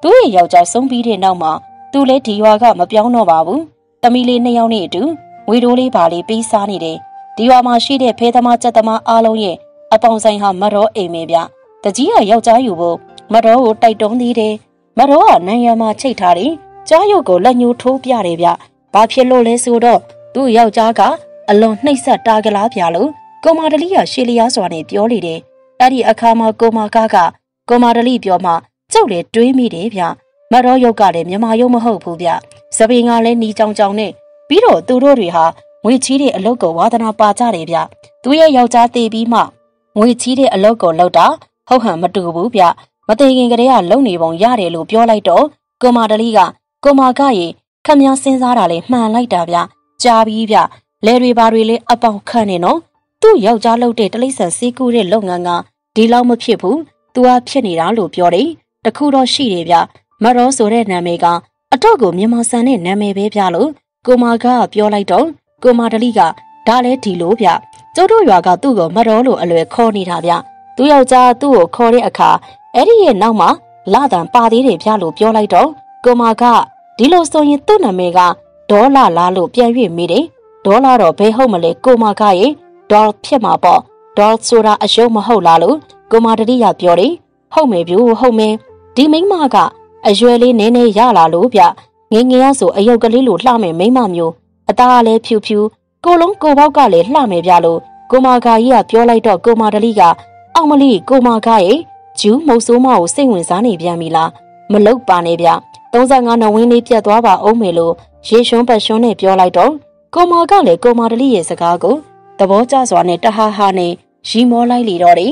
သူ့ရဲ့ယောက်ျားဆုံးပြီးတဲ့နောက်မှာသူလည်းဒီရွာကမပြောင်းတော့ပါဘူး။သမီးလေး2ယောက်နဲ့အတူငွေတိုးလေးပါလေးပေးစားနေတယ်။ဒီရွာမှာရှိတဲ့ဖဲသမားကြက်သမားအားလုံးရဲ့အပေါင်းဆိုင်ဟာမတော်အိမ်ပဲဗျ။တကြီးကယောက်ျားယူဖို့မတော်ကိုတိုက်တွန်းသေးတယ်။မတော်ကနိုင်ငံမှာချိတ်ထားတယ်။ကြားရုပ်ကိုလက်ညှိုးထိုးပြတယ်ဗျ။ဘာဖြစ်လို့လဲဆိုတော့သူ့ယောက်ျားကအလွန်နှိပ်စက်တာကလားပြလို့ကိုမာဒလီကရှေလျားစွာနဲ့ပြောလေတယ်။အဲ့ဒီအခါမှာကိုမာကကိုမာဒလီပြောမှကျုပ်လည်းတွေးမိတယ်ဗျ။မတော်ရုပ်ကလည်းမြမရုပ်မဟုတ်ဘူးဗျ။စပင်းကလည်းနီးကြောင်ကြောင်နဲ့ပြီးတော့သူတို့တွေဟာငွေချီးတဲ့အလုပ်ကိုဝါသနာပါကြတယ်ဗျ။သူရဲ့ယောက်ျားတည်ပြီးမှငွေချီးတဲ့အလုပ်ကိုလုပ်တာဟုတ်ဟန်မတူဘူးဗျ။မတည်ခင်ကတည်းကလုံနေပုံရတယ်လို့ပြောလိုက်တော့ကိုမာဒလီကကိုမာကရေခမများစဉ်းစားတာလေမှန်လိုက်တာဗျ။ကြားပြီးဗျ။လဲတွေပါတွေလေးအပေါင်ခန့်နေနော်။သူ့ယောက်ျားလုပ်တဲ့တလိษံစီးကူးတဲ့လုပ်ငန်းကဒီလောက်မဖြစ်ဘူး။ तू ကဖြစ်နေတာလို့ပြောတယ်။တခုတော့ရှိတယ်ဗျ။မတော်ဆိုတဲ့နာမည်ကအတော့ကိုမြန်မာဆန်တဲ့နာမည်ပဲဗျလို့ကိုမာကပြောလိုက်တော့ကိုမာဒလီကဒါလဲဒီလိုဗျကျုပ်တို့ရွာကသူ့ကိုမတော်လို့အလွယ်ခေါ်နေတာဗျသူယောက်ျားသူ့ကိုခေါ်တဲ့အခါအဲ့ဒီရဲ့နောက်မှာလာတန်ပါသေးတယ်ဗျလို့ပြောလိုက်တော့ကိုမာကဒီလိုဆိုရင်သူ့နာမည်ကဒေါ်လာလားလို့ပြန်၍မိတယ်ဒေါ်လာတော့ဘယ်ဟုတ်မလဲကိုမာကရဲ့ဒေါ်ဖြစ်မှာပေါ့ဒေါ်ဆိုတာအယုံမဟုတ်လားလို့ကိုမာဒလီကပြောတယ်ဟုတ်မယ်ဗျဟုတ်မယ်ဒီမိန်းမကအရွယ်လေးနည်းနည်းရလာလို့ဗျငငယ်ရဆိုအယုတ်ကလေးလိုလှမယ်မိန်းမမျိုးအသားလည်းဖြူဖြူကိုလုံးကိုပေါက်ကလည်းလှမယ်ဗျလို့ကိုမာကာကြီးကပြောလိုက်တော့ကိုမာဒလီကအောင်မလီကိုမာကာရဲ့ဂျူးမုတ်ဆိုးမကိုစိတ်ဝင်စားနေပြန်ပြီလားမလုတ်ပါနဲ့ဗျ35နဝင်းလေးပြတ်သွားပါအောင်မယ်လို့ရေရွှန်းပတ်ရွှန်းနဲ့ပြောလိုက်တော့ကိုမာကလည်းကိုမာဒလီရဲ့စကားကိုသဘောကျစွာနဲ့တဟာဟာနဲ့ရီမောလိုက်လေတော့တယ်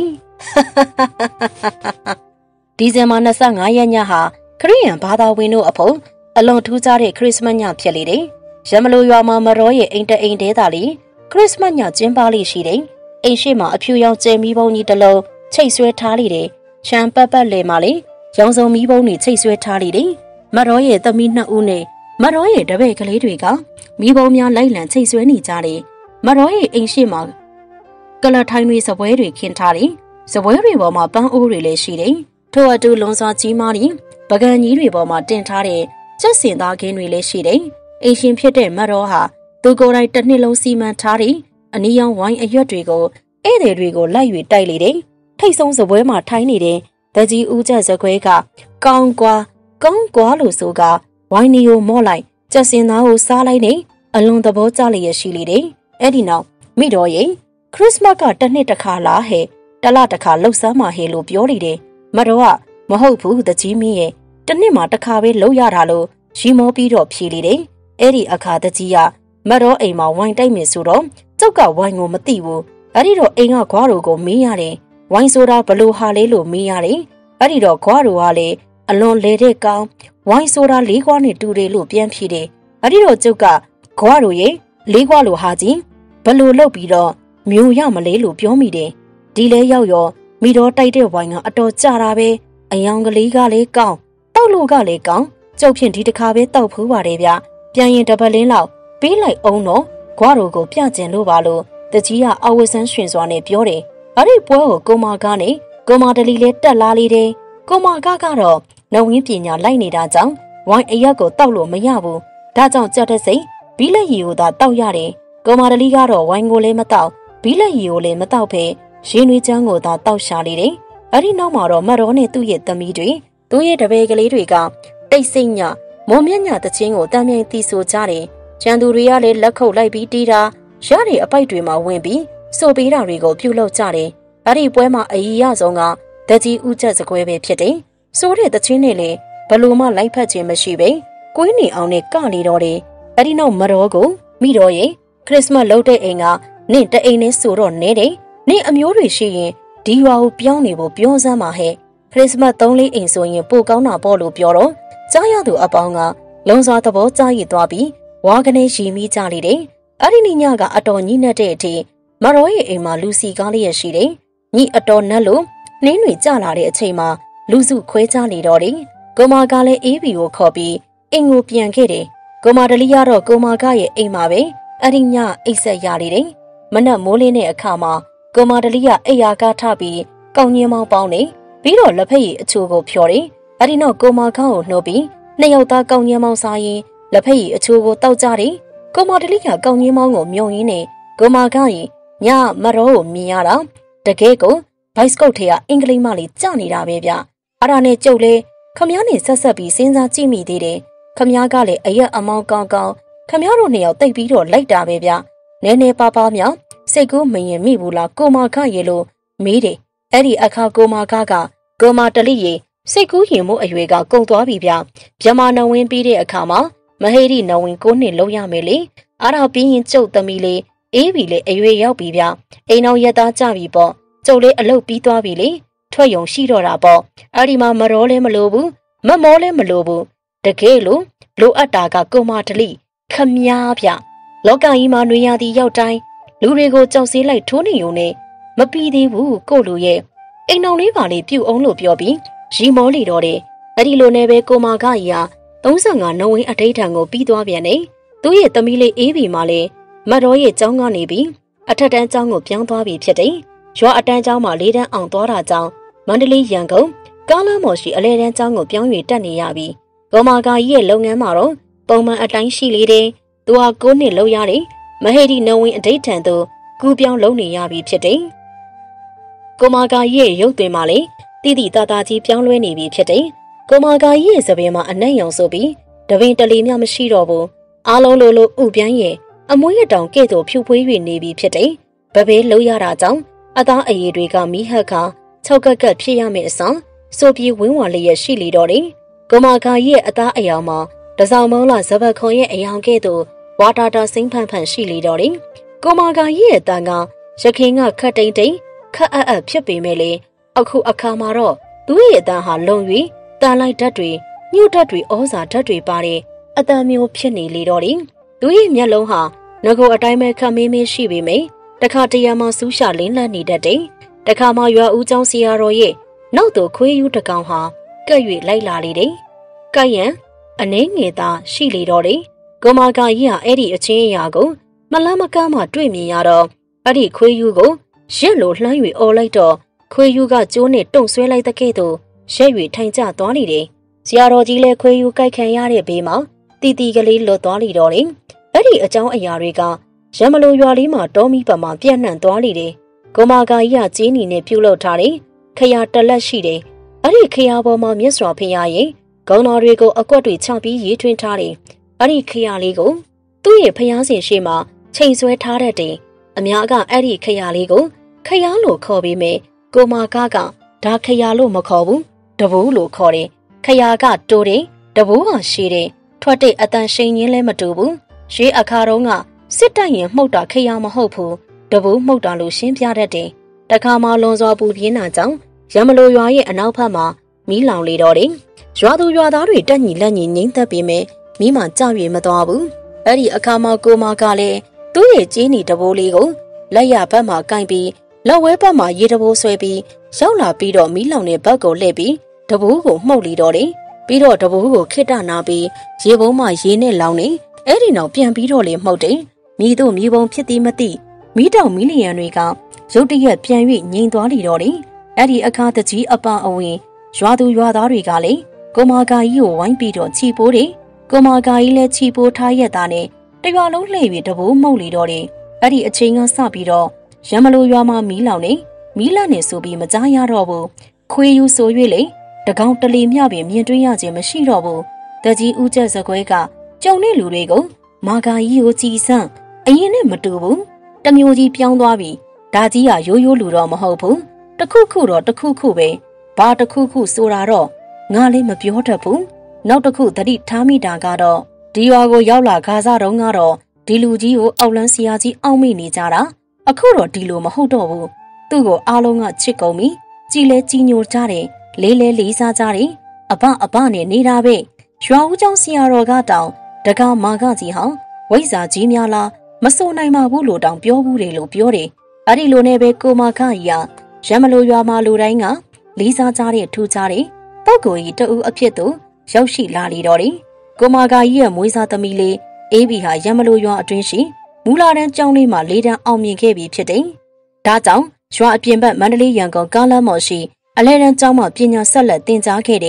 ဒီဇင်ဘာ25ရက်ညဟာခရစ်ယာန်ဘာသာဝင်တို့အဖို့အလွန်ထူးခြားတဲ့ခရစ်စမတ်ညဖြစ်လေတယ်။ရမလိုရွာမှာမတော်ရဲ့အိမ်တအိမ်တဲသားလေးခရစ်စမတ်ညကျင်းပလေးရှိတယ်။အိမ်ရှိမှာအဖြူရောင်ကျဲမီးပုံကြီးတစ်လုံးချိတ်ဆွဲထားလေတယ်။ချမ်းပတ်ပတ်လေမှာလေရောင်စုံမီးပုံတွေချိတ်ဆွဲထားလေတယ်။မတော်ရဲ့သမီး2ဦးနဲ့မတော်ရဲ့တပည့်ကလေးတွေကမီးပုံများလိုက်လံချိတ်ဆွဲနေကြတယ်။မတော်ရဲ့အိမ်ရှိမှာကလထိုင်းတွေစပွဲတွေခင်းထားတယ်။စပွဲတွေပေါ်မှာပန်းအိုးတွေလည်းရှိတယ်။ထို့အတူလွန်စွာကြီးမားပြီးပကံကြီးတွေပေါ်မှာတင်ထားတဲ့ကျက်စင်သားခင်းတွေလည်းရှိတယ်။အိမ်ရှင်ဖြစ်တဲ့မတော်ဟာသူကိုယ်တိုင်တစ်နှစ်လုံးစီမံထားတဲ့အနီရောင်ဝိုင်းအရွက်တွေကိုဧည့်သည်တွေကိုလိုက်၍တိုက်လေတယ်။ထိတ်ဆုံးစပွဲမှာထိုင်းနေတဲ့တကြီးဦးကျက်စကွဲကကောင်းကွာလို့ဆိုကဝိုင်းနီကိုမော့လိုက်ကျက်စင်သားကိုစားလိုက်နေအလွန်သဘောကျလျက်ရှိလေတယ်။အဲ့ဒီနောက်မိတော်ရဲ့ခရစ်စမတ်ကတစ်နှစ်တစ်ခါလားဟဲ့တလတစ်ခါလှုပ်ဆမ်းမှာဟဲ့လို့ပြောလေတယ်။မတော်ကမဟုတ်ဘူးတကြီးမင်းရဲ့တစ်နှစ်မှာတစ်ခါပဲလှုပ်ရတာလို့ရီမောပြီးတော့ဖြေလေတယ်။အဲ့ဒီအခါတကြီးကမတော်အိမ်မှာဝိုင်းတိုက်မယ်ဆိုတော့ကျုပ်ကဝိုင်းကိုမသိဘူး။အဲ့ဒီတော့အိမ်ကခွားတို့ကိုမေးရတယ်။ဝိုင်းဆိုတာဘလို့ဟာလဲလို့မေးရတယ်။အဲ့ဒီတော့ခွားတို့ကလည်းအလွန်လေတဲ့ကောင်းဝိုင်းဆိုတာ၄ခွားနဲ့တူတယ်လို့ပြန်ဖြေတယ်။အဲ့ဒီတော့ကျုပ်ကခွားတို့ရဲ့၄ခွားလို့ဟာကြီးဘလို့လုပ်ပြီးတော့မျိုးရမလဲလို့ပြောမိတယ်။ဒီလဲရောက်ရောမိတော်တိုက်တဲ့ဝိုင်းကအတော်ကြတာပဲအယောင်ကလေးကလည်းကောင်းတောက်လို့ကလည်းကောင်းကျုပ်ဖြင့်ဒီတစ်ခါပဲတောက်ဖူးပါတယ်ဗျပြန်ရင်တပတ်လင်းလောက်ပေးလိုက်အောင်တော့ခွားတို့ကိုပြကျင်လို့ပါလို့တကြီးကအဝတ်ဆန်းရွှင်စွာနဲ့ပြောတယ်အဲ့ဒီပွဲကိုကိုမာကနဲ့ကိုမာဒလီလည်းတက်လာလေတယ်ကိုမာကကတော့နဝင်းပညာလိုက်နေတာကြောင့်ဝိုင်းအရက်ကိုတောက်လို့မရဘူးဒါကြောင့်ကြက်တဲ့စိတ်ဘီလက်ရီကိုသာတောက်ရတယ်ကိုမာဒလီကတော့ဝိုင်းကိုလည်းမတောက်ဘီလက်ရီကိုလည်းမတောက်ဖဲရင်းနှွေးချမ်းကိုသာတောက်ရှာလေတယ်အဲ့ဒီနောက်မှာတော့မတော်နဲ့သူ့ရဲ့သမီးတွေသူ့ရဲ့တပည့်ကလေးတွေကတိတ်ဆိတ်ညမော်မြညတချင်းကိုတမ်းမြိုင်တီးဆိုကြတယ်ကျန်သူတွေကလည်းလက်ခုပ်လိုက်ပြီးတီးတာရတဲ့အပိုက်တွေမှာဝင်ပြီးစိုးပေးတာတွေကိုပြုလုပ်ကြတယ်အဲ့ဒီပွဲမှာအကြီးရဆုံးကတကြီးဦးချက်စကွဲပဲဖြစ်တယ်စိုးတဲ့တချင်းနဲ့လေဘလို့မှလိုက်ဖက်ခြင်းမရှိပဲကိုင်းနေအောင်နဲ့ကလေတော့တယ်အဲ့ဒီနောက်မတော်ကိုမိတော်ရဲ့ခရစ်စမတ်လုပ်တဲ့အိမ်ကနင့်တအိမ်နဲ့ဆိုတော့နဲတယ်နင့်အမျိုးတွေရှိရင်ဒီရွာကိုပြောင်းနေဖို့ပြောစမ်းပါဟဲ့ခရစ်စမတ်3-4အိမ်ဆိုရင်ပိုကောင်းတာပေါ့လို့ပြောတော့ကြားရသူအပေါင်းကလုံစွာသဘောကျရည်သွားပြီးဝါကနေရီမိကြလေတယ်အဲ့ဒီညကအတော်ညှိနှက်တဲ့အထိမတော်ရဲ့အိမ်မှာလူစီကားလေးရရှိတယ်ညအတော်နှက်လို့နှင်းတွေကျလာတဲ့အချိန်မှာလူစုခွဲကြလေတော့တယ်ကိုမာကလည်းအေးဘီကိုခေါ်ပြီးအိမ်ကိုပြန်ခဲ့တယ်ကိုမာဒလီကတော့ကိုမာကရဲ့အိမ်မှာပဲအဲ့ဒီညအိတ်ဆက်ရလေတယ်မနက်မိုးလင်းတဲ့အခါမှာကိုမာဒလီကအိယာကားထပြီးကောင်းညင်းမောင်းပေါင်းနေပြီးတော့လက်ဖက်ရည်အချိုကိုဖြော်တယ်အဲ့ဒီနောက်ကိုမာခါကိုနှုတ်ပြီးနှစ်ယောက်သားကောင်းကြီးမောင်းစားရင်လက်ဖက်ရည်အချိုးကိုတောက်ကြတယ်ကိုမာတလိကကောင်းကြီးမောင်းကိုမြုံရင်းနဲ့ကိုမာခါရင်ညမရောကိုမြင်ရတာတကယ်ကိုဘိုက်စကုတ်ထဲကအင်္ဂလိပ်မလေးကြနေတာပဲဗျအဲ့ဒါနဲ့ကျုပ်လဲခမည်းနဲ့ဆက်ပြီးစဉ်းစားကြည့်မိသေးတယ်ခမည်းကလည်းအရက်အမောင်းကောင်းကောင်းခမည်းတို့နှစ်ယောက်တိတ်ပြီးတော့လိုက်တာပဲဗျနည်းနည်းပါးပါးမြောက်စိတ်ကူးမရင်မိဘူးလားကိုမာခရေလို့မေးတယ်အဲ့ဒီအခါကိုမာခကကိုမာတလိရေစိတ်ကူးရင်မှုအရွယ်ကကုံသွားပြီဗျဗျမနဝင်းပြီးတဲ့အခါမှာမဟေရီနဝင်းကိုနှစ်လုံးရမယ်လေအားတော့ပြီးရင်ကျုပ်သမီးလေးအေးပြီလေအရွယ်ရောက်ပြီဗျအိမ်အောင်ရက်သားကြပြီပေါ့ကျုပ်လေးအလုပ်ပြီးသွားပြီလေထွက်ယုံရှိတော့တာပေါ့အဲ့ဒီမှာမရောလဲမလို့ဘူးမမောလဲမလို့ဘူးတကယ်လို့လိုအပ်တာကကိုမာတလိခမားဗျလောကကြီးမှာနှွေရသည်ရောက်တိုင်းလူတွေကိုကြောက်စေးလိုက်ထိုးနေုံနဲ့မပြီးသေးဘူးကိုလူရဲ့အိမ်အောင်လေးပါလေးပြုတ်အောင်လို့ပြောပြီးရီမောလီတော့တယ်အဲ့ဒီလိုနဲ့ပဲကိုမာခကြီးဟာ35နှုံဝင်းအထိတ်ထံကိုပြီးသွားပြန်တယ်သူ့ရဲ့သမီးလေးအေးပြီမှလည်းမတ်တော်ရဲ့ကျောင်းကနေပြီးအထက်တန်းကျောင်းကိုပြောင်းသွားပြီဖြစ်တယ်ရွာအတန်းကျောင်းမှာ၄တန်းအောင်သွားတာကြောင့်မန္တလေးရန်ကုန်ကားလမ်းပေါ်ရှိအလဲတန်းကျောင်းကိုပြောင်းရွှေ့တက်နေရပြီကိုမာခကြီးရဲ့လုပ်ငန်းမှာတော့ပုံမှန်အတိုင်းရှိလေတယ်သူဟာ9နှစ်လောက်ရတယ်မဟေဒီနှုံဝင်းအထိတ်ထံသို့ကူပြောင်းလုံးနေရပြီဖြစ်တယ်ကိုမာခကြီးရဲ့ရုပ်သွင်းမှာလေတိတိတသားကြီးပြောင်းလဲနေပြီဖြစ်တယ်ကိုမာခကြီးရဲ့စပင်းမှာအနက်ရောင်ဆိုပြီးတပင်တလီမြမရှိတော့ဘူးအားလုံးလိုဥပြန်းရဲ့အမွှေးရတောင်ကဲ့သို့ဖြူဖွေး၍နေပြီဖြစ်တယ်ဗဘဲလုံးရတာကြောင့်အသားအရည်တွေကမီးဟက်ခါ6ကက်ကက်ဖြစ်ရမယ့်အစားဆိုပြီးဝင်းဝါလျက်ရှိလေတော့တယ်ကိုမာခကြီးရဲ့အသားအယောင်မှာတစောင်းမုံလာဇဘခွန်ရဲ့အယောင်ကဲ့သို့ဝါတာတာစိမ့်ဖန်ဖန်ရှိလေတော့တယ်ကိုမာခကြီးရဲ့တန်ကရခင်ကခတ်တိန်တိန်ခတ်အပ်ဖြစ်ပေမဲ့လေအခုအခါမှာတော့သူ့ရဲ့အတန်းဟာလုံ၍တန်လိုက်ဓာတ်တွေညှို့ဓာတ်တွေဩဇာဓာတ်တွေပါတဲ့အတန်းမျိုးဖြစ်နေလေတော့တယ်သူ့ရဲ့မျက်လုံးဟာငကိုအတိုင်းပဲခတ်မင်းမင်းရှိပေမယ့်တခါတရံမှစူးရှာလင်းလန့်နေတတ်တယ်တခါမှရွာဦးကျောင်းဆရာတော်ရဲ့နောက်သို့ခွေးယူတကောင်ဟာကဲ့၍လိုက်လာလေတယ်ကဲ့ရန်အနှဲငယ်သာရှိလေတော့တယ်ကိုမာခကြီးဟာအဲ့ဒီအချင်းအရာကိုမလန်းမကမ်းမှတွေ့မြင်ရတော့အဲ့ဒီခွေးယူကိုရက်လိုလှမ်း၍အော်လိုက်တော့ခွေးယူကကျိုးနဲ့တုံဆွဲလိုက်တဲ့ကဲ့သို့ရက်၍ထိုင်ကျသွားနေတယ်ဆရာတော်ကြီးလည်းခွေးယူကြိုက်ခံရတဲ့ဘေးမှာတီတီကလေးလွတ်သွားလေတော့တယ်အဲ့ဒီအကြောင်းအရာတွေကရမလိုရွာလေးမှာတောမီပမာပြန့်နှံ့သွားလေတယ်ကိုမာခကြီးကကြေးနီနဲ့ပြုတ်လောက်ထားတယ်ခရတလက်ရှိတယ်အဲ့ဒီခရပေါ်မှာမြတ်စွာဘုရားရဲ့ဂုဏ်တော်တွေကိုအကွက်တွေချပြီးရေးထွင်းထားတယ်အဲ့ဒီခရလေးကိုသူ့ရဲ့ဘုရားရှင်ရှေ့မှာချိန်ဆွဲထားတတ်တယ်အများကအဲ့ဒီခရလေးကိုခရလို့ခေါ်ပြီးမြဲကိုမာခကဒါခရလို့မခေါ်ဘူးတဘူလို့ခေါ်တယ်ခရကတိုးတယ်တဘူဟာရှည်တယ်ထွက်တဲ့အတန်ရှိန်ရင်းလဲမတူဘူးရှေးအခါတုန်းကစစ်တပ်ရင်မှုတ်တာခရမဟုတ်ဘူးတဘူမှုတ်တာလို့ရှင်းပြတတ်တယ်တခါမှလွန်စွာပူပြင်းတာကြောင့်ရမလိုရွာရဲ့အနောက်ဘက်မှာမီးလောင်လေတော့တယ်ရွာသူရွာသားတွေတက်ညီလက်ညီငိမ့်သက်ပြီးမြဲမိမှကြွေမသွားဘူးအဲ့ဒီအခါမှာကိုမာကလည်းသူ့ရဲ့ကြေးနီတဘိုးလေးကိုလက်ရဘက်မှာကင်ပြီးလက်ဝဲဘက်မှာရေတဘိုးဆွဲပြီးရောက်လာပြီးတော့မီးလောင်တဲ့ဘက်ကိုလှည့်ပြီးတဘိုးကိုမှုတ်လေတော့တယ်ပြီးတော့တဘိုးကိုခိတနာပြီးရေပုံးမှာရေနဲ့လောင်နေအဲ့ဒီနောက်ပြန်ပြီးတော့လေမှုတ်တယ်မိတို့မိဘုံဖြစ်သည်မသိမိတောင်မီလီယံတွေကရုတ်တရက်ပြန်၍ငြိမ်သွားလေတော့တယ်အဲ့ဒီအခါတကြီးအပအဝင်ရွာသူရွာသားတွေကလေကိုမာခကြီးကိုဝိုင်းပြီးတော့ချီပိုးတယ်ကိုမာခကြီးလည်းချီပိုးထားရက်သားနဲ့တရွာလုံးလှည့်ပြီးတဘိုးမှုတ်လေတော့တယ်အဲ့ဒီအချိန်ကစပြီးတော့ရမလိုရွာမှာမီးလောင်နေမီးလန့်နေဆိုပြီးမကြားရတော့ဘူးခွေးယူဆို၍လေတကောင်တလီမြပင်မြင်တွေ့ရခြင်းမရှိတော့ဘူးတကြီးဦးကျက်စကွဲကကြုံတဲ့လူတွေကိုမာခကြီးကိုကြည်စမ်းအရင်နဲ့မတူဘူးတမျိုးကြီးပြောင်းသွားပြီဒါကြီးကရိုးရိုးလူတော့မဟုတ်ဘူးတခုခုတော့တခုခုပဲဘာတခုခုဆိုတာတော့ငါလေးမပြောတတ်ဘူးနောက်တစ်ခုသတိထားမိတာကတော့ဒီရွာကိုရောက်လာခါစားတော့ကတော့ဒီလူကြီးကိုအောက်လန်းဆရာကြီးအောက်မိနေကြတာအခုတော့ဒီလိုမဟုတ်တော့ဘူးသူ့ကိုအားလုံးကချစ်ကုန်ပြီကြည်လဲကြီးညိုကြတယ်လေးလဲလေးစားကြတယ်အဘနဲ့နေတာပဲရွာဦးကျောင်းဆရာတော်ကတောင်တကားမာခကြီးဟောင်းဝိဇ္ဇာကြီးများလားမစိုးနိုင်ပါဘူးလို့တောင်ပြောဘူးတယ်လို့ပြောတယ်အဲ့ဒီလိုနဲ့ပဲကိုမာခကြီးကရမလိုရွာမှာလူတိုင်းကလေးစားကြတဲ့ထူကြတဲ့ပုဂ္ဂိုလ်ကြီးတဦးအဖြစ်သို့ရောက်ရှိလာလေတော့တယ်ကိုမာခကြီးရဲ့မွေးစားသမီးလေးအေးဘီဟာရမလိုရွာအတွင်းရှိမူလာတန်းကျောင်းလေးမှာ၄တန်းအောင်မြင်ခဲ့ပြီဖြစ်တယ်ဒါကြောင့်ရွာအပြင်ဘက်မန္တလေးရန်ကုန်ကားလမ်းမော်ရှိအလဲတန်းကျောင်းမှာပညာဆက်လက်သင်ကြားခဲ့တယ်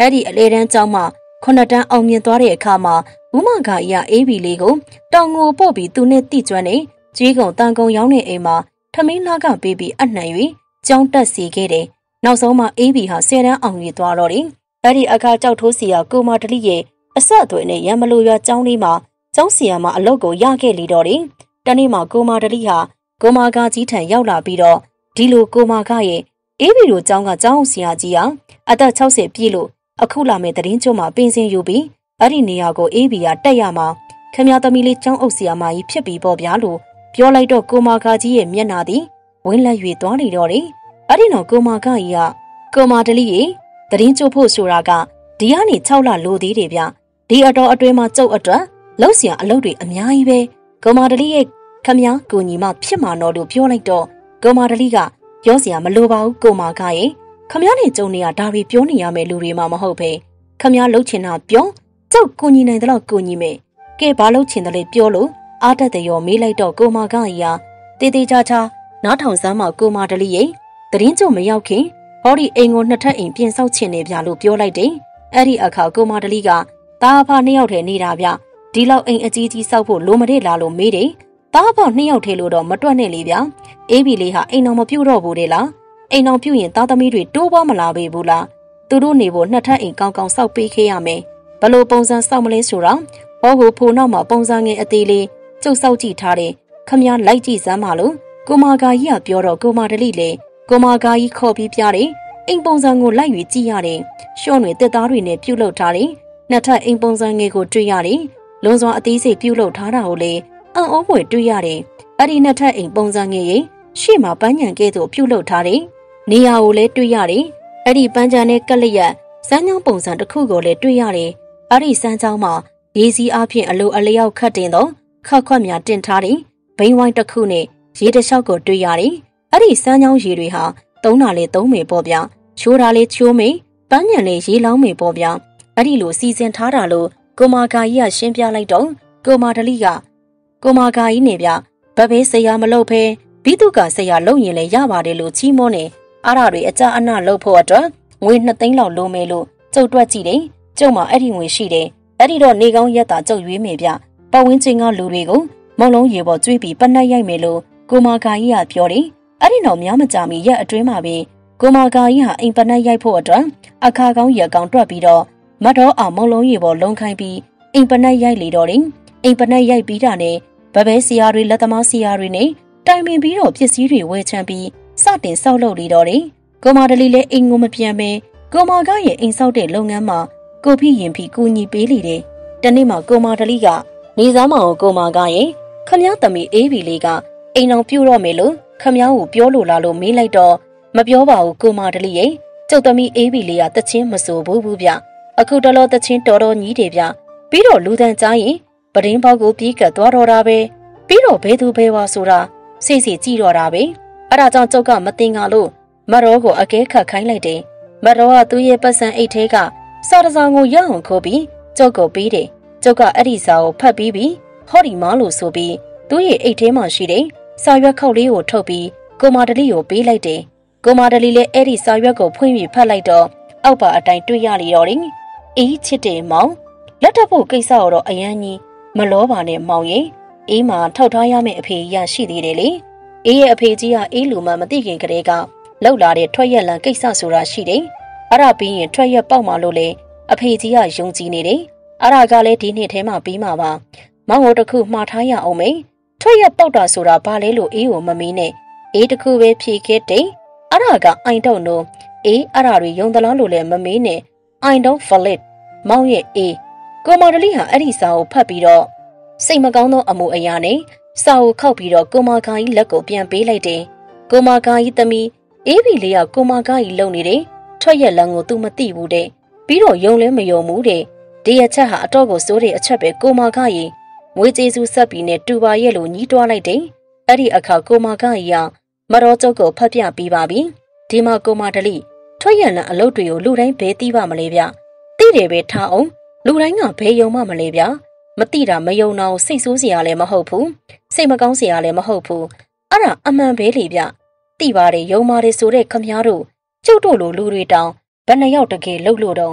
အဲ့ဒီအလေတန်းကျောင်းမှာ9တန်းအောင်မြင်သွားတဲ့အခါမှာဦးမကကြီးကအေးဘီလေးကိုတောင်ငိုပို့ပြီးသူနဲ့တိကျွမ်းနေကြီးကုံတန်ကုံရောင်းနေအိမ်မှာထမင်းလာကပေးပြီးအနှံ၍ကျောင်းတက်စီခဲ့တယ်။နောက်ဆုံးမှာအေးဘီဟာ10တန်းအောင်မြင်သွားတော့တယ်။အဲ့ဒီအခါကြောက်ထိုးစီယာကိုမာတလိရဲ့အဆက်အသွယ်နဲ့ရံမလိုရွာကျောင်းလေးမှာကျောင်းစီယာမှာအလုပ်ကိုရခဲ့လေတော့တယ်။တနေ့မှာကိုမာတလိဟာကိုမာကကြီးထံရောက်လာပြီးတော့ဒီလိုကိုမာကရဲ့အေးဘီတို့ကျောင်းကကျောင်းစီယာကြီးဟာအသက်60ပြည့်လို့အခုလာမယ့်သတင်းကြိုမှာပင်စင်ယူပြီးအဲ့ဒီနေရာကိုအေးဘီကတက်ရမှာခင်ဗျားသမီးလေးကျောင်းအုပ်စီယာမကြီးဖြစ်ပြီးပေါ့ဗျာလို့ပြောလိုက်တော့ကိုမာကကြီးရဲ့မျက်နှာသည်ဝင်းလက်၍သွားနေတော့တယ်။အဲ့ဒီနောက်ကိုမာကကြီးကကိုမာတလိရဲ့သတင်းကြိုဖို့ဆိုတာကဒီကနေ6လလိုသေးတယ်ဗျ။ဒီအတော်အတွင်းမှာကျုပ်အတွက်လှုပ်ရှားအလုပ်တွေအများကြီးပဲကိုမာတလိရဲ့ခင်ဗျားကိုညီမဖြစ်မှာတော့လို့ပြောလိုက်တော့ကိုမာတလိကပြောစရာမလိုပါဘူးကိုမာကရဲ့ခမ ्या နဲ့ကျုံနေရဒါတွေပြောနေရမယ်လူတွေမှမဟုတ်ပဲခမ ्या လှုပ်ချင်တာပြောကျုပ်ကိုညီနိုင်တော့ကိုညီမယ်ကဲဘာလှုပ်ချင်တယ်လဲပြောလို့အားတက်တယ်ရောမေးလိုက်တော့ကိုမာကကြီးဟာတေးသေးချာချာနားထောင်စမ်းမကိုမာတလိရဲ့သတင်းကြုံမရောက်ခင်ဟောဒီအိမ်ကိုနှစ်ထပ်အိမ်ပြင်ဆောက်ချင်နေဗျာလို့ပြောလိုက်တယ်အဲ့ဒီအခါကိုမာတလိကတားဖာ2ယောက်ထဲနေတာဗျဒီလောက်အိမ်အကြီးကြီးဆောက်ဖို့လိုမတဲ့လားလို့မေးတယ်တားဖာ2ယောက်ထဲလို့တော့မတွက်နဲ့လေဗျအေးဘီလေးဟာအိမ်တော်မပြုတ်တော့ဘူးတဲ့လားအိမ်အောင်ပြုရင်သားသမီးတွေတိုးပွားမလာပေဘူးလားသူတို့နေဖို့နှစ်ထပ်အိမ်ကောင်းကောင်းစောက်ပေးခဲ့ရမယ်ဘလို့ပုံစံစောက်မလဲဆိုတာဟောဟိုဖိုနောက်မှာပုံစံငယ်အသေးလေးကျုပ်စောက်ကြည့်ထားတယ်ခမ ्या လိုက်ကြည့်စမ်းပါလို့ကိုမာကာကြီးကပြောတော့ကိုမာတလိလေကိုမာကာကြီးခေါ်ပြီးပြတယ်အိမ်ပုံစံကိုလိုက်၍ကြည့်ရတယ်ရှော့တွေတက်သားတွေနဲ့ပြုတ်လုပ်ထားတယ်နှစ်ထပ်အိမ်ပုံစံငယ်ကိုတွေ့ရတယ်လွန်စွာအသေးစိတ်ပြုတ်လုပ်ထားတာကိုလေအံ့ဩဖွယ်တွေ့ရတယ်အဲ့ဒီနှစ်ထပ်အိမ်ပုံစံငယ်ရဲ့ရှေ့မှာပန်းညံကဲ့သို့ပြုတ်လုပ်ထားတယ်နေရာကိုလည်းတွေ့ရတယ်။အဲ့ဒီပန်းချံနဲ့ကက်လျက်စမ်းချောင်းပုံစံတစ်ခုကိုလည်းတွေ့ရတယ်။အဲ့ဒီစမ်းချောင်းမှာရေစီးအပြင်အလိုအလျောက်ခတ်တင်တော့ခတ်ခွက်များတင်ထားတယ်။ဘိန်းဝိုင်းတစ်ခုနဲ့ရေတစ်လျှောက်ကိုတွေ့ရတယ်။အဲ့ဒီစမ်းချောင်းရေတွေဟာသုံးတာလေသုံးမေပေါ့ဗျာ။ချိုးတာလေချိုးမေပန်းညံလေရေလောင်းမေပေါ့ဗျာ။အဲ့ဒီလိုစီစဉ်ထားတာလို့ကိုမာကာကြီးကရှင်းပြလိုက်တော့ကိုမာတလိကကိုမာကာကြီးနေဗျဗဘေးဆရာမလုပ်ဖဲဘိတုကဆရာလုပ်ရင်လည်းရပါတယ်လို့ချီးမွမ်းနေအားရတွေအကြအနလုပ်ဖို့အတွက်ငွေ2သိန်းလောက်လိုမယ်လို့ကျုပ်တွက်ကြည့်တယ်ကျုပ်မှာအဲ့ဒီငွေရှိတယ်အဲ့ဒီတော့နေကောင်းရက်တာကျုပ်ရွေးမယ်ဗျပတ်ဝန်းကျင်ကလူတွေကိုမုံလုံးရေပေါ်ကျွေးပြီးပနက်ရိုက်မယ်လို့ကိုမာကာကြီးကပြောတယ်အဲ့ဒီတော့များမကြာမီရက်အတွင်းမှာပဲကိုမာကာကြီးဟာအိမ်ပနက်ရိုက်ဖို့အတွက်အခါကောင်းရက်ကောင်းတွက်ပြီးတော့မတ်တော်အောင်မုံလုံးရေပေါ်လုံခိုင်းပြီးအိမ်ပနက်ရိုက်လေတော့တယ်အိမ်ပနက်ရိုက်ပြီးတာနဲ့ဗဘဲဆရာတွေလက်သမားဆရာတွေနဲ့တိုင်ပင်ပြီးတော့ပစ္စည်းတွေဝယ်ချမ်းပြီးစတင်ဆောက်လုပ်လေတော့တယ်ကိုမာတလီလည်းအိမ်ကိုမပြန်ပဲကိုမာကရဲ့အိမ်ဆောက်တဲ့လုပ်ငန်းမှာကိုဖိရင်ဖိကူညီပေးလေတယ်တနေ့မှာကိုမာတလီကနေစားမအောင်ကိုမာကရဲ့ခမ ्या သမီးအေးဘီလေးကအိမ်အောင်ပြုတ်တော့မယ်လို့ခမ ्या ကိုပြောလို့လားလို့မေးလိုက်တော့မပြောပါဘူးကိုမာတလီရဲ့ကျုပ်သမီးအေးဘီလေးကတချင်းမဆိုဘူးဗျအခုတလောတချင်းတော်တော်ကြီးတယ်ဗျပြီးတော့လူတန်းကြားရင်ပဒင်းပေါက်ကိုပြေးကတ်သွားတော့တာပဲပြီးတော့ဘဲသူဘဲဝါဆိုတာစိတ်စီကြည့်တော့တာပဲအဲ့ဒါကြောင့်ကျုပ်ကမတင်ငါလို့မတော်ကိုအကဲခတ်ခိုင်းလိုက်တယ်မတော်ကသူ့ရဲ့ပတ်စံအိတ်ထဲကစာတစောင်ကိုရအောင်ခိုးပြီးကျုပ်ကိုပေးတယ်ကျုပ်ကအဲ့ဒီစာကိုဖတ်ပြီးဟောဒီမားလို့ဆိုပြီးသူ့ရဲ့အိတ်ထဲမှာရှိတဲ့စာရွက်ခေါက်လေးကိုထုတ်ပြီးကိုမာတလီကိုပေးလိုက်တယ်ကိုမာတလီလည်းအဲ့ဒီစာရွက်ကိုဖွင့်ပြီးဖတ်လိုက်တော့အောက်ပါအတိုင်းတွေ့ရလေတော့တယ်အေးချစ်တယ်မောင်လက်ထပ်ဖို့ကိစ္စတော့အရန်ကြီးမလောပါနဲ့မောင်ရဲ့အေးမှာထောက်ထားရမယ့်အဖေကြီးရှိသေးတယ်လေအေးရဲ့အဖေကြီးကအေးလူမှမသိခင်ကတည်းကလောက်လာတဲ့ထွက်ရက်လန်ကိစ္စဆိုတာရှိတယ်အဲ့ဒါပြီးရင်ထွက်ရက်ပေါက်မှလို့လေအဖေကြီးကယုံကြည်နေတယ်အဲ့ဒါကလည်းဒီနှစ်ထဲမှာပြီးမှာပါမောင်ကိုတခုမှားထားရအောင်မေထွက်ရက်ပေါက်တာဆိုတာဘာလဲလို့အေးကိုမမီးနဲ့အေးတခုပဲဖြေခဲ့တယ်အဲ့ဒါကအိုင်တော့နိုအေးအဲ့ဒါတွေယုံသလားလို့လည်းမမီးနဲ့အိုင်တော့ဖလစ်မောင်ရဲ့အေးကိုမာတလီဟာအဲ့ဒီစာကိုဖတ်ပြီးတော့စိတ်မကောင်းသောအမှုအရာနဲ့စာကိုခောက်ပြီးတော့ကိုမာကာကြီးလက်ကိုပြန်ပေးလိုက်တယ်ကိုမာကာကြီးသမီးအေးဘီလေးကကိုမာကာကြီးလုံနေတယ်ထွက်ရက်လန်ကိုသူမသိဘူးတဲ့ပြီးတော့ယုံလဲမယုံဘူးတဲ့ဒီအချက်ဟာအတော့ကိုစိုးတဲ့အချက်ပဲကိုမာကာကြီးငွေကျေးဇူးဆက်ပြီးနဲ့တူပါရဲ့လို့ညီးတွားလိုက်တယ်အဲ့ဒီအခါကိုမာကာကြီးကမတော်ကျုပ်ကိုဖတ်ပြပြီးပါပြီဒီမှာကိုမာတလီထွက်ရက်လန်အလုပ်တွေကိုလူတိုင်းဘဲသိပါမလဲဗျသိတယ်ပဲထားအောင်လူတိုင်းကဘဲယုံမှမလဲဗျမသိတာမယုံတော့စိတ်ဆိုးစရာလည်းမဟုတ်ဘူးစိတ်မကောင်းစရာလည်းမဟုတ်ဘူးအဲ့ဒါအမှန်ပဲလေဗျသိပါတယ်ယုံပါတယ်ဆိုတဲ့ခမ ्या တို့ကျုပ်တို့လိုလူတွေတောင်ဘယ်နှယောက်တကယ်လှုပ်လို့တော့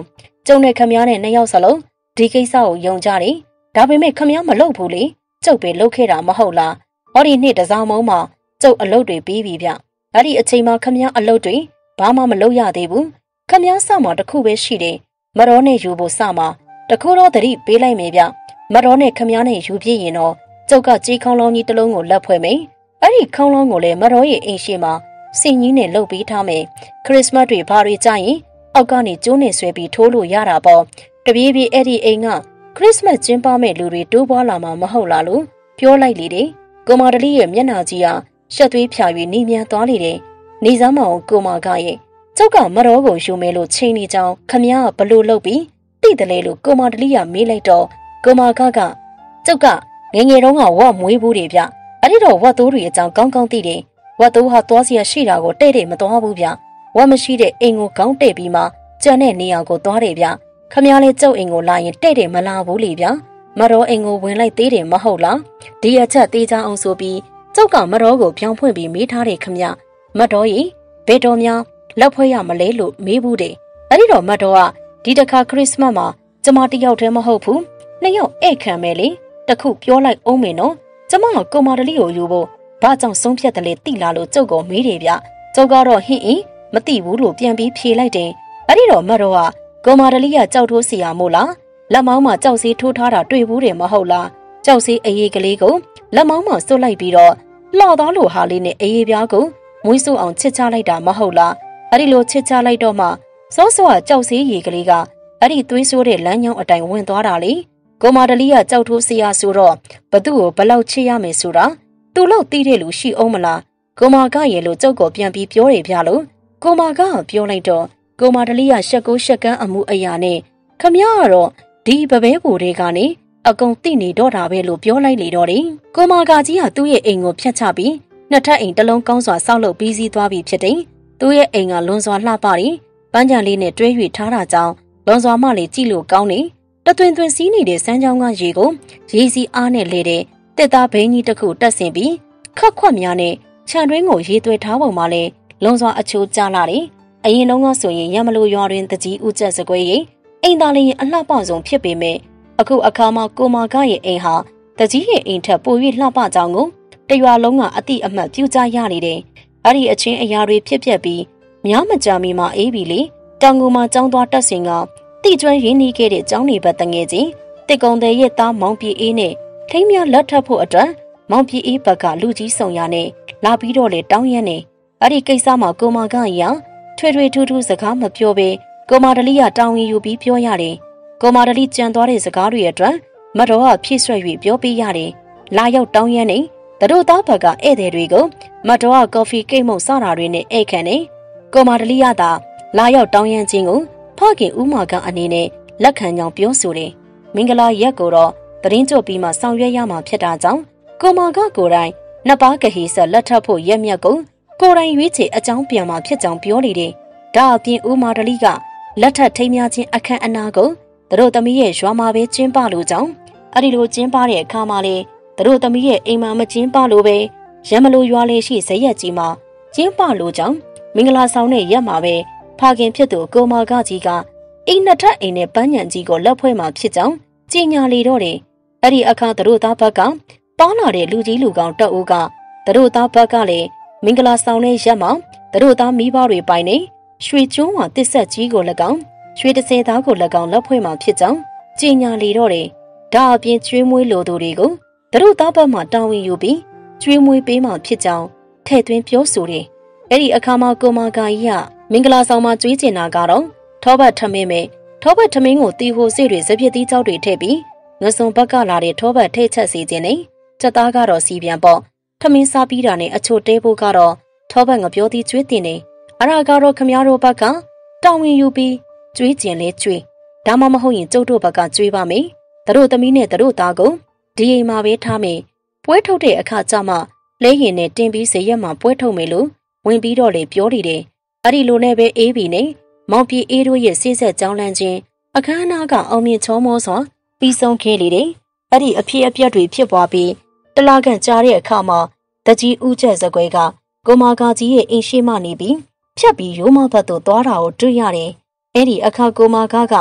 ကျုံနဲ့ခမည်းနဲ့နှစ်ယောက်စလုံးဒီကိစ္စကိုယုံကြတယ်ဒါပေမဲ့ခမည်းမလုပ်ဘူးလေကျုပ်ပဲလုပ်ခဲ့တာမဟုတ်လားဟောဒီနေ့တစားမုံမှာကျုပ်အလုပ်တွေပြီးပြီဗျအဲ့ဒီအချိန်မှာခမည်းအလုပ်တွေဘာမှမလုပ်ရသေးဘူးခမည်းစမှာတခုပဲရှိတယ်မတော်နဲ့ယူဖို့စမှာတခုတော့သတိပေးလိုက်မယ်ဗျမတော်နဲ့ခမည်းနဲ့ယူပြည့်ရင်တော့ကျုပ်ကကြီးခေါင်းလောင်းကြီးတစ်လုံးကိုလက်ဖွဲ့မယ်အဲ့ဒီခေါင်းလောင်းကိုလည်းမတော်ရဲ့အိမ်ရှိမှာစင်ကြီးနဲ့လှုပ်ပေးထားမယ်ခရစ်မတ်တွေဘာတွေကြရင်အောက်ကနေကျိုးနဲ့ဆွဲပြီးထိုးလို့ရတာပေါ့တပြေးပြေးအဲ့ဒီအိမ်ကခရစ်မတ်ကျင်းပမဲ့လူတွေတိုးပွားလာမှာမဟုတ်လားလို့ပြောလိုက်လေတယ်ကိုမာတလီရဲ့မျက်နှာကြီးဟာရှက်သွေးဖြာ၍နေမြန်သွားလေတယ်နေစမ်းမအောင်ကိုမာကရဲ့ကျုပ်ကမတော်ကိုယူမယ်လို့ချိန်နေကြောင်းခမည်းကဘလို့လုပ်ပြီးတိတယ်လေလို့ကိုမာတလီကမေးလိုက်တော့ကိုမာကကျုပ်ကငယ်ငယ်တုန်းကဝတ်မွေးဘူးတွေဗျအဲ့ဒီတော့ဝတ်သိုးတွေအကြောင်းကောင်းကောင်းသိတယ်ဝတ်သိုးဟာသွားစရာရှိတာကိုတဲ့မသွားဘူးဗျဝတ်မရှိတဲ့အိမ်ကိုကောင်းတဲ့ပြီးမှကြံတဲ့နေရာကိုသွားတယ်ဗျခမည်းလေးကျုပ်အိမ်ကိုလာရင်တဲ့မလာဘူးလေဗျမတော်အိမ်ကိုဝင်လိုက်သေးတယ်မဟုတ်လားဒီအချက်သေးချအောင်ဆိုပြီးကျုပ်ကမတော်ကိုပြောင်းဖွင့်ပြီးမေးထားတယ်ခမည်းမတော်ကြီးဘယ်တော်များလက်ဖွဲ့ရမလဲလို့မေးဘူးတယ်အဲ့ဒီတော့မတော်ကဒီတစ်ခါခရစ်စမတ်မှာကျမတယောက်တည်းမဟုတ်ဘူးနှစ်ယောက်ဧည့်ခံမယ်လေတခုပြောလိုက်အောင်မယ်နော်ကျမကကိုမာတလီကိုယူဖို့ဘာကြောင့်ဆုံးဖြတ်တယ်လဲသိလားလို့ကျုပ်ကမေးတယ်ဗျကျုပ်ကတော့ဟင်းမသိဘူးလို့ပြန်ပြီးဖြေလိုက်တယ်အဲ့ဒီတော့မတော်ကကိုမာတလီကကြောက်ထိုးစီရမို့လားလက်မောင်းမှာကြောက်စီးထိုးထားတာတွေ့ဘူးတယ်မဟုတ်လားကြောက်စီးအေးကလေးကိုလက်မောင်းမှာစွတ်လိုက်ပြီးတော့လှော်သားလိုဟာလေးနဲ့အေးပြားကိုမွေးစုအောင်ချစ်ချလိုက်တာမဟုတ်လားအဲ့ဒီလိုချစ်ချလိုက်တော့မှစောစောကကြောက်စီးရေကလေးကအဲ့ဒီသွေးဆိုးတဲ့လမ်းကြောင်းအတိုင်းဝင်သွားတာလေကိုမာတလီကကြောက်ထိုးစီရဆိုတော့ဘသူ့ကိုဘလောက်ချစ်ရမယ်ဆိုတာသူ့လောက်သိတဲ့လူရှိအောင်မလားကိုမာကရဲ့လို့ကြောက်ကိုပြန်ပြီးပြောတယ်ဗျာလို့ကိုမာကပြောလိုက်တော့ကိုမာတလီကရှက်ကိုရှက်ကန်းအမှုအရာနဲ့ခမည်းကတော့ဒီပပဲပူတွေကနေအကုန်သိနေတော့တာပဲလို့ပြောလိုက်လေတော့တယ်ကိုမာကကြီးကသူ့ရဲ့အိမ်ကိုဖျက်ချပြီးနှစ်ထပ်အိမ်တစ်လုံးကောင်းစွာဆောက်လုပ်ပြီးစီးသွားပြီဖြစ်တယ်သူ့ရဲ့အိမ်ကလွန်စွာလှပတယ်ပန်းချံလေးနဲ့တွဲ၍ထားတာကြောင့်လွန်စွာမှလေကြည့်လို့ကောင်းနေတသွင်သွင်စီးနေတဲ့စမ်းချောင်းကရေကိုရေစီအားနဲ့လေတဲ့တက်သားဘိန်းကြီးတစ်ခုတက်ဆင်ပြီးခက်ခွက်များနဲ့ခြံတွင်းကိုရေသွဲထားပုံမှာလဲလွန်စွာအချိုးကျလာတယ်အရင်တုန်းကဆိုရင်ရမလို့ရွာတွင်တကြီးဥကျက်စကွဲရင်အိမ်သားလေးအလှပဆုံးဖြစ်ပေမဲ့အခုအခါမှာကိုမာကရဲ့အိမ်ဟာတကြီးရဲ့အိမ်ထက်ပို၍လှပကြောင်းကိုတရွာလုံးကအတိအမှတ်ပြုကြရနေတယ်အဲ့ဒီအချင်းအရာတွေဖြစ်ပျက်ပြီးများမကြာမီမှာအေးပြီလေတောင်ကူမှာကျောင်းသွားတက်စဉ်ကတိကျွမ်းရင်းနှီးခဲ့တဲ့ကျောင်းနေဘက်တငယ်ချင်းတစ်ကုံတဲ့ရဲ့သားမောင်ပြေအေးနဲ့ထိမ်းမြလက်ထပ်ဖို့အတွက်မောင်ပြေအေးဘက်ကလူကြီးဆောင်ရနဲ့လာပြီးတော့လေတောင်းရနေအဲ့ဒီကိစ္စမှာကိုမာကရထွေထွေထူးထူးစကားမပြောဘဲကိုမာတလီကတောင်းရင်ယူပြီးပြောရတယ်ကိုမာတလီကြံသွားတဲ့စကားတွေအတွက်မတော်ကဖြည့်ဆွက်၍ပြောပြရတယ်လာရောက်တောင်းရနေတို့သားဘက်ကဧည့်သည်တွေကိုမတော်ကကော်ဖီကိတ်မုတ်စတာတွေနဲ့ဧည့်ခံနေကိုမာတလီကသာလာရောက်တောင်းရန်ခြင်းကိုဖခင်ဦးမာကအနေနဲ့လက်ခံကြောင်းပြောဆိုတယ်မင်္ဂလာရက်ကိုတော့သတင်းကြိုပြီးမှဆောင်ရွက်ရမှာဖြစ်တာကြောင့်ကိုမာကကိုယ်တိုင်နှစ်ပါးကဟေဆက်လက်ထပ်ဖို့ရက်မြတ်ကိုကိုယ်တိုင်ရွေးချယ်အကြောင်းပြန်မှာဖြစ်ကြောင်းပြောနေတယ်ဒါအပြင်ဦးမာတလီကလက်ထပ်ထိမ်းများခြင်းအခမ်းအနားကိုတို့သမီးရဲ့ရွာမှာပဲကျင်းပလို့ကြောင်းအဲ့ဒီလိုကျင်းပတဲ့အခါမှာလေတို့သမီးရဲ့အိမ်မှာမကျင်းပလို့ပဲရမလို့ရွာလေးရှိဇရက်ကြီးမှာကျင်းပလို့ကြောင်းမင်္ဂလာဆောင်တဲ့ရက်မှာပဲဖခင်ဖြစ်သူကိုမာကကြီးကအိမ်နှစ်ထပ်အိမ်နဲ့ပန်းညံကြီးကိုလက်ဖွဲ့မှာဖြစ်ကြောင်းကြေညာလေတော့တယ်အဲ့ဒီအခါတို့သားဘက်ကတောင်းလာတဲ့လူကြီးလူကောင်တက်ဦးကတို့သားဘက်ကလည်းမင်္ဂလာဆောင်တဲ့ရက်မှာတို့သားမိဘတွေပိုင်နေရွှေကျွန်းဝတစ်ဆက်ကြီးကို၎င်းရွှေ30သားကို၎င်းလက်ဖွဲ့မှာဖြစ်ကြောင်းကြေညာလေတော့တယ်ဒါအပြင်ကျွေးမွေးလိုသူတွေကိုတို့သားဘက်မှတာဝန်ယူပြီးကျွေးမွေးပေးမှဖြစ်ကြောင်းထည့်သွင်းပြောဆိုတယ်အဲ့ဒီအခါမှာကိုမာကကြီးကမင်္ဂလာဆောင်မှာကျွေးကျင်တာကတော့ထောပတ်ထမင်းပဲထောပတ်ထမင်းကိုတီဟိုစေ့တွေစပြစ်သီးကြောက်တွေထည့်ပြီးငစုံဘက်ကလာတဲ့ထောပတ်ထိတ်ချက်စီခြင်းနဲ့ချက်သားကတော့စီပြန်ပေါ့ထမင်းစားပြီးတာနဲ့အချိုတဲဖို့ကတော့ထောပတ်ငပြောသီးကျွေးတင်နေအရာကတော့ခမရတို့ဘက်ကတောင်းဝင်ယူပြီးကျွေးကျင်လဲကျွေးဒါမှမဟုတ်ရင်ကျုပ်တို့ဘက်ကကျွေးပါမယ်တို့သမီးနဲ့တို့သားကိုဒီအိမ်မှာပဲထားမယ်ပွဲထုတ်တဲ့အခါကျမှလဲရင်နဲ့တင်ပြီးဇရက်မှာပွဲထုတ်မယ်လို့ဝင်ပြီးတော့လေပြောနေတယ်အဲ့ဒီလိုနဲ့ပဲအေးပြီနဲ့မောင်ပြေအေးတို့ရဲ့စိစက်ကြောင်းလန်းခြင်းအခမ်းအနားကအောင်မြင်ချောမောစွာပြီးဆုံးခဲ့လေတယ်အဲ့ဒီအဖြစ်အပျက်တွေဖြစ်ပွားပြီးတလခန့်ကြာတဲ့အခါမှာတကြီးဦးကျက်စကွဲကကိုမာကကြီးရဲ့အိမ်ရှိမှနေပြီးဖြတ်ပြီးရိုးမဘတ်သို့သွားတာကိုတွေ့ရတယ်အဲ့ဒီအခါကိုမာက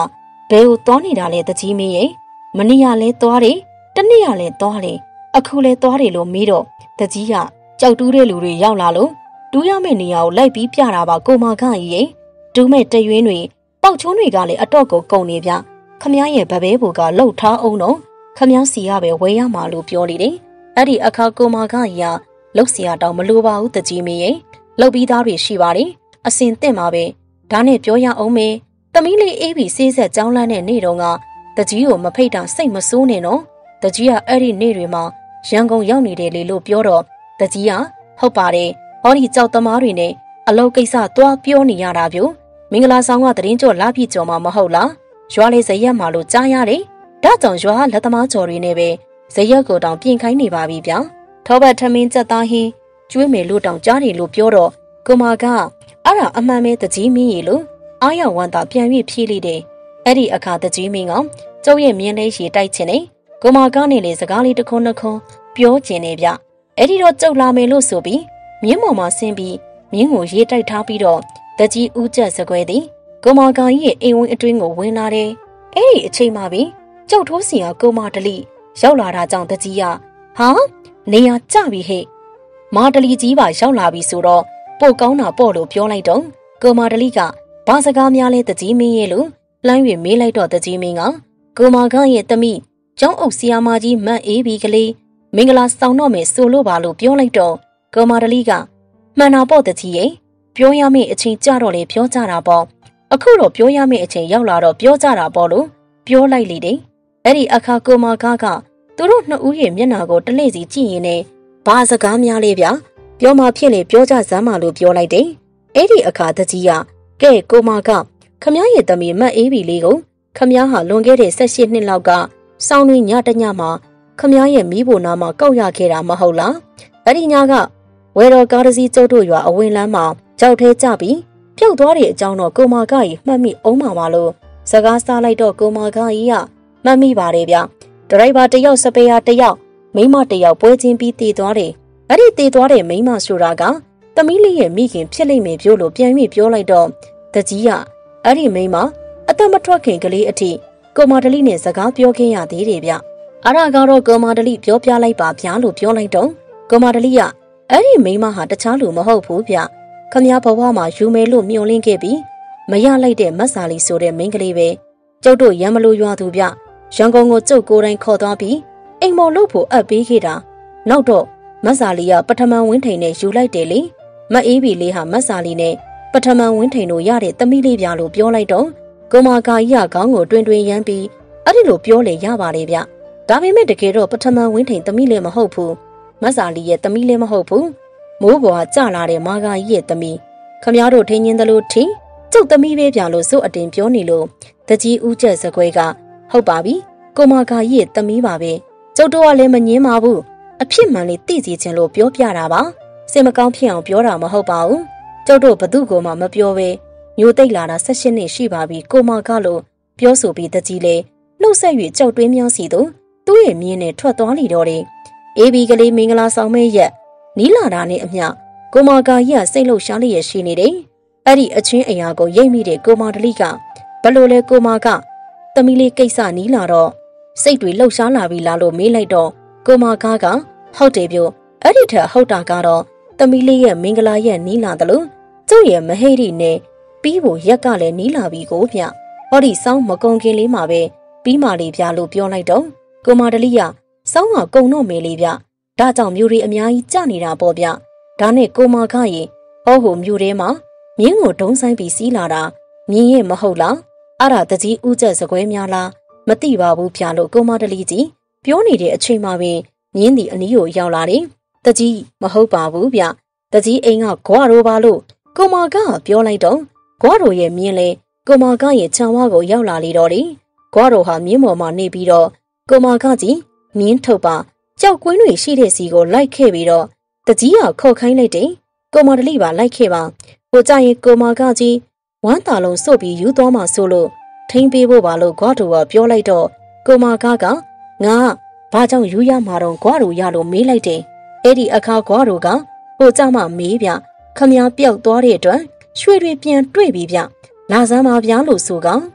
ဘယ်ကိုသွားနေတာလဲတကြီးမင်းရဲ့မနေ့ကလဲသွားတယ်တနေ့ကလဲသွားတယ်အခုလဲသွားတယ်လို့မေးတော့တကြီးကကြောက်တူးတဲ့လူတွေရောက်လာလို့တူးရမယ့်နေရာကိုလိုက်ပြီးပြတာပါကိုမခကြီးရဲ့တူးမဲ့တရွင်းတွေပေါက်ချုံးတွေကလည်းအတော့ကိုကုန်နေဗျခမရဲ့ဗဘဲဘူကလှုပ်ထားအောင်တော့ခမစီရပဲဝဲရမှာလို့ပြောနေတယ်အဲ့ဒီအခါကိုမခကြီးကလှုပ်เสียတောင်မလိုပါဘူးတကြီးမင်းရဲ့လှုပ်ပြီးသားတွေရှိပါတယ်အစင်တင့်ပါပဲဒါနဲ့ပြောရအောင်မေသမီးလေးအေးပြီးစေးဆက်ကြောင်းလန်းတဲ့နေ့တုန်းကတကြီးကိုမဖိတ်တာစိတ်မဆိုးနဲ့နော်တကြီးကအဲ့ဒီနေ့တွေမှာရန်ကုန်ရောက်နေတယ်လေလို့ပြောတော့တကြီးကဟုတ်ပါတယ်ဟောဒီကြောက်သမားတွေနဲ့အလုပ်ကိစ္စသွားပြောနေရတာပြိုမင်္ဂလာဆောင်ကတရင်ကျော်လာပြည့်ကျော်မှာမဟုတ်လားရွာလေးဇရက်မှာလို့ကြားရတယ်ဒါကြောင့်ရွာလက်သမားကျော်တွေနဲ့ပဲဇရက်ကိုတောင်ပြင်ခိုင်းနေပါပြီဗျာထောပတ်ထမင်းချက်သားဟင်းကျွေးမယ်လို့တောင်ကြားတယ်လို့ပြောတော့ကိုမကအဲ့ဒါအမှန်ပဲတကြီးမင်းရေလို့အားရဝမ်းသာပြန်၍ဖြေးလိုက်တယ်အဲ့ဒီအခါတကြီးမင်းကကျုပ်ရဲ့မြင်းလေးရေတိုက်ချင်နေကိုမကနဲ့လေစကားလေးတစ်ခွန်းနှစ်ခွန်းပြောကျင်နေဗျအဲ့ဒီတော့ကျုပ်လာမယ်လို့ဆိုပြီးမြင်းပေါ်မှာဆင်းပြီးမြင်းကိုရေတိုက်ထားပြီးတော့တကြီးဦးကျက်စကွဲသည်ကိုမကကြီးရဲ့အိမ်ဝင်းအတွင်းကိုဝင်လာတယ်အဲ့ဒီအချိန်မှာပဲကျုပ်ထိုးစီကကိုမတလီရောက်လာတာကြောင့်တကြီးကဟာနေရကြပြီဟဲ့မာတလီကြီးပါရောက်လာပြီဆိုတော့ပို့ကောင်းတာပေါ့လို့ပြောလိုက်တော့ကိုမတလီကဘာစကားများလဲတကြီးမင်းရဲ့လို့လှမ်း၍မေးလိုက်တော့တကြီးမင်းကကိုမကရဲ့သမီးကျောင်းအုပ်ဆီယာမကြီးမတ်အေးပြီးကလေးမင်္ဂလာဆောင်တော့မယ်ဆိုလို့ပါလို့ပြောလိုက်တော့ကိုမတလီကမှန်တာပေါ့တကြီးရဲ့ပြောရမယ့်အချိန်ကြတော့လေပြောကြတာပေါ့အခုတော့ပြောရမယ့်အချိန်ရောက်လာတော့ပြောကြတာပေါ့လို့ပြောလိုက်လေတယ်အဲ့ဒီအခါကိုမကသူတို့နှစ်ဦးရဲ့မျက်နှာကိုတလှည့်စီကြည့်ရင်လည်းဘာစကားများလဲဗျာပြောမှဖြစ်လေပြောကြစမ်းပါလို့ပြောလိုက်တယ်အဲ့ဒီအခါတကြီးကကဲကိုမကခမရဲ့သမီးမတ်အေးပြီလေးကိုခမဟာလွန်ခဲ့တဲ့18နှစ်လောက်ကစောင်းတွင်ညတညမှာခမရဲ့မိဖို့နာမှာကောက်ရခဲ့တာမဟုတ်လားအဲ့ဒီညကဝယ်တော်ကားတစ်စီးကျုပ်တို့ရွာအဝင်လမ်းမှာကြောက်ထဲကျပြီးပြုတ်သွားတဲ့အကြောင်းတော့ကိုမကကြီးမှတ်မိအောင်ပါလို့စကားစားလိုက်တော့ကိုမကကြီးကမှတ်မိပါတယ်ဗျဒရိုက်ဘာတယောက်စပယ်ယာတယောက်မိန်းမတယောက်ပွဲချင်းပြီးတည်သွားတယ်အဲ့ဒီတည်သွားတဲ့မိန်းမဆိုတာကသမီးလေးရဲ့မိခင်ဖြစ်လိမ့်မယ်ပြောလို့ပြန်ပြီးပြောလိုက်တော့တကြီးကအဲ့ဒီမိန်းမအသက်မထွက်ခင်ကလေးအထိကိုမတလီနဲ့စကားပြောခဲ့ရသေးတယ်ဗျအဲ့ဒါကတော့ကိုမတလီပြောပြလိုက်ပါဗျာလို့ပြောလိုက်တော့ကိုမတလီကအဲ့ဒီမိန်းမဟာတခြားလူမဟုတ်ဘူးဗျခမည်းဘဝမှာယူမယ်လို့မျှော်လင့်ခဲ့ပြီးမရလိုက်တဲ့မတ်စာလီဆိုတဲ့မိန်းကလေးပဲကျုပ်တို့ရံမလို့ရွာသူဗျရန်ကုန်ကိုကျုပ်ကိုယ်တိုင်ခေါ်သွားပြီးအိမ်မော်လို့ဖို့အပ်ပေးခဲ့တာနောက်တော့မတ်စာလီကပထမဝင်းထိန်နဲ့ယူလိုက်တယ်လေမအေးပြီလေးဟာမတ်စာလီနဲ့ပထမဝင်းထိန်တို့ရတဲ့သမီးလေးပြလို့ပြောလိုက်တော့ကိုမကာကြီးကခေါင်းကိုတွင်တွင်ရမ်းပြီးအဲ့ဒီလိုပြောလေရပါလေဗျဒါပေမဲ့တကယ်တော့ပထမဝင်းထိန်သမီးလည်းမဟုတ်ဘူးမတ်စာလီရဲ့သမီးလည်းမဟုတ်ဘူးမိုးပေါ်ကကြလာတဲ့မာကာကြီးရဲ့သမီးခမည်းတော်ထင်းချင်းသလိုထင်းကျုပ်သမီးပဲပြလို့စိုးအတင်ပြောနေလို့တကြီးဦးကျက်စကွဲကဟုတ်ပါပြီကိုမကာကြီးရဲ့သမီးပါပဲကျုပ်တို့ကလည်းမငင်းပါဘူးအဖြစ်မှန်လေးသိစီခြင်းလို့ပြောပြတာပါစင်မကောင်းဖြစ်အောင်ပြောတာမဟုတ်ပါဘူးကျုပ်တို့ဘသူ့ကိုမှမပြောပဲညိုသိပ်လာတာ18နှစ်ရှိပါပြီကိုမကလို့ပြောဆိုပြီးတကြီးလေနှုတ်ဆက်၍ကြောက်တွင်းမြောင်းစီသူ့ရဲ့မြင်းနဲ့ထွက်သွားလိတော့တယ်အေးဘီကလေးမင်္ဂလာဆောင်မဲရက်နီးလာတာနဲ့အမျှကိုမကာကြီးကစိတ်လှုပ်ရှားလျက်ရှိနေတယ်အဲ့ဒီအချင်းအရာကိုရိပ်မိတဲ့ကိုမတလိကဘလို့လဲကိုမကသမီးလေးကိစ္စနီးလာတော့စိတ်တွေလှုပ်ရှားလာပြီလားလို့မေးလိုက်တော့ကိုမကားကဟုတ်တယ်ပြအဲ့ဒီထက်ဟုတ်တာကတော့သမီးလေးရဲ့မင်္ဂလာရက်နီးလာတယ်လို့ကျုပ်ရဲ့မဟိရိနဲ့ပြီးဖို့ရက်ကလည်းနီးလာပြီကိုဗျဟောဒီစောင်းမကုံခင်လေးမှာပဲပြီးမှလေးဗျလို့ပြောလိုက်တော့ကိုမတလိကစောင်းကကုံတော့မေလေးဗျဒါကြောင့်မျိုးတွေအများကြီးကြနေတာပေါ့ဗျဒါနဲ့ကိုမကရင်ဟောဟိုမျိုးထဲမှာမြင်းကိုဒုံဆိုင်ပြီးစီးလာတာမြင်းရဲ့မဟုတ်လားအဲ့ဒါတကြီးဦးကျက်စကွဲများလားမသိပါဘူးဗျလို့ကိုမတလီကြီးပြောနေတဲ့အချိန်မှာပဲမြင်းဒီအနီးကိုရောက်လာတယ်တကြီးမဟုတ်ပါဘူးဗျတကြီးအိမ်ကဂွားရိုးပါလို့ကိုမကပြောလိုက်တော့ဂွားရိုးရဲ့မြင်းလဲကိုမကရဲ့ခြံဝါကိုရောက်လာလေတော့တယ်ဂွားရိုးဟာမြင်းပေါ်မှာနေပြီးတော့ကိုမကကြီးမြင်းထုတ်ပါကြောက်ကွင်းတွေရှိတဲ့စီကိုလိုက်ခဲ့ပြီးတော့တကြီးကခေါ်ခိုင်းလိုက်တယ်ကိုမတလီပါလိုက်ခဲ့ပါဟိုကြရင်ကိုမကကြီးဝမ်းတာလုံးစုပ်ပြီးယူသွားမှဆိုလို့ထိန်းပေးဖို့ပါလို့ဂွားရိုးကပြောလိုက်တော့ကိုမကငါဘာကြောင့်ယူရမှာတော့ဂွားရိုးရလို့မေးလိုက်တယ်အဲ့ဒီအခါဂွားရိုးကဟိုကြမှာမေးဗျခမည်းပျောက်သွားတဲ့အတွက်ရွှေတွေပြန်တွေ့ပြီဗျလာစမ်းပါဗျာလို့ဆိုက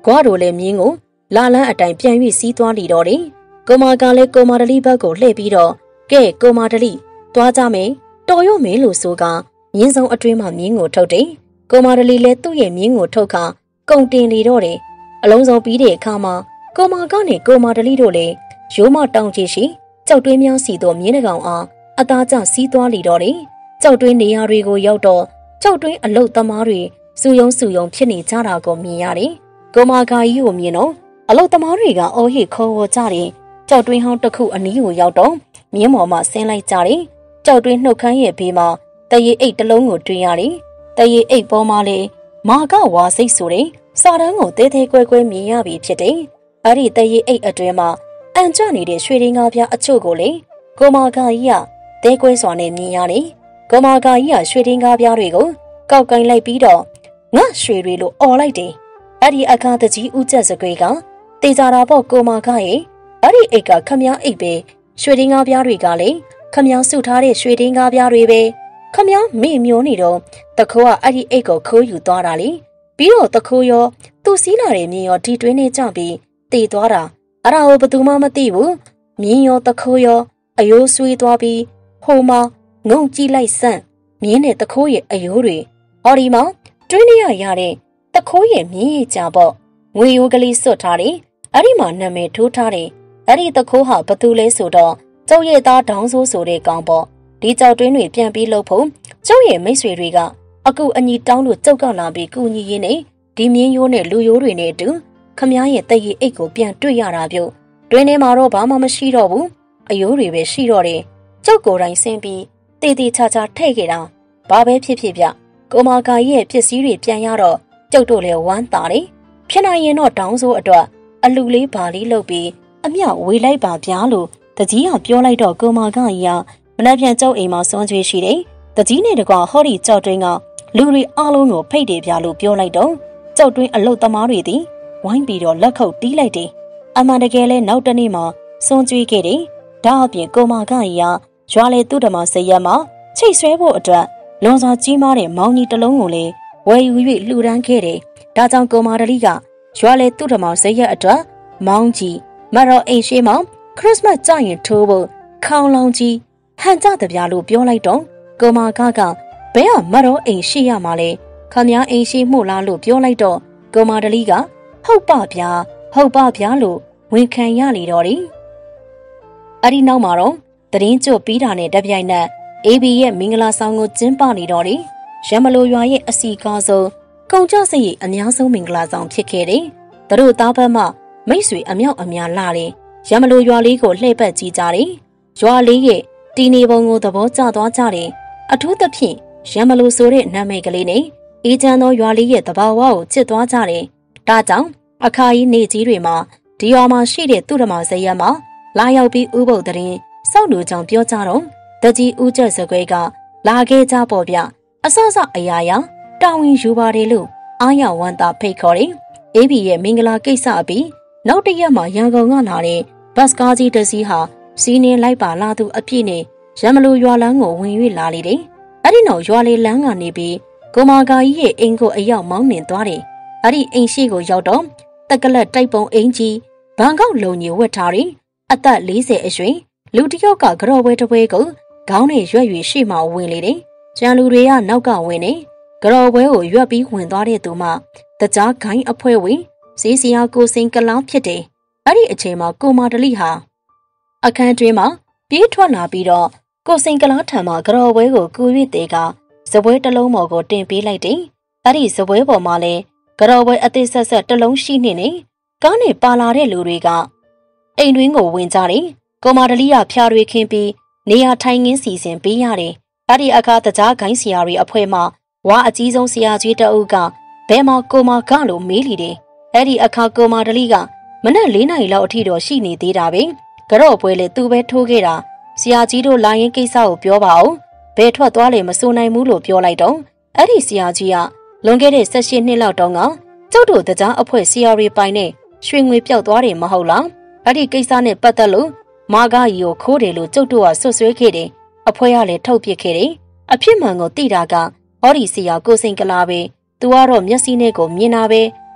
ကွာတို့လည်းမြင်းကိုလာလန်းအတိုင်ပြန်၍စီးသွားလီတော့တယ်ကိုမာကလည်းကိုမာတလီဘက်ကိုလှည့်ပြီးတော့ကဲကိုမာတလီသွားကြမယ်တော်ရုံမင်းလို့ဆိုကမြင်းဆောင်အတွင်းမှာမြင်းကိုထုတ်တယ်ကိုမာတလီလည်းသူ့ရဲ့မြင်းကိုထုတ်ခါကုံတင်လီတော့တယ်အလုံးစုံပြီးတဲ့အခါမှာကိုမာကနဲ့ကိုမာတလီတို့လည်းရိုးမတောင်ကြီးရှိကြောက်တွင်းများစီတော့မြင်းတကောင်အားအသားကျစီးသွားလီတော့တယ်ကြောက်တွင်းနေရာတွေကိုရောက်တော့ကြောက်တွင်းအလုတ်သမားတွေစုယုံဖြစ်နေကြတာကိုမြင်ရတယ်ကိုမာကကြီးကိုမြင်တော့အလုတ်သမားတွေကအော်ဟစ်ခေါ်ဝေါ်ကြတယ်ကြောက်တွင်းဟောင်းတစ်ခုအနီးကိုရောက်တော့မြင်းပေါ်မှာဆင်းလိုက်ကြတယ်ကြောက်တွင်းနှုတ်ခမ်းရဲ့ဘေးမှာတရေအိတ်တစ်လုံးကိုတွေ့ရတယ်တရေအိတ်ပေါ်မှာလေမာကဝါစိတ်ဆိုတဲ့စာတန်းကိုတဲတဲကွဲကွဲမြင်ရပြီဖြစ်တယ်အဲ့ဒီတရေအိတ်အတွင်းမှာအန်ကျနေတဲ့ရွှေရင်းကားပြားအချို့ကိုလေကိုမာကကြီးကတဲကွဲစွာနဲ့မြင်ရတယ်ကိုမာကကြီးကရွှေရင်းကားပြားတွေကိုကောက်ကင်လိုက်ပြီးတော့ငါရွှေတွေလို့អော်လိုက်တယ်အဲ့ဒီအခါတကြီးဦးကျက်စကွေးကတေချာတာပေါ့ကိုမာကရဲ့အဲ့ဒီအိတ်ကခမည်းအိတ်ပဲရွှေရင်းကားပြားတွေကလည်းခမည်းစုထားတဲ့ရွှေရင်းကားပြားတွေပဲခမည်းမေ့မျောနေတော့တခိုးကအဲ့ဒီအိတ်ကိုခိုးယူသွားတာလေပြီးတော့တခိုးရောသူ့စီးလာတဲ့မြင်းရောဒီတွင်းနဲ့ကြပြီးတေသွားတာအဲ့ဒါကိုဘယ်သူမှမသိဘူးမြင်းရောတခိုးရောအယိုးဆွေးသွားပြီးဟိုမှာငုံကြည့်လိုက်စမ်းမြင်းနဲ့တခိုးရဲ့အယိုးတွေဟောဒီမှာတွင်းရရတဲ့တခိုးရဲ့မြင်းရဲ့ကြာပေါ့ငွေရိုးကလေးစွတ်ထားတယ်အဲ့ဒီမှာနာမည်ထိုးထားတယ်အဲ့ဒီတခိုးဟာဘသူလဲဆိုတော့ကျုပ်ရဲ့သားဒေါင်းဆိုးဆိုတဲ့ကောင်ပေါ့ဒီကြောက်တွင်းတွေပြန်ပြီးလှုပ်ဖို့ကျုပ်ရဲ့မိတ်ဆွေတွေကအကူအညီတောင်းလို့ကျုပ်ကလာပြီးကူညီရင်းနဲ့ဒီမြင်းရိုးနဲ့လူရိုးတွေနဲ့အတူခမားရဲ့တရေအိတ်ကိုပြန်တွေ့ရတာပြုတ်တွင်းထဲမှာတော့ဘာမှမရှိတော့ဘူးအယိုးတွေပဲရှိတော့တယ်ကျုပ်ကိုယ်တိုင်ဆင်းပြီးတေးသေးချာချာထည့်ခဲ့တာဘာပဲဖြစ်ဖြစ်ဗျကိုမာကာကြီးရဲ့ပစ္စည်းတွေပြန်ရတော့ကျုပ်တို့လည်းဝမ်းသာတယ်ဖြစ်နိုင်ရင်တော့တောင်းဆိုအတွက်အလူလေးဘာလေးလုပ်ပြီးအမြောက်ဝေးလိုက်ပါဗျာလို့တကြီးကပြောလိုက်တော့ကိုမာကာကြီးကမနှက်ပြန်ကျုပ်အိမ်မှာစွန့်ကြွေးရှိတယ်တကြီးနဲ့တကွာဟောဒီကြောက်တွင်းကလူတွေအားလုံးကိုဖိတ်တယ်ဗျာလို့ပြောလိုက်တော့ကြောက်တွင်းအလုတ်သမားတွေသည်ဝိုင်းပြီးတော့လက်ခုပ်တီးလိုက်တယ်အမှန်တကယ်လဲနောက်တနေ့မှာစွန့်ကြွေးခဲ့တယ်ဒါအပြင်ကိုမာကာကြီးကရွာလေသူ့ဓမ္မစရက်မှာချိတ်ဆွဲဖို့အတွက်လွန်စွာကြီးမားတဲ့မောင်ကြီးတစ်လုံးကိုလည်းဝယ်ယူ၍လှူဒန်းခဲ့တယ်ဒါကြောင့်ကိုမာတလီကရွာလေသူ့ဓမ္မစရက်အတွက်မောင်ကြီးမတော်အိမ်ရှိမှာခရစ်စမတ်ကြရင်ထိုးဖို့ခေါင်းလောင်းကြီးဟန်ကြတပြားလို့ပြောလိုက်တော့ကိုမာကဘဲကမတော်အိမ်ရှိရမှာလဲခမည်းအိမ်ရှိမှုလားလို့ပြောလိုက်တော့ကိုမာတလီကဟုတ်ပါဗျာလို့ဝန်ခံရလေတော့တယ်အဲ့ဒီနောက်မှာတော့တရင်ကျွတ်ပြီးတာနဲ့တပြိုင်နက် AB ရဲ့မင်္ဂလာဆောင်ကိုကျင်းပနေတော့တယ်ရမလိုရွာရဲ့အစီကားဆုံးကုန်ကြစိတ်ရဲ့အများဆုံးမင်္ဂလာဆောင်ဖြစ်ခဲ့တယ်သူတို့သားဘက်မှမိတ်ဆွေအမြောက်အများလာတယ်ရမလိုရွာလေးကိုလှည့်ပတ်ကြည့်ကြတယ်ရွာလေးရဲ့တီနေပုံကိုသဘောကျသွားကြတယ်အထူးသဖြင့်ရမလိုဆိုတဲ့နာမည်ကလေးနဲ့အေးချမ်းသောရွာလေးရဲ့သဘာဝကိုချစ်သွားကြတယ်ဒါကြောင့်အခါကြီးနေကြီးတွေမှာဒီရွာမှာရှိတဲ့သူ့ဓမ္မစရက်မှာလာရောက်ပြီးဥပုပ်တဲ့စောက်လူကြောင့်ပြောကြတော့တကြီးဦးကျက်စကွဲကလာခဲ့ကြပေါ့ဗျအစအရာရာတာဝန်ယူပါတယ်လို့အားရဝမ်းသာဖိတ်ခေါ်တယ်အေးဘီရဲ့မင်္ဂလာကိစ္စအပြီးနောက်တရက်မှာရန်ကုန်ကလာတဲ့ဘတ်ကားကြီးတစ်စီးဟာစီးနေလိုက်ပါလာသူအပြည့်နဲ့ရမလိုရွာလန်းကိုဝင်၍လာလေတယ်အဲ့ဒီနောက်ရွာလေးလန်းကနေပြီးကိုမာကာကြီးရဲ့အိမ်ကိုအရောက်မောင်းနှင်သွားတယ်အဲ့ဒီအိမ်ရှိကိုရောက်တော့တက်ကလက်တိုက်ပုံအင်ကြီးဘန်ကောက်လုံကြီးဝတ်ထားတယ်အသက်40အရွယ်လူတစ်ယောက်ကကြော်ပွဲတစ်ပွဲကိုခေါင်းနဲ့ရွက်၍ရှေ့မှာဝင်လေတယ်။ကျန်လူတွေကနောက်ကဝင်နေကြော်ပွဲကိုရွက်ပြီးဝင်သွားတဲ့သူမှတကြားဂိုင်းအဖွဲဝင်စီးစရာကိုစိန်ကလောင်းဖြစ်တယ်။အဲ့ဒီအချိန်မှာကိုမာတလီဟာအခန်းတွင်းမှာပြေးထွက်လာပြီးတော့ကိုစိန်ကလောင်းထံမှာကြော်ပွဲကိုကူ၍တေကစပွဲတစ်လုံးပေါ်ကိုတင်ပေးလိုက်တယ်။အဲ့ဒီစပွဲပေါ်မှာလည်းကြော်ပွဲအသေးဆက်တစ်လုံးရှိနေနေကားနဲ့ပါလာတဲ့လူတွေကအိမ်တွင်းကိုဝင်ကြတယ်။ကိုမာတလီကဖျားတွေခင်းပြီးနေရာထိုင်ခင်းစီစဉ်ပေးရတယ်။အဲ့ဒီအခါတကြားဂိုင်းဆရာတွေအဖွဲ့မှဝါအကြီးဆုံးဆရာကြီးတအုပ်ကဘယ်မှာကိုမာကလို့မေးလီတယ်။အဲ့ဒီအခါကိုမာတလီကမနက်4နာရီလောက်အထိတော့ရှိနေသေးတာပဲ။ကြော့ပွဲလေသူပဲထိုးခဲ့တာ။ဆရာကြီးတို့လာရင်ကိစ္စကိုပြောပါအောင်။ဘယ်ထွက်သွားလဲမစိုးနိုင်ဘူးလို့ပြောလိုက်တော့အဲ့ဒီဆရာကြီးကလွန်ခဲ့တဲ့18နှစ်လောက်တုန်းကကျုပ်တို့တကြားအဖွဲ့ဆရာတွေပိုင်နဲ့ရွှေငွေပျောက်သွားတယ်မဟုတ်လား။အဲ့ဒီကိစ္စနဲ့ပတ်သက်လို့မာဂါကြီးကိုခိုးတယ်လို့ကျုပ်တို့ကဆွဆွဲခဲ့တယ်။အဖွဲကလည်းထုတ်ပစ်ခဲ့တယ်။အဖြစ်မှန်ကိုသိတာကဟောဒီဆရာကိုစိန်ကလာပဲ။သူကတော့မျက်စိနဲ့ကိုမြင်တာပဲ။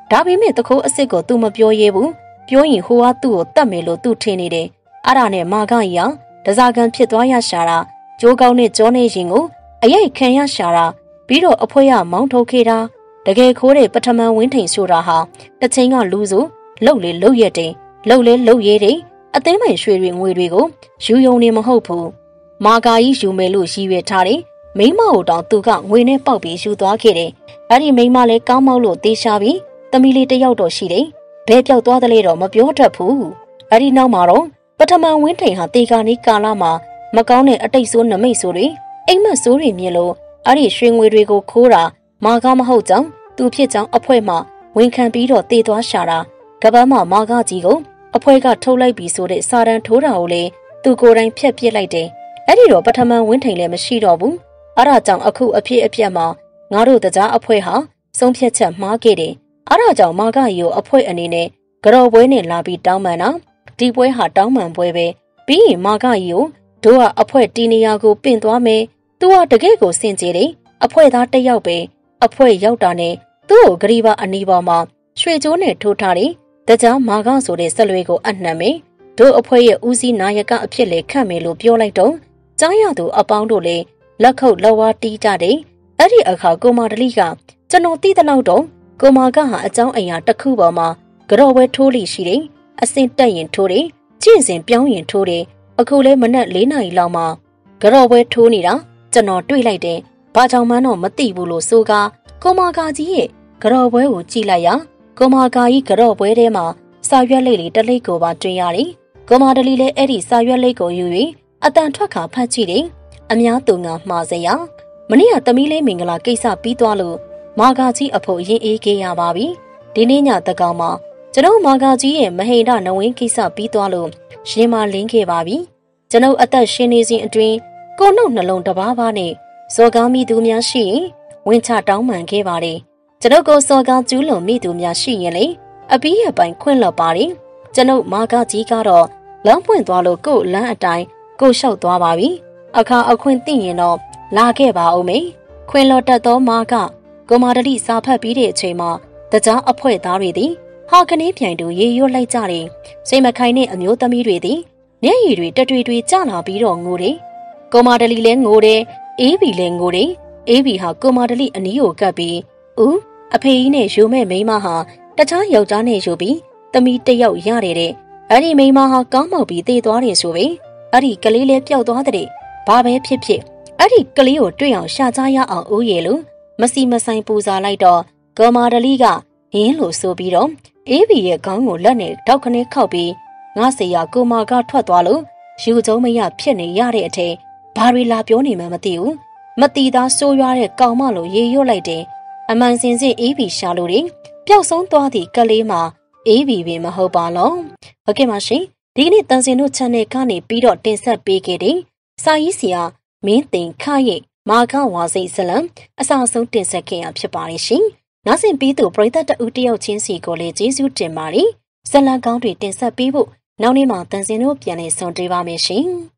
ဒါပေမဲ့တခိုးအစ်စ်ကိုသူမပြောရဲဘူးပြောရင်ဟိုကသူ့ကိုတတ်မယ်လို့သူထင်နေတယ်အဲ့ဒါနဲ့မာကကြီးကတစားကန်ဖြစ်သွားရရှာတာကြိုးကောင်းနဲ့ကြောနေရင်ကိုအရိတ်ခံရရှာတာပြီးတော့အဖွဲရမောင်းထုတ်ခဲ့တာတကယ်ခိုးတဲ့ပထမဝင်းထိန်ဆိုတာဟာတစ်ချိန်ကလူစုလှုပ်လေလှုပ်ရက်တယ်လှုပ်လေလှုပ်ရဲတယ်အသိမိုင်ရွှေတွေငွေတွေကိုယူယုံနေမဟုတ်ဘူးမာကာကြီးယူမယ်လို့ရည်ရွယ်ထားတယ်မိမကိုတောင်သူကငွေနဲ့ပေါက်ပြီးယူသွားခဲ့တယ်အဲ့ဒီမိမလည်းကောင်းမောက်လို့တေးရှာပြီးသမီးလေးတစ်ယောက်တော့ရှိတယ်ဘဲပြောက်သွားတယ်လေတော့မပြောတတ်ဘူးအဲ့ဒီနောက်မှာတော့ပထမဝင်းထိန်ဟာတေကာနီကာလာမှာမကောင်းတဲ့အတိတ်ဆိုးနမိတ်ဆိုးတွေအိမ်မက်ဆိုးတွေမြင်လို့အဲ့ဒီရွှေငွေတွေကိုခိုးတာမာကားမဟုတ်ကြောင်းသူဖြစ်ကြောင်းအဖွဲမှဝန်ခံပြီးတော့တေးသွားရှာတာကပန်းမှာမာကားကြီးကိုအဖွဲကထုတ်လိုက်ပြီးဆိုတဲ့စာတန်းထိုးတာကိုလေသူကိုယ်တိုင်ဖျက်ပစ်လိုက်တယ်အဲ့ဒီတော့ပထမဝင်းထိန်လည်းမရှိတော့ဘူးအဲ့ဒါကြောင့်အခုအဖြစ်အပျက်မှာငါတို့တကြားအဖွဲဟာဆုံးဖြတ်ချက်မှားခဲ့တယ်အဲ့ဒါကြောင့်မာကားကြီးကိုအဖွဲအနေနဲ့ကြော်ပွဲနဲ့လာပြီးတောင်းပန်တာဒီပွဲဟာတောင်းပန်ပွဲပဲပြီးရင်မာကားကြီးကိုတို့ကအဖွဲတီနေယာကိုပင့်သွားမယ်သူကတကယ့်ကိုစင်ကြယ်တယ်အဖွဲသားတစ်ယောက်ပဲအဖွဲရောက်တာနဲ့သူ့ကိုဂရီဘာအနီးပေါ်မှာရွှေကြိုးနဲ့ထိုးထားတယ်တကြားမာကားဆိုတဲ့ဆက်လွဲကိုအနှံ့မယ်တို့အဖွဲရဲ့ဦးစီးနာယကအဖြစ်လေခန့်မယ်လို့ပြောလိုက်တော့ကြားရသူအပေါင်းတို့လည်းလက်ခုပ်လက်ဝါးတီးကြတယ်အဲ့ဒီအခါကိုမာဒလီကကျွန်တော်သိတဲ့လောက်တော့ကိုမာကဟာအကြောင်းအရာတစ်ခုပေါ်မှာကြော်ပွဲထိုးလိရှိတယ်အစင်တက်ရင်ထိုးတယ်ကျင့်စဉ်ပြောင်းရင်ထိုးတယ်အခုလဲမနက်4 နာရီလောက်မှာကြော်ပွဲထိုးနေတာကျွန်တော်တွေ့လိုက်တယ်ဘာကြောင့်မှန်းတော့မသိဘူးလို့ဆိုကာကိုမာကာကြီးရဲ့ကြော်ပွဲကိုကြည့်လိုက်ရကိုမာကာကြီးကြော်ပွဲထဲမှာစာရွက်လေးတလိပ်ကိုပါတွေ့ရတယ်ကိုမာဒလီလည်းအဲ့ဒီစာရွက်လေးကိုယူ၍အတန်ထွက်ခါဖတ်ကြည့်တယ်အများသူငါမှားစရာမနေ့ကသမီးလေးမင်္ဂလာကိစ္စပြီးသွားလို့မာကာကြီးအဖို့ရင်အေးခဲ့ရပါပြီဒီနေ့ညတကောင်မှာကျွန်တော်မာကာကြီးရဲ့မဟိန္ဒနဝင်းကိစ္စပြီးသွားလို့ရင်မလင်းခဲ့ပါပြီကျွန်ုပ်အသက်ရှင်နေစဉ်အတွင်းကိုနှုတ်နှလုံးတစ်ပါးပါးနဲ့စော်ကားမိသူများရှိရင်ဝင်ချတောင်းပန်ခဲ့ပါတယ်ကျွန်ုပ်ကိုစော်ကားကျူးလွန်မိသူများရှိရင်လေအပီးရပိုင်ခွင့်လွှတ်ပါတယ်ကျွန်ုပ်မာကာကြီးကတော့လမ်းပွင့်သွားလို့ကို့လမ်းအတိုင်းကိုလျှောက်သွားပါပြီအခါအခွင့်သိရင်တော့လာခဲ့ပါဦးမေခွင့်လွှတ်တတ်သောမာကကိုမာဒလီစာဖတ်ပြီးတဲ့အချိန်မှာတကြားအဖွဲသားတွေသည်ဟာကနေပြိုင်တူရေရွတ်လိုက်ကြတယ်စိတ်မခိုင်တဲ့အမျိုးသမီးတွေသည်မျက်ရည်တွေတတွေကျလာပြီးတော့ငိုတယ်ကိုမာဒလီလည်းငိုတယ်အေးဘီလည်းငိုတယ်အေးဘီဟာကိုမာဒလီအနီးကိုကပ်ပြီးဦးအဖေကြီးနဲ့ယူမဲ့မိန်းမဟာတခြားယောက်ျားနဲ့ယူပြီးသမီးတစ်ယောက်ရတယ်တဲ့အဲ့ဒီမိန်းမဟာကောင်းမောက်ပြီးတည်သွားတယ်ဆိုပြီးအဲ့ဒီကလေးလည်းပျောက်သွားတဲ့ဘာပဲဖြစ်ဖြစ်အဲ့ဒီကလေးကိုတွေ့အောင်ရှာကြရအောင်ဦးရဲ့လို့မစီမဆိုင်ပူဇာလိုက်တော့ကိုမာဒလီကဟင်းလို့ဆိုပြီးတော့အေးဘီရဲ့ခေါင်းကိုလက်နဲ့တောက်ခနဲခောက်ပြီးငါဆရာကိုမာကထွက်သွားလို့ယူကျုံမရဖြစ်နေရတဲ့အထက်ဘာတွေလာပြောနေမှမသိဘူးမတီသားဆိုးရွားတဲ့ကောင်မလိုရေရွတ်လိုက်တယ်အမှန်စင်စစ်အေးဘီရှာလို့တယ်ပျောက်ဆုံးသွားသည့်ကလေးမှာအေးဘီပင်မဟုတ်ပါလောဟုတ်ကဲ့ပါရှင်ဒီကနေ့တန်စင်တို့ channel ကနေပြီးတော့တင်ဆက်ပေးခဲ့တဲ့စာရေးဆရာမင်းသိန်ခရဲ့မာကဝါစိတ်ဇလံအစအဆုံးတင်ဆက်ခဲ့ရဖြစ်ပါတယ်ရှင်နောက်စဉ်ပြီးသူပရိသတ်တဦးတယောက်ချင်းစီကိုလည်းကျေးဇူးတင်ပါတယ်ဇလံကောင်းတွေတင်ဆက်ပေးဖို့နောက်နေ့မှတန်စင်တို့ပြန်လည်ဆုံတွေ့ပါမယ်ရှင်